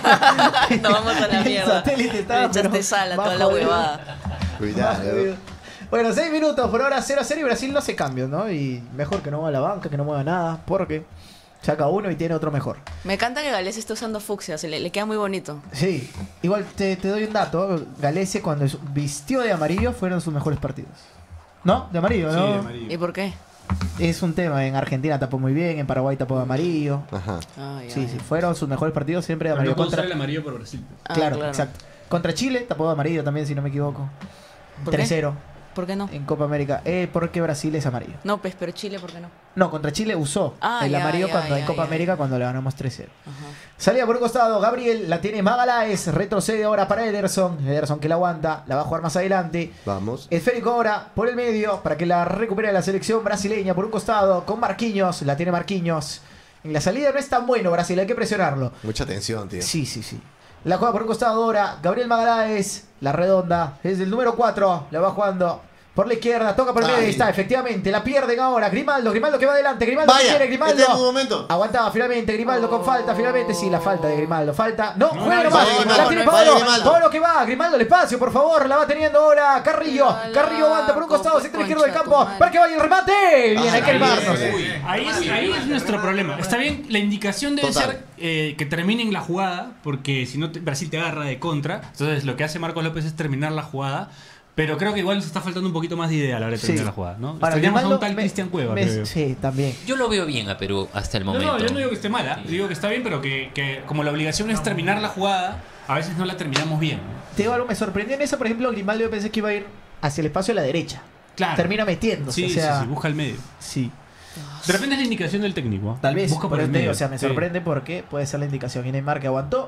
No vamos a la El mierda. satélite estaba, Le echaste pero sal a más toda la jodido. huevada. Más Cuidado. jodido. Bueno, seis minutos, por ahora cero a cero y Brasil no hace cambios, ¿no? Y mejor que no mueva la banca, que no mueva nada, porque saca uno y tiene otro mejor. Me encanta que Gales esté usando fucsia, se le, le queda muy bonito. Sí, igual te, te doy un dato. Galicia cuando vistió de amarillo fueron sus mejores partidos. ¿No? De amarillo, Sí, ¿no? de amarillo. ¿Y por qué? Es un tema, en Argentina tapó muy bien, en Paraguay tapó de amarillo. Ajá. Ay, Sí, ay. sí, fueron sus mejores partidos siempre de Pero amarillo no puedo contra. usar el amarillo por Brasil. Ah, claro, exacto. Contra Chile tapó de amarillo también, si no me equivoco. ¿Por qué? tres cero ¿Por qué no? en Copa América. Eh, porque Brasil es amarillo. No, pues, pero Chile, ¿por qué no? No, contra Chile usó Ah, el ya, amarillo ya, cuando ya, en Copa ya. América cuando le ganamos tres cero. Ajá. Salía por un costado, Gabriel la tiene Magaláes, retrocede ahora para Ederson. Ederson que la aguanta, la va a jugar más adelante. Vamos. Esférico ahora por el medio para que la recupere la selección brasileña por un costado con Marquinhos, la tiene Marquinhos. En la salida no es tan bueno Brasil, hay que presionarlo. Mucha tensión, tío. Sí, sí, sí. La juega por un costado ahora, Gabriel Magaláes, la redonda, es el número cuatro, la va jugando por la izquierda, toca por el medio, Ay. ahí está, efectivamente, la pierden ahora, Grimaldo, Grimaldo que va adelante, Grimaldo que Vaya, quiere, Grimaldo. este es un momento. Aguantaba finalmente, Grimaldo con falta, finalmente sí, la falta de Grimaldo, falta. No, No, juega no, nomás, vaya, la Grimaldo, tiene vaya, Pablo, Grimaldo. Pablo que va, Grimaldo el espacio, por favor, la va teniendo ahora Carrillo, Hola, Carrillo aguanta por un costado, sector concha izquierdo del tu campo, madre. para que vaya el remate, bien, hay que Ay, animarnos. bien. Uy, ahí, es, ahí es nuestro problema. Está bien, la indicación debe Total. ser eh, que terminen la jugada, porque si no te- Brasil te agarra de contra. Entonces lo que hace Marcos López es terminar la jugada. Pero creo que igual nos está faltando un poquito más de idea a la hora de terminar Sí. la jugada, ¿no? Ahora, Extrañamos a Grimaldo un tal me- Cristian Cueva, me- creo yo. Sí, también. Yo lo veo bien a Perú hasta el No, momento. no, yo no digo que esté mala, digo que está bien, pero que, que como la obligación es terminar la jugada, a veces no la terminamos bien. ¿no? Te digo algo, me sorprendió en eso, por ejemplo, Grimaldo yo pensé que iba a ir hacia el espacio a la derecha. Claro. Termina metiéndose, Sí, o sea, sí, sí, busca el medio. sí. De repente es la indicación del técnico. ¿eh? Tal vez, Busca por por el eso te digo, medio. o sea, me Sí. sorprende porque puede ser la indicación. Y Neymar que aguantó.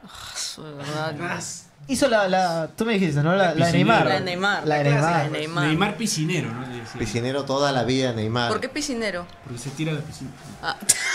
Su verdad. Hizo la, la tú me dijiste, ¿no? La, la de Piscinero. Neymar. La de Neymar, La de la clásica Neymar. de Neymar. Neymar piscinero, ¿no? Le decía. Piscinero toda la vida, Neymar. ¿Por qué piscinero? Porque se tira a la piscina. Ah,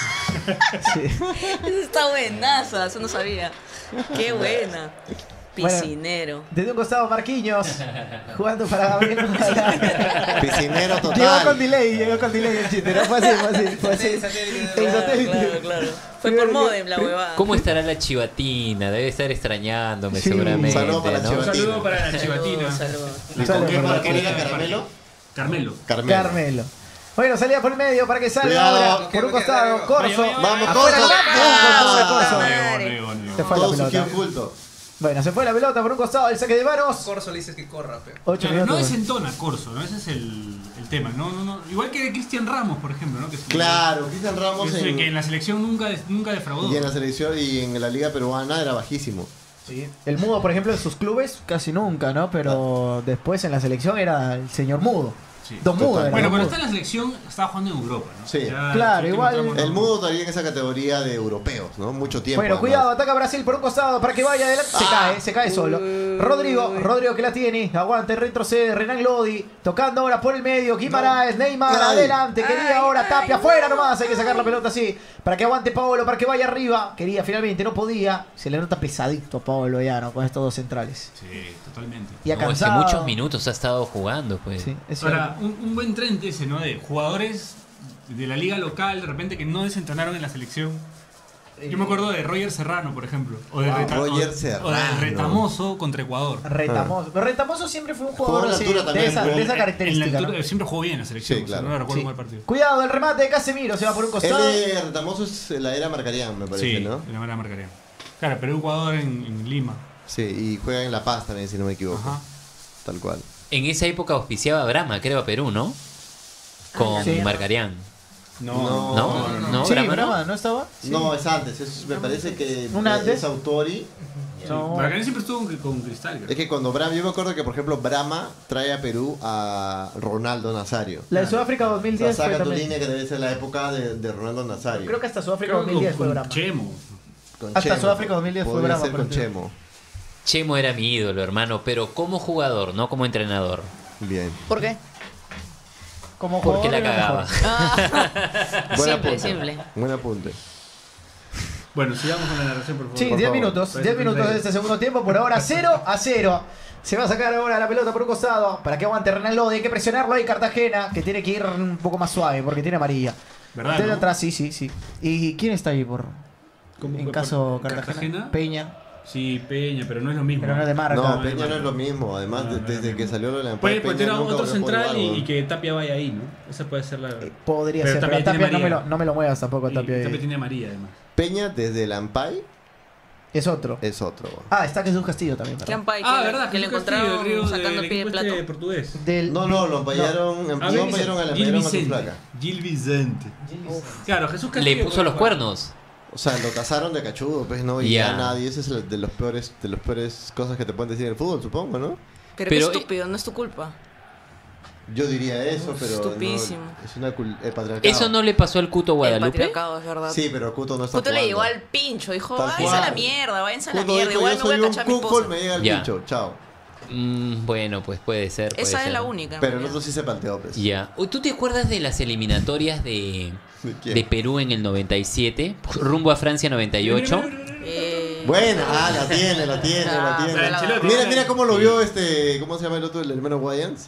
Sí. eso está buenaza, eso no sabía. Qué buena. Piscinero. Desde un costado Marquinhos. Jugando para Gabriel Magaláes. Piscinero Llegó con total. delay, llegó con delay el chiste. No fue así, fue así. Fue así. Sí, satélite. El Claro, satélite. claro, claro. Fue por modem la huevada. ¿Cómo estará la chivatina? Debe estar extrañándome Sí. seguramente. Un saludo para la ¿no? Un Chivatina. saludo para la chivatina. Saludos. ¿Y Sale con qué para para la qué liga chivatina. Caramelo? Carmelo. Carmelo. Carmelo. Bueno, salía por el medio para que salga Cuidado. ahora. Por un costado, Corso. Vaya, vaya, Vamos, Afuera, Corso. vamos, Ah, Corso. madre. Nego, nego, nego. Se fue la Todo su pelota. kill oculto. Bueno, se fue la pelota por un costado, el saque de manos. Corso le dices que corra, pero. Ocho Claro, no minutos. desentona Corso, ¿no? Ese es el, el tema. No, no, no. Igual que Cristian Ramos, por ejemplo, ¿no? Que es- Claro, Cristian Ramos que, es- en, que en la selección nunca, des- nunca defraudó. y en la selección y en la liga peruana era bajísimo. Sí. El Mudo, por ejemplo, en sus clubes casi nunca, ¿no? Pero después en la selección era el señor Mudo. Sí. Dos mudos. eran Bueno, dos cuando mudos. está en la selección, estaba jugando en Europa, ¿no? Sí. Claro, el igual- último tramo- El mudo todavía en esa categoría de europeos, ¿no? Mucho tiempo. Bueno, además. cuidado, ataca Brasil por un costado para que vaya adelante. Se Ah. cae, se cae solo. Rodrigo, Rodrigo que la tiene. Aguante, retrocede. Renan Lodi. Tocando ahora por el medio. Guimaraes, Neymar, Ay. adelante. Quería Ay, ahora ay, Tapia. no. Afuera nomás. Hay que sacar la pelota así. Para que aguante Paolo, para que vaya arriba. Quería finalmente, no podía. Se le nota pesadito a Paolo ya, ¿no? Con estos dos centrales. Sí, totalmente. Y ha No, es que cansado. muchos minutos ha estado jugando, pues. Sí, es cierto. Ahora, un, un buen tren ese, ¿no? De jugadores de la liga local, de repente que no desentonaron en la selección. Yo me acuerdo de Roger Serrano, por ejemplo. O de, Wow. Reta- Roger o de- o de Serrano. Retamoso contra Ecuador. Retamoso. Pero Retamoso siempre fue un Jugó jugador en la así, altura de, también, esa, jugó de esa En la característica. altura- ¿no? Siempre jugó bien en la selección. Sí, o sea, claro. no recuerdo Sí. mal partido. Cuidado, el remate de Casemiro. Se va por un El costado. de Retamoso es la era Marcarían, me parece, Sí, ¿no? de la manera marcaría. Claro, pero Ecuador en, en Lima. Sí, y juega en La Paz también, si no me equivoco. Ajá. Tal cual. En esa época auspiciaba Brahma, creo, a Perú, ¿no? Con Sí. Marcarián. No, No, no, no. no, Sí, Brahma no. Brahma, ¿no estaba? No, es antes. Es, me parece que ¿Un antes? es Autori. No. Marcarián siempre estuvo con, con Cristal, creo. Es que cuando Brahma, yo me acuerdo que por ejemplo Brahma trae a Perú a Ronaldo Nazario. La de Sudáfrica dos mil O sea, diez fue saca tu también. línea que debe ser la época de, de Ronaldo Nazario. Creo que hasta Sudáfrica Creo dos que mil diez con, fue con Brahma. Chemo. Con hasta Chemo. Sudáfrica dos mil diez fue Podría Brahma, ser por con ejemplo. Chemo. Chemo era mi ídolo, hermano, pero como jugador, no como entrenador. Bien. ¿Por qué? Como Porque jugador la era cagaba. mejor. Ah, Buen simple, apunte. simple. Buen apunte. Bueno, sigamos con la narración, por favor. Sí, Por diez favor. minutos. Parece diez minutos de increíble. este segundo tiempo. Por ahora cero a cero. Se va a sacar ahora la pelota por un costado. Para que aguante Renan Lodi. Hay que presionarlo ahí Cartagena. Que tiene que ir un poco más suave porque tiene amarilla. ¿Verdad, Desde no? atrás, sí, sí, sí. ¿Y quién está ahí por ¿Cómo en que caso por Cartagena? Cartagena? Peña. Sí, Peña, pero no es lo mismo. Pero no es de marca. No, no, Peña no, no es no. lo mismo. Además, No, de- no es lo desde que mismo. salió lo de la Puede Peña meter a nunca otro volvió a jugar central y, igual, y ¿no? que Tapia vaya ahí, ¿no? Esa puede ser la. Eh, Podría Pero ser, pero Tapia a Tapia tiene no me, lo, amarilla. no me lo muevas tampoco, y Tapia. Tapia tiene amarilla, además. Peña desde el Ampay Es otro. es otro. Ah, está Jesús Castillo también, ¿verdad? Clampa y Ah, que, ¿verdad? que le Jesús Castillo, encontraron el río sacando del pie de equipo plato. este portugués. Del, No, no, lo ampallaron, Ah, no Gil ampallaron a la Gil ampallaron a su Vicente. flaca. Gil Vicente. Claro, Jesús Castillo. Le puso puede los jugar. cuernos. O sea, lo cazaron de cachudo, pues no, y Ya. ya nadie, ese es el- de los peores, de los peores cosas que te pueden decir en el fútbol, supongo, ¿no? Pero, Pero- qué estúpido, no es tu culpa. Yo diría eso, pero no, Estupidísimo. es una cul- el patriarcado. ¿Eso no le pasó al Cuto El Guadalupe? patriarcado, es verdad. Sí, pero Cuto no está Puto le jugando. llegó al pincho, dijo, Tal váyanse a la cual. mierda, váyanse a la Cuto mierda, dijo, igual yo no voy a soy un cachar a mi cucol, esposa. me llega el Ya. pincho, chao. Mm, bueno, pues puede ser. puede Esa es ser. la única. en Pero el realidad. otro sí se palteó, pues. Ya. Uy, ¿tú te acuerdas de las eliminatorias de, ¿De quién? de Perú en el noventa y siete? Rumbo a Francia noventa y ocho. Eh, Buena, ah, la tiene, la tiene, la Ah, tiene. la Ancelotti. Mira, mira cómo lo vio este, ¿cómo se llama el otro, el hermano Wayans?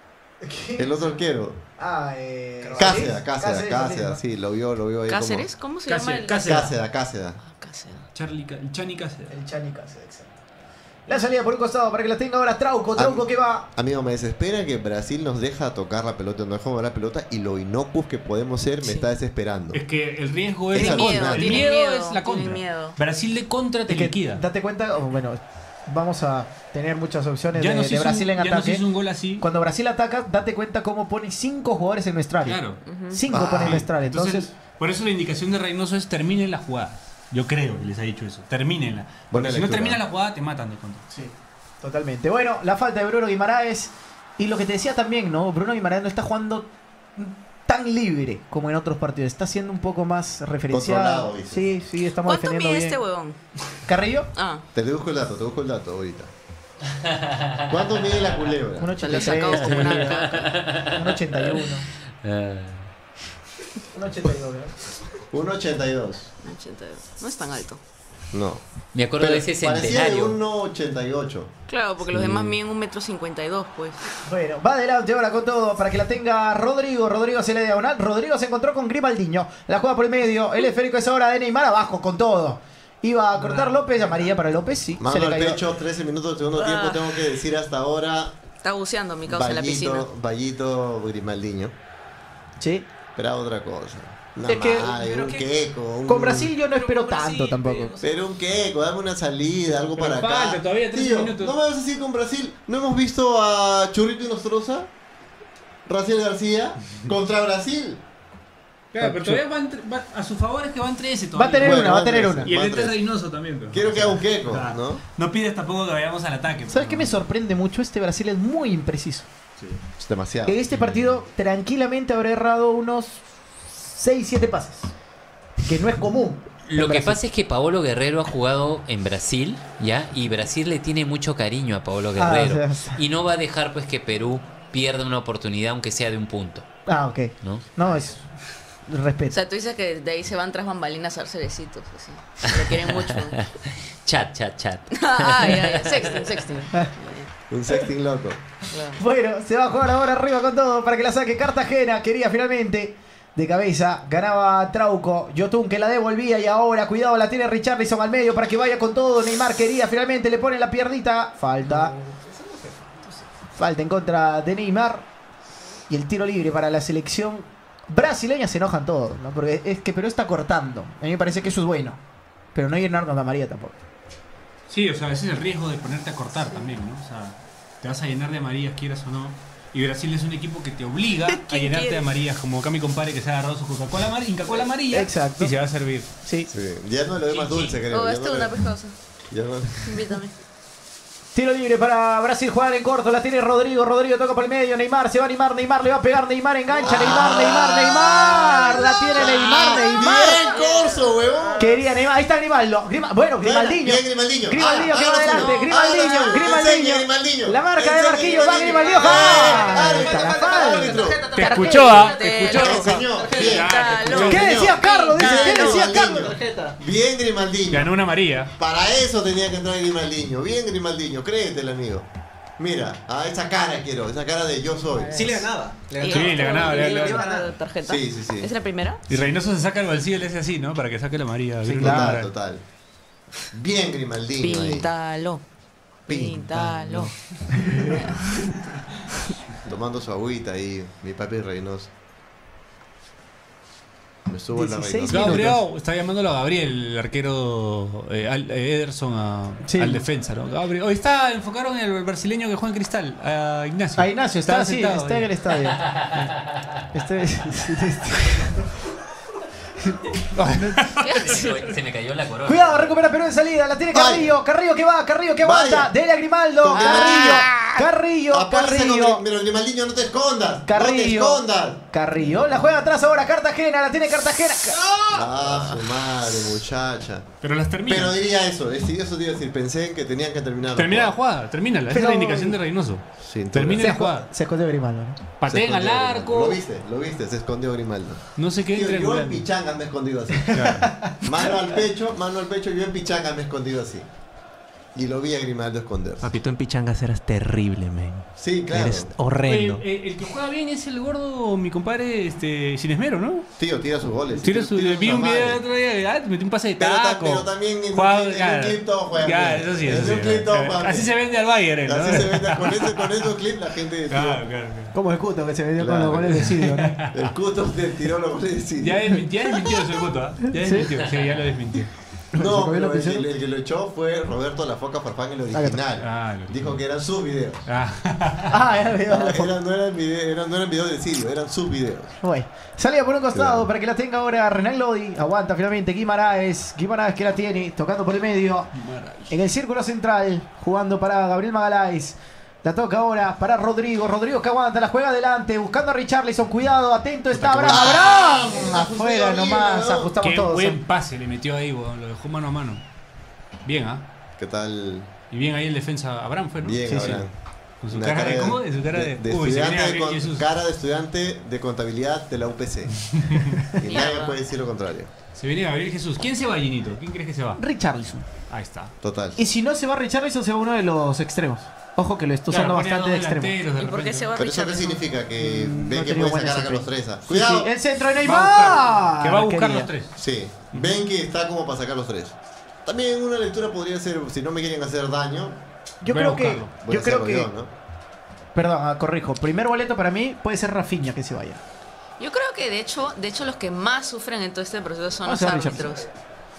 El otro arquero. Ah, eh. Cáceda, Cáceda, Cáceres, Cáceda, sí. sí, lo vio, lo vio ahí ¿Cáceres? ¿Cómo se Cáceres, llama el Cáceres. Cáceda, Cáceda. Ah, Cáceres. Charlie, Ca- el Chani Cáceres. El Chani Cáceres, exacto. La salida por un costado para que la tenga ahora Trauco. Trauco Ah. que va. Amigo, me desespera que Brasil nos deja tocar la pelota, no deja mover la pelota y lo inocuos que podemos ser me Sí. está desesperando. Es que el riesgo es Tiene la miedo, contra. El tiene miedo, miedo, es la tiene contra. miedo. Brasil de contra te Es que liquida. date cuenta, oh, bueno, vamos a tener muchas opciones Ya de, nos de hizo, Brasil un, en ya nos ataque. hizo un gol así. Cuando Brasil ataca, date cuenta cómo pone cinco jugadores en nuestra área. Claro. Cinco Ah, pone en Sí. nuestra área. Entonces, Entonces, por eso la indicación de Reynoso es terminen la jugada. Yo creo que les ha dicho eso. Termínenla. Porque Buena si no lectura. termina la jugada, te matan de contra. sí, totalmente. Bueno, la falta de Bruno Guimaraes. Y lo que te decía también, ¿no? Bruno Guimaraes no está jugando tan libre como en otros partidos. Está siendo un poco más referenciado. Controlado, dices. Sí, sí, estamos ¿Cuánto defendiendo mide bien. este huevón? ¿Carrillo? Ah, Te busco el dato, te busco el dato ahorita. ¿Cuánto mide la culebra? Un se lo ochenta y tres, sacamos como una un caca. ochenta y uno. Ah. Un ochenta y dos, ¿no? uno ochenta y dos. ochenta. No es tan alto. No. Me acuerdo de ese parecía de centenario. uno ochenta y ocho. Claro, porque los demás miden un metro cincuenta y dos, pues. Bueno, va adelante ahora con todo para que la tenga Rodrigo. Rodrigo hacia la diagonal. Rodrigo se encontró con Grimaldiño. La juega por el medio. El esférico es ahora de Neymar abajo con todo. Iba a cortar López. Amarilla para López, sí. Mano se le al cayó. pecho, trece minutos del segundo Ah. tiempo. Tengo que decir hasta ahora. Está buceando mi causa en la piscina. Vallito, Vallito Grimaldiño. Sí. Esperaba otra cosa. Una Es que- madre, pero un que- queco. un- Con Brasil yo no espero con Brasil, tanto tampoco. pero- Pero un queco, dame una salida, algo Pero para falta acá. todavía trece Tío, minutos. no me vas a decir con Brasil. ¿No hemos visto a Churrito y Nostroza? Raciel García contra Brasil. Claro, pero todavía van, tre- va- a su favor es que van trece Va a todavía. tener Bueno, una, va a van tener trece. una. Y el Van ente trece. Reynoso también. pero- Quiero que haga un queco, Claro. ¿no? No pides tampoco que vayamos al ataque. ¿Sabes qué me sorprende? sorprende mucho? Este Brasil es muy impreciso. Es demasiado. En este partido tranquilamente habrá errado unos seis siete pases. Que no es común. Lo en que Brasil. pasa es que Paolo Guerrero ha jugado en Brasil, ¿ya? Y Brasil le tiene mucho cariño a Paolo Ah, Guerrero. o sea, Y no va a dejar pues que Perú pierda una oportunidad, aunque sea de un punto, Ah, ok. ¿no? No, es O respeto. sea, tú dices que de ahí se van tras bambalinas a darse besitos, así. Lo quieren mucho. Chat, chat, chat. ah, ya, ya. Sexting, sexting. Un sexting loco. Claro. Bueno, se va a jugar ahora arriba con todo para que la saque Cartagena. Quería finalmente de cabeza. Ganaba Trauco. Yotun que la devolvía y ahora, cuidado, la tiene Richarlison al medio para que vaya con todo. Neymar quería finalmente, le pone la piernita. Falta. Falta en contra de Neymar. Y el tiro libre para la selección brasileña. Se enojan todos, ¿no? Porque es que Perú está cortando. A mí me parece que eso es bueno. Pero no llenarnos la María tampoco. Sí, o sea, ese es el riesgo de ponerte a cortar también, ¿no? O sea, te vas a llenar de amarillas, quieras o no. Y Brasil es un equipo que te obliga a ¿Quién llenarte quiere? de amarillas, como acá mi compadre que se ha agarrado su Coca-Cola amarilla, Coca-Cola amarilla. Exacto. Y se va a servir. Sí. Sí. Ya no lo ve más dulce, creo. Oh, Ya este no una le- pescosa. ya no- Invítame. Tiro libre para Brasil, jugar en corto, la tiene Rodrigo, Rodrigo toca por el medio, Neymar, se va a animar, Neymar le va a pegar, Neymar engancha, Neymar, Neymar, Neymar, la tiene Neymar, Neymar. Bien, Corso, huevón. Quería Neymar, ahí está Grimaldo, Grima- bueno, Grimaldinho. Bien, Grimaldinho. Grimaldinho que Ah, va ahora sí, adelante, no. Grimaldinho, Ahora sí, Grimaldinho. enseña, Grimaldinho. La marca de Enseña, Marquillo, va Grimaldinho. Grimaldinho, Eh, falta, árbitro, la falta, falta. árbitro. Te Tarjeta. escuchó, ¿ah? Te escuchó. Enseñó. Bien. Píntalo. ¿Qué decía Carlos? Dice, ¿qué Bien, decía Grimaldinho. Carlos? Bien, Grimaldinho. Ganó una amarilla. Para eso tenía que entrar Grimaldinho. Bien, Grimaldinho. Créetelo, amigo. Mira, a esa cara quiero, esa cara de yo soy. Sí le ganaba. Le Y- Sí, le ganaba, le- le- ¿Le ganaba la tarjeta? Sí, sí, sí. ¿Es la primera? Y Reynoso se saca el bolsillo y le hace así, ¿no? Para que saque la amarilla. Sí, Bien, Total, bien. total. Bien, Grimaldinho. ahí. Píntalo. Píntalo. Tomando su agüita ahí, mi papi Reynoso. Me subo en la dieciséis Reynoso. Gabriel, está llamándolo a Gabriel, el arquero eh, al- eh, Ederson a- Sí. al defensa, ¿no? Gabriel. Hoy está, enfocaron en el brasileño que juega en Cristal, a Ignacio. A Ignacio, está así, sentado está ahí. en el estadio. Este- Se me cayó la corona. Cuidado, recupera Perú en salida, la tiene Carrillo, Carrillo que va, Carrillo que aguanta, Vaya. dele a Grimaldo, Con Carrillo, Grimaldo. Carrillo, Aparece con Carrillo, Gri- Pero Grimaldinho, no te escondas. No te Carrillo, escondas. Carrillo, la juega atrás ahora Cartagena, la tiene Cartagena. Ah, su madre, muchacha. Pero las termina. Pero diría eso, es- eso te iba a decir, pensé que tenían que terminar. Termina la jugada, termínala. Esa Pero- es la indicación de Reynoso. Sin duda. Termina Se, la esco- jugada. se escondió Grimaldo, ¿no? Se Pateen al escondió Grimaldo. arco. Lo viste, lo viste, se escondió Grimaldo. No sé qué Tío, yo en triangular. pichanga me he escondido así. Claro. Mano al pecho, mano al pecho, yo en pichanga me he escondido así. Y lo vi a Grimaldo esconderse. Papito, en pichangas eras terrible, men. Sí, claro. Eres horrendo. Oye, eh, el que juega bien es el gordo, mi compadre, este, sin esmero, ¿no? Tío, tira sus goles. Tira su, tira sus vi un video el amanes. otro día, ah, metió un pase de Pero, ta- taco. pero también en, Juega- un, clip- en claro. un clip todo juega Ya, bien. eso sí, En eso un sí. clip todo Eh, juega Así bien. se vende al Bayern, ¿no? Así se vende. Con, ese, con esos clips la gente... Claro, claro, claro. Como el Cuto que se vendió con Claro. los goles de Silvio, ¿no? El cuto del tiró los goles de Siria. Ya desmintió, ya desmintió ese voto, ¿ah? Ya desmintió, sí, ya lo desmintió. ¿Se No, comió pero la el, que- piscina? el que lo echó fue Roberto La Foca Farfán, el original. Ah, lo- Dijo que eran sus videos. Ah. Ah, ya veo la foto. Era- no, eran video, eran, no eran videos de Sirio, eran sus videos. Bueno, salía por un costado Claro. para que la tenga ahora Renan Lodi. Aguanta finalmente Guimaraes. Guimaraes que la tiene, tocando por el medio. En el círculo central, jugando para Gabriel Magaláes. La toca ahora para Rodrigo. Rodrigo que aguanta, la juega adelante, buscando a Richarlison. Cuidado, atento está Abraham. ¡Abraham! Afuera horrible, nomás, ¿no? ajustamos Qué todos. buen pase le metió ahí, weón, lo dejó mano a mano. Bien, ¿ah? ¿Qué tal? Y bien ahí el defensa Abraham fue, ¿no? Bien, Sí, sí. Abraham. Con su Una cara de, ¿cómo? De su cara de, de uy, se estudiante viene de Gabriel con- Jesús. cara de estudiante de contabilidad de la U P C. Y nadie puede decir lo contrario. Se viene Gabriel Jesús. ¿Quién se va, Ginito? ¿Quién crees que se va? Richarlison. Ahí está. Total. Y si no se va Richarlison, se va uno de los extremos. Ojo que lo está usando Claro, pone a bastante de dos extremo. delanteros de ¿Y por qué repente. se va ¿Pero eso qué Richarlison? significa? Que Mm, ven no que he tenido puede buena sacar a los sorpresa. tres. Sí, ¡Cuidado! sí, el centro de Va a Neymar. buscar- que va a buscar Quería. los tres. Sí, ven que está como para sacar los tres. También una lectura podría ser, si no me quieren hacer daño, Yo Voy a creo que, buscarlo. voy yo a creo hacerlo que, yo, ¿no? perdón, ah, corrijo. Primer boleto para mí puede ser Rafinha que se vaya. Yo creo que de hecho, de hecho los que más sufren en todo este proceso son Vamos los a ver, árbitros.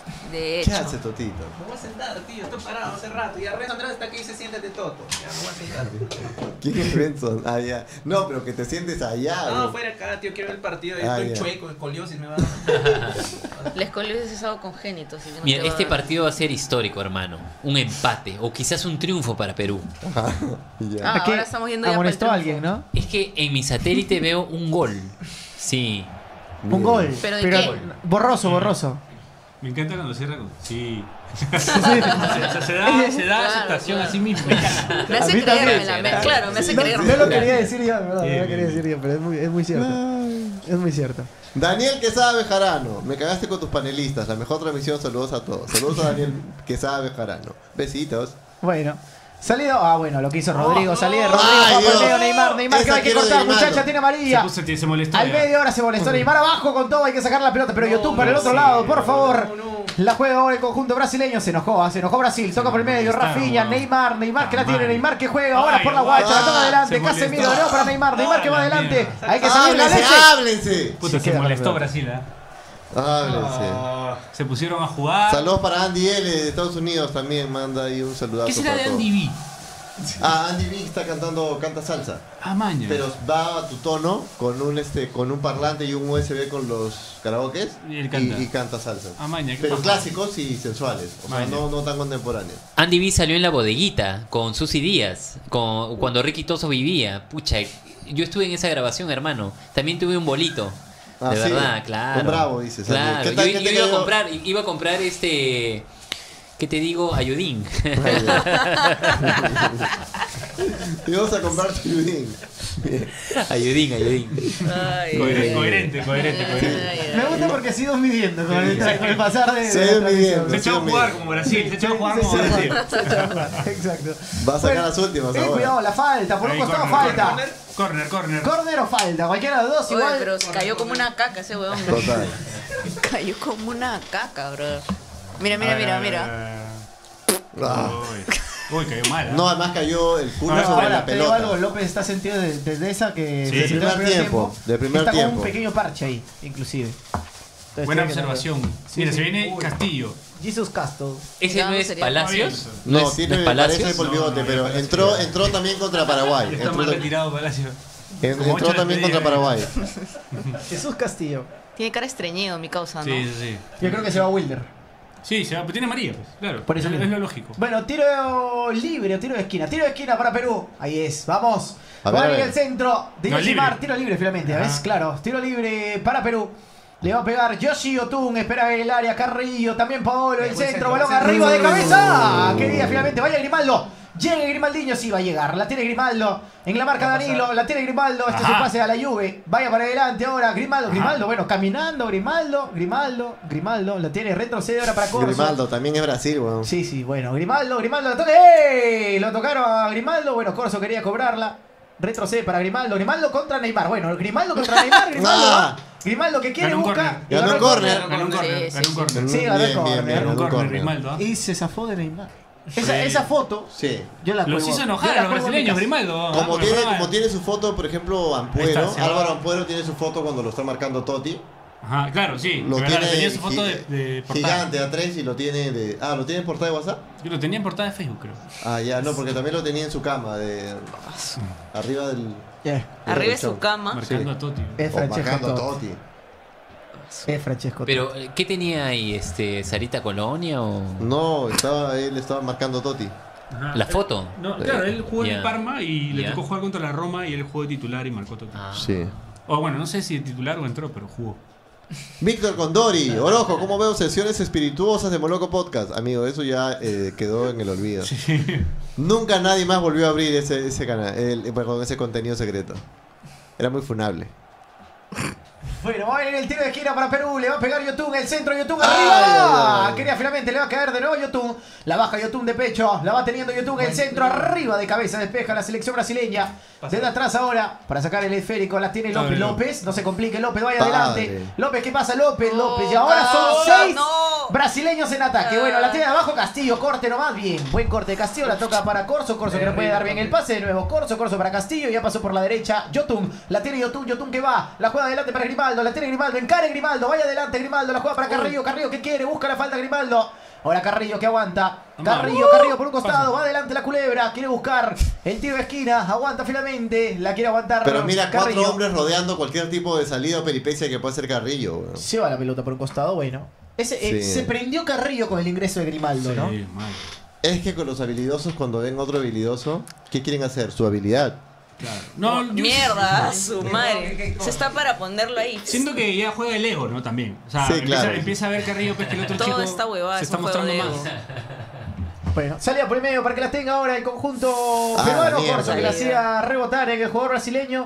De ¿Qué hecho. hace Totito? Me voy a sentar, tío, estoy parado hace rato. Y Renzo Andrade está aquí y dice, siéntate Toto. Ya, me voy a sentar. ¿Quién es Benson? Ah, ya. No, pero que te sientes allá. No, güey. fuera acá, tío, quiero ver el partido. Yo Ah, estoy ya. chueco, escoliosis, me va a... La escoliosis es algo congénito. Así que no Mira, te va este a- partido va a ser histórico, hermano. Un empate o quizás un triunfo para Perú. Ya. Ah, Aquí ahora estamos yendo ya amonestó a para el alguien, ¿no? Es que en mi satélite veo un gol. Sí. Un gol. ¿Pero de qué? borroso, borroso. Me encanta cuando cierra con. Sí. o sea, se da, se da Claro, aceptación claro. a sí mismo. Me encanta. Me A hace mí también. creérmela, me- claro, me hace No, creer. no lo quería decir yo, de verdad, no Bien, lo quería bien, decir yo, pero es muy, es muy cierto. Es muy cierto. Daniel Quesada Bejarano, me cagaste con tus panelistas. La mejor transmisión, saludos a todos. Saludos a Daniel Quesada Bejarano. Besitos. Bueno. Salido, ah bueno, lo que hizo Rodrigo, salida de Rodrigo, Ay, Juan Dios. Romeo, Neymar, Neymar que Esa hay que quiero de cortar, Neymar. muchacha, tiene Se, amarilla. puso, se molestó. Al ya. media hora se molestó Neymar abajo con todo, hay que sacar la pelota, pero No, YouTube para el no, otro sí, lado, por no, favor. no, no. La juega ahora el conjunto brasileño, se enojó, ah, se enojó Brasil, toca por el medio, Está, Rafinha, no. Neymar, Neymar que la Está tiene, mal. Neymar que juega ahora Ay, por la guay. guacha, la toca Ah, adelante, se molestó. Casemiro, no para Neymar, Neymar que va Ah, la adelante, mierda. hay que salir la ¡Háblense, leche. háblense! Puta, Se se queda molestó la Brasil, ¿eh? Háblense. Se pusieron a jugar. Saludos para Andy L de Estados Unidos también, manda ahí un saludazo. ¿Qué será para de todos. Andy B? Ah, Andy B está cantando, canta salsa. Ah, maña. Pero va a tu tono con un este con un parlante y un U S B con los karaokes Y él canta. y, y canta salsa. Ah, maña, qué Pero paja. clásicos y sensuales, o sea, Maña. no, no tan contemporáneos. Andy B salió en la bodeguita con Susy Díaz, con, cuando Ricky Toso vivía. Pucha, yo estuve en esa grabación, hermano. También tuve un bolito. Ah, de sí. verdad, claro. Un bravo, dices, Andy. Claro, ¿Qué tal yo, que te yo iba a cayó? comprar, iba a comprar este. ¿Qué te digo? Ayudín. Y vamos a comprar tu Yudin. ayudín, ayudín. Ay, Coherente, ay, coherente, coherente, ay, coherente. ay, ay. Me gusta porque sigo midiendo con el, con el pasar de, Sí, de la midiendo. transmisión. Se echó a Sí, jugar mira. como Brasil. Se echó a jugar como Sí, sí, Brasil. se echó a jugar, exacto. Va a sacar Bueno, las últimas eh, ahora. cuidado, la falta, por un Ahí, costado corner, falta. corner, Corner, corner. Corner o falta, cualquiera de los dos Oye, igual. pero cayó como una caca ese huevón. Total. Cayó como una caca, bro. Mira, A mira, ver, mira, a ver, mira. a ver. Ah. Uy, uy, cayó mal. ¿eh? No, además cayó el culo Ahora, sobre Ahora, la te digo algo, pelota. López está sentido de- desde esa que Sí. desde Del el primer tiempo, del primer está con tiempo. un pequeño parche ahí, inclusive. Entonces, Buena tiene que observación. tener- Sí, Mira, sí. se viene Uy. Castillo. Jesus Castle. ¿Ese Ya no no es sería- Palacios? No, es- tiene es parece Palacios? por bigote, No, pero ya entró, Palacios. entró también contra Paraguay. Está Entró, más retirado Palacio. en- Como entró ocho también contra despedidas, Paraguay. Jesús Castillo. Tiene cara estreñido, mi causa, ¿no? Sí, sí, sí. Yo creo que se va Wilder. Sí, se va, pero tiene María, pues, claro. Por eso es, mismo. es lo lógico. Bueno, tiro libre, tiro de esquina. Tiro de esquina para Perú. Ahí es, vamos. A ver, Va a en ver. el centro de No, Yoshimar. libre. Tiro libre finalmente, Ajá. ¿ves? Claro. Tiro libre para Perú. Le va a pegar Yoshi Otun, espera en el área, Carrillo, también Paolo, el Buen centro, centro, balón buen centro. arriba de cabeza. Quería finalmente, vaya Grimaldo. Llegue Grimaldinho, sí va a llegar. La tiene Grimaldo. En la marca Va a Danilo, pasar. la tiene Grimaldo. Este es Ajá. su pase a la Juve. Vaya para adelante ahora. Grimaldo, Ajá. Grimaldo. Bueno, caminando, Grimaldo, Grimaldo, Grimaldo. La tiene, retrocede ahora para Corso. Grimaldo, también es Brasil, weón. Sí, sí, bueno, Grimaldo, Grimaldo la toca. ¡Ey! Lo tocaron a Grimaldo. Bueno, Corso quería cobrarla. Retrocede para Grimaldo. Grimaldo contra Neymar. Bueno, Grimaldo contra Neymar. Grimaldo, Ah. ¿no? Grimaldo que quiere Ganó un busca. córner. y Ganó el córner. Ganó un Sí, corner, sí, ganó un sí. corner. Sí, ganó bien, el córner. bien, bien, Ganó un ganó un corner, córner. Grimaldo. ¿ah? Y se zafó de Neymar. Esa, Sí. esa foto, Sí. yo la Los cuelgo- hizo yo enojar la a los cuelgo en mi brasileños, casa. Grimaldo. ¿ah? Como Porque tiene, juega- como tiene su foto, por ejemplo, Ahí Ampuero, está, se va. Álvaro Ampuero tiene su foto cuando lo está marcando Totti. Ajá, claro, sí. Lo de verdad, tiene tenía su foto de, gi- de portada. gigante a tres y lo tiene de. Ah, ¿lo tiene en portada de WhatsApp? Yo lo tenía en portada de Facebook, creo. Ah, ya, no, porque también lo tenía en su cama, de. Arriba del. Yeah. Arriba de Chau. su cama. Marcando a Totti. Es O Francesco marcando a Totti. Totti. Es Francesco Pero, Totti. ¿qué tenía ahí? Este, ¿Sarita Colonia o...? No, estaba, él estaba marcando a Totti. Ajá. ¿La foto? No, claro, él jugó en Ya. el Parma y le Ya. tocó jugar contra la Roma y él jugó de titular y marcó Totti. Ah. Sí. O bueno, no sé si de titular o entró, pero jugó. Víctor Condori, Orojo, ¿cómo veo sesiones espirituosas de Moloco Podcast? Amigo, eso ya eh, quedó en el olvido. Nunca nadie más volvió a abrir ese, ese canal, el, perdón, ese contenido secreto. Era muy funable. Bueno, va a venir el tiro de esquina para Perú. Le va a pegar Yotun, el centro, Yotun Ay, arriba. ay, ay. Quería finalmente, le va a caer de nuevo Yotun. La baja Yotun de pecho. La va teniendo Yotun, el centro arriba de cabeza. Despeja la selección brasileña. Desde atrás ahora para sacar el esférico. La tiene López. Padre. López, no se complique. López, vaya Padre. adelante. López, ¿qué pasa? López, López. Y Oh, ahora son no, seis. no. Brasileños en ataque. Bueno, la tiene de abajo Castillo. Corte nomás. Bien. Buen corte de Castillo. La toca para Corso. Corso que no puede dar bien el pase. De nuevo Corso. Corso para Castillo. Ya pasó por la derecha. Yotun. La tiene Yotun. Yotun que va. La juega adelante para Grimaldo. La tiene Grimaldo. Encare Grimaldo. Vaya adelante Grimaldo. La juega para Carrillo. Carrillo que quiere. Busca la falta Grimaldo. Ahora Carrillo que aguanta. Carrillo, Carrillo por un costado. Va adelante la culebra. Quiere buscar el tiro de esquina. Aguanta finalmente. La quiere aguantar. Pero mira, Carrillo. cuatro hombres rodeando cualquier tipo de salida o peripecia que pueda hacer Carrillo, weón. Se va la pelota por un costado. Bueno. Ese, eh, Sí. se prendió Carrillo con el ingreso de Grimaldo, ¿no? Sí, mal. Es que con los habilidosos, cuando ven otro habilidoso, ¿qué quieren hacer? Su habilidad. Claro. No, yo Mierda, su madre. Se está para ponerlo ahí. siento que ya juega el ego, ¿no? También. O sea, Sí, empieza, claro. empieza a ver Carrillo pues, que el otro Todo chico esta huevada se es está un juego mostrando de más. ego. Bueno, salida por el medio para que la tenga ahora el conjunto Ah, peruano. mierda. Corso que la hacía rebotar en el jugador brasileño.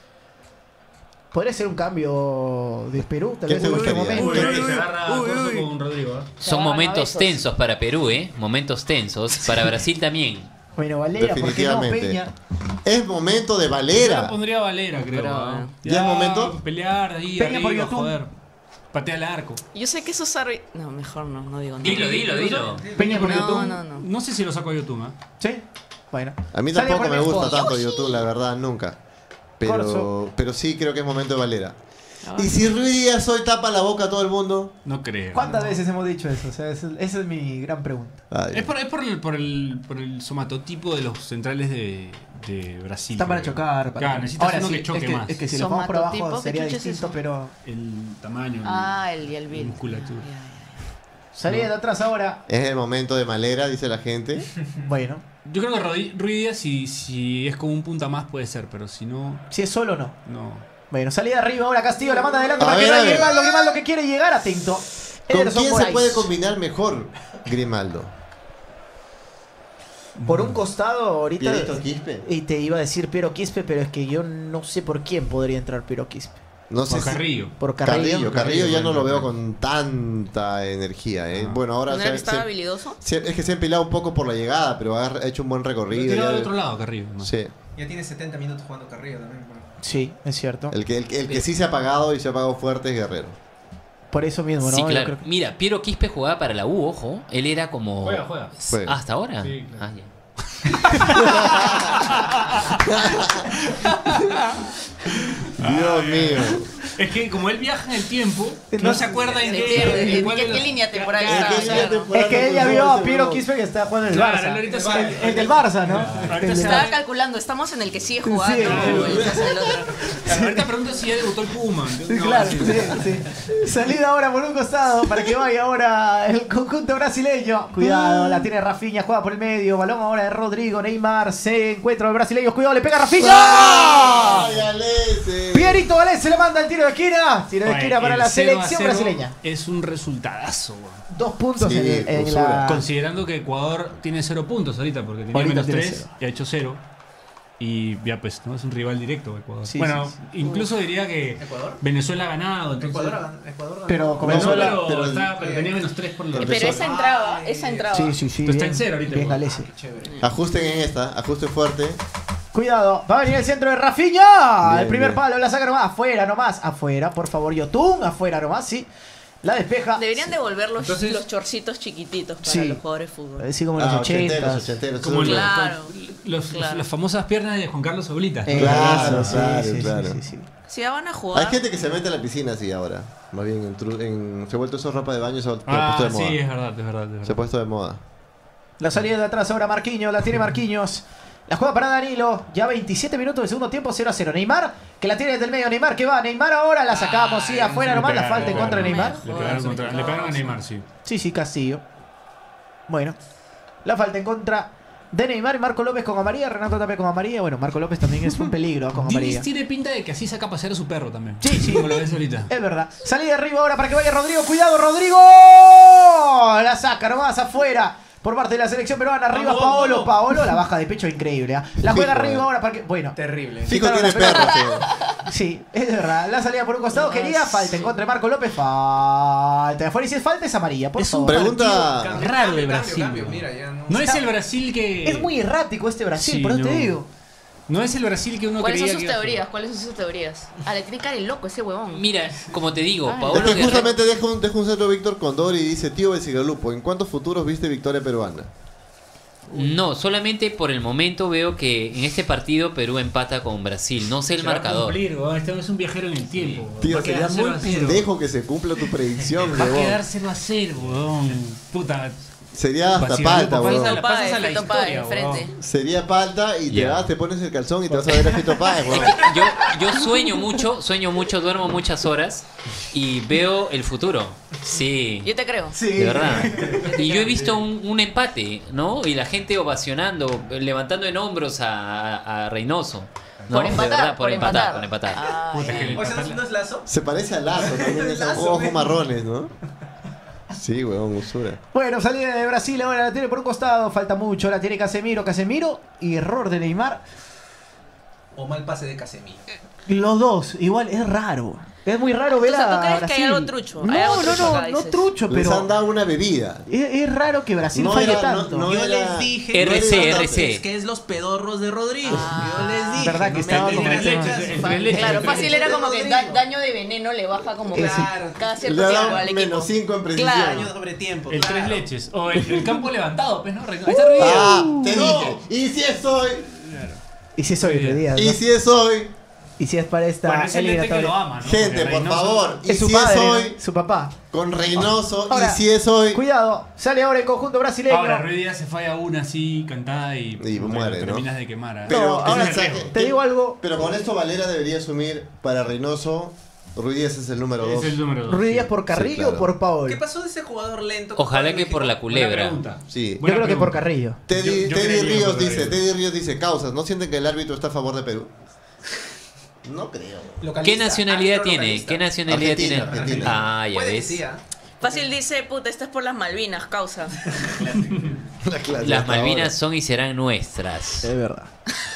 Podría ser un cambio de Perú, tal ¿Qué vez te en este gustaría? momento. Uy, uy, uy, se agarra Corso con Rodrigo. ¿eh? Son van a momentos besos. tensos para Perú, ¿eh? Momentos tensos. Para Brasil también. Bueno, Valera, ¿por qué no Definitivamente. Peña? Es momento de Yo la Valera. pondría a Valera, creo. Pero, ¿no? ¿ya es momento? Pelear ahí Peña por arriba, YouTube. joder. Patea al arco. Yo sé que esos árbitros. No, mejor no, no digo nada. Dilo, dilo, dilo. Peña por No, YouTube. no, no. No sé si lo saco a YouTube, ¿eh? Sí, bueno. A mí Salida tampoco por me el gusta medio. tanto YouTube, la verdad, nunca. Pero, Corso. pero sí creo que es momento de Valera. Ah. Y si Ruiz Díaz hoy tapa la boca a todo el mundo. No creo. ¿Cuántas veces hemos dicho eso? O sea, esa es, esa es mi gran pregunta. Ay, Es por, es por, el, por, el, por el somatotipo de los centrales de, de Brasil. Están para creo. chocar. Para... Claro, necesitas Ahora uno sí, que choque es que, más. Es que si lo vamos por abajo Somatotipo, ¿qué sería chucha es distinto, eso? pero... El tamaño. el- Ah, el y el la Bill. musculatura. Ya, ya, Salida de atrás ahora. es el momento de Malera, dice la gente. Bueno, Yo creo que Rodi- Ruiz Díaz, si, si es como un punta más, puede ser, pero si no, si es solo o no. no. Bueno, salida arriba ahora Castillo, la manda adelante A para que ver, a vaya ver. Grimaldo. Grimaldo que quiere llegar, atento. ¿Con Ederson quién se Moraes. puede combinar mejor Grimaldo? Por un costado ahorita. ¿Pierito Quispe? Y te iba a decir Piero Quispe, pero es que yo no sé por quién podría entrar Piero Quispe. No sé Por si- Carrillo. Por Carrillo. Carrillo, Carrillo ya no lo veo Carrillo. con tanta energía, ¿eh? Ah. Bueno, ahora ¿No era que se- estaba se- habilidoso? se- es que se ha empilado un poco por la llegada, pero ha hecho un buen Lo recorrido. tiró ya- del otro lado, Carrillo. ¿no? Sí. Ya tiene setenta minutos jugando Carrillo también. bueno. Sí, es cierto. El que, el, que- el que sí se ha apagado y se ha apagado fuerte es Guerrero. Por eso mismo, ¿no? Sí, Yo claro. creo que- Mira, Piero Quispe jugaba para la U, ojo. Él era como. Juega, juega. Juega. ¿Hasta ahora? Sí, claro. Ah, ya. Dios mío. Es que como él viaja en el tiempo, no, No se acuerda en Se qué, pierde. en ¿En cuál qué, de la- qué línea temporal Ya, está? ya, ¿En qué Claro. temporada Es que ella por vio favor, a se Piero voló? Quispe que está jugando en el Claro, Barça. él ahorita el, se- el del Barça, ¿no? Ahorita El del se Estaba Barça. calculando, estamos en el que sigue jugando. Sí. o estás en el otro. Claro, ahorita pregunta si ya debutó el Puma. Sí, No, claro, sí. sí, sí. Salida ahora por un costado para que vaya ahora el conjunto brasileño. Cuidado, la tiene Rafinha, juega por el medio. Balón ahora de Rodrigo, Neymar. Se encuentra los brasileños. Cuidado, le pega Rafinha. ¡Ay, Alese! Pierito Galés se le manda el tiro de esquina. Tiro de Oye, esquina para el la cero a selección cero brasileña. Es un resultadazo, weón. Dos puntos Sí, en, en usura. la. Considerando que Ecuador tiene cero puntos ahorita, porque tenía Ahorita menos tiene tres cero. y ha hecho cero. Y ya pues, ¿no? Es un rival directo Ecuador. Sí, bueno, sí, sí. incluso diría que ¿Ecuador? Venezuela ha ganado. Entonces, Ecuador, gan- Ecuador ganó. Pero No, comenzó pero, la. pero- está- pero tenía menos tres por la Pero Pero esa entraba, esa entraba. Sí, sí, sí. Tú estás bien, en cero ahorita, Bien, igual. Galese. Qué chévere. Ajusten en esta, ajusten fuerte. Cuidado, va a venir el centro de Rafinha. Bien, el primer bien. palo, la saca nomás. Afuera nomás, afuera, por favor, Yotun. Afuera nomás, sí. La despeja. Deberían devolver los, Entonces- los chorcitos chiquititos para Sí. los jugadores de fútbol. Así como en los Ah, ochenteros, ochenta. ochenteros. Como eso es los- lo- Claro. los- Claro. las famosas piernas de Juan Carlos Oblita. Eh, Claro, sí, claro, sí, sí, claro. sí, sí. Si ya van a jugar. Hay gente que se mete a la piscina así ahora. Más bien, en, tru- en- se ha vuelto eso ropa de baño y se ha, se ha Ah, puesto de moda. sí, es verdad, es verdad. Es Se ha verdad. puesto de moda. La salida de atrás ahora Marquinhos, la tiene Marquinhos. La juega para Danilo. Ya veintisiete minutos de segundo tiempo, cero a cero. Neymar, que la tiene desde el medio. Neymar que va. Neymar ahora la sacamos, sí, Ah, afuera le nomás. La pegaron, falta en le contra de pegaron. Neymar. Le pegaron, contra- le pegaron a Neymar, sí. Sí, sí, Castillo. Bueno, la falta en contra de Neymar y Marco López con amarilla. Renato Tapia con amarilla. Bueno, Marco López también es un peligro con Diniz amarilla. tiene pinta de que así saca a pasear a su perro también. Sí, sí. Como lo ves ahorita. Es verdad. Salida arriba ahora para que vaya Rodrigo. Cuidado, Rodrigo. La saca nomás afuera. Por parte de la selección peruana. Arriba Vamos, Paolo. vamos. Paolo. La baja de pecho increíble. ¿ah? La juega Fijo, arriba eh. ahora para que. Bueno. Terrible. Fico Quitaron tiene la pelota. perro, sí. Sí, es verdad. La salida por un costado quería. Falta en contra de Marco López. Falta de afuera. Y si es falta es amarilla. Por Es un favor. Pregunta. Cambio, Raro de cambio, Brasil. cambio, ¿no? mira, ya no- No es el Brasil que. Es muy errático este Brasil, Sí, por eso te no. digo. No es el Brasil que uno ¿Cuáles creía son sus que iba a ser. teorías? ¿Cuáles son sus teorías? Ah, le tiene cara de loco ese huevón. Mira, como te digo, Ah, Paolo Es que Guerrero- justamente deja un, deja un centro Víctor Condori y dice, tío Besigalupo, ¿en cuántos futuros viste victoria peruana? No, solamente por el momento veo que en este partido Perú empata con Brasil. No sé el Se va a marcador. cumplir, weón. Este es un viajero en el tiempo. weón. Tío, Va a sería quedar muy cero a cero. pendejo que se cumpla tu predicción, Va a huevón. quedar cero a cero, weón. Puta. Sería hasta Besigalupo, palta, pasa huevón. la- pasas a la Fito historia, Páez, enfrente. weón. Sería palta y te Ya. vas, te pones el calzón y te vas a ver a Fito Páez, huevón. Yo, yo sueño mucho, sueño mucho, duermo muchas horas y veo el futuro. Sí. Yo te creo. Sí. De verdad. Y yo he visto un, un empate, ¿no? Y la gente ovacionando, levantando en hombros a, a Reynoso. ¿no? Por De empatar, verdad, por, por empatar, empatar. por empatar. Ah, Puta, ya. que le O sea, ¿no, empatar no es lazo? Se parece a Lazo también, esos Lazo, ojos men. marrones, ¿no? Sí, huevón, usura. Bueno, salida de Brasil ahora la tiene por un costado, falta mucho, la tiene Casemiro, Casemiro y error de Neymar. O mal pase de Casemiro. Los dos, igual es raro. Es muy raro ver O sea, ¿tú a crees que hay Brasil. algo trucho? Hay No, algo no, trucho no, acá, no dices. trucho, Les han pero dado una bebida. es, es raro que Brasil No falle era- no- tanto. no Yo era- les dije R C, no era R C. es que es los pedorros de Rodrigo. Ah. Yo les dije. Verdad que no me estaba digan con el tema. leches, El fa- tres leches. Claro, el fácil era como que Rodrigo. da- daño de veneno le baja como que Claro. cada Le cierto tiempo al dan equipo. menos cinco en precisión. Claro. Años sobre tiempo. El claro. tres leches. O el, el campo levantado, pues, ¿no? Ahí está Ruiz Díaz. Ah, te dije. ¿Y si es hoy? Y si es hoy, Bien. Díaz, ¿Y ¿no? si es hoy? Y si es para esta Bueno, es el D T que lo eliminatoria. ama, ¿no? Gente, Porque por Reynoso- favor. ¿Y Es su si padre, es ¿no? hoy? Su papá. Con Reynoso. Ahora, ¿Y si es hoy? Cuidado, sale ahora el conjunto brasileño. Ahora Ruiz Díaz se falla una así, cantada y, Y muere, ¿no? terminas de quemar. ¿eh? Pero, No, ahora ese mensaje- te digo algo. Pero con esto Valera debería asumir para Reynoso. Ruiz Díaz es el número dos. Es el número dos. Ruiz Díaz sí. por Carrillo Sí, claro. o por Paul. ¿Qué pasó de ese jugador lento? Ojalá que por la Buena culebra. pregunta. Sí. Yo Buena creo que por pregunta. Carrillo. Teddy, Yo- yo Teddy creería Ríos por dice, Carrillo. Teddy Ríos dice, causas, ¿no sienten que el árbitro está a favor de Perú? No creo. Localista, ¿Qué nacionalidad árbitro tiene? localista. ¿Qué nacionalidad Argentina, tiene? Argentina. Ah, ya Puede que ves. sí, ¿ah? Fácil dice, puta, esto es por las Malvinas, causa. La clase Las hasta Malvinas ahora. son y serán nuestras. Es verdad.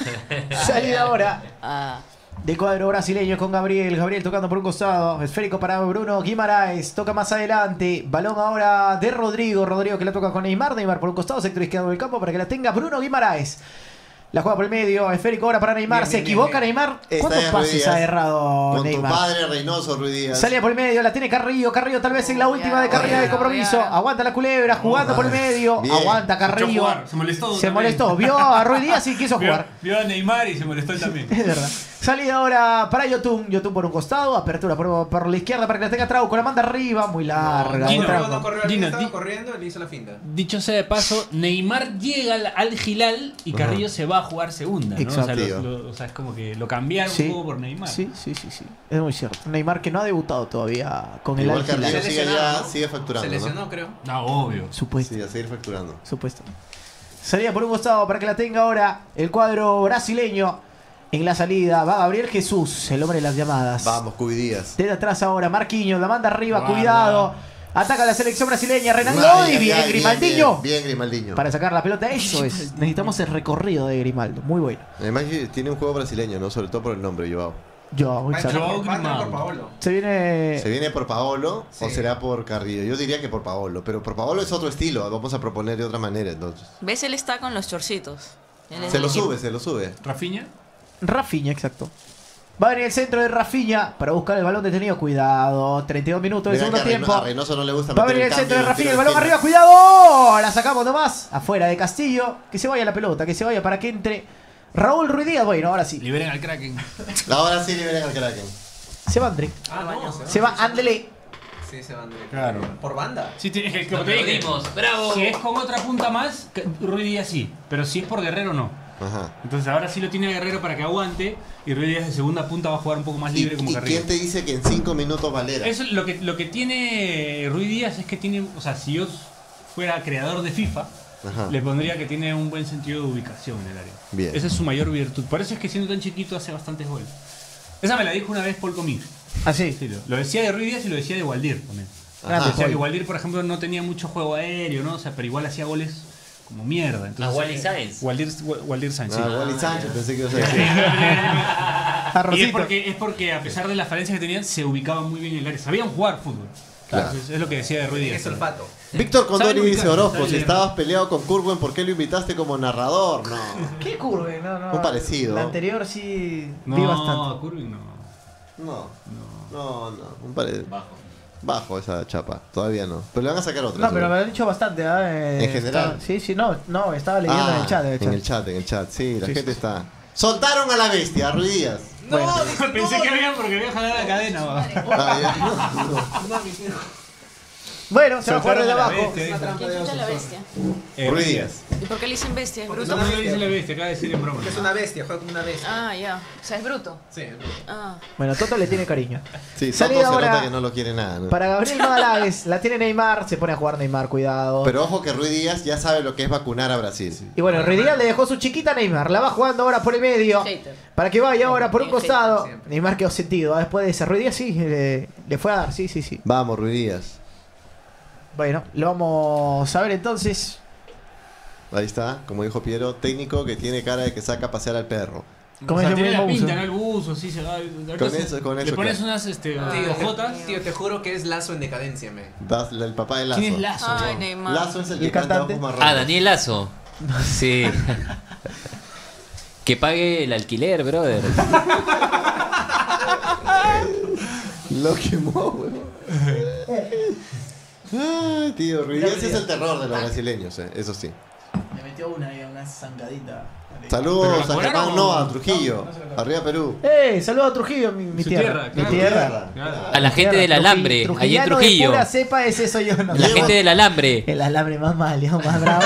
Salida ahora Ah. de cuadro brasileño con Gabriel. Gabriel tocando por un costado. Esférico para Bruno Guimaraes. Toca más adelante. Balón ahora de Rodrigo. Rodrigo que la toca con Neymar. Neymar por un costado. Sector izquierdo del campo para que la tenga Bruno Guimaraes. La juega por el medio. Esférico ahora para Neymar. Bien, Se bien, equivoca bien, bien. Neymar. Está ¿Cuántos en pases Ruiz ha Díaz. errado Con tu Neymar? padre Reynoso, Ruiz Díaz. Salía por el medio, la tiene Carrillo, Carrillo tal vez en la Oh, última ya, de Carrillo ya, de compromiso. ya. Aguanta la culebra, jugando por el medio. Bien. Aguanta Se echó a Carrillo. jugar, se molestó Se también. molestó, vio a Ruiz Díaz y quiso Vio, jugar. vio a Neymar y se molestó él también. Es verdad. Salida ahora para Yotun. Yotun por un costado. Apertura por, por la izquierda para que la tenga Trauco. La manda arriba. Muy larga. Gino, de Trauco Trauco. no corrió, alguien Gino, estaba di- corriendo y le hizo la finta. Dicho sea de paso, Neymar llega al, al Gilal y Ajá. Carrillo se va a jugar segunda, ¿no? Exacto. O sea, lo- Tío. lo- o sea, es como que lo cambiaron Sí. un poco por Neymar. Sí, sí, sí, sí. Es muy cierto. Neymar que no ha debutado todavía con el Igual Al Carrillo Hilal. Se sigue, lesionó, ya, ¿no? sigue facturando, Se lesionó, ¿no? creo. No, obvio. Supuesto. Sí, a seguir facturando. Supuesto. Salida por un costado para que la tenga ahora el cuadro brasileño. En la salida va Gabriel Jesús, el hombre de las llamadas. Vamos, Cubi Díaz. Desde atrás ahora, Marquinhos, la manda arriba, Guarda. cuidado. Ataca la selección brasileña, Renaldo Ay, y ay, bien ay, Grimaldiño. Bien, bien, Grimaldiño. Para sacar la pelota, eso es. Necesitamos el recorrido de Grimaldo, muy bueno. Además que tiene un juego brasileño, ¿no? Sobre todo por el nombre, Joao. Yo, Va a entrar exacto. Joao por- va a entrar por Grimaldo. Paolo. Se viene. ¿Se viene por Paolo o Sí. será por Carrillo? Yo diría que por Paolo, pero por Paolo es otro estilo. Vamos a proponer de otra manera, entonces. ¿Ves? Él está con los chorcitos. Él es Se del lo equipo. sube, se lo sube. Rafinha. Rafinha, exacto. Va a venir el centro de Rafinha para buscar el balón detenido. Cuidado, treinta y dos minutos del Verán que segundo a Reyno- tiempo. a Reynoso no le gusta Va a meter venir el cambio centro de y el Rafinha, el tiro balón de arriba, esquina. cuidado. La sacamos nomás. Afuera de Castillo. Que se vaya la pelota, que se vaya para que entre Raúl Ruiz Díaz. Bueno, ahora sí. Liberen al Kraken. Ahora sí liberen al Kraken. Se va André. Ah, no. Se va Andele. Sí, se van de. Claro. Por banda. Sí, te- es que como Lo te dije, aplaudimos, bravo. si es con otra punta más, que- Ruiz Díaz sí. Pero si es por Guerrero, no. Ajá. Entonces ahora sí lo tiene Guerrero para que aguante y Ruiz Díaz de segunda punta va a jugar un poco más ¿Y, libre como y Carrillo. quién te dice que en cinco minutos Valera? Eso lo que, lo que tiene Ruiz Díaz es que tiene, o sea, si yo fuera creador de FIFA, Ajá. le pondría que tiene un buen sentido de ubicación en el área. Bien. Esa es su mayor virtud. Por eso es que siendo tan chiquito hace bastantes goles. Esa me la dijo una vez Paul Comín. Así. Sí, lo, lo decía de Ruiz Díaz y lo decía de Waldir también. Ajá. Decía Paul. que Waldir, por ejemplo, no tenía mucho juego aéreo, ¿no? O sea, pero igual hacía goles como mierda. Entonces, A Wally Sáenz. Waldir, Waldir Sáenz, sí. Ah, Wally Sánchez, pensé que iba a ser. A Y es Rosito. porque, es porque a pesar de las falencias que tenían, se ubicaban muy bien en el área. Sabían jugar fútbol. Claro. Entonces, es lo que decía de Ruiz Díaz. Es olfato. Víctor Condori ¿Saben dice, ubicar? Orozco, si ¿Saben? estabas peleado con Curwen, ¿por qué lo invitaste como narrador? No. ¿Qué curve? No, no. Un parecido. La anterior sí No, vi bastante. Curvin no. No. No, no. Un pare... Bajo. Bajo esa chapa. Todavía no. Pero le van a sacar otra. No, pero seguro. me lo han dicho bastante, ¿ah? Eh, ¿En general? estaba- sí, sí, no, no, estaba leyendo Ah, en el chat. En el chat. En el chat, en el chat. Sí, la Sí, gente sí. está. Soltaron a la bestia, a Ruiz Díaz. Bueno. Pensé que había porque había jalado la cadena. va. Ah, ya. No, no. Bueno, se va a jugar desde Soltaron a la abajo. bestia, dijo. ¿Quién chucha la bestia? Eh, Ruiz Díaz. ¿Y por qué le dicen bestia? ¿Es Porque bruto? es No, no le dice la bestia, acaba de decir en broma. Porque es una bestia, juega como una bestia. Ah, ya. O sea, es bruto. Sí, es bruto. Ah. Bueno, Toto le tiene cariño. Sí, Salida Toto se ahora nota que no lo quiere nada. ¿no? para Gabriel Magaláes. La tiene Neymar, se pone a jugar Neymar, cuidado. Pero ojo que Ruiz Díaz ya sabe lo que es vacunar a Brasil. Y bueno, Ruidías le dejó su chiquita a Neymar. La va jugando ahora por el medio. Hater. Para que vaya ahora por un Bien costado. hater siempre. Neymar quedó sentido. ¿ah? Después de ese Ruidías sí, le, le fue a dar. Sí, sí, sí. Vamos, Ruiz Díaz. Bueno, lo vamos a ver entonces. Ahí está, como dijo Piero, técnico que tiene cara de que saca a pasear al perro. ¿Cómo O sea, se tiene llama la el pinta, buzo? ¿no? El buzo, sí, se va. ahorita Con se- eso- con Le eso, pones claro. unas este, Tío, te, hojotas. tío, te juro que es Lazo en decadencia, me. Das- el papá de Lazo. ¿Quién es Lazo? Ay, bro? Neymar. Lazo es el ¿Y que el canta cantante? ojos marrones. Ah, Daniel Lazo. Sí. Que pague el alquiler, brother. Lo quemó, weón. Ay, tío, Ruiz Díaz es el terror de los brasileños, eh, eso sí. Le metió una, una zangadita. Saludos ¿Pero a la Germán cobraron? Noa, Trujillo. Arriba Perú. ¡Eh! Saludos a Trujillo, mi, mi Su tierra. tierra, Mi claro. tierra. Claro. A la gente del Trujillo- alambre, allí en trujillano Trujillo. De pura cepa, ese soy yo. No. La Llevo- gente del alambre. El alambre más malo, más bravo.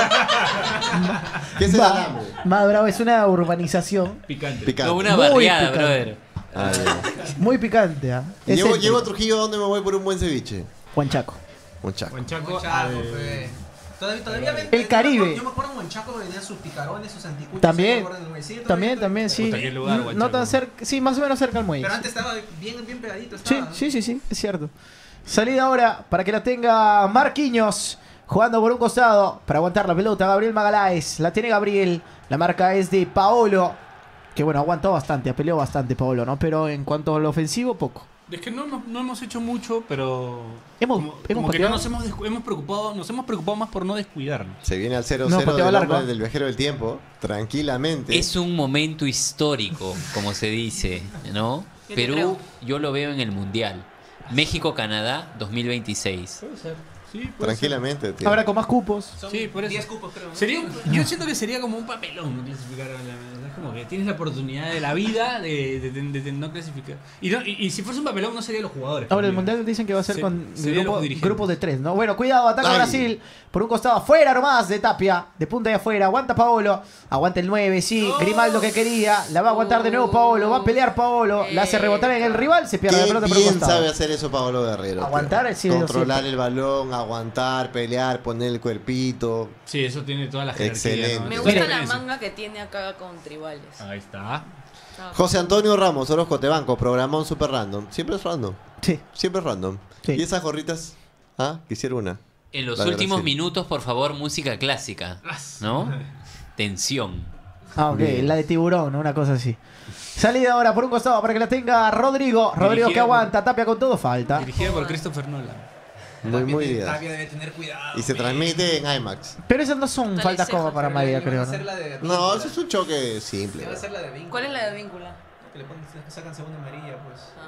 ¿Qué es el Va- alambre? Más bravo, es una urbanización Picante. Picante. Como una Muy barriada, picante. brother. Ah, ya. muy picante. ¿ah? Es Llevo, el- llevo a Trujillo donde me voy por un buen ceviche. Huanchaco. Un chaco. Huanchaco Monchaco, al- fe. Todavía, todavía ven- El Caribe. Yo me acuerdo en Monchaco que tenía sus picarones, sus anticuchos. También. ¿se acuerdan del municipio? También, Todavía- también, sí. Puta, qué lugar, no Huanchaco. tan cerca, sí, más o menos cerca al muelle. Pero antes estaba bien, bien pegadito. Sí, Estaba. sí, sí, sí, es cierto. Salida ahora para que la tenga Marquinhos. Jugando por un costado para aguantar la pelota. Gabriel Magaláes. La tiene Gabriel. La marca es de Paolo. Que bueno, aguantó bastante, peleó bastante Paolo, ¿no? Pero en cuanto al ofensivo, poco. Es que no, no, no hemos hecho mucho, pero. Hemos- como, hemos como que pateado. no nos hemos, descu- hemos preocupado, nos hemos preocupado más por no descuidarnos. Se viene al cero No, cero pateaba del largo. hombre del viajero del tiempo. Tranquilamente. Es un momento histórico, como se dice, ¿no? Yo te Perú, creo. yo lo veo en el Mundial. México-Canadá dos mil veintiséis. Puede ser. Sí, puede Tranquilamente, tío. Ahora con más cupos. Son Sí, por eso. diez cupos, creo. ¿no? Sería un- yo siento que sería como un papelón no clasificar a la. Es como que tienes la oportunidad de la vida de, de- de- de no clasificar. Y, no- y, y si fuese un papelón, no serían los jugadores. Ahora el también. mundial dicen que va a ser Sí, con serían grupo, los dirigentes. grupos de tres, ¿no? Bueno, cuidado, ataca Ay. Brasil. Por un costado, afuera nomás de Tapia. De punta y afuera. Aguanta Paolo. Aguanta el nueve, sí. Grimaldo que quería. La va a aguantar de nuevo Paolo. Va a pelear Paolo. La hace rebotar en el rival. Se pierde la Qué pelota por un bien costado. sabe hacer eso Pablo Guerrero. tío. Aguantar, sí, lo Controlar siempre. el balón, aguantar, pelear, poner el cuerpito. Sí, eso tiene toda la jerarquía. Excelente. ¿no? Me Toda gusta la experiencia. manga que tiene acá con tribales. Ahí está. Ah, José Antonio Ramos, Orozco, te banco, programón super random. Siempre es random. Sí. Siempre es random. Sí. ¿Y esas gorritas? Ah, quisiera una. En los La de últimos Brasil. minutos, por favor, música clásica, ¿no? Tensión. Ah, ok. Bien. La de tiburón, ¿no? Una cosa así. Salida ahora por un costado para que la tenga Rodrigo. Rodrigo que Dirigida por- aguanta. Tapia con todo. Falta. Dirigida por Christopher Nolan. Muy, muy bien. Tapia debe tener cuidado. Y se fe. transmite en IMAX. Pero esas no son Dale, faltas ceja, como para Pero María, le van a creo, hacer ¿no? la de No, víncula. eso es un choque simple. Le van a hacer la de víncula. ¿Cuál es la de víncula? Que le ponen, sacan segunda amarilla, pues. Ah.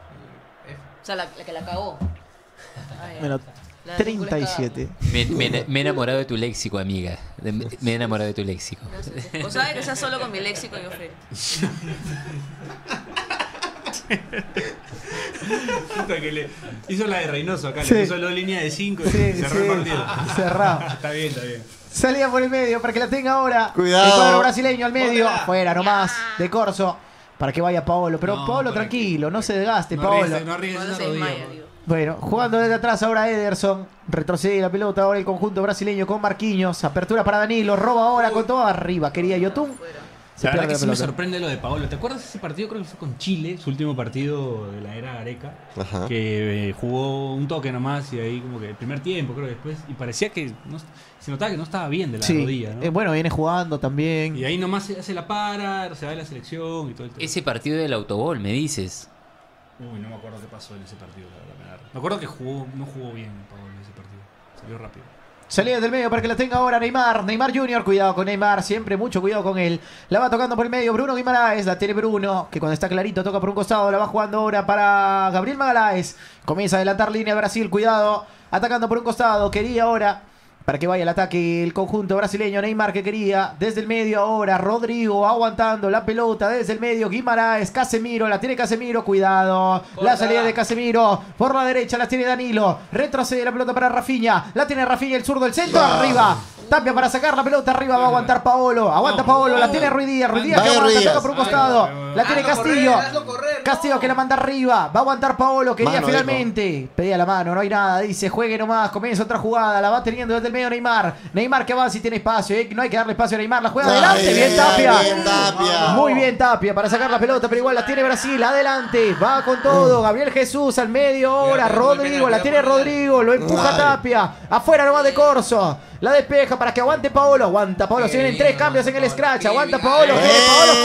La- el F. O sea, la, la que la cagó. Ah, ya. Bueno, La de víncula treinta y es siete. Me, me- me he enamorado de tu léxico, amiga. De- me he enamorado de tu léxico. cagar. Gracias. O sea, que sea solo con mi léxico yo fe. Puta que le hizo la de Reynoso acá, Sí. le puso la línea de cinco y Sí, cerró sí. el partido. Cerrado. Está bien, está bien. Salía por el medio para que la tenga ahora. Cuidado. El cuadro brasileño al medio. Bótela. Fuera nomás. De Corso. Para que vaya Paolo. Pero No, Paolo, por aquí. tranquilo. No se desgaste, No Paolo. arriesgues, no arriesgues Ahora esa se rodilla, desmaya, por- digo. Bueno, jugando desde atrás ahora Ederson. Retrocede la pelota ahora el conjunto brasileño con Marquinhos. Apertura para Danilo. Roba ahora con todo arriba. Quería Yotun. Se La verdad pierde que la sí me pelota. sorprende lo de Paolo. ¿Te acuerdas de ese partido? Creo que fue con Chile, su último partido de la era Gareca. Ajá. Que eh, jugó un toque nomás y ahí como que el primer tiempo, creo que después. Y parecía que no- se notaba que no estaba bien de la Sí. rodilla, ¿no? Eh, bueno, viene jugando también. Y ahí nomás se hace la para, se va de la selección y todo el tema. Ese partido del autogol, me dices. Uy, no me acuerdo qué pasó en ese partido, la verdad. Me agarra. Me acuerdo que jugó, no jugó bien Paolo en ese partido. Salió rápido. Salida del medio para que la tenga ahora Neymar. Neymar junior, cuidado con Neymar, siempre mucho cuidado con él. La va tocando por el medio Bruno Guimaraes, la tiene Bruno, que cuando está clarito toca por un costado, la va jugando ahora para Gabriel Magaláes. Comienza a adelantar línea Brasil, cuidado, atacando por un costado, quería ahora para que vaya el ataque el conjunto brasileño. Neymar que quería desde el medio ahora. Rodrigo aguantando la pelota desde el medio. Guimaraes, Casemiro, la tiene Casemiro. Cuidado. Corta. La salida de Casemiro. Por la derecha la tiene Danilo. Retrocede la pelota para Rafinha. La tiene Rafinha, el zurdo, el centro. Ah. Arriba. Tapia para sacar la pelota arriba. Va a aguantar Paolo. Aguanta Paolo. La tiene Ruiz Díaz. Ruiz Díaz que Vaya aguanta. Ruiz Toca por un Díaz. costado. Ay, La tiene Hazlo Castillo. correr, hazlo correr, no. Castillo que la manda arriba. Va a aguantar Paolo. Quería Mano, finalmente. Pedía la mano. No hay nada. Dice juegue nomás. Comienza otra jugada. La va teniendo desde el medio Neymar. Neymar que avanza y tiene espacio. ¿eh? No hay que darle espacio a Neymar. La juega adelante. Ay, Bien Tapia. bien, Tapia. Muy bien Tapia para sacar la pelota. Pero igual la tiene Brasil. Adelante. Va con todo. Gabriel Jesús al medio ahora. Cuidado, cuidado, Rodrigo. cuidado, La tiene cuidado. Rodrigo. Lo empuja Ay. Tapia. Afuera nomás de Corso. La despeja para que aguante Paolo. Aguanta Paolo. Se vienen tres cambios en el scratch. Aguanta Paolo. Viene Paolo.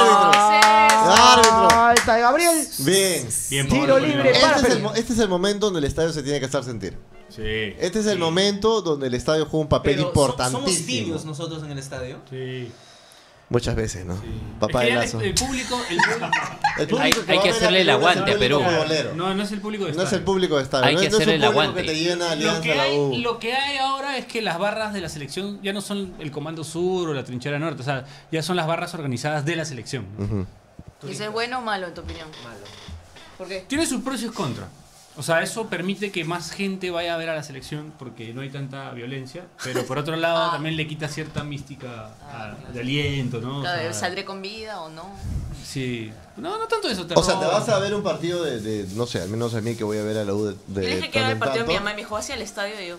Árbitro. Falta de Gabriel. Bien. Bien, Tiro Paolo, libre Paolo. para Este es, el, Perú. mo- este es el momento donde el estadio se tiene que hacer sentir. Sí. Este es el Sí. momento donde el estadio juega un papel Pero so- importantísimo. somos tibios nosotros en el estadio. Sí. Muchas veces, ¿no? Sí. Papá Es de que ya lazo. el, el público. El, El público Hay- que hay va a que ver hacerle la el película aguante es a el Perú. público futbolero. no, no es el público de No es el estadio. público de estadio. Hay no, que no es hacerle un el público aguante. que te llena Lo Alianza, que, la hay, U. lo que hay ahora es que las barras de la selección ya no son el Comando Sur o la Trinchera Norte, o sea, ya son las barras organizadas de la selección. ¿no? Ujú. ¿Y eso es bueno o malo en tu opinión? Malo. ¿Por qué? Tiene sus pros y sus contras. O sea, eso permite que más gente vaya a ver a la selección porque no hay tanta violencia, pero por otro lado Ah. también le quita cierta mística a- de aliento, ¿no? O Claro, sea, ¿saldré con vida o no? sí. No, no tanto eso. O sea, te terror. vas a ver un partido de, de- no sé, al menos a mí que voy a ver a la U de, de Yo dije que tanto era el en partido de mi tanto. mamá y me dijo, ¿hacia el estadio? Y yo,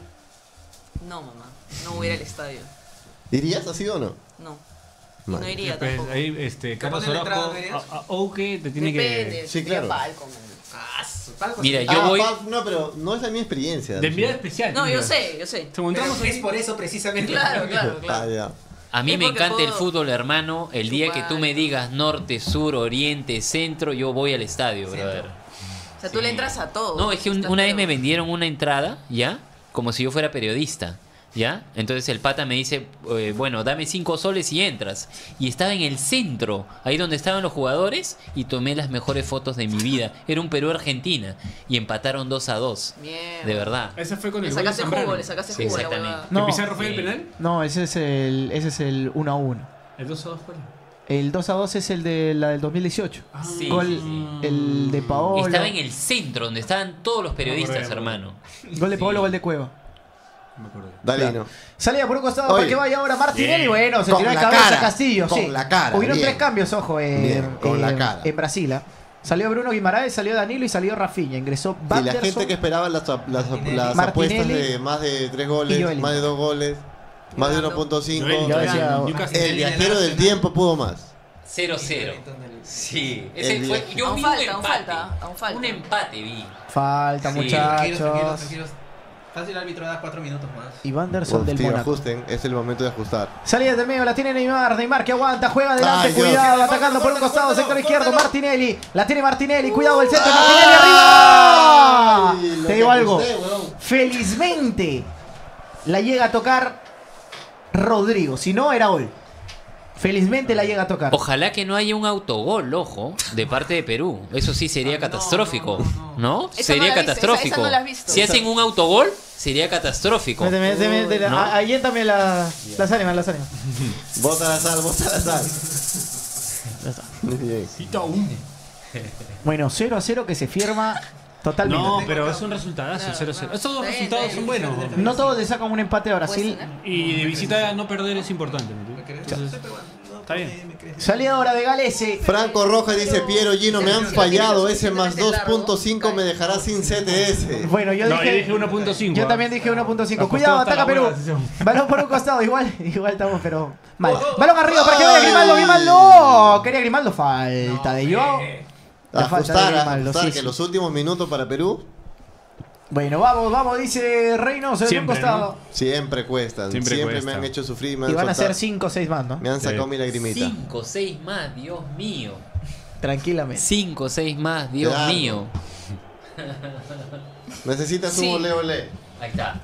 no mamá, no voy a ir al estadio. ¿Irías así o no? No. Y Vale. no iría Pues, tampoco. ahí, este, Carlos ponen la entrada, Orozco, verías? a- a- Ouke te tiene Depende, que... Sí, sería claro. palco, man. Ah, su palco. Mira, sí. yo Ah, voy. pa- no, pero no es la misma experiencia. De enviada especial. No, yo mira. sé, yo sé. Se Pero montamos es ahí. por eso precisamente. Claro, claro, Ah, claro. ya. A mí Es me porque encanta el puedo fútbol, hermano. El día que tú me chupar. digas norte, sur, oriente, centro, yo voy al estadio, brother. O sea, tú le entras a todo. No, es que un- Estás una vez feo. me vendieron una entrada, ¿ya? Como si yo fuera periodista, ¿ya? Entonces el pata me dice, eh, bueno, dame cinco soles y entras. Y estaba en el centro, ahí donde estaban los jugadores, y tomé las mejores fotos de mi vida. Era un Perú-Argentina, y empataron dos a dos. Mierda. De verdad. Ese fue con Le el gol de sacaste Zambrano. jugo, le sacaste Sí, jugo a la exactamente. huevada. ¿Que No. Pizarro fue el Sí. penal? No, ese es el, ese es el uno a uno. El dos a dos fue. El dos a dos es el de la del dos mil dieciocho. Sí, Gol, sí, sí. el de Paolo. Estaba en el centro, donde estaban todos los periodistas, No, correcto. hermano. Gol de Paolo, Sí. gol de Cueva. No me acuerdo. Dale, Claro. no. Salía por un costado Oye. para que vaya ahora Martinelli. Bien. Bueno, se Con tiró de la cabeza cara, Castillo. con sí. la cara, Hubieron bien. tres cambios, ojo, eh, Bien, con eh, la cara. en Brasil. ¿ah? Salió Bruno Guimaraes, salió Danilo y salió Rafinha. Ingresó Y la Banderson. gente que esperaba las, las, Martinelli. las Martinelli. apuestas de más de tres goles, Y Joelinton. más de dos goles, más de Llorando. uno punto cinco. Joel, Yo Joel, decía- Newcastle. El viajero del tiempo pudo más. cero cero. Sí, ese El fue. viejo. Yo Aún vi falta, un aún empate. falta, aún falta. Un empate vi. Falta, Sí. muchachos. Tranquilos, tranquilos, tranquilos. Fácil árbitro da cuatro minutos más. Y Banderson Uf, del tío, Mónaco. ajusten, es el momento de ajustar. Salida del medio, la tiene Neymar. Neymar que aguanta, juega adelante, Ay, Dios. cuidado, atacando por un Córtalo, costado, córtalo, sector izquierdo. córtalo. Martinelli, la tiene Martinelli, cuidado el centro, Ay, Martinelli arriba. lo Te que digo algo, ajusté, weón. felizmente la llega a tocar Rodrigo, si no era gol. Felizmente la llega a tocar. Ojalá que no haya un autogol, ojo, de parte de Perú. Eso sí sería catastrófico. ¿No? Esa Sería no la viste, catastrófico. esa- esa no la has visto. Si hacen un autogol, sería catastrófico. Méteme, méteme, méteme, ¿No? a- Ahí también la, las ánimas, las ánimas. Bota la sal, bota la sal. Bien. Bueno, cero a cero que se firma totalmente. No, pero es un resultado, el Claro, cero cero. claro. Estos dos Está bien, resultados está son bien. buenos. No todos le sacan un empate a Brasil. Puede ser, Y de visita no perder es importante. ¿no? ¿Me crees? Entonces, Soy peruano. No, está bien. me crees. Salida ahora de Galese. Franco Rojas dice, Piero Gino, me han Sí, fallado, sí, ese sí, más sí, dos largo. punto cinco me dejará sin C T S. Bueno, yo No, dije, yo dije uno punto cinco. yo ¿ah? también dije uno punto cinco. Apostó Cuidado, hasta ataca la Perú. buena decisión. Balón por un costado, igual, igual estamos, pero mal. Balón arriba para que vaya Grimaldo, Grimaldo. Quería Grimaldo, falta de yo. La falta de Ajustar, Grimaldo, ajustar, sí, que sí. los últimos minutos para Perú Bueno, vamos, vamos, dice Reynoso de un Siempre, costado. siempre cuestan. Siempre, Siempre me cuesta. han hecho sufrir, me Y han, van a ser soltado- cinco o seis más, ¿no? me han sacado Sí. mi lagrimita. Cinco, seis más, Dios mío. Tranquilamente. Cinco o seis más, Dios Claro. mío. Necesitas Sí. un ole ole. Ahí está.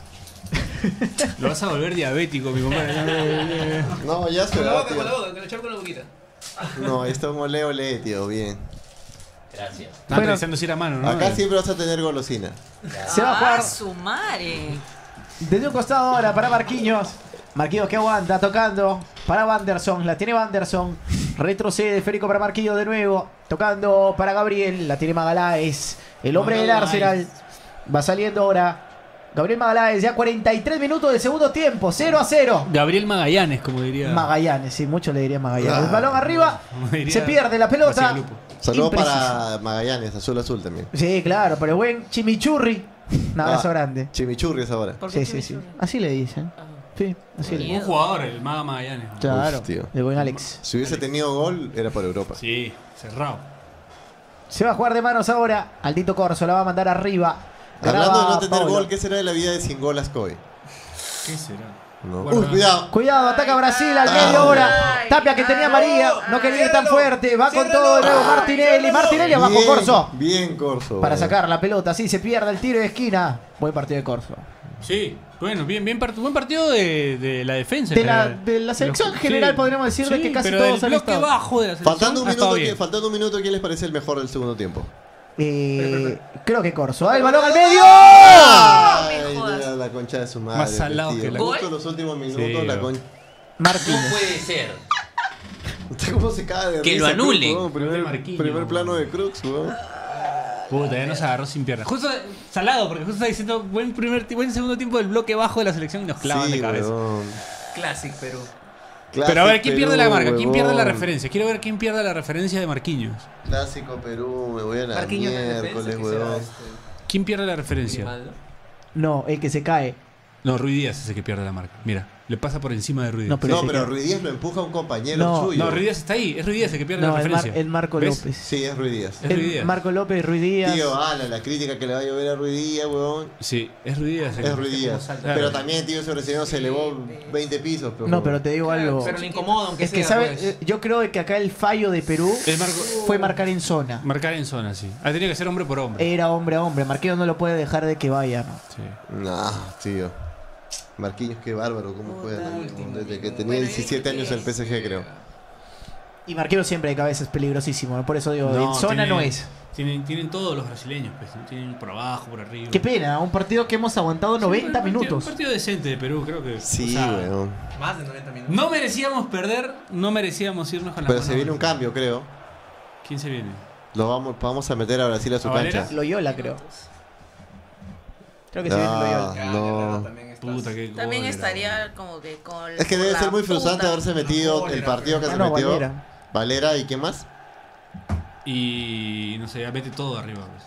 Lo vas a volver diabético, mi compadre. No, ya se Con la va, boca, tío. con la boca, con la echar con la boquita. No, ahí está un ole ole, tío, bien. Gracias. Estaba Bueno. pensando si era mano, ¿no? Acá siempre vas a tener golosina. Se va a Ah, jugar su madre. desde un costado ahora para Marquinhos. Marquinhos que aguanta, tocando para Wanderson. La tiene Wanderson. Retrocede Federico para Marquinhos de nuevo. Tocando para Gabriel. La tiene Magaláes. El hombre del Magaláes. Arsenal. Va saliendo ahora. Gabriel Magaláes. Ya cuarenta y tres minutos del segundo tiempo. cero a cero. Gabriel Magallanes, como diría. Magallanes, sí, mucho le diría Magallanes. El Ah. balón arriba. Como diría Se pierde la pelota. García Lupo. Saludos Impreciso. para Magallanes, azul azul también. Sí, claro, pero el buen chimichurri. Un abrazo Ah, grande. Chimichurri ahora. ¿Por qué Sí, sí, sí. chimichurri? Así le dicen. Ah. Sí, así le Un jugador, el Maga Magallanes. Claro, Uf, tío. el buen Alex. Si hubiese tenido gol, era por Europa. Sí, cerrado. Se va a jugar de manos ahora. Aldito Corso la va a mandar arriba. Hablando de Graba no tener Paulo. gol, ¿qué será de la vida de Sin Gol Ascoy? ¿Qué será? No. Bueno, Uy, cuidado. Cuidado, ataca Brasil al Ay, medio ahora. ay, Tapia que tenía ay, María. No quería ir tan ciérralo, fuerte. Va con ciérralo. todo de nuevo Ay, Martinelli. ciérralo. Martinelli abajo Bien, Corso. Bien, Corso. Para sacar la pelota. Sí, se pierde el tiro de esquina. Buen partido de Corso. Sí, bueno, bien, bien part- buen partido de, de la defensa. De en la, general. de la selección Los- general sí. podríamos decir de Sí, que casi pero todos el han bloque estado. bajo de la selección Faltando un, ha estado minuto, bien. ¿quién- faltando un minuto, ¿quién les parece el mejor del segundo tiempo? Eh, creo que Corso. ¡Ah, el balón al medio! Ay, me jodas. mira, la concha de su madre. Más salado tío. que la- Justo ¿Gol? los últimos minutos, Sí, la bro. concha. No Martínez. puede ser. ¿Cómo se cae de Que risa, lo anulen. Cruz, weón? Primer, Marquinhos, primer weón. plano de Cruz, weón. Puta, ya nos agarró sin piernas. Justo salado, porque justo está diciendo buen primer ti- buen segundo tiempo del bloque bajo de la selección y nos clavan Sí, de cabeza. weón. Classic Perú. Pero a ver, ¿quién Clásico pierde la Perú, marca? ¿Quién pierde la huevón. referencia? Quiero ver quién pierde la referencia de Marquinhos. Clásico Perú, me voy a la Marquinhos en defensa, miércoles, ¿qué será weón. este? ¿Quién pierde la referencia? Grimaldo. No, el que se cae. No, Ruiz Díaz es el que pierde la marca. Mira, le pasa por encima de Ruiz Díaz. No, pero No, ese pero que- Ruiz Díaz lo empuja a un compañero No, suyo. No, Ruiz Díaz está ahí. Es Ruiz Díaz el que pierde No, la el, Mar- referencia. el Marco ¿Ves? López. Sí, es Ruiz Díaz. Es Ruiz El Díaz. Marco López, Ruiz Díaz. Tío, ala, la crítica que le va a llover a Ruiz Díaz, weón. Sí, es Ruiz Díaz. el Es que- Ruiz Díaz. salta. Pero también, tío, ese brasileño se elevó veinte pisos. Pero No, pero te digo algo. Pero le incomoda aunque Es que, sea, ¿sabes? pues. Yo creo que acá el fallo de Perú Es Marco- fue marcar en zona. Marcar en zona, sí. Ha tenido que ser hombre por hombre. Era hombre a hombre. Marquinhos no lo puede dejar de que vaya. ¿no? Sí. Nah, tío. Marquinhos, qué bárbaro, cómo juega también. Desde que tenía diecisiete años en el P S G, creo. Y Marquinhos siempre de cabeza es peligrosísimo. ¿no? Por eso digo, No, en zona tiene- no es. Tienen, tienen todos los brasileños, pues, ¿no? Tienen por abajo, por arriba. Qué pena, un partido que hemos aguantado Sí, noventa un partido- minutos. Un partido decente de Perú, creo que. Sí, o sea, weón. Más de noventa minutos. No merecíamos perder, no merecíamos irnos con la Pero mano se viene un vacía. cambio, creo. ¿Quién se viene? Lo vamos, vamos a meter a Brasil a su ¿A Valera? cancha. Loyola, creo. Creo que se viene Ah, Loyola. Ya, no. Guerrero también está. Puta, qué También cólera, estaría como que con. Es que con debe la ser muy frustrante puta. haberse metido cólera, el partido que Ah, se no, metió. Valera. Valera y ¿quién más? Y no sé, ya mete todo arriba. Pues.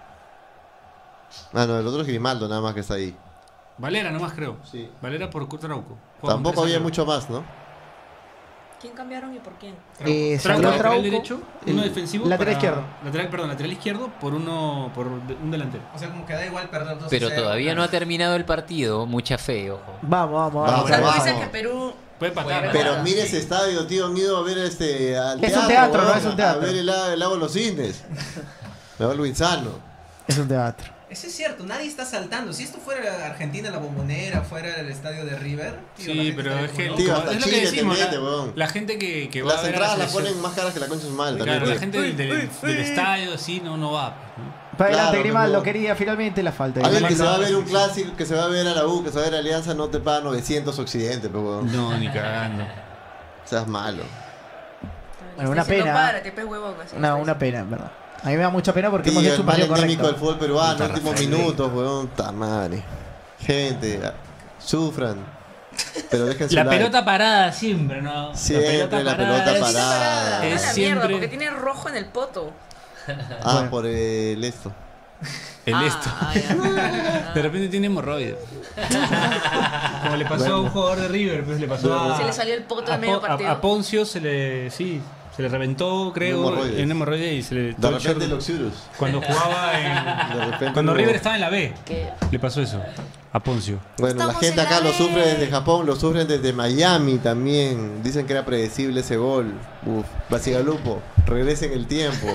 Ah, no, el otro es Grimaldo, nada más que está ahí. Valera nomás creo. Sí. Valera por Trauco. Juega Tampoco con tres había arriba. mucho más, ¿no? ¿Quién cambiaron y por quién? Eh, Trauco, salió lateral Trauco, derecho, uno el defensivo. lateral para- izquierdo. Lateral, perdón, lateral izquierdo por uno por de- un delantero. O sea, como que da igual perder dos a Pero cero. todavía no ha terminado el partido. Mucha fe, ojo. Vamos, vamos, Vamos, vamos. O sea, tú vamos. dices que Perú. Puede empatar. Bueno, Pero Ah, mire sí. ese estadio, tío, han ido a ver este al Es un teatro, ¿no? weón, Es un teatro. A ver el, la- el lago de los cisnes. Me va el Luisano. Es un teatro. Eso es cierto, nadie está saltando. Si esto fuera Argentina, la Bombonera, fuera el estadio de River. tío, la Sí, gente pero estaría es como que loca. Tío, como- hasta es lo que Chile te decimos, mete, la, weón. la gente que, que va Las a ver a la entradas las selección- ponen más caras que la concha de su madre Claro, también. la tío. gente del, del- del estadio sí no, no va. pues, ¿no? Para adelante, Claro, Grimaldo pero- quería finalmente la falta. de Alguien que Grimaldo. se va a ver un clásico, que se va a ver a la U, que se va a ver a Alianza, no te paga novecientos Occidente, pero weón. No, ni cagando. Seas malo. Bueno, una Está diciendo, pena. Párate, pez huevón. así Una, está una pena, en verdad. A mí me da mucha pena porque Tío, hemos hecho el un mal partido endémico del correcto. fútbol peruano, Puta, últimos Rafael. minutos, weón. Ta madre. Gente, ah, sufran. Pero dejen su La like. pelota parada siempre, ¿no? Siempre la pelota Pero sí está parada. parada. Es Ah, la mierda, siempre- porque tiene rojo en el poto. Ah, Bueno. por el esto. El Ah, esto. ah, ya. De repente tiene hemorroides. Como le pasó a un jugador de River, pues le pasó a. Se le salió el poto a en medio Po- a- partido. A Poncio se le. Sí, Se le reventó, creo, Hemorroides. en hemorroide y se le... De todo el repente short- el Oxyrus. Cuando jugaba en... De repente Cuando lo- River estaba en la B, ¿Qué? le pasó eso a Poncio. Bueno, la Estamos gente en acá la lo B. sufre desde Japón, lo sufren desde Miami también. Dicen que era predecible ese gol. Uf, Basigalupo, regresen el tiempo.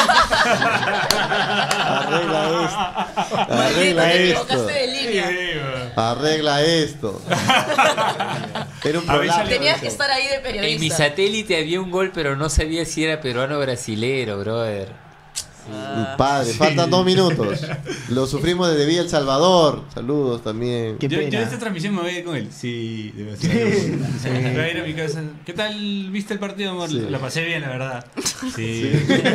Arregla esto. Arregla Te esto. equivocaste de línea. Arregla esto. Era un A ver, prolapso Tenías eso. que estar ahí de En mi periodista. satélite había un gol, pero no sabía si era peruano o brasilero, brother. Padre, faltan dos minutos. Lo sufrimos desde Villa El Salvador. Saludos también. Qué Yo, yo pena. en esta transmisión me voy a ir con él. Sí, debe ser. Sí. Me voy a ir a mi casa. ¿Qué tal viste el partido, amor? Sí. La pasé bien, la verdad. Sí.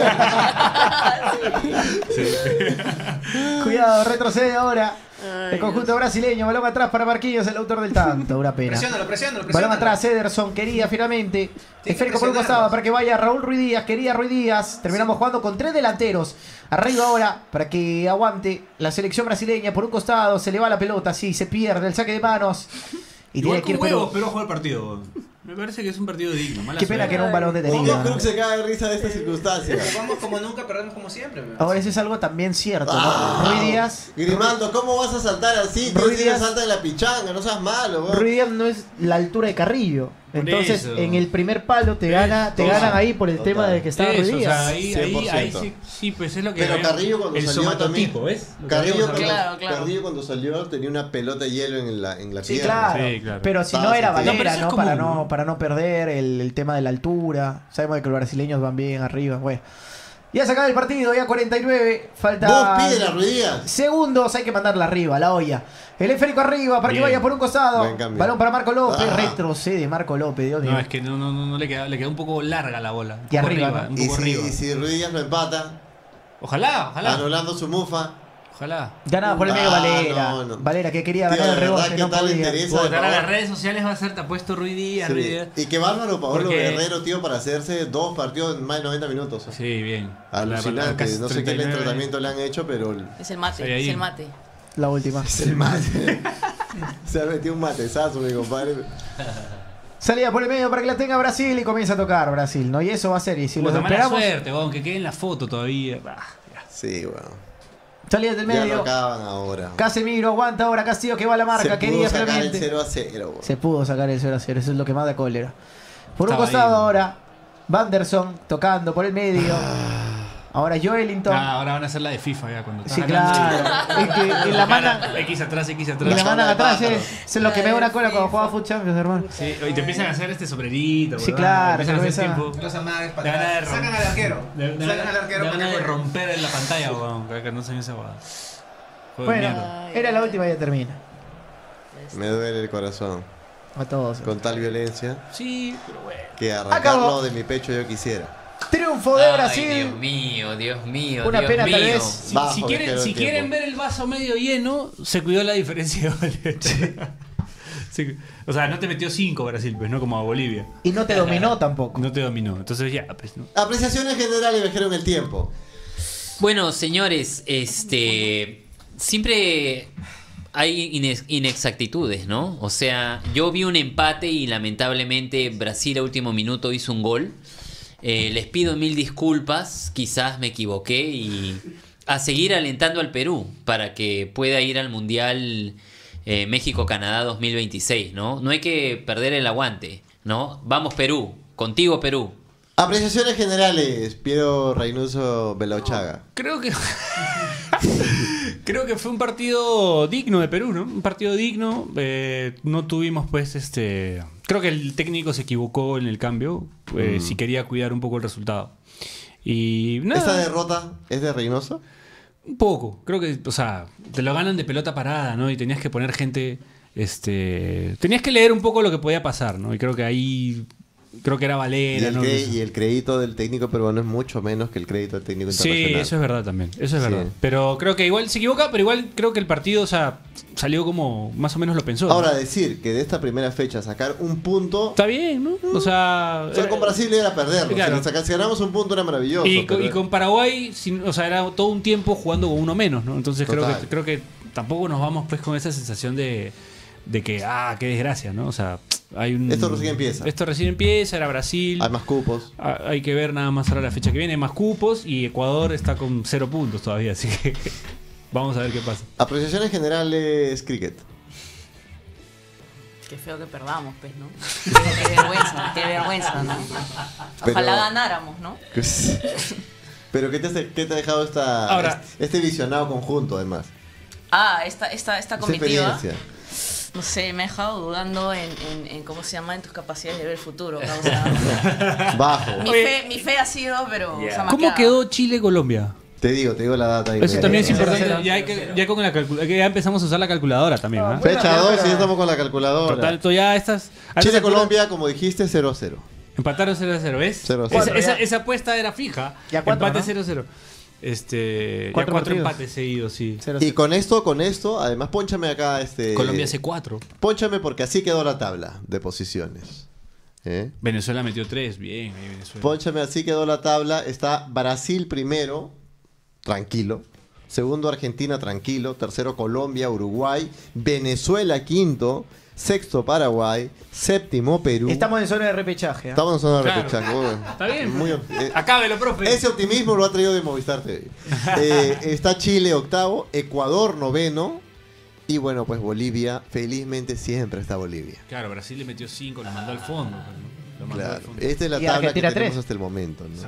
Cuidado, retrocede ahora. El conjunto brasileño, balón atrás para Marquinhos, el autor del tanto. Una pena. Presiónalo, presiónalo, presiónalo. Balón atrás, Ederson, quería finalmente. que Esférico por un presionarlos. costado para que vaya Raúl Ruiz Díaz, quería Ruiz Díaz. Terminamos jugando con tres delanteros. Arriba ahora para que aguante la selección brasileña por un costado. Se le va la pelota, sí, se pierde el saque de manos. Y Igual tiene que ir con huevos, Perú. pero juega el partido. Me parece que es un partido digno. Mala Qué pena suerte. que era un balón Hugo detenido. Cruz se cae de risa de esta circunstancia. Jugamos como nunca, perdemos como siempre. weón. Ahora eso es algo también cierto, ¿no? Ah. Ruiz Díaz. Grimaldo, ¿cómo vas a saltar así? Tú Ruiz sí Díaz- salta de la pichanga, no seas malo, weón. Ruiz Díaz no es la altura de Carrillo. Por Entonces, eso. en el primer palo te gana, te Total, ganan ahí por el total. tema de que está Ruiz Eso, o Díaz. sea, ahí, ahí, ahí cien por ciento. sí, sí, pues es lo que Pero veo. Carrillo cuando el salió somatotipo, también- ¿ves? Lo que Carrillo habíamos cuando, hablado. Claro, claro. Carrillo cuando salió tenía una pelota de hielo en la, en la Sí, pierna. claro. Sí, claro. Pero si Estaba no era sentido. No, pero Valera, eso ¿no? es Para común, no ¿no? para no perder el, el tema de la altura. Sabemos que los brasileños van bien arriba. Bueno. Ya se acaba el partido, ya cuarenta y nueve. Falta. Vos pide la Ruidías. Segundos, hay que mandarla arriba, la olla. El esférico arriba para Bien. que vaya por un costado. Buen cambio. Balón para Marco López. Ah. Retrocede Marco López, Dios mío. No, es que no, no, no, no le, queda, le quedó un poco larga la bola. Un Y poco arriba, arriba, ¿no? un Y poco si, arriba. y si Ruidías lo empata, Ojalá, ojalá. anulando su mufa. Ojalá. Ganaba por el medio Ah, Valera. no, no. Valera que quería Tío, ganar el de verdad, rebote, ¿qué no tal le podía. interesa? Votar a favor. las redes sociales va a ser te apuesto Ruiz Díaz, Sí. Ruiz Díaz. Y qué bárbaro Paolo Porque- Guerrero, tío, para hacerse dos partidos en más de noventa minutos. Sí, bien. La- la- Alucinante. casi No sé qué treinta y nueve. tratamiento le han hecho, pero Es el mate, Ahí, ahí. es el mate. La última. es el mate. Se ha metido un matezazo, mi compadre. Salida por el medio para que la tenga Brasil y comienza a tocar Brasil, ¿no? Y eso va a ser. Y si lo Puta, mala esperamos. suerte, weón, que quede en la foto todavía. Bah, ya. Sí, bueno. Salida del Ya lo medio. acaban ahora. Casemiro aguanta ahora Castillo que va a la marca. Se pudo Quería sacar el finalmente. cero a cero, weón. Se pudo sacar el cero a cero. Eso es lo que más da cólera. Por un Estaba costado ahí. ahora. Vanderson tocando por el medio. Ahora Joelinton. Ah, ahora van a hacer la de FIFA ya cuando Sí, estás ganando claro. y- Es que en la mandan. X atrás, X Y atrás. la mandan de atrás, pájaro. eh. Eso es lo que me da una cola cuando jugaba Foot Champions, hermano. Sí, y te empiezan a hacer este sombrerito. Sí, ¿verdad? claro, Empiezan a hacer cerveza. tiempo. Los amagues De para ganas de atrás. Sacan romper. al arquero. De, de, Sacan al arquero de para ganas que de juegue. romper en la pantalla, weón. Que no se esa guada. Juego de Bueno, mierda. era la última y ya termina. Me duele el corazón. A todos. Con tal violencia Sí, pero bueno. que arrancarlo Acabó. de mi pecho yo quisiera. Triunfo de Ay, Brasil. Dios mío, Dios mío. Una Dios pena, mío. tal vez. Si, Bajo, si que quieren, quedó el si quieren tiempo. ver el vaso medio lleno, se cuidó la diferencia de goles. Sí, o sea, no te metió cinco Brasil, pues, no como a Bolivia. Y no te dominó tampoco. No te dominó. Entonces ya, pues, ¿no? Apreciaciones generales viajaron el tiempo. Bueno, señores, este siempre hay inex- inexactitudes, ¿no? O sea, yo vi un empate y lamentablemente Brasil a último minuto hizo un gol. Eh, les pido mil disculpas, quizás me equivoqué y a seguir alentando al Perú para que pueda ir al Mundial eh, México-Canadá dos mil veintiséis, ¿no? No hay que perder el aguante, ¿no? Vamos Perú, contigo Perú. Apreciaciones generales, Piero Reynoso Belauchaga. Creo que. Creo que fue un partido digno de Perú, ¿no? Un partido digno. Eh, no tuvimos, pues, este. Creo que el técnico se equivocó en el cambio. eh, Mm. Si quería cuidar un poco el resultado. Y. Nada, ¿Esta derrota es de Reynoso? un poco. Creo que, o sea, te lo ganan de pelota parada, ¿no? Y tenías que poner gente. Este. Tenías que leer un poco lo que podía pasar, ¿no? Y creo que ahí. Creo que era Y Valera, el, ¿no? cre- y el crédito del técnico peruano es mucho menos que el crédito del técnico Sí, internacional. eso es verdad también. Eso es Sí. verdad. Pero creo que igual se equivoca, pero igual creo que el partido, o sea, salió como más o menos lo pensó. ¿no? Ahora, decir que de esta primera fecha sacar un punto... Está bien, ¿no? O sea. O sea, con Brasil era perderlo. Claro. Si, le saca- si ganamos un punto era maravilloso. Y, con- pero- y con Paraguay, sin- o sea, era todo un tiempo jugando con uno menos, ¿no? Entonces creo Total. que, creo que tampoco nos vamos pues con esa sensación de, de que, ah, qué desgracia, ¿no? O sea, Hay un, Esto recién empieza. Esto recién empieza, era Brasil. Hay más cupos. Ah, Hay que ver nada más ahora la fecha que viene. Hay más cupos y Ecuador está con cero puntos todavía, así que vamos a ver qué pasa. Apreciaciones generales, cricket. Qué feo que perdamos, pues, ¿no? Qué, qué vergüenza, qué vergüenza, ¿no? Ojalá Pero- ganáramos, ¿no? Pero ¿qué te, hace- qué te ha dejado esta, Ahora- este, este visionado conjunto, además? Ah, esta, esta, esta Esa comitiva. experiencia. No sé, me ha dejado dudando en, en, en cómo se llama, en tus capacidades de ver el futuro. causa. Bajo. mi, Oye. fe, mi fe ha sido, pero. Yeah. o sea, ¿Cómo maqueada. quedó Chile-Colombia? Te digo, te digo la data. ahí. Eso también es cero, importante. cero, Ya, hay que, ya, con la calcul- que ya empezamos a usar la calculadora también. ¿ah? Bueno, Fecha pero- dos y pero- ya estamos con la calculadora. Total, to- ya estas. a estas alturas Chile-Colombia, como dijiste, cero a cero. Empataron cero a cero, ¿ves? cero a cero. Esa, Cuatro, esa, ya. esa apuesta era fija. Ya cuatro, Empate ¿no? cero a cero. Este, ya Cuatro cuatro partidos. empates seguidos, sí. Cero, Y cero. con esto, con esto, además, pónchame acá este. Colombia hace cuatro. Pónchame porque así quedó la tabla de posiciones. ¿Eh? Venezuela metió tres, bien, ahí Venezuela. Pónchame, así quedó la tabla. Está Brasil primero, tranquilo. Segundo, Argentina, tranquilo. Tercero, Colombia, Uruguay. Venezuela, quinto. Sexto, Paraguay. Séptimo, Perú. Estamos en zona de repechaje. ¿ah? Estamos en zona de Claro. repechaje. Muy- Está bien. muy op- eh, Acábelo, profe. ese optimismo lo ha traído de Movistar T V. Eh, está Chile octavo, Ecuador noveno. Y bueno, pues Bolivia, felizmente siempre está Bolivia. Claro, Brasil le metió cinco, lo mandó al fondo. pues, ¿no? Lo mandó al Claro. fondo. Esta es la Y tabla que Argentina tenemos tres. hasta el momento, ¿no?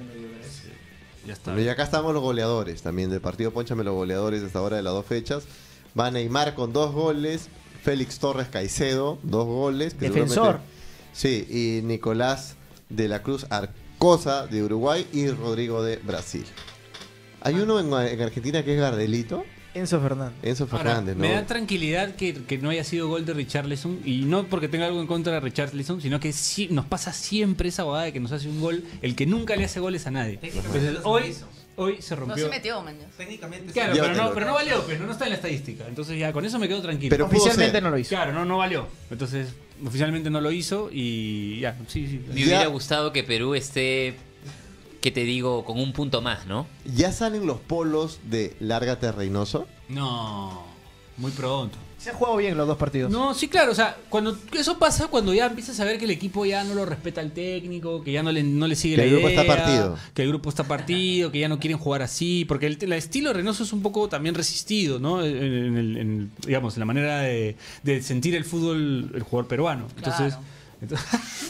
Ya está. Bueno, y acá estamos los goleadores también del partido. Pónchame los goleadores hasta ahora de las dos fechas. Va Neymar con dos goles. Félix Torres Caicedo, dos goles. que Defensor. seguramente- Sí, y Nicolás de la Cruz Arcosa de Uruguay y Rodrigo de Brasil. Hay uno en, en Argentina que es Gardelito, Enzo Fernández. Enzo Ahora, Fernández, ¿no? me da tranquilidad que, que no haya sido gol de Richarlison. Y no porque tenga algo en contra de Richarlison, sino que sí, nos pasa siempre esa bobada de que nos hace un gol el que nunca le hace goles a nadie. Técnicamente Entonces, no hoy, se hizo. hoy se No rompió. se metió, man. Técnicamente Claro, sí. pero no, Llévatelo. pero no valió, pues no, no está en la estadística. Entonces ya con eso me quedo tranquilo. Pero pudo Oficialmente ser. no lo hizo. Claro, no, no valió. Entonces, oficialmente no lo hizo y ya, sí, sí. Me Ya- hubiera gustado que Perú esté, ¿qué te digo? Con un punto más, ¿no? ¿Ya salen los polos de Lárgate Reynoso? No, muy pronto. Se han jugado bien los dos partidos. No, sí, claro, o sea, cuando eso pasa cuando ya empiezas a ver que el equipo ya no lo respeta al técnico, que ya no le, no le sigue Que la el grupo idea, está partido. que el grupo está partido, que ya no quieren jugar así, porque el, el estilo Reynoso es un poco también resistido, ¿no? En, en el- en, digamos, en la manera de, de sentir el fútbol el jugador peruano. Entonces, Claro. entonces,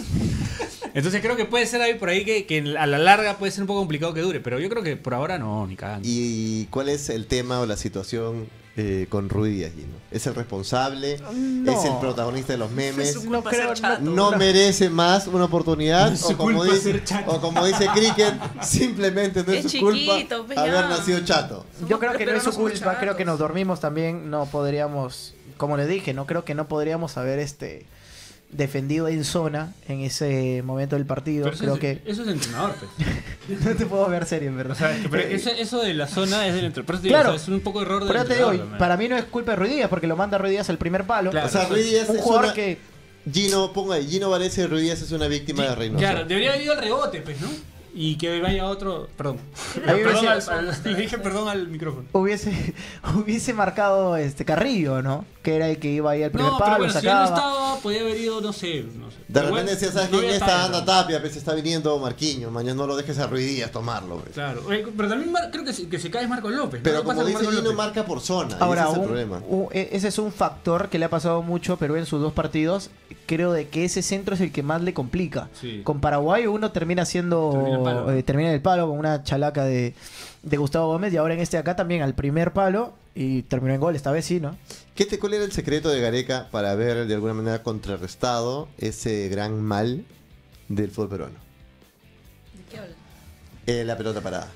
entonces creo que puede ser ahí por ahí que, que a la larga puede ser un poco complicado que dure, pero yo creo que por ahora no, ni cagando. ¿Y cuál es el tema o la situación eh, con Ruiz Díaz, Gino? ¿Es el responsable? No. ¿Es el protagonista de los memes? su No culpa creo, ser chato. ¿No merece más una oportunidad? No es su o, como culpa dice, ser chato. o como dice Cricket, simplemente no es, Es su chiquito, culpa pues, haber ya. nacido chato. Yo creo que no Pero es su no somos culpa, creo chatos. que nos dormimos también, no podríamos, como les dije, no creo que no podríamos haber este defendido en zona en ese momento del partido. Pero eso, Creo es, que eso es de entrenador, pues. no te puedo ver serio, en verdad. O sea, pero eso, eso de la zona es del entrenador. Claro. Es un poco error del Pero ya te digo, entrenador, para mí no es culpa de Ruiz Díaz porque lo manda Ruiz Díaz al primer palo. Claro. O sea, Ruiz Díaz Un es jugador una- que Gino, ponga ahí, Gino Valencia Ruiz Díaz es una víctima de Reynoso. Claro, debería haber ido al rebote, pues, ¿no? Y que vaya otro. Perdón. Ahí perdón hubiese- al, al- le dije perdón al micrófono. hubiese hubiese marcado este Carrillo, ¿no? Que era el que iba ahí al primer No, pero palo, bueno, si él no sacaba. estaba, podía haber ido, no sé. No sé. De Pero repente igual, decía, ¿sabes no quién había está? talla, Anda Tapia, pues está viniendo Marquinhos. Mañana no lo dejes a Ruiz Díaz tomarlo. pues. Claro. Oye, pero también Mar- creo que se, que se cae Marcos López. ¿no? Pero ¿Qué pasa como con dice Marcos Gino, López? marca por zona. Ahora, y ese es el un- problema. un- e- ese es un factor que le ha pasado mucho a Perú en sus dos partidos. Creo de que ese centro es el que más le complica. Sí. Con Paraguay uno termina siendo Termina el palo. eh, termina en el palo con una chalaca de, de Gustavo Gómez y ahora en este acá también al primer palo y terminó en gol, esta vez sí, ¿no? ¿Qué te, ¿Cuál era el secreto de Gareca para haber de alguna manera contrarrestado ese gran mal del fútbol peruano? ¿De qué hablas? Eh, la pelota parada.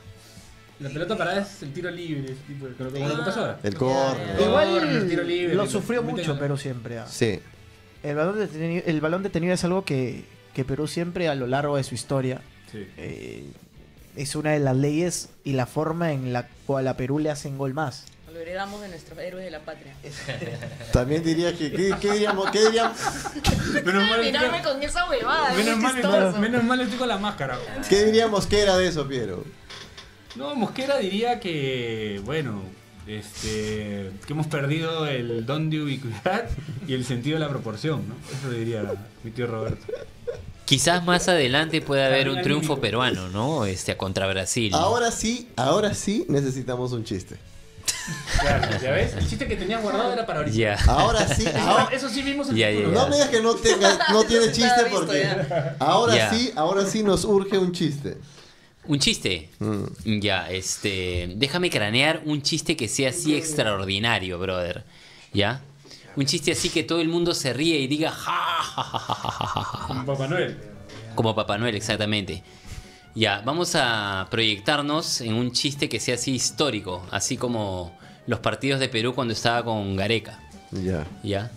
La pelota parada es el tiro libre, ese tipo de- como lo que pasó ahora. El Ya, córner. ya. Igual tiro libre, lo que sufrió meten mucho a- Perú siempre. ah. Sí. El balón detenido, el balón detenido es algo que, que Perú siempre a lo largo de su historia Sí. eh, es una de las leyes y la forma en la cual a Perú le hacen gol más. Lo heredamos de nuestros héroes de la patria. También diría que. ¿Qué, qué diríamos? ¿Qué diríamos? Menos mal, Mirarme con esa huevada, menos, es mal, chistoso. menos mal estoy con la máscara. ¿Qué diríamos que era de eso, Piero? No, Mosquera diría que, bueno, Este, que hemos perdido el don de ubicuidad y el sentido de la proporción, ¿no? Eso diría mi tío Roberto. Quizás más adelante pueda haber un triunfo peruano, ¿no? Este, contra Brasil. Ahora sí, ahora sí necesitamos un chiste. Claro, ¿ya ves? El chiste que tenías guardado era para ahorita. Ya. Ahora sí, ahora, Eso sí vimos en Ya, el ya, futuro. no me digas que no, tenga, no tiene Estaba chiste visto porque ya. ahora Ya. sí, ahora sí nos urge un chiste. Un chiste. Mm. Ya, este. Déjame cranear un chiste que sea así extraordinario, brother. ¿Ya? Un chiste así que todo el mundo se ríe y diga ja, ja, ja, ja, ja, ja, ja, ja. Papá Noel. Como Papá Noel, exactamente. Ya, vamos a proyectarnos en un chiste que sea así histórico, así como los partidos de Perú cuando estaba con Gareca. Ya. ¿Ya?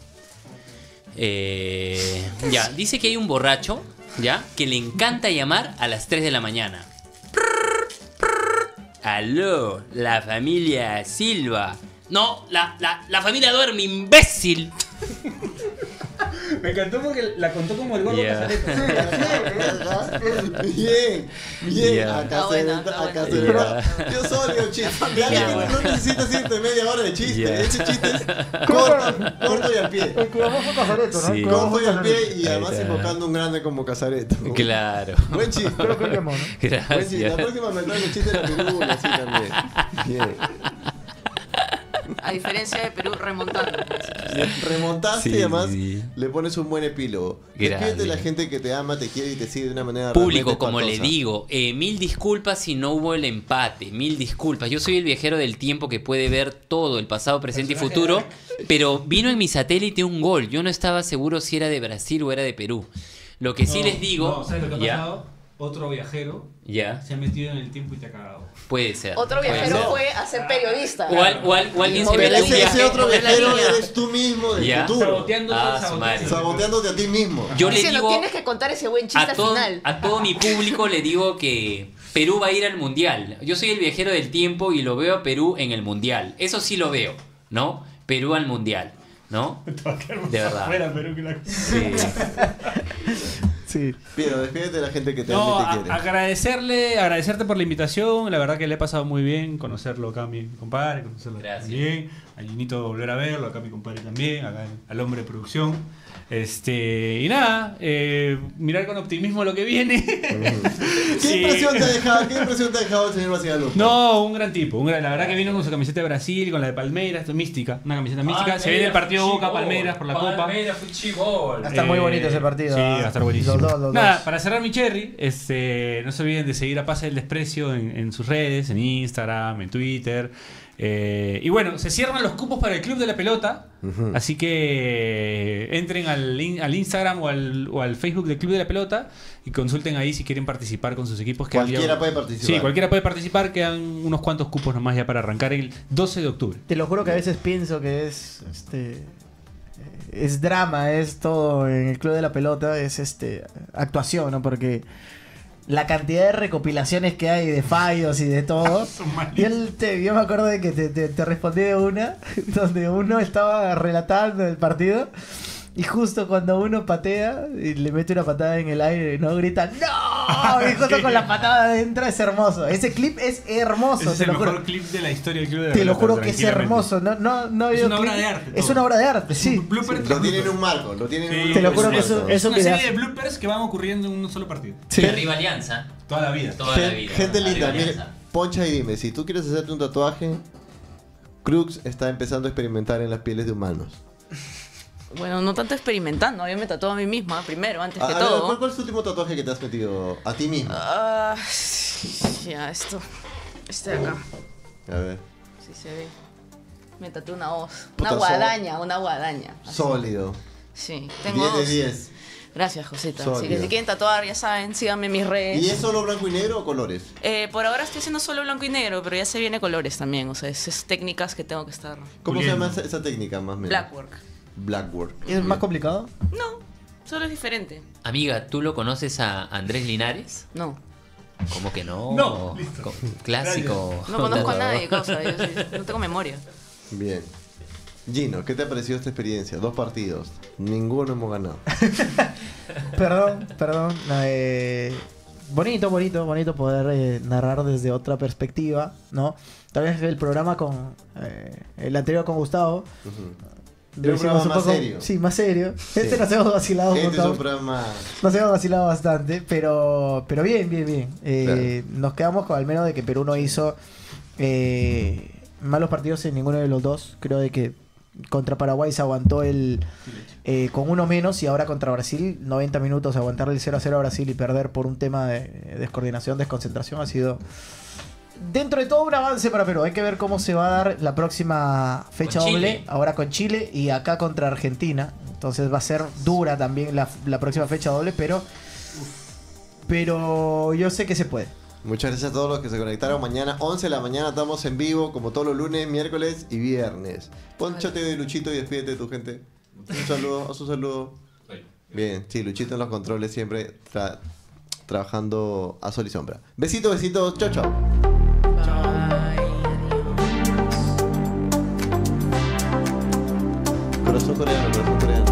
Eh, ya, dice que hay un borracho, ¿ya? Que le encanta llamar a las tres de la mañana. Aló, la familia Silva. No, la, la, la familia duerme, imbécil. Me encantó porque la contó como el gordo Ya. Casareto. Bien, bien, Ya. acá Está se buena, nota, está acá buena. se nota. Yo soy un chiste. Ya ves que no necesitas irte media hora de chiste. Ya. Ese chiste es corto, corto y al pie. El cuidado fue Casareto, ¿no? Sí. El cuidado Corto fue y al pie Casareto. y además Ahí está. invocando un grande como Casareto. Claro. Buen chiste. Creo que él llamó, ¿no? Buen chiste. La Gracias. próxima me traigo un chiste de la Perú, así también. Bien. A diferencia de Perú, remontando. Remontaste Sí, y además sí. le pones un buen epílogo. Gracias. Despídete de la gente que te ama, te quiere y te sigue de una manera Público, realmente como le espantosa. digo, eh, mil disculpas si no hubo el empate, mil disculpas. Yo soy el viajero del tiempo que puede ver todo, el pasado, presente y futuro, pero vino en mi satélite un gol. Yo no estaba seguro si era de Brasil o era de Perú. Lo que sí No, les digo, no, ¿sabes lo que ha ya, pasado? Otro viajero ya, se ha metido en el tiempo y te ha cagado. puede ser. Otro puede viajero ser. fue a ser periodista. O, al- o al- o alguien se Pero mete en un ese, ese viaje. otro por la viajero línea. eres tú mismo del Ya. futuro. Saboteándote, Ah, su saboteándote. madre. Saboteándote a ti mismo. Yo le Diciendo, digo tienes que contar ese buen chiste a al todo, final. a todo mi público le digo que Perú va a ir al mundial. Yo soy el viajero del tiempo y lo veo a Perú en el mundial. Eso sí lo veo, ¿no? Perú al mundial, ¿no? De verdad. Fuera, pero que la- Sí. Sí. Pero despídete de la gente que te No, ama y a- te quiere. agradecerle, agradecerte por la invitación. La verdad que le he pasado muy bien conocerlo acá a mi compadre, conocerlo Gracias. también. A Linito volver a verlo, acá a mi compadre también, acá al hombre de producción. Este, y nada, eh, mirar con optimismo lo que viene. ¿Qué Sí. impresión te ha dejado, qué impresión te ha dejado el señor Basigalú? No, un gran tipo. un gran- la verdad que vino con su camiseta de Brasil, con la de Palmeiras, mística, una camiseta mística. Se viene el partido Boca-Palmeiras por la Copa. Palmeiras, fútbol. Va a estar muy Eh, bonito ese partido. Sí, ¿ah? va a estar buenísimo. Los dos, los Nada, dos. para cerrar mi cherry, este, no se olviden de seguir a Pase del Desprecio en, en sus redes, en Instagram, en Twitter. Eh, y bueno, se cierran los cupos para el Club de la Pelota. Ujú. Así que eh, entren al, in- al Instagram o al, o al Facebook del Club de la Pelota y consulten ahí si quieren participar con sus equipos. Que Cualquiera había- puede participar. Sí, cualquiera puede participar. Quedan unos cuantos cupos nomás ya para arrancar el doce de octubre. Te lo juro que a veces pienso que es este eh, es drama, es todo en el Club de la Pelota, es este actuación, ¿no? Porque la cantidad de recopilaciones que hay de fallos y de todo. Y él te, yo me acuerdo de que te, te, te respondí de una, donde uno estaba relatando el partido. Y justo cuando uno patea y le mete una patada en el aire, no grita ¡No! Y justo con la patada adentro es hermoso. Ese clip es hermoso, Ese es te el lo mejor juro. clip de la historia del Club de la Te lo Pelota, juro que es tranquilamente. hermoso. No, no, no ha Es habido una obra clip- de arte, Es todo. una obra de arte, sí. Un blooper tras Lo tienen en blooper. un marco, lo tienen en Sí, un Te lo juro que marco. eso- Es eso una que serie hace- de bloopers que van ocurriendo en un solo partido. Sí. De Arriba Alianza, Toda la vida. toda la Gen- vida. Gente linda, Arriba mire, Alianza. poncha y dime, si tú quieres hacerte un tatuaje, Crux está empezando a experimentar en las pieles de humanos. Bueno, no tanto experimentando, yo me tatué a mí misma primero, antes A- que a ver, todo. ¿cuál, ¿Cuál es tu último tatuaje que te has metido a ti mismo? Ah, ya, esto. Este de acá. A ver, Sí se ve. Me tatué una hoz. Puta, Una guadaña, una guadaña. Así. sólido. Sí, tengo diez de dos. diez. Gracias, Josita. Así que Sólido. si quieren tatuar, ya saben, síganme en mis redes. ¿Y es solo blanco y negro o colores? Eh, por ahora estoy haciendo solo blanco y negro, pero ya se viene colores también. O sea, es, es técnicas que tengo que estar. ¿Cómo se Puliendo. llama esa, esa técnica más o menos? Blackwork. Blackwork. ¿Es más complicado? No, solo es diferente. Amiga, ¿tú lo conoces a Andrés Linares? No, ¿Cómo que no? No, listo. Co- Clásico. no conozco a tatuador. nadie, cosa. Yo sí, no tengo memoria. Bien. Gino, ¿qué te ha parecido esta experiencia? Dos partidos. Ninguno hemos ganado. Perdón, perdón. no, eh, bonito, bonito, bonito poder eh, narrar desde otra perspectiva, ¿no? Tal vez el programa con eh, el anterior con Gustavo. Ujú. lo un hicimos programa más serio. Sí, más serio. Este nos hemos vacilado un Este es montón. un programa... Nos hemos vacilado bastante, pero, pero bien, bien, bien. Eh, Nos quedamos con al menos de que Perú no hizo eh, malos partidos en ninguno de los dos. Creo de que contra Paraguay se aguantó el eh, con uno menos y ahora contra Brasil, noventa minutos, aguantarle el cero a cero a Brasil y perder por un tema de descoordinación, desconcentración, ha sido dentro de todo un avance para Perú. Hay que ver cómo se va a dar la próxima fecha Con doble, Chile. ahora con Chile y acá contra Argentina. Entonces va a ser dura también la, la próxima fecha doble, pero pero yo sé que se puede. Muchas gracias a todos los que se conectaron. Mañana, once de la mañana, estamos en vivo, como todos los lunes, miércoles y viernes. Ponchate de Luchito y despídete de tu gente. Un saludo, haz un saludo. Bien, sí, Luchito en los controles, siempre tra- trabajando a sol y sombra. Besitos, besitos, chao, chao. Corazón coreano, corazón coreano.